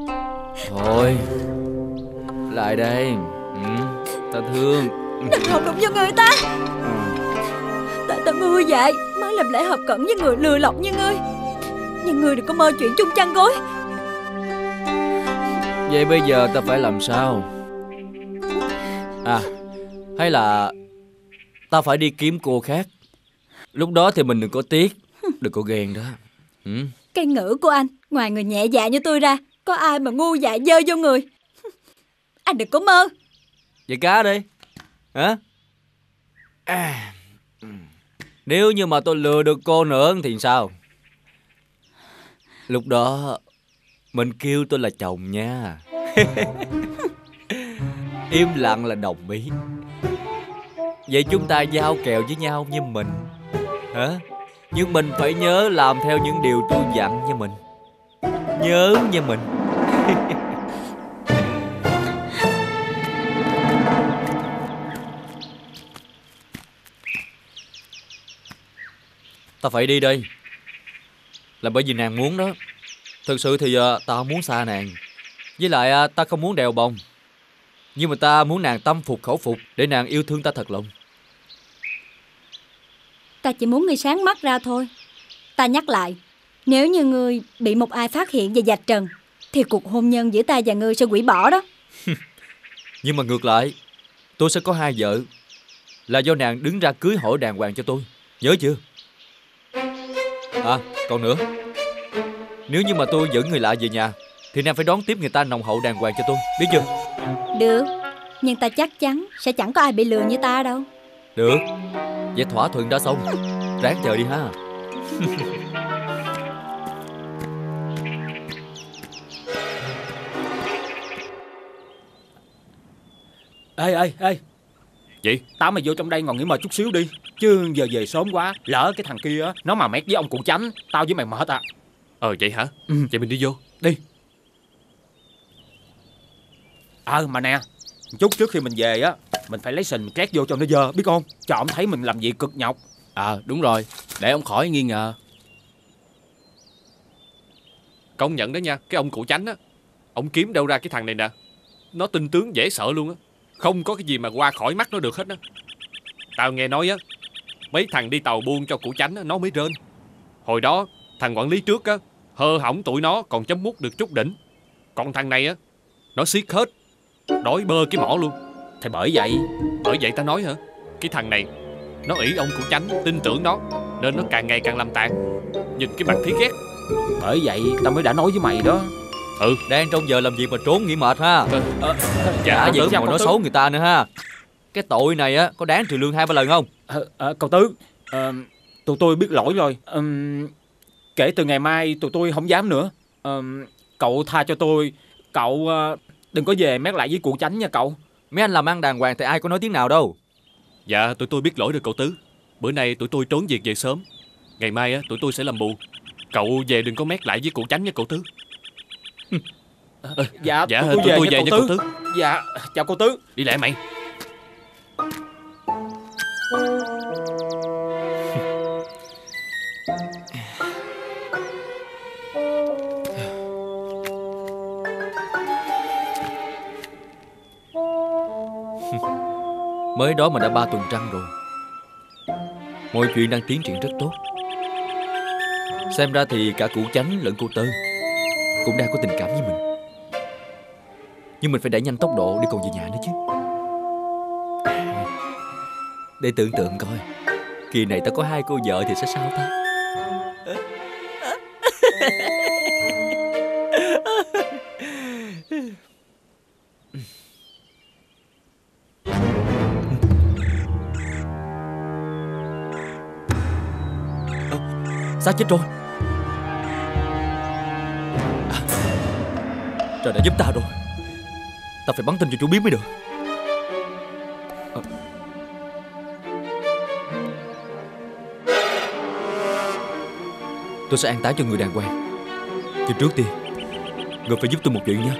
[SPEAKER 13] Thôi, lại đây. Ừ, ta thương.
[SPEAKER 5] Đừng không đụng vô người ta. Tại ta ngu dại mới làm lễ hợp cận với người lừa lọc như ngươi. Nhưng ngươi đừng có mơ chuyện chung chăn gối.
[SPEAKER 13] Vậy bây giờ ta phải làm sao? À, hay là ta phải đi kiếm cô khác. Lúc đó thì mình đừng có tiếc, đừng có ghen đó. Ừ?
[SPEAKER 5] Cái ngữ của anh, ngoài người nhẹ dạ như tôi ra, có ai mà ngu dại dơ vô người. Anh đừng có mơ.
[SPEAKER 13] Vậy cá đi. Hả? À, nếu như mà tôi lừa được cô nữa thì sao? Lúc đó mình kêu tôi là chồng nha. Im lặng là đồng ý. Vậy chúng ta giao kèo với nhau như mình. Hả? Nhưng mình phải nhớ làm theo những điều tôi dặn nha mình. Nhớ nha mình. Ta phải đi đây là bởi vì nàng muốn đó. Thực sự thì uh, ta không muốn xa nàng. Với lại uh, ta không muốn đèo bồng. Nhưng mà ta muốn nàng tâm phục khẩu phục, để nàng yêu thương ta thật lòng.
[SPEAKER 5] Ta chỉ muốn ngươi sáng mắt ra thôi. Ta nhắc lại, nếu như ngươi bị một ai phát hiện và vạch trần, thì cuộc hôn nhân giữa ta và ngươi sẽ hủy bỏ đó.
[SPEAKER 13] Nhưng mà ngược lại, tôi sẽ có hai vợ. Là do nàng đứng ra cưới hỏi đàng hoàng cho tôi. Nhớ chưa? À, còn nữa, nếu như mà tôi dẫn người lạ về nhà, thì nàng phải đón tiếp người ta nồng hậu đàng hoàng cho tôi. Biết chưa?
[SPEAKER 5] Được. Nhưng ta chắc chắn sẽ chẳng có ai bị lừa như ta đâu.
[SPEAKER 13] Được. Vậy thỏa thuận đã xong. Ráng chờ đi ha.
[SPEAKER 17] Ê ê ê.
[SPEAKER 16] Gì?
[SPEAKER 17] Tao mày vô trong đây ngồi nghỉ mệt chút xíu đi. Chứ giờ về sớm quá, lỡ cái thằng kia á, nó mà mét với ông cụ Chánh, tao với mày mệt à.
[SPEAKER 16] Ờ vậy hả? Ừ. Vậy mình đi vô.
[SPEAKER 17] Đi. Ờ mà nè, chút trước khi mình về á, mình phải lấy sình trét vô cho nó dơ, biết không? Cho ông thấy mình làm việc cực nhọc.
[SPEAKER 22] À đúng rồi, để ông khỏi nghi ngờ.
[SPEAKER 16] Công nhận đó nha, cái ông cụ Chánh á, ông kiếm đâu ra cái thằng này nè. Nó tinh tướng dễ sợ luôn á. Không có cái gì mà qua khỏi mắt nó được hết á. Tao nghe nói á, mấy thằng đi tàu buôn cho cụ Chánh á, nó mới rên. Hồi đó thằng quản lý trước á, hơ hỏng tụi nó còn chấm mút được chút đỉnh. Còn thằng này á, nó siết hết, đói bơ cái mỏ luôn.
[SPEAKER 17] Thì bởi vậy
[SPEAKER 16] Bởi vậy tao nói hả, cái thằng này nó ỷ ông cụ Chánh, tin tưởng nó, nên nó càng ngày càng làm tàn. Nhìn cái mặt thấy ghét.
[SPEAKER 17] Bởi vậy tao mới đã nói với mày đó.
[SPEAKER 13] Ừ, đang trong giờ làm việc mà trốn nghỉ mệt ha. Ờ, ờ, Chả gì ngồi nói xấu người ta nữa ha. Cái tội này á có đáng trừ lương hai ba lần không?
[SPEAKER 17] Ờ, ờ, cậu Tứ, ờ, tụi tôi biết lỗi rồi. Ờ, kể từ ngày mai tụi tôi không dám nữa. Ờ, cậu tha cho tôi. Cậu uh, đừng có về mét lại với cụ Chánh nha cậu.
[SPEAKER 13] Mấy anh làm ăn đàng hoàng thì ai có nói tiếng nào đâu.
[SPEAKER 16] Dạ tụi tôi biết lỗi rồi cậu Tứ. Bữa nay tụi tôi trốn việc về sớm. Ngày mai á tụi tôi sẽ làm bù. Cậu về đừng có mét lại với cụ Chánh nha cậu Tứ.
[SPEAKER 17] Dạ,
[SPEAKER 16] dạ
[SPEAKER 17] tụi tôi
[SPEAKER 16] tụi
[SPEAKER 17] về,
[SPEAKER 16] tôi về
[SPEAKER 17] nha
[SPEAKER 16] nha
[SPEAKER 17] cậu
[SPEAKER 16] cậu
[SPEAKER 17] Tứ.
[SPEAKER 16] Tứ.
[SPEAKER 17] Dạ, chào cô Tứ.
[SPEAKER 16] Đi lại mày.
[SPEAKER 13] Mới đó mà đã ba tuần trăng rồi. Mọi chuyện đang tiến triển rất tốt. Xem ra thì cả cụ Chánh lẫn cô Tơ cũng đang có tình cảm với mình. Nhưng mình phải đẩy nhanh tốc độ để còn về nhà nữa chứ. Để tưởng tượng coi, kỳ này ta có hai cô vợ thì sẽ sao ta? Xác chết rồi. À, trời đã giúp ta rồi. Ta phải bắn tin cho chú biết mới được. À. Tôi sẽ an táng cho người đàng hoàng. Nhưng trước tiên người phải giúp tôi một chuyện nha.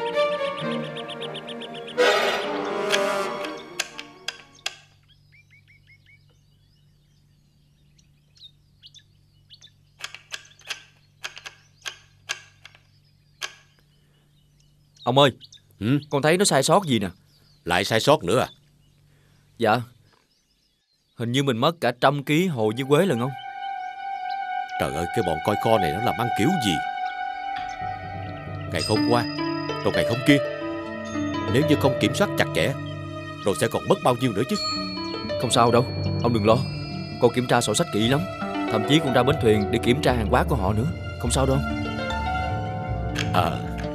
[SPEAKER 11] Ông ơi,
[SPEAKER 16] ừ?
[SPEAKER 11] Con thấy nó sai sót gì nè.
[SPEAKER 16] Lại sai sót nữa à?
[SPEAKER 11] Dạ, hình như mình mất cả trăm ký hồ với quế lần không?
[SPEAKER 16] Trời ơi, cái bọn coi kho này nó làm ăn kiểu gì? Ngày hôm qua, rồi ngày hôm kia, nếu như không kiểm soát chặt chẽ, rồi sẽ còn mất bao nhiêu nữa chứ?
[SPEAKER 11] Không sao đâu, ông đừng lo. Con kiểm tra sổ sách kỹ lắm. Thậm chí con ra bến thuyền để kiểm tra hàng hóa của họ nữa. Không sao đâu.
[SPEAKER 16] Ờ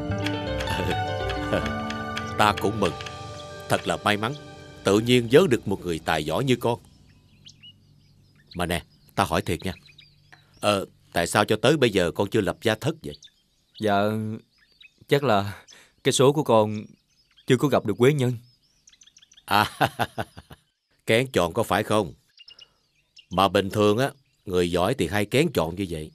[SPEAKER 16] à, ta cũng mừng. Thật là may mắn, tự nhiên vớ được một người tài giỏi như con. Mà nè, ta hỏi thiệt nha. Ờ, tại sao cho tới bây giờ con chưa lập gia thất vậy?
[SPEAKER 11] Dạ, chắc là cái số của con chưa có gặp được quế nhân.
[SPEAKER 16] À, kén chọn có phải không? Mà bình thường á, người giỏi thì hay kén chọn như vậy.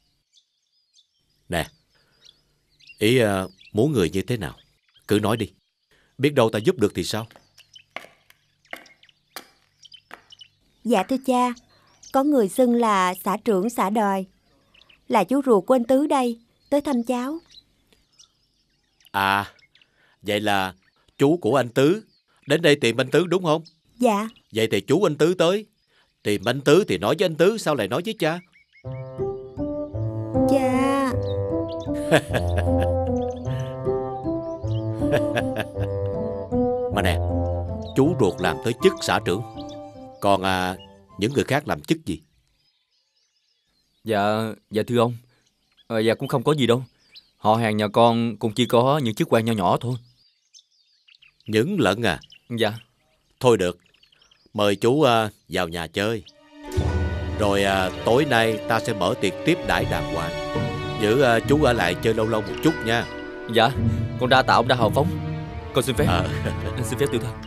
[SPEAKER 16] Nè, ý uh, muốn người như thế nào? Cứ nói đi. Biết đâu ta giúp được thì sao?
[SPEAKER 14] Dạ thưa cha, có người xưng là xã trưởng xã đòi, là chú ruột của anh Tứ đây, tới thăm cháu.
[SPEAKER 16] À, vậy là chú của anh Tứ đến đây tìm anh Tứ đúng không?
[SPEAKER 14] Dạ.
[SPEAKER 16] Vậy thì chú anh Tứ tới. Tìm anh Tứ thì nói với anh Tứ, sao lại nói với cha?
[SPEAKER 14] Cha.
[SPEAKER 16] Mà nè, chú ruột làm tới chức xã trưởng. Còn à, những người khác làm chức gì?
[SPEAKER 11] Dạ, dạ thưa ông, à, dạ cũng không có gì đâu. Họ hàng nhà con cũng chỉ có những chức quan nhỏ nhỏ thôi.
[SPEAKER 16] Những lận à?
[SPEAKER 11] Dạ.
[SPEAKER 16] Thôi được, mời chú à, vào nhà chơi. Rồi à, tối nay ta sẽ mở tiệc tiếp đãi đàng hoàng. Giữ à, chú ở lại chơi lâu lâu một chút nha.
[SPEAKER 11] Dạ, con đa tạ ông đã hào phóng. Con xin phép.
[SPEAKER 16] À.
[SPEAKER 11] Xin phép tiểu thư.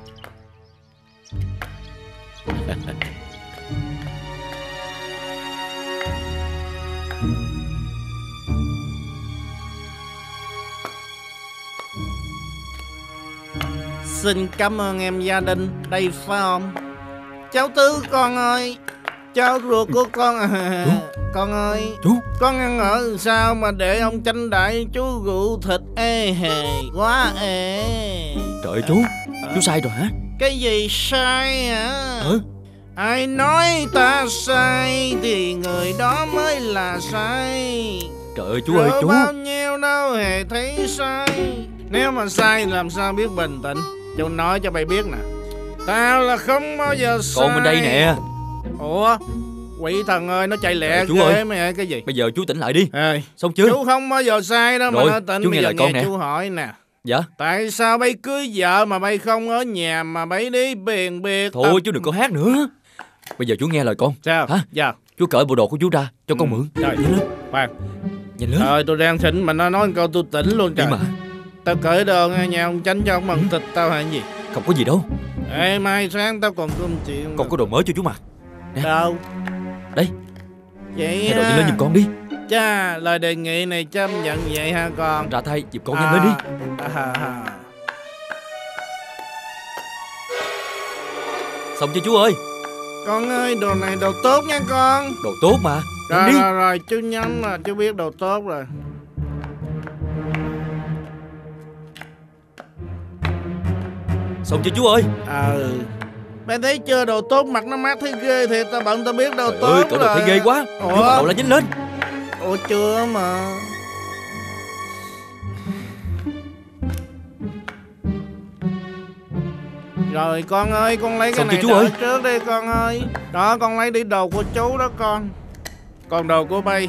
[SPEAKER 12] Xin cảm ơn em gia đình. Đây phải không? Cháu Tứ con ơi, cháu ruột của con à. Con ơi,
[SPEAKER 11] chú,
[SPEAKER 12] con ăn ở sao mà để ông tranh đại chú rượu thịt ê hề quá ê.
[SPEAKER 11] Trời ơi chú, chú sai rồi hả?
[SPEAKER 12] Cái gì sai hả?
[SPEAKER 11] Ừ.
[SPEAKER 12] Ai nói ta sai thì người đó mới là sai.
[SPEAKER 11] Trời ơi chú ơi chú,
[SPEAKER 12] bao nhiêu đâu hề thấy sai. Nếu mà sai làm sao biết bình tĩnh. Chú nói cho mày biết nè, tao là không bao giờ sai.
[SPEAKER 11] Con bên đây nè.
[SPEAKER 12] Ủa, quỷ thần ơi, nó chạy lẹ
[SPEAKER 11] chú
[SPEAKER 12] ghê
[SPEAKER 11] ơi.
[SPEAKER 12] mày ơi, cái gì?
[SPEAKER 11] Bây giờ chú tỉnh lại đi.
[SPEAKER 12] Ê,
[SPEAKER 11] xong chưa?
[SPEAKER 12] Chú không bao giờ sai đâu.
[SPEAKER 11] Rồi,
[SPEAKER 12] mà nó tỉnh.
[SPEAKER 11] chú
[SPEAKER 12] Bây
[SPEAKER 11] nghe
[SPEAKER 12] giờ
[SPEAKER 11] lời con
[SPEAKER 12] nghe
[SPEAKER 11] nè.
[SPEAKER 12] chú hỏi nè.
[SPEAKER 11] Dạ.
[SPEAKER 12] Tại sao bay cưới vợ mà bay không ở nhà mà bay đi biển biệt?
[SPEAKER 11] Thôi chú đừng có hát nữa. Bây giờ chú nghe lời con.
[SPEAKER 12] Sao?
[SPEAKER 11] Hả?
[SPEAKER 12] Dạ.
[SPEAKER 11] Chú cởi bộ đồ của chú ra cho con mượn.
[SPEAKER 12] Trời,
[SPEAKER 11] nhanh lên.
[SPEAKER 12] khoan.
[SPEAKER 11] Nhanh lên.
[SPEAKER 12] Trời, tôi đang thỉnh mà nó nói câu tôi tỉnh luôn trời.
[SPEAKER 11] Đi mà.
[SPEAKER 12] Tao cởi đồ nghe nhà ông tránh cho ông bằng thịt tao hay gì?
[SPEAKER 11] Không có gì đâu.
[SPEAKER 12] Ê, mai sáng tao còn cơm chuyện.
[SPEAKER 11] Con có đồ mới cho chú mặc. Nè.
[SPEAKER 12] Đâu?
[SPEAKER 11] Đây.
[SPEAKER 12] Vậy
[SPEAKER 11] thay đồ nhanh lên giùm con đi.
[SPEAKER 12] Cha, lời đề nghị này chấp nhận vậy ha con?
[SPEAKER 11] Ra thay, giùm con nhanh lên đi.
[SPEAKER 12] À, à.
[SPEAKER 11] Xong chưa chú ơi?
[SPEAKER 12] Con ơi, đồ này đồ tốt nha con.
[SPEAKER 11] Đồ tốt mà.
[SPEAKER 12] Rồi,
[SPEAKER 11] đi.
[SPEAKER 12] rồi, rồi, chú nhắm là chú biết đồ tốt rồi.
[SPEAKER 11] Xong chưa chú ơi?
[SPEAKER 12] Ừ. Bạn thấy chưa, đồ tốt mặt nó mát thấy ghê thiệt. Tao bận tao biết đồ
[SPEAKER 11] Trời
[SPEAKER 12] tốt
[SPEAKER 11] ơi,
[SPEAKER 12] rồi.
[SPEAKER 11] cởi đồ thấy ghê quá.
[SPEAKER 12] Ủa?
[SPEAKER 11] Chú bắt đầu là nhanh lên.
[SPEAKER 12] Ủa chưa mà. Rồi con ơi, con lấy cái
[SPEAKER 11] Xong
[SPEAKER 12] này
[SPEAKER 11] chưa chú
[SPEAKER 12] đợi
[SPEAKER 11] ơi?
[SPEAKER 12] trước đi con ơi. Đó, con lấy đi đồ của chú đó con. Còn đồ của bay.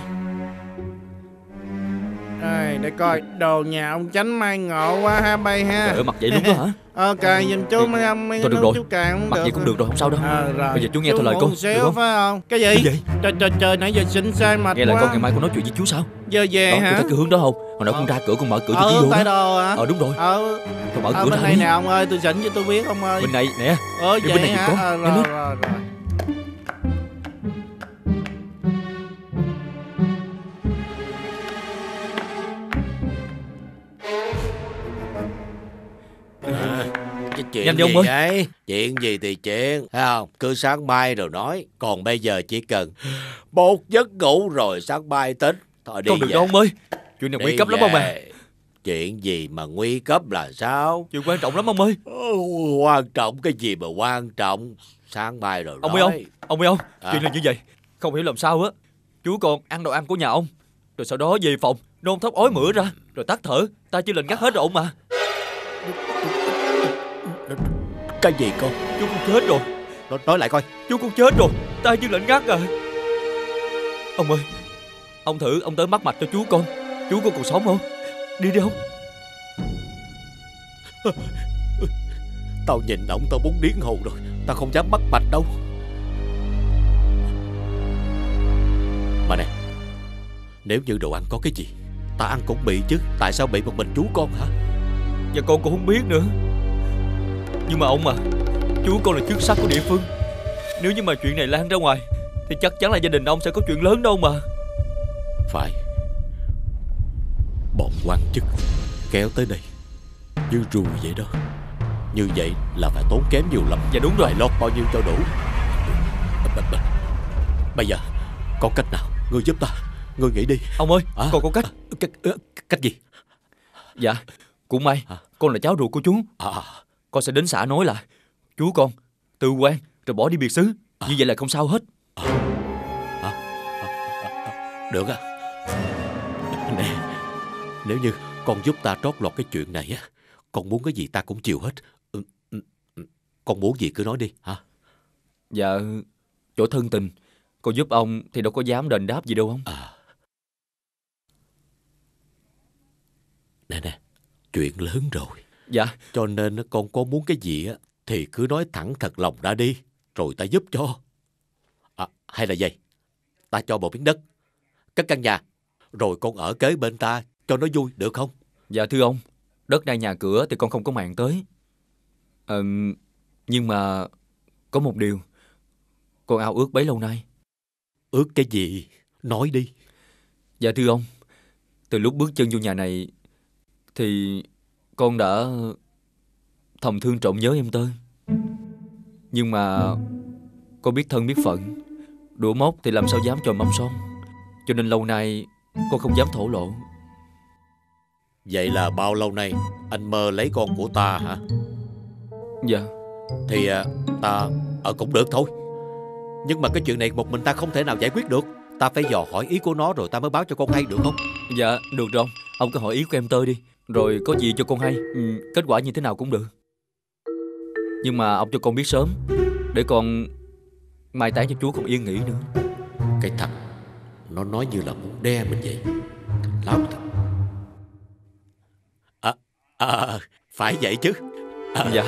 [SPEAKER 12] Đây, để coi, đồ nhà ông Chánh Mai ngộ quá ha bay ha.
[SPEAKER 11] Trời ơi, mặc vậy luôn đó hả?
[SPEAKER 12] Ờ, cài giùm chú mấy ông mấy
[SPEAKER 11] Thôi được
[SPEAKER 12] cái
[SPEAKER 11] rồi,
[SPEAKER 12] chú cài không
[SPEAKER 11] mặc
[SPEAKER 12] được.
[SPEAKER 11] vậy cũng được rồi, không sao đâu.
[SPEAKER 12] Ờ, rồi.
[SPEAKER 11] Bây giờ chú nghe
[SPEAKER 12] Chú
[SPEAKER 11] theo lời
[SPEAKER 12] ngủ
[SPEAKER 11] con,
[SPEAKER 12] xíu,
[SPEAKER 11] được không?
[SPEAKER 12] phải không? Cái gì?
[SPEAKER 11] Cái gì?
[SPEAKER 12] Trời trời trời, nãy giờ xinh sai mệt
[SPEAKER 11] Nghe lời
[SPEAKER 12] quá.
[SPEAKER 11] con, ngày mai con nói chuyện với chú sao?
[SPEAKER 12] Giờ về
[SPEAKER 11] đó,
[SPEAKER 12] hả?
[SPEAKER 11] Chú thấy cái hướng đó không? Hồi nãy con ra cửa con mở cửa cho chú
[SPEAKER 12] Ờ,
[SPEAKER 11] vô
[SPEAKER 12] tại
[SPEAKER 11] đó.
[SPEAKER 12] đồ hả?
[SPEAKER 11] Ờ đúng rồi.
[SPEAKER 12] Ờ,
[SPEAKER 11] Thôi mở
[SPEAKER 12] ờ
[SPEAKER 11] cửa
[SPEAKER 12] bên
[SPEAKER 11] ra
[SPEAKER 12] này
[SPEAKER 11] đi.
[SPEAKER 12] nè ông ơi, tôi dẫn cho tôi biết ông ơi.
[SPEAKER 11] Bên này nè.
[SPEAKER 12] Ờ,
[SPEAKER 11] Đi
[SPEAKER 12] vậy
[SPEAKER 11] bên này giùm
[SPEAKER 12] hả?
[SPEAKER 11] con.
[SPEAKER 12] Ờ,
[SPEAKER 11] Nhanh
[SPEAKER 12] rồi,
[SPEAKER 11] lên.
[SPEAKER 12] rồi, rồi.
[SPEAKER 16] À, cái chuyện
[SPEAKER 11] Nhanh
[SPEAKER 16] gì
[SPEAKER 11] đi ông ơi.
[SPEAKER 16] vậy? Chuyện gì thì chuyện, thấy không? Cứ sáng mai rồi nói. Còn bây giờ chỉ cần một giấc ngủ rồi sáng mai tính. Thôi đi
[SPEAKER 11] Không được
[SPEAKER 16] về.
[SPEAKER 11] đâu ông ơi. Chuyện này nguy
[SPEAKER 16] Đi
[SPEAKER 11] cấp lắm ông à.
[SPEAKER 16] về.
[SPEAKER 19] Chuyện gì mà nguy cấp là sao?
[SPEAKER 11] Chuyện quan trọng lắm ông ơi.
[SPEAKER 19] Quan trọng cái gì mà quan trọng? Sáng mai rồi
[SPEAKER 11] Ông
[SPEAKER 19] nói.
[SPEAKER 11] ơi ông, ông ơi ông,
[SPEAKER 19] À.
[SPEAKER 11] chuyện là như vậy. Không hiểu làm sao á. Chú con ăn đồ ăn của nhà ông, rồi sau đó về phòng nôn thốc ói mửa ra, rồi tắt thở. Ta chỉ lệnh ngắt hết rồi ông mà.
[SPEAKER 19] Cái gì con?
[SPEAKER 11] Chú con chết rồi.
[SPEAKER 19] Nói, nói lại coi.
[SPEAKER 11] Chú con chết rồi. Ta chỉ lệnh ngắt rồi. Ông ơi, ông thử ông tới mắc mạch cho chú con. Chú con còn sống không? Đi đi ông.
[SPEAKER 19] Tao nhìn ổng tao muốn điên hồn rồi. Tao không dám mắc mạch đâu. Mà nè, nếu như đồ ăn có cái gì, ta ăn cũng bị chứ. Tại sao bị một mình chú con hả?
[SPEAKER 11] Và con cũng không biết nữa. Nhưng mà ông à, chú con là chức sắc của địa phương. Nếu như mà chuyện này lan ra ngoài thì chắc chắn là gia đình ông sẽ có chuyện lớn đâu mà.
[SPEAKER 19] Phải. Bọn quan chức kéo tới đây như rùi vậy đó. Như vậy là phải tốn kém nhiều lắm.
[SPEAKER 11] Dạ đúng rồi.
[SPEAKER 19] Phải lót bao nhiêu cho đủ. Bây giờ có cách nào? Ngươi giúp ta. Ngươi nghĩ đi.
[SPEAKER 11] Ông ơi,
[SPEAKER 19] à,
[SPEAKER 11] con có cách.
[SPEAKER 19] Cách, cách gì?
[SPEAKER 11] Dạ, cũng may à. Con là cháu ruột của chú.
[SPEAKER 19] à.
[SPEAKER 11] Con sẽ đến xã nói là chú con tự quan rồi bỏ đi biệt xứ. à. Như vậy là không sao hết.
[SPEAKER 19] à. À. À. Được á. Nè, nếu như con giúp ta trót lọt cái chuyện này á, con muốn cái gì ta cũng chịu hết. ừ, ừ, Con muốn gì cứ nói đi hả?
[SPEAKER 11] Dạ, chỗ thân tình con giúp ông thì đâu có dám đền đáp gì đâu không.
[SPEAKER 19] à. Nè nè, chuyện lớn rồi.
[SPEAKER 11] Dạ.
[SPEAKER 19] Cho nên con có muốn cái gì á thì cứ nói thẳng thật lòng ra đi, rồi ta giúp cho. À, hay là vậy, ta cho một miếng đất, cất căn nhà, rồi con ở kế bên ta cho nó vui, được không?
[SPEAKER 11] Dạ thưa ông, đất đai nhà cửa thì con không có màng tới. Ờ, nhưng mà có một điều con ao ước bấy lâu nay.
[SPEAKER 19] Ước cái gì? Nói đi.
[SPEAKER 11] Dạ thưa ông, từ lúc bước chân vô nhà này thì con đã thầm thương trộm nhớ em Tơi. Nhưng mà con biết thân biết phận, đũa móc thì làm sao dám chồi mắm son. Cho nên lâu nay con không dám thổ lộ.
[SPEAKER 19] Vậy là bao lâu nay anh mơ lấy con của ta hả?
[SPEAKER 11] Dạ.
[SPEAKER 19] Thì à, ta ở cũng được thôi. Nhưng mà cái chuyện này một mình ta không thể nào giải quyết được. Ta phải dò hỏi ý của nó rồi ta mới báo cho con hay, được không?
[SPEAKER 11] Dạ được rồi ông. Ông cứ hỏi ý của em Tơi đi, rồi có gì cho con hay. ừ, Kết quả như thế nào cũng được. Nhưng mà ông cho con biết sớm, để con mai táng cho chú con yên nghỉ nữa.
[SPEAKER 19] Cái thằng nó nói như là muốn đe mình vậy. Lắm thật. À, à, phải vậy chứ. à.
[SPEAKER 11] Dạ.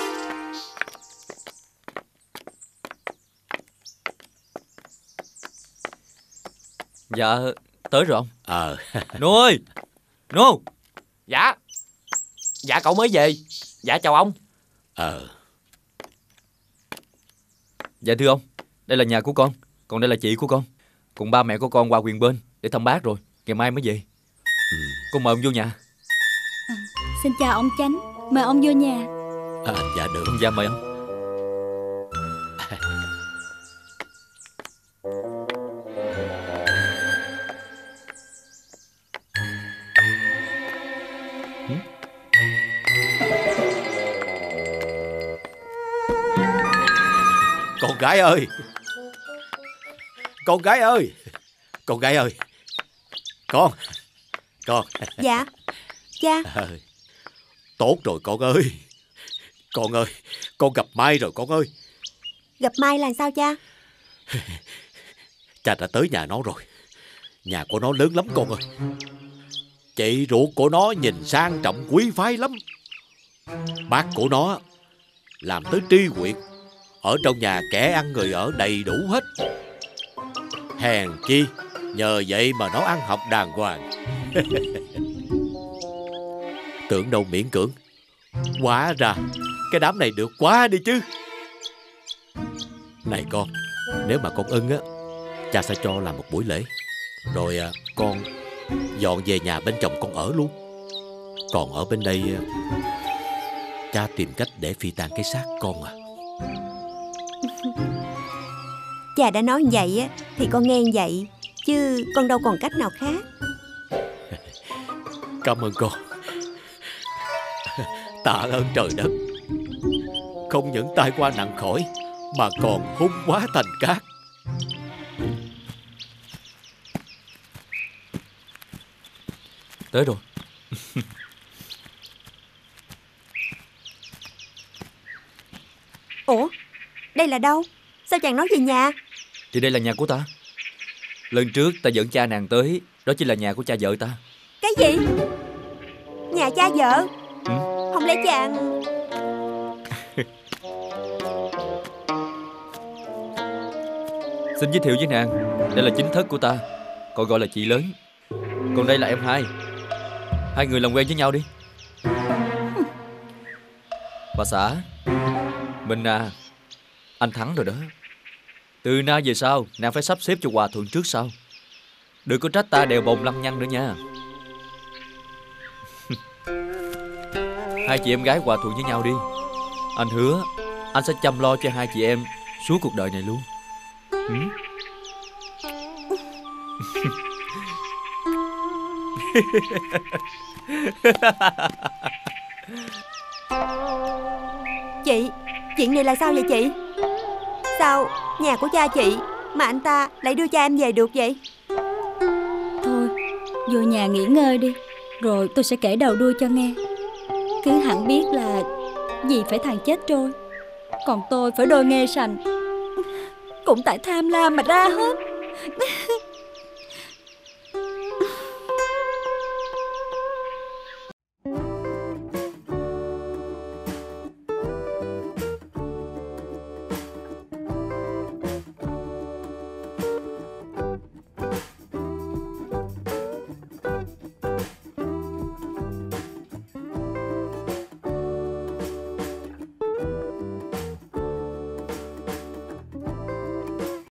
[SPEAKER 11] Dạ tới rồi ông.
[SPEAKER 19] Ờ.
[SPEAKER 11] Nô ơi, Nô.
[SPEAKER 22] Dạ. Dạ cậu mới về. Dạ chào ông.
[SPEAKER 19] Ờ.
[SPEAKER 11] Dạ thưa ông, đây là nhà của con, còn đây là chị của con. Cùng ba mẹ của con qua quyền bên để thăm bác rồi, ngày mai mới về. ừ. Con mời ông vô nhà.
[SPEAKER 5] à, Xin chào ông Chánh, mời ông vô nhà.
[SPEAKER 19] À, dạ được.
[SPEAKER 11] Dạ mời ông.
[SPEAKER 19] Con gái ơi, con gái ơi, con gái ơi, con, con.
[SPEAKER 14] Dạ, cha.
[SPEAKER 19] À, tốt rồi con ơi, con ơi, con gặp Mai rồi con ơi.
[SPEAKER 14] Gặp Mai là sao cha?
[SPEAKER 19] Cha đã tới nhà nó rồi. Nhà của nó lớn lắm con ơi. Chị ruột của nó nhìn sang trọng quý phái lắm. Bác của nó làm tới tri huyện. Ở trong nhà kẻ ăn người ở đầy đủ hết. Hèn chi nhờ vậy mà nó ăn học đàng hoàng. Tưởng đâu miễn cưỡng, hóa ra cái đám này được quá đi chứ. Này con, nếu mà con ưng á, cha sẽ cho làm một buổi lễ. Rồi à, con dọn về nhà bên chồng con ở luôn. Còn ở bên đây, cha tìm cách để phi tang cái xác con à.
[SPEAKER 14] Cha đã nói vậy á thì con nghe vậy, chứ con đâu còn cách nào khác.
[SPEAKER 19] Cảm ơn con.
[SPEAKER 11] Tạ ơn trời đất, không những tai qua nặng khỏi mà còn hung hóa thành cát. Tới rồi.
[SPEAKER 14] Ủa, đây là đâu? Sao chàng nói về nhà?
[SPEAKER 11] Thì đây là nhà của ta. Lần trước ta dẫn cha nàng tới, đó chính là nhà của cha vợ ta.
[SPEAKER 14] Cái gì? Nhà cha vợ?
[SPEAKER 11] Ừ.
[SPEAKER 14] Không lẽ chàng...
[SPEAKER 11] Xin giới thiệu với nàng, đây là chính thất của ta, còn gọi là chị lớn. Còn đây là em hai. Hai người làm quen với nhau đi. Bà xã, mình à, anh thắng rồi đó. Từ nay về sau, nàng phải sắp xếp cho hòa thượng trước sau. Đừng có trách ta đèo bồng lăng nhăng nữa nha. Hai chị em gái hòa thuận với nhau đi. Anh hứa anh sẽ chăm lo cho hai chị em suốt cuộc đời này luôn. Ừ?
[SPEAKER 14] Chị, chuyện này là sao vậy chị? Sao nhà của cha chị mà anh ta lại đưa cha em về được vậy?
[SPEAKER 5] Thôi, vô nhà nghỉ ngơi đi, rồi tôi sẽ kể đầu đuôi cho nghe. Cứ hẳn biết là dì phải thằng chết trôi, còn tôi phải đôi nghe sành. Cũng tại tham lam mà ra hết.